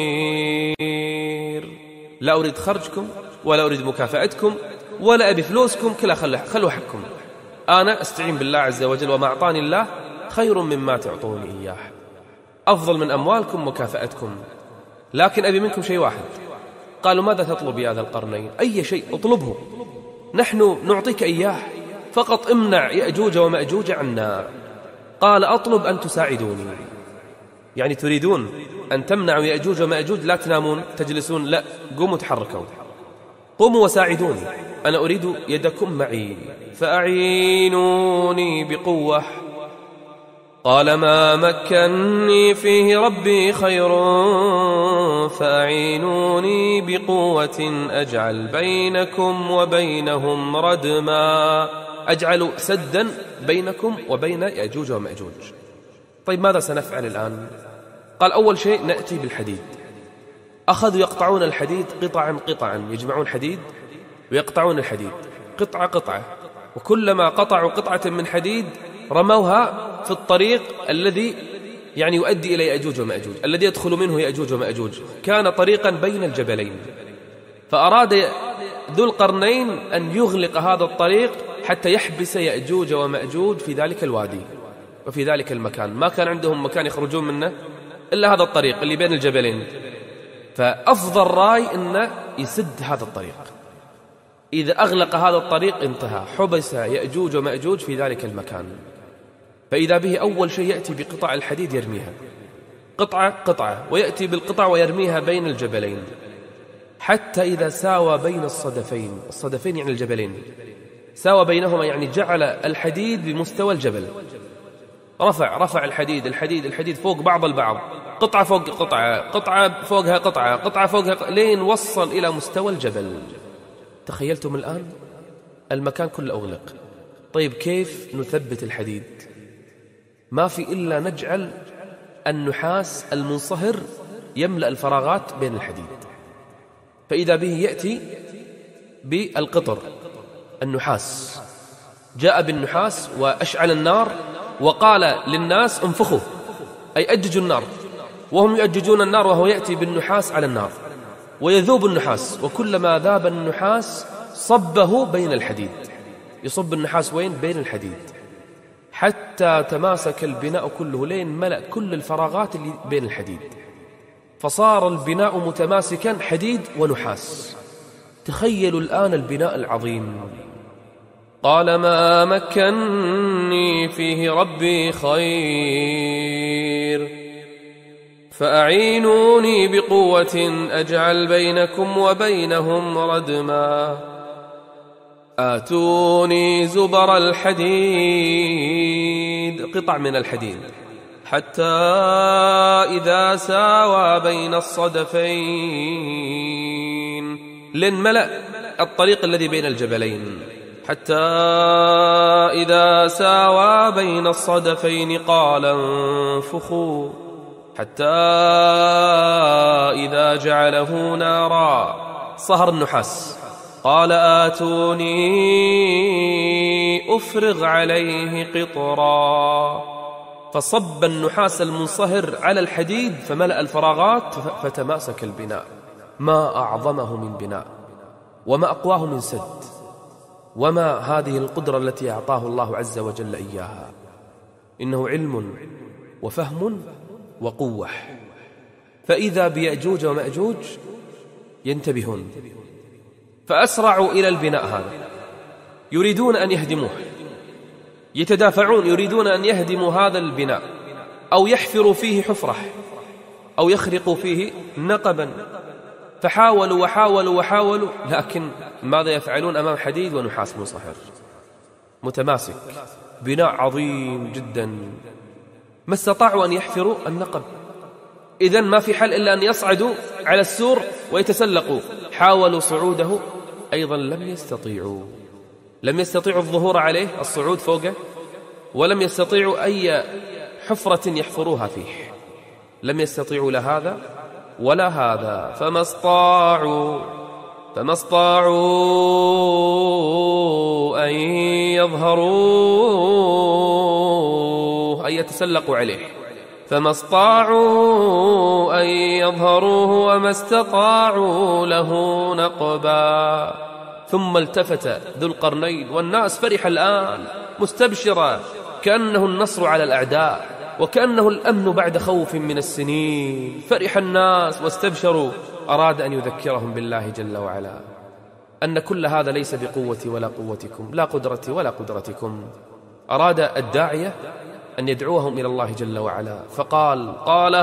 خير، لا أريد خرجكم ولا أريد مكافأتكم ولا أبي فلوسكم، كلا خلوا حقكم، أنا أستعين بالله عز وجل، وما أعطاني الله خير مما تعطوني إياه، أفضل من أموالكم مكافأتكم، لكن أبي منكم شيء واحد. قالوا ماذا تطلب يا ذا القرنين؟ أي شيء اطلبه نحن نعطيك إياه، فقط امنع يأجوج ومأجوج عنا. قال أطلب أن تساعدوني، يعني تريدون أن تمنعوا يأجوج ومأجوج، لا تنامون تجلسون، لا، قوموا تحركوا، قوموا وساعدوني، أنا أريد يدكم معي، فأعينوني بقوة. قال ما مكنني فيه ربي خير فأعينوني بقوة أجعل بينكم وبينهم ردما، أجعل سدا بينكم وبين يأجوج ومأجوج. طيب ماذا سنفعل الآن؟ قال أول شيء نأتي بالحديد. أخذوا يقطعون الحديد قطعا، يجمعون حديد ويقطعون الحديد قطعة، وكلما قطعوا قطعة من حديد رموها في الطريق الذي يؤدي إلى يأجوج ومأجوج، الذي يدخل منه يأجوج ومأجوج، كان طريقا بين الجبلين، فأراد ذو القرنين أن يغلق هذا الطريق حتى يحبس يأجوج ومأجوج في ذلك الوادي وفي ذلك المكان، ما كان عندهم مكان يخرجون منه إلا هذا الطريق اللي بين الجبلين. فأفضل رأي أنه يسد هذا الطريق، إذا أغلق هذا الطريق انتهى، حبس يأجوج ومأجوج في ذلك المكان. فإذا به أول شيء يأتي بقطع الحديد يرميها قطعة، ويأتي بالقطع ويرميها بين الجبلين، حتى إذا ساوى بين الصدفين يعني الجبلين، ساوى بينهما يعني جعل الحديد بمستوى الجبل، رفع الحديد فوق بعض البعض، قطعة فوق قطعة فوقها قطعة فوقها، لين وصل إلى مستوى الجبل. تخيلتم الآن المكان كله أغلق. طيب كيف نثبت الحديد؟ ما في إلا نجعل النحاس المنصهر يملأ الفراغات بين الحديد. فإذا به يأتي بالقطر النحاس، جاء بالنحاس وأشعل النار وقال للناس انفخوا، أي أججوا النار، وهم يؤججون النار وهو يأتي بالنحاس على النار ويذوب النحاس، وكلما ذاب النحاس صبه بين الحديد، يصب النحاس وين؟ بين الحديد، حتى تماسك البناء كله، لين ملأ كل الفراغات اللي بين الحديد، فصار البناء متماسكا حديد ونحاس. تخيلوا الآن البناء العظيم. قال ما مكنني فيه ربي خير فأعينوني بقوة أجعل بينكم وبينهم ردما آتوني زبر الحديد، قطع من الحديد، حتى إذا ساوى بين الصدفين، لن ملأ الطريق الذي بين الجبلين، حتى إذا ساوى بين الصدفين قال انفخوا، حتى إذا جعله نارا صهر النحاس، قال آتوني أفرغ عليه قطرا فصب النحاس المنصهر على الحديد فملأ الفراغات فتماسك البناء. ما أعظمه من بناء، وما أقواه من سد، وما هذه القدرة التي أعطاه الله عز وجل إياها. إنه علم وفهم وقوة. فإذا بيأجوج ومأجوج ينتبهون فأسرعوا إلى البناء هذا، يريدون أن يهدموه، يتدافعون، يريدون أن يهدموا هذا البناء أو يحفروا فيه حفرة أو يخرقوا فيه نقبا. فحاولوا وحاولوا وحاولوا، لكن ماذا يفعلون أمام حديد ونحاس منصهر متماسك، بناء عظيم جدا، ما استطاعوا أن يحفروا النقب. إذن ما في حل إلا أن يصعدوا على السور ويتسلقوا. حاولوا صعوده أيضا لم يستطيعوا الظهور عليه، الصعود فوقه، ولم يستطيعوا أي حفرة يحفروها فيه، لم يستطيعوا لا هذا ولا هذا. فما استطاعوا أن يظهروه، أن يتسلقوا عليه. فما استطاعوا أن يظهروه وما استطاعوا له نقبا. ثم التفت ذو القرنين والناس فرح الآن مستبشرا، كأنه النصر على الأعداء وكأنه الأمن بعد خوف من السنين. فرح الناس واستبشروا. أراد أن يذكرهم بالله جل وعلا أن كل هذا ليس بقوتي ولا قوتكم، لا قدرتي ولا قدرتكم. أراد الداعية أن يدعوهم إلى الله جل وعلا، فقال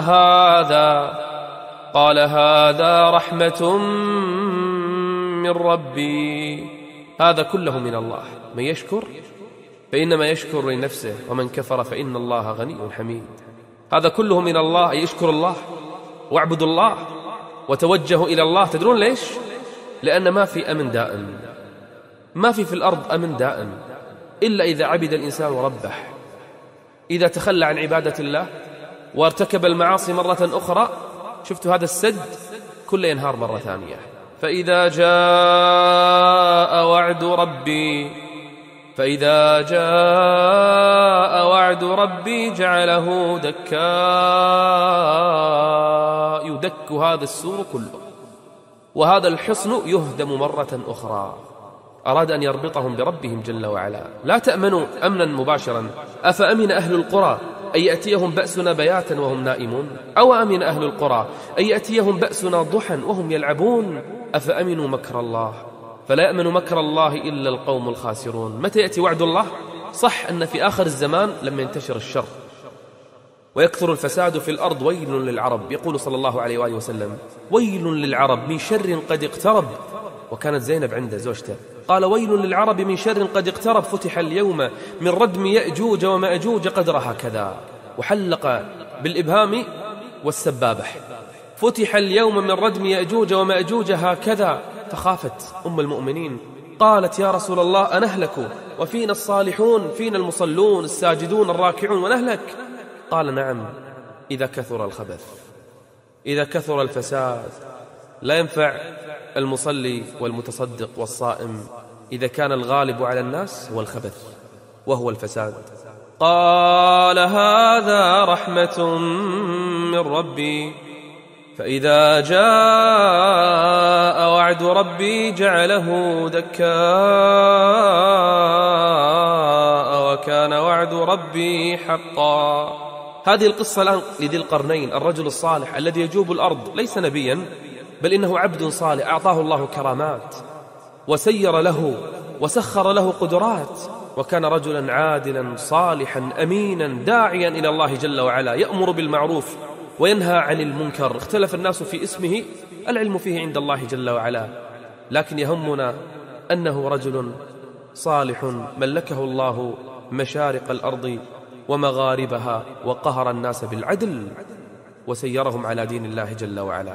قال هذا رحمة من ربي. هذا كله من الله. من يشكر فإنما يشكر لنفسه، ومن كفر فإن الله غني حميد. هذا كله من الله. يشكر الله واعبدوا الله وتوجهوا إلى الله. تدرون ليش؟ لأن ما في أمن دائم، ما في الأرض أمن دائم إلا إذا عبد الإنسان ربه. إذا تخلى عن عبادة الله وارتكب المعاصي مرة أخرى، شفتوا هذا السد كله ينهار مرة ثانية. فإذا جاء وعد ربي جعله دكا. يدك هذا السور كله، وهذا الحصن يهدم مرة أخرى. أراد أن يربطهم بربهم جل وعلا. لا تأمنوا أمنا مباشرا. أفأمن أهل القرى أن يأتيهم بأسنا بياتا وهم نائمون، أو أمن أهل القرى أن يأتيهم بأسنا ضحى وهم يلعبون. أفأمنوا مكر الله فلا يأمن مكر الله إلا القوم الخاسرون. متى يأتي وعد الله؟ صح أن في آخر الزمان لما ينتشر الشر ويكثر الفساد في الأرض ويل للعرب. يقول صلى الله عليه وآله وسلم: ويل للعرب من شر قد اقترب. وكانت زينب عنده زوجته، قال: ويل للعرب من شر قد اقترب، فتح اليوم من ردم يأجوج ومأجوج قدرها كذا. وحلق بالإبهام والسبابة. فتح اليوم من ردم يأجوج ومأجوج هكذا. فخافت أم المؤمنين، قالت: يا رسول الله أنهلك وفينا الصالحون، فينا المصلون الساجدون الراكعون، ونهلك؟ قال: نعم، إذا كثر الخبث، إذا كثر الفساد. لا ينفع المصلي والمتصدق والصائم إذا كان الغالب على الناس هو الخبث وهو الفساد. قال: هذا رحمة من ربي، فإذا جاء وعد ربي جعله دكا، وكان وعد ربي حقا. هذه القصة الآن لذي القرنين، الرجل الصالح الذي يجوب الأرض، ليس نبيا بل إنه عبد صالح أعطاه الله كرامات وسير له وسخر له قدرات، وكان رجلا عادلا صالحا أمينا داعيا إلى الله جل وعلا، يأمر بالمعروف وينهى عن المنكر. اختلف الناس في اسمه، العلم فيه عند الله جل وعلا، لكن يهمنا أنه رجل صالح ملكه الله مشارق الأرض ومغاربها، وقهر الناس بالعدل وسيرهم على دين الله جل وعلا.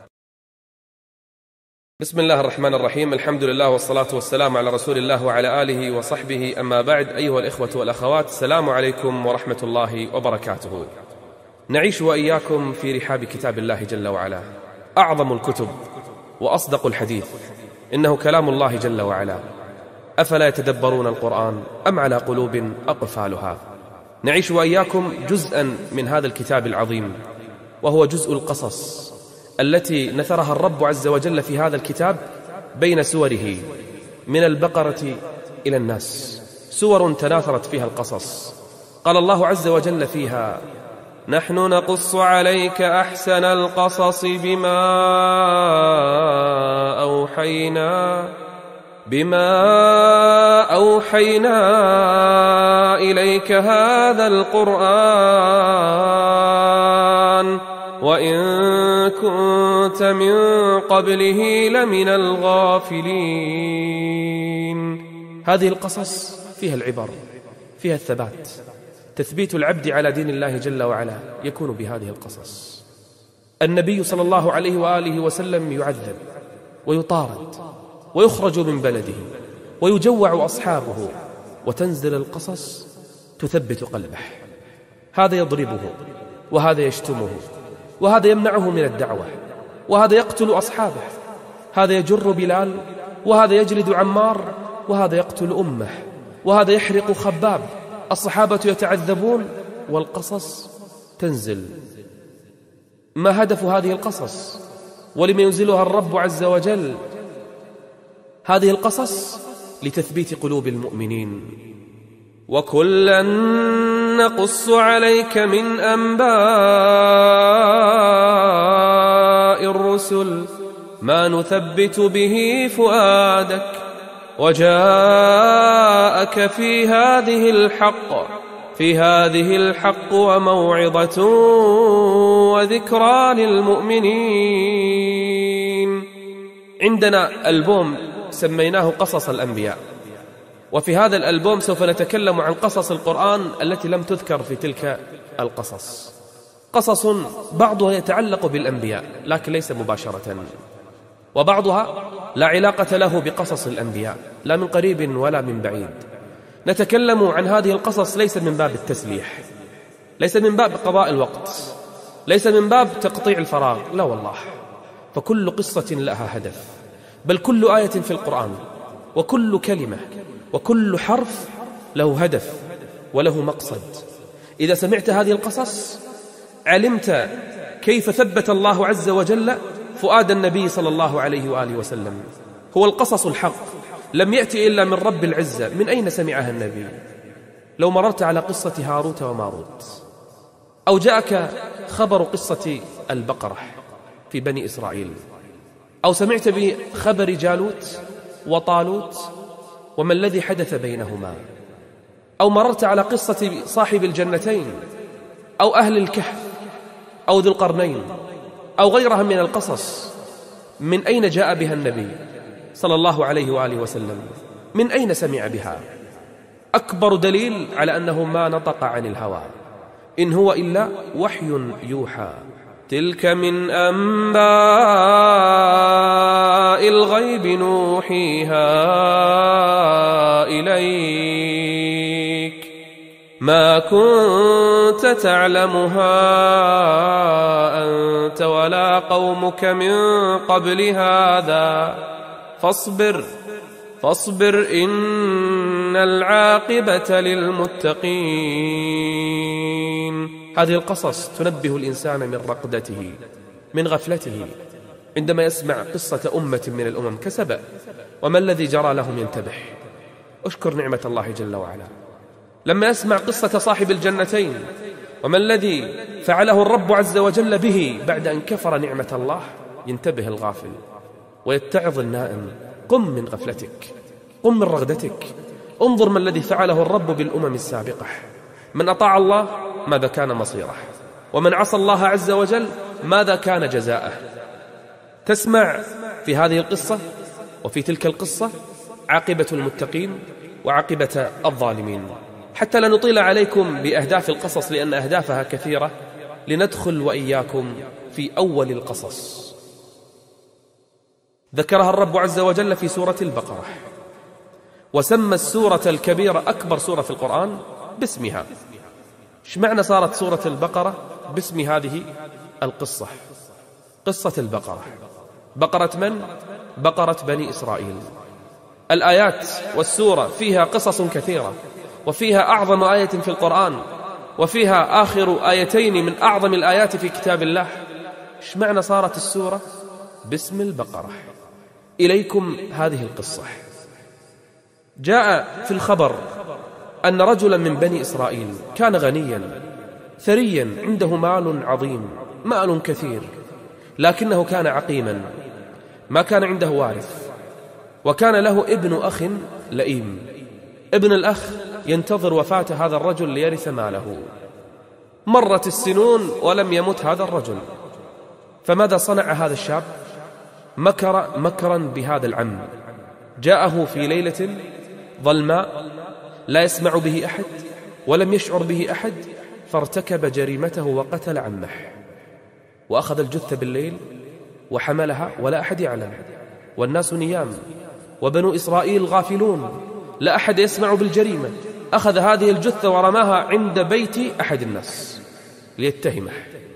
بسم الله الرحمن الرحيم. الحمد لله والصلاة والسلام على رسول الله وعلى آله وصحبه، أما بعد. أيها الإخوة والأخوات، السلام عليكم ورحمة الله وبركاته. نعيش وإياكم في رحاب كتاب الله جل وعلا، أعظم الكتب وأصدق الحديث، إنه كلام الله جل وعلا. أفلا يتدبرون القرآن أم على قلوب أقفالها؟ نعيش وإياكم جزءا من هذا الكتاب العظيم، وهو جزء القصص التي نثرها الرب عز وجل في هذا الكتاب بين سوره من البقرة إلى الناس، سور تناثرت فيها القصص. قال الله عز وجل فيها: نحن نقص عليك أحسن القصص بما أوحينا إليك هذا القرآن وإن كنت من قبله لمن الغافلين. هذه القصص فيها العبر، فيها الثبات، تثبيت العبد على دين الله جل وعلا يكون بهذه القصص. النبي صلى الله عليه وآله وسلم يعذب ويطارد ويخرج من بلده ويجوع أصحابه، وتنزل القصص تثبت قلبه. هذا يضربه، وهذا يشتمه، وهذا يمنعه من الدعوة، وهذا يقتل أصحابه، هذا يجر بلال، وهذا يجلد عمار، وهذا يقتل أمه، وهذا يحرق خباب. الصحابة يتعذبون والقصص تنزل. ما هدف هذه القصص؟ ولم ينزلها الرب عز وجل؟ هذه القصص لتثبيت قلوب المؤمنين. وكلا نقص عليك من أنباء الرسل ما نثبت به فؤادك وجاءك في هذه الحق وموعظة وذكرى للمؤمنين. عندنا ألبوم سميناه قصص الأنبياء، وفي هذا الألبوم سوف نتكلم عن قصص القرآن التي لم تذكر في تلك القصص. قصص بعضها يتعلق بالأنبياء لكن ليس مباشرة، وبعضها لا علاقة له بقصص الأنبياء لا من قريب ولا من بعيد. نتكلم عن هذه القصص ليس من باب التسليح، ليس من باب قضاء الوقت، ليس من باب تقطيع الفراغ، لا والله، فكل قصة لها هدف، بل كل آية في القرآن وكل كلمة وكل حرف له هدف وله مقصد. إذا سمعت هذه القصص علمت كيف ثبت الله عز وجل فؤاد النبي صلى الله عليه وآله وسلم. هو القصص الحق، لم يأتي إلا من رب العزة. من أين سمعها النبي؟ لو مررت على قصة هاروت وماروت، أو جاءك خبر قصة البقرة في بني إسرائيل، أو سمعت بخبر جالوت وطالوت وما الذي حدث بينهما، أو مررت على قصة صاحب الجنتين أو أهل الكهف أو ذي القرنين أو غيرها من القصص، من أين جاء بها النبي صلى الله عليه وآله وسلم؟ من أين سمع بها؟ أكبر دليل على أنه ما نطق عن الهوى، إن هو إلا وحي يوحى. تلك من أنباء الغيب نوحيها إليك ما كنت تعلمها أنت ولا قومك من قبل هذا فاصبر إن العاقبة للمتقين. هذه القصص تنبه الإنسان من رقدته، من غفلته، عندما يسمع قصة أمة من الأمم كسبأ وما الذي جرى لهم ينتبه. أشكر نعمة الله جل وعلا. لما يسمع قصة صاحب الجنتين وما الذي فعله الرب عز وجل به بعد أن كفر نعمة الله ينتبه الغافل ويتعظ النائم. قم من غفلتك، قم من رغدتك، انظر ما الذي فعله الرب بالأمم السابقة. من أطاع الله ماذا كان مصيره، ومن عصى الله عز وجل ماذا كان جزاءه. تسمع في هذه القصة وفي تلك القصة عاقبة المتقين وعاقبة الظالمين. حتى لا نطيل عليكم بأهداف القصص لأن أهدافها كثيرة، لندخل وإياكم في أول القصص. ذكرها الرب عز وجل في سورة البقرة، وسمى السورة الكبيرة أكبر سورة في القرآن باسمها. ايش معنى صارت سورة البقرة باسم هذه القصة؟ قصة البقرة. بقرة من؟ بقرة بني إسرائيل. الآيات والسورة فيها قصص كثيرة، وفيها أعظم آية في القرآن وفيها آخر آيتين من أعظم الآيات في كتاب الله، إيش معنى صارت السورة باسم البقرة؟ إليكم هذه القصة. جاء في الخبر أن رجلا من بني إسرائيل كان غنيا ثريا، عنده مال عظيم، مال كثير، لكنه كان عقيما، ما كان عنده وارث، وكان له ابن أخ لئيم. ابن الأخ ينتظر وفاة هذا الرجل ليرث ماله. مرت السنون ولم يمت هذا الرجل، فماذا صنع هذا الشاب؟ مكر مكرا بهذا العم، جاءه في ليلة ظلماء لا يسمع به أحد ولم يشعر به أحد، فارتكب جريمته وقتل عمه، وأخذ الجثة بالليل وحملها ولا أحد يعلم، والناس نيام، وبنو إسرائيل غافلون، لا أحد يسمع بالجريمة. أخذ هذه الجثة ورماها عند بيت أحد الناس ليتهمه.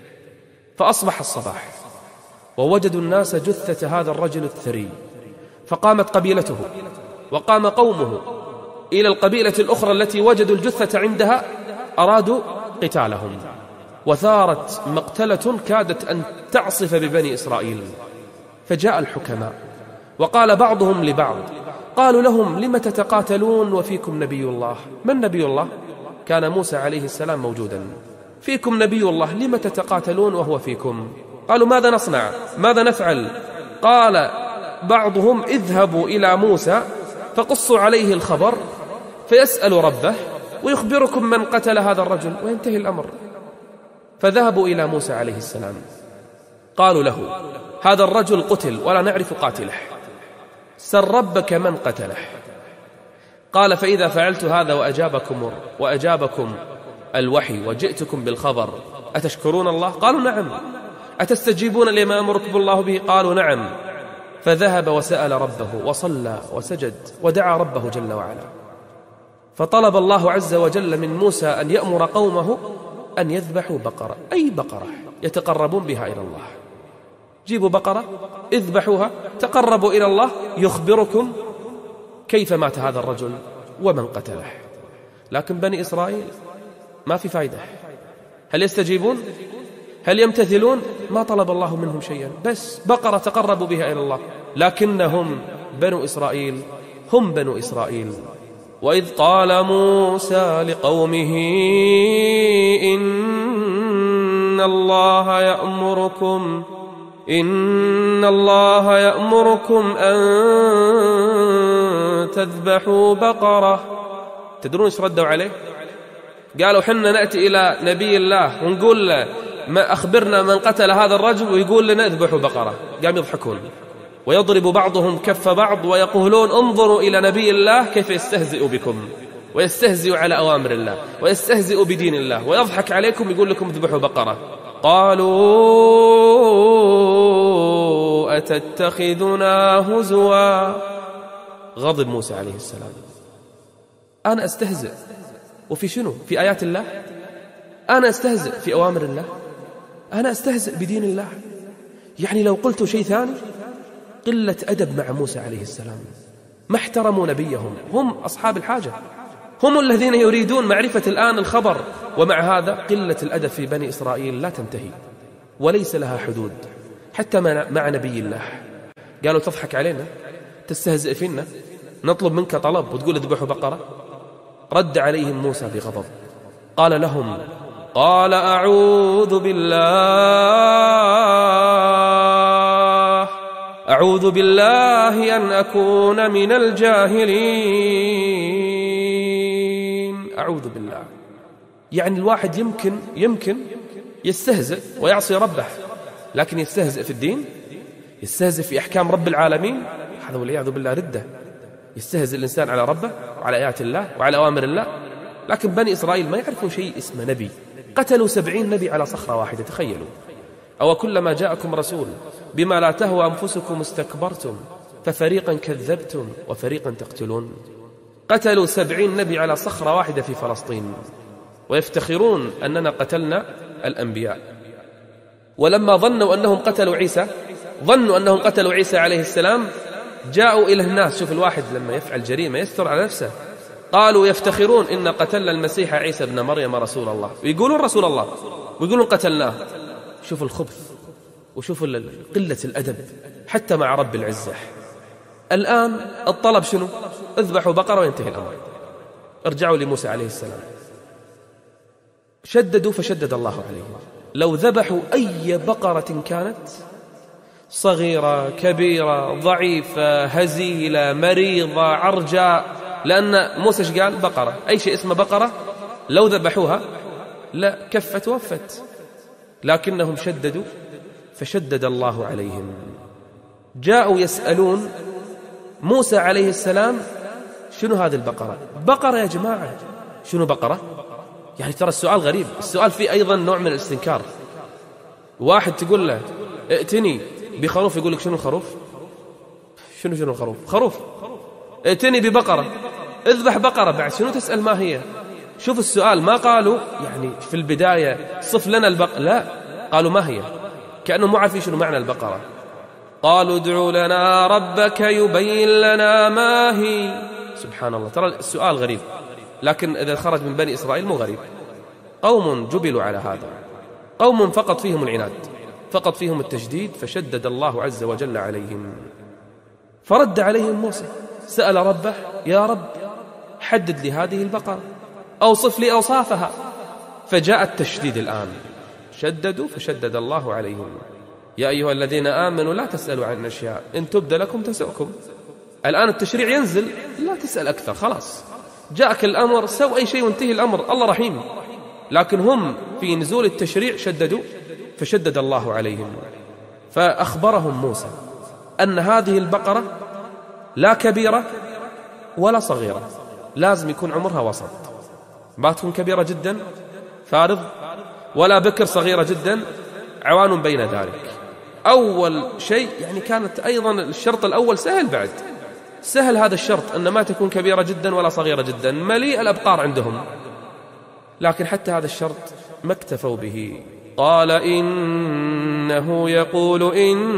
فأصبح الصباح ووجدوا الناس جثة هذا الرجل الثري، فقامت قبيلته وقام قومه إلى القبيلة الأخرى التي وجدوا الجثة عندها، أرادوا قتالهم، وثارت مقتلة كادت أن تعصف ببني إسرائيل. فجاء الحكماء وقال بعضهم لبعض، قالوا لهم: لم تتقاتلون وفيكم نبي الله؟ من نبي الله؟ كان موسى عليه السلام موجودا. فيكم نبي الله، لم تتقاتلون وهو فيكم؟ قالوا: ماذا نصنع؟ ماذا نفعل؟ قال بعضهم: اذهبوا إلى موسى فقصوا عليه الخبر فيسأل ربه ويخبركم من قتل هذا الرجل وينتهي الأمر. فذهبوا إلى موسى عليه السلام، قالوا له: هذا الرجل قتل ولا نعرف قاتله، سل ربك من قتله. قال: فإذا فعلت هذا وأجابكم الوحي وجئتكم بالخبر أتشكرون الله؟ قالوا: نعم. أتستجيبون لما أمركم الله به؟ قالوا: نعم. فذهب وسأل ربه وصلى وسجد ودعا ربه جل وعلا، فطلب الله عز وجل من موسى أن يأمر قومه أن يذبحوا بقرة، أي بقرة يتقربون بها إلى الله. جيبوا بقرة اذبحوها تقربوا إلى الله، يخبركم كيف مات هذا الرجل ومن قتله. لكن بني إسرائيل ما في فايدة. هل يستجيبون؟ هل يمتثلون؟ ما طلب الله منهم شيئا، بس بقرة تقربوا بها إلى الله. لكنهم بنو إسرائيل هم بنو إسرائيل. وإذ قال موسى لقومه إن الله يأمركم أن تذبحوا بقرة. تدرون ايش ردوا عليه؟ قالوا: حنا نأتي إلى نبي الله ونقول له ما أخبرنا من قتل هذا الرجل، ويقول لنا اذبحوا بقرة. قام يضحكون ويضرب بعضهم كف بعض ويقولون: انظروا إلى نبي الله كيف يستهزئ بكم ويستهزئ على أوامر الله ويستهزئ بدين الله، ويضحك عليكم يقول لكم اذبحوا بقرة. قالوا: أتتخذنا هزوا. غضب موسى عليه السلام: أنا أستهزئ وفي شنو؟ في آيات الله؟ أنا أستهزئ في أوامر الله؟ أنا أستهزئ بدين الله؟ يعني لو قلت شيء ثاني قلة أدب مع موسى عليه السلام. ما احترموا نبيهم، هم أصحاب الحاجة، هم الذين يريدون معرفة الآن الخبر. ومع هذا قلة الأدب في بني إسرائيل لا تنتهي وليس لها حدود، حتى مع نبي الله. قالوا: تضحك علينا، تستهزئ فينا، نطلب منك طلب وتقول اذبحوا بقرة؟ رد عليهم موسى بغضب، قال لهم: أعوذ بالله أن أكون من الجاهلين. أعوذ بالله. يعني الواحد يمكن يستهزئ ويعصي ربه، لكن يستهزئ في الدين، يستهزئ في أحكام رب العالمين، هذا والعياذ بالله ردة. يستهزئ الإنسان على ربه وعلى آيات الله وعلى أوامر الله. لكن بني إسرائيل ما يعرفون شيء اسمه نبي. قتلوا 70 نبي على صخرة واحدة، تخيلوا. أو كلما جاءكم رسول بما لا تهوى أنفسكم استكبرتم ففريقا كذبتم وفريقا تقتلون. قتلوا 70 نبي على صخرة واحدة في فلسطين، ويفتخرون أننا قتلنا الأنبياء. ولما ظنوا أنهم قتلوا عيسى عليه السلام، جاءوا إلى الناس. شوف الواحد لما يفعل جريمة يستر على نفسه، قالوا يفتخرون إن قتلنا المسيح عيسى ابن مريم رسول الله، ويقولون رسول الله ويقولون قتلناه. شوفوا الخبث وشوفوا قلة الأدب حتى مع رب العزة. الآن الطلب شنو؟ اذبحوا بقرة وينتهي الأمر. ارجعوا لموسى عليه السلام، شددوا فشدد الله عليهم. لو ذبحوا أي بقرة كانت، صغيرة كبيرة ضعيفة هزيلة مريضة عرجاء، لأن موسى قال بقرة، أي شيء اسمه بقرة لو ذبحوها لا كفت وفت، لكنهم شددوا فشدد الله عليهم. جاءوا يسألون موسى عليه السلام شنو هذه البقرة؟ بقرة يا جماعة، شنو بقرة؟ يعني ترى السؤال غريب، السؤال فيه أيضا نوع من الاستنكار. واحد تقول له ائتني بخروف يقول لك شنو الخروف؟ شنو الخروف؟ خروف. ائتني ببقرة، اذبح بقرة بعد، شنو تسأل ما هي؟ شوف السؤال، ما قالوا يعني في البداية صف لنا البقرة، لا، قالوا ما هي، كأنهم مو عارفين شنو معنى البقرة. قالوا ادعوا لنا ربك يبين لنا ما هي. سبحان الله، ترى السؤال غريب، لكن إذا خرج من بني إسرائيل مو غريب. قوم جبلوا على هذا، قوم فقط فيهم العناد، فقط فيهم التشديد، فشدد الله عز وجل عليهم. فرد عليهم موسى، سأل ربه يا رب حدد لي هذه البقرة، أوصف لي أوصافها. فجاء التشديد الآن، شددوا فشدد الله عليهم. يا أيها الذين آمنوا لا تسألوا عن أشياء إن تبد لكم تسؤكم. الآن التشريع ينزل، لا تسأل أكثر، خلاص جاءك الأمر، سوي أي شيء وانتهي الأمر، الله رحيم. لكن هم في نزول التشريع شددوا فشدد الله عليهم. فأخبرهم موسى أن هذه البقرة لا كبيرة ولا صغيرة، لازم يكون عمرها وسط، ما تكون كبيرة جدا فارض ولا بكر صغيرة جدا عوان بين ذلك. أول شيء يعني كانت أيضا الشرط الأول سهل، بعد سهل هذا الشرط أن ما تكون كبيرة جدا ولا صغيرة جدا، مليء الأبقار عندهم، لكن حتى هذا الشرط ما اكتفوا به. قال إنه يقول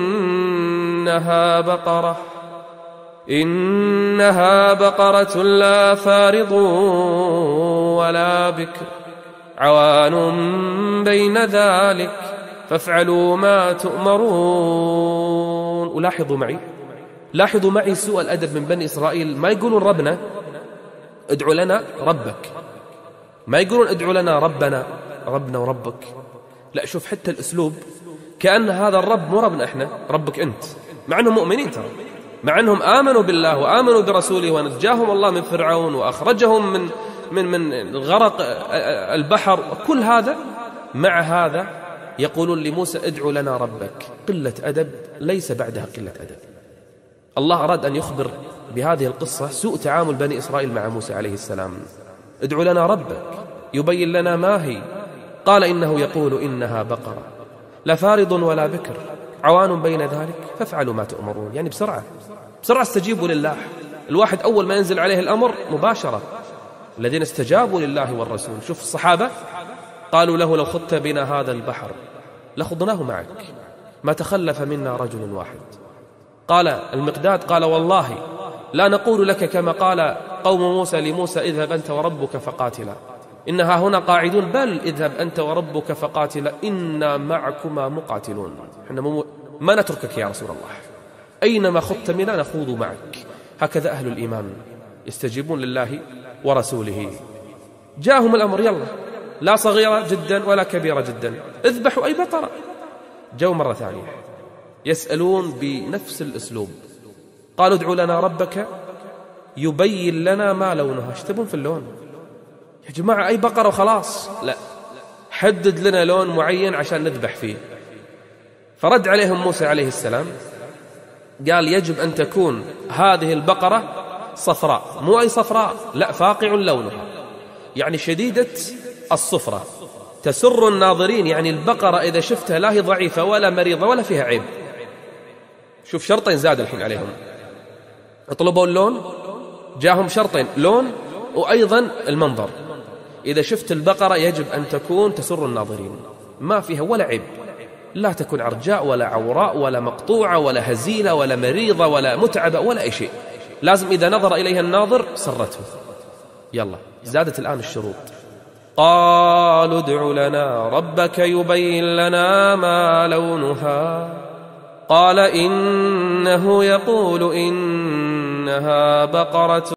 إنها بقرة لا فارض ولا بكر عوان بين ذلك فافعلوا ما تؤمرون. ولاحظوا معي سوء الأدب من بني إسرائيل، ما يقولون ربنا ادعو لنا ربك، ما يقولون ادعو لنا ربنا وربك، لا، شوف حتى الأسلوب كأن هذا الرب مو ربنا احنا، ربك أنت، مع أنهم مؤمنين ترى، مع أنهم آمنوا بالله وآمنوا برسوله ونجاهم الله من فرعون وأخرجهم من الغرق البحر وكل هذا، مع هذا يقولون لموسى ادعو لنا ربك. قلة أدب ليس بعدها قلة أدب. الله أراد أن يخبر بهذه القصة سوء تعامل بني إسرائيل مع موسى عليه السلام. ادعو لنا ربك يبين لنا ما هي. قال إنه يقول إنها بقرة لا فارض ولا بكر عوان بين ذلك فافعلوا ما تؤمرون. يعني بسرعة استجيبوا لله. الواحد أول ما ينزل عليه الأمر مباشرة، الذين استجابوا لله والرسول. شوف الصحابة قالوا له لو خضت بنا هذا البحر لخضناه معك ما تخلف منا رجل واحد. قال المقداد قال والله لا نقول لك كما قال قوم موسى لموسى اذهب أنت وربك فقاتلا إنها هنا قاعدون، بل اذهب أنت وربك فقاتلا إنا معكما مقاتلون. احنا ما نتركك يا رسول الله، أينما خضت منا نخوض معك. هكذا أهل الإيمان يستجيبون لله ورسوله. جاءهم الأمر يلا، لا صغيرة جدا ولا كبيرة جدا، اذبحوا أي بقرة. جو مرة ثانية يسألون بنفس الأسلوب، قالوا ادعوا لنا ربك يبين لنا ما لونها. ايش تبون في اللون يا جماعة؟ أي بقرة وخلاص؟ لا، حدد لنا لون معين عشان نذبح فيه. فرد عليهم موسى عليه السلام قال يجب أن تكون هذه البقرة صفراء، مو أي صفراء، لا، فاقع لونها، يعني شديدة الصفرة تسر الناظرين. يعني البقرة إذا شفتها لا هي ضعيفة ولا مريضة ولا فيها عيب. شوف شرطين زاد الحين عليهم، اطلبوا اللون، جاهم شرطين، لون وأيضا المنظر. إذا شفت البقرة يجب أن تكون تسر الناظرين، ما فيها ولا عيب، لا تكون عرجاء ولا عوراء ولا مقطوعة ولا هزيلة ولا مريضة ولا متعبة ولا أي شيء، لازم إذا نظر إليها الناظر سرته. يلا زادت الآن الشروط. قالوا ادع لنا ربك يبين لنا ما لونها قال إنه يقول إنها بقرة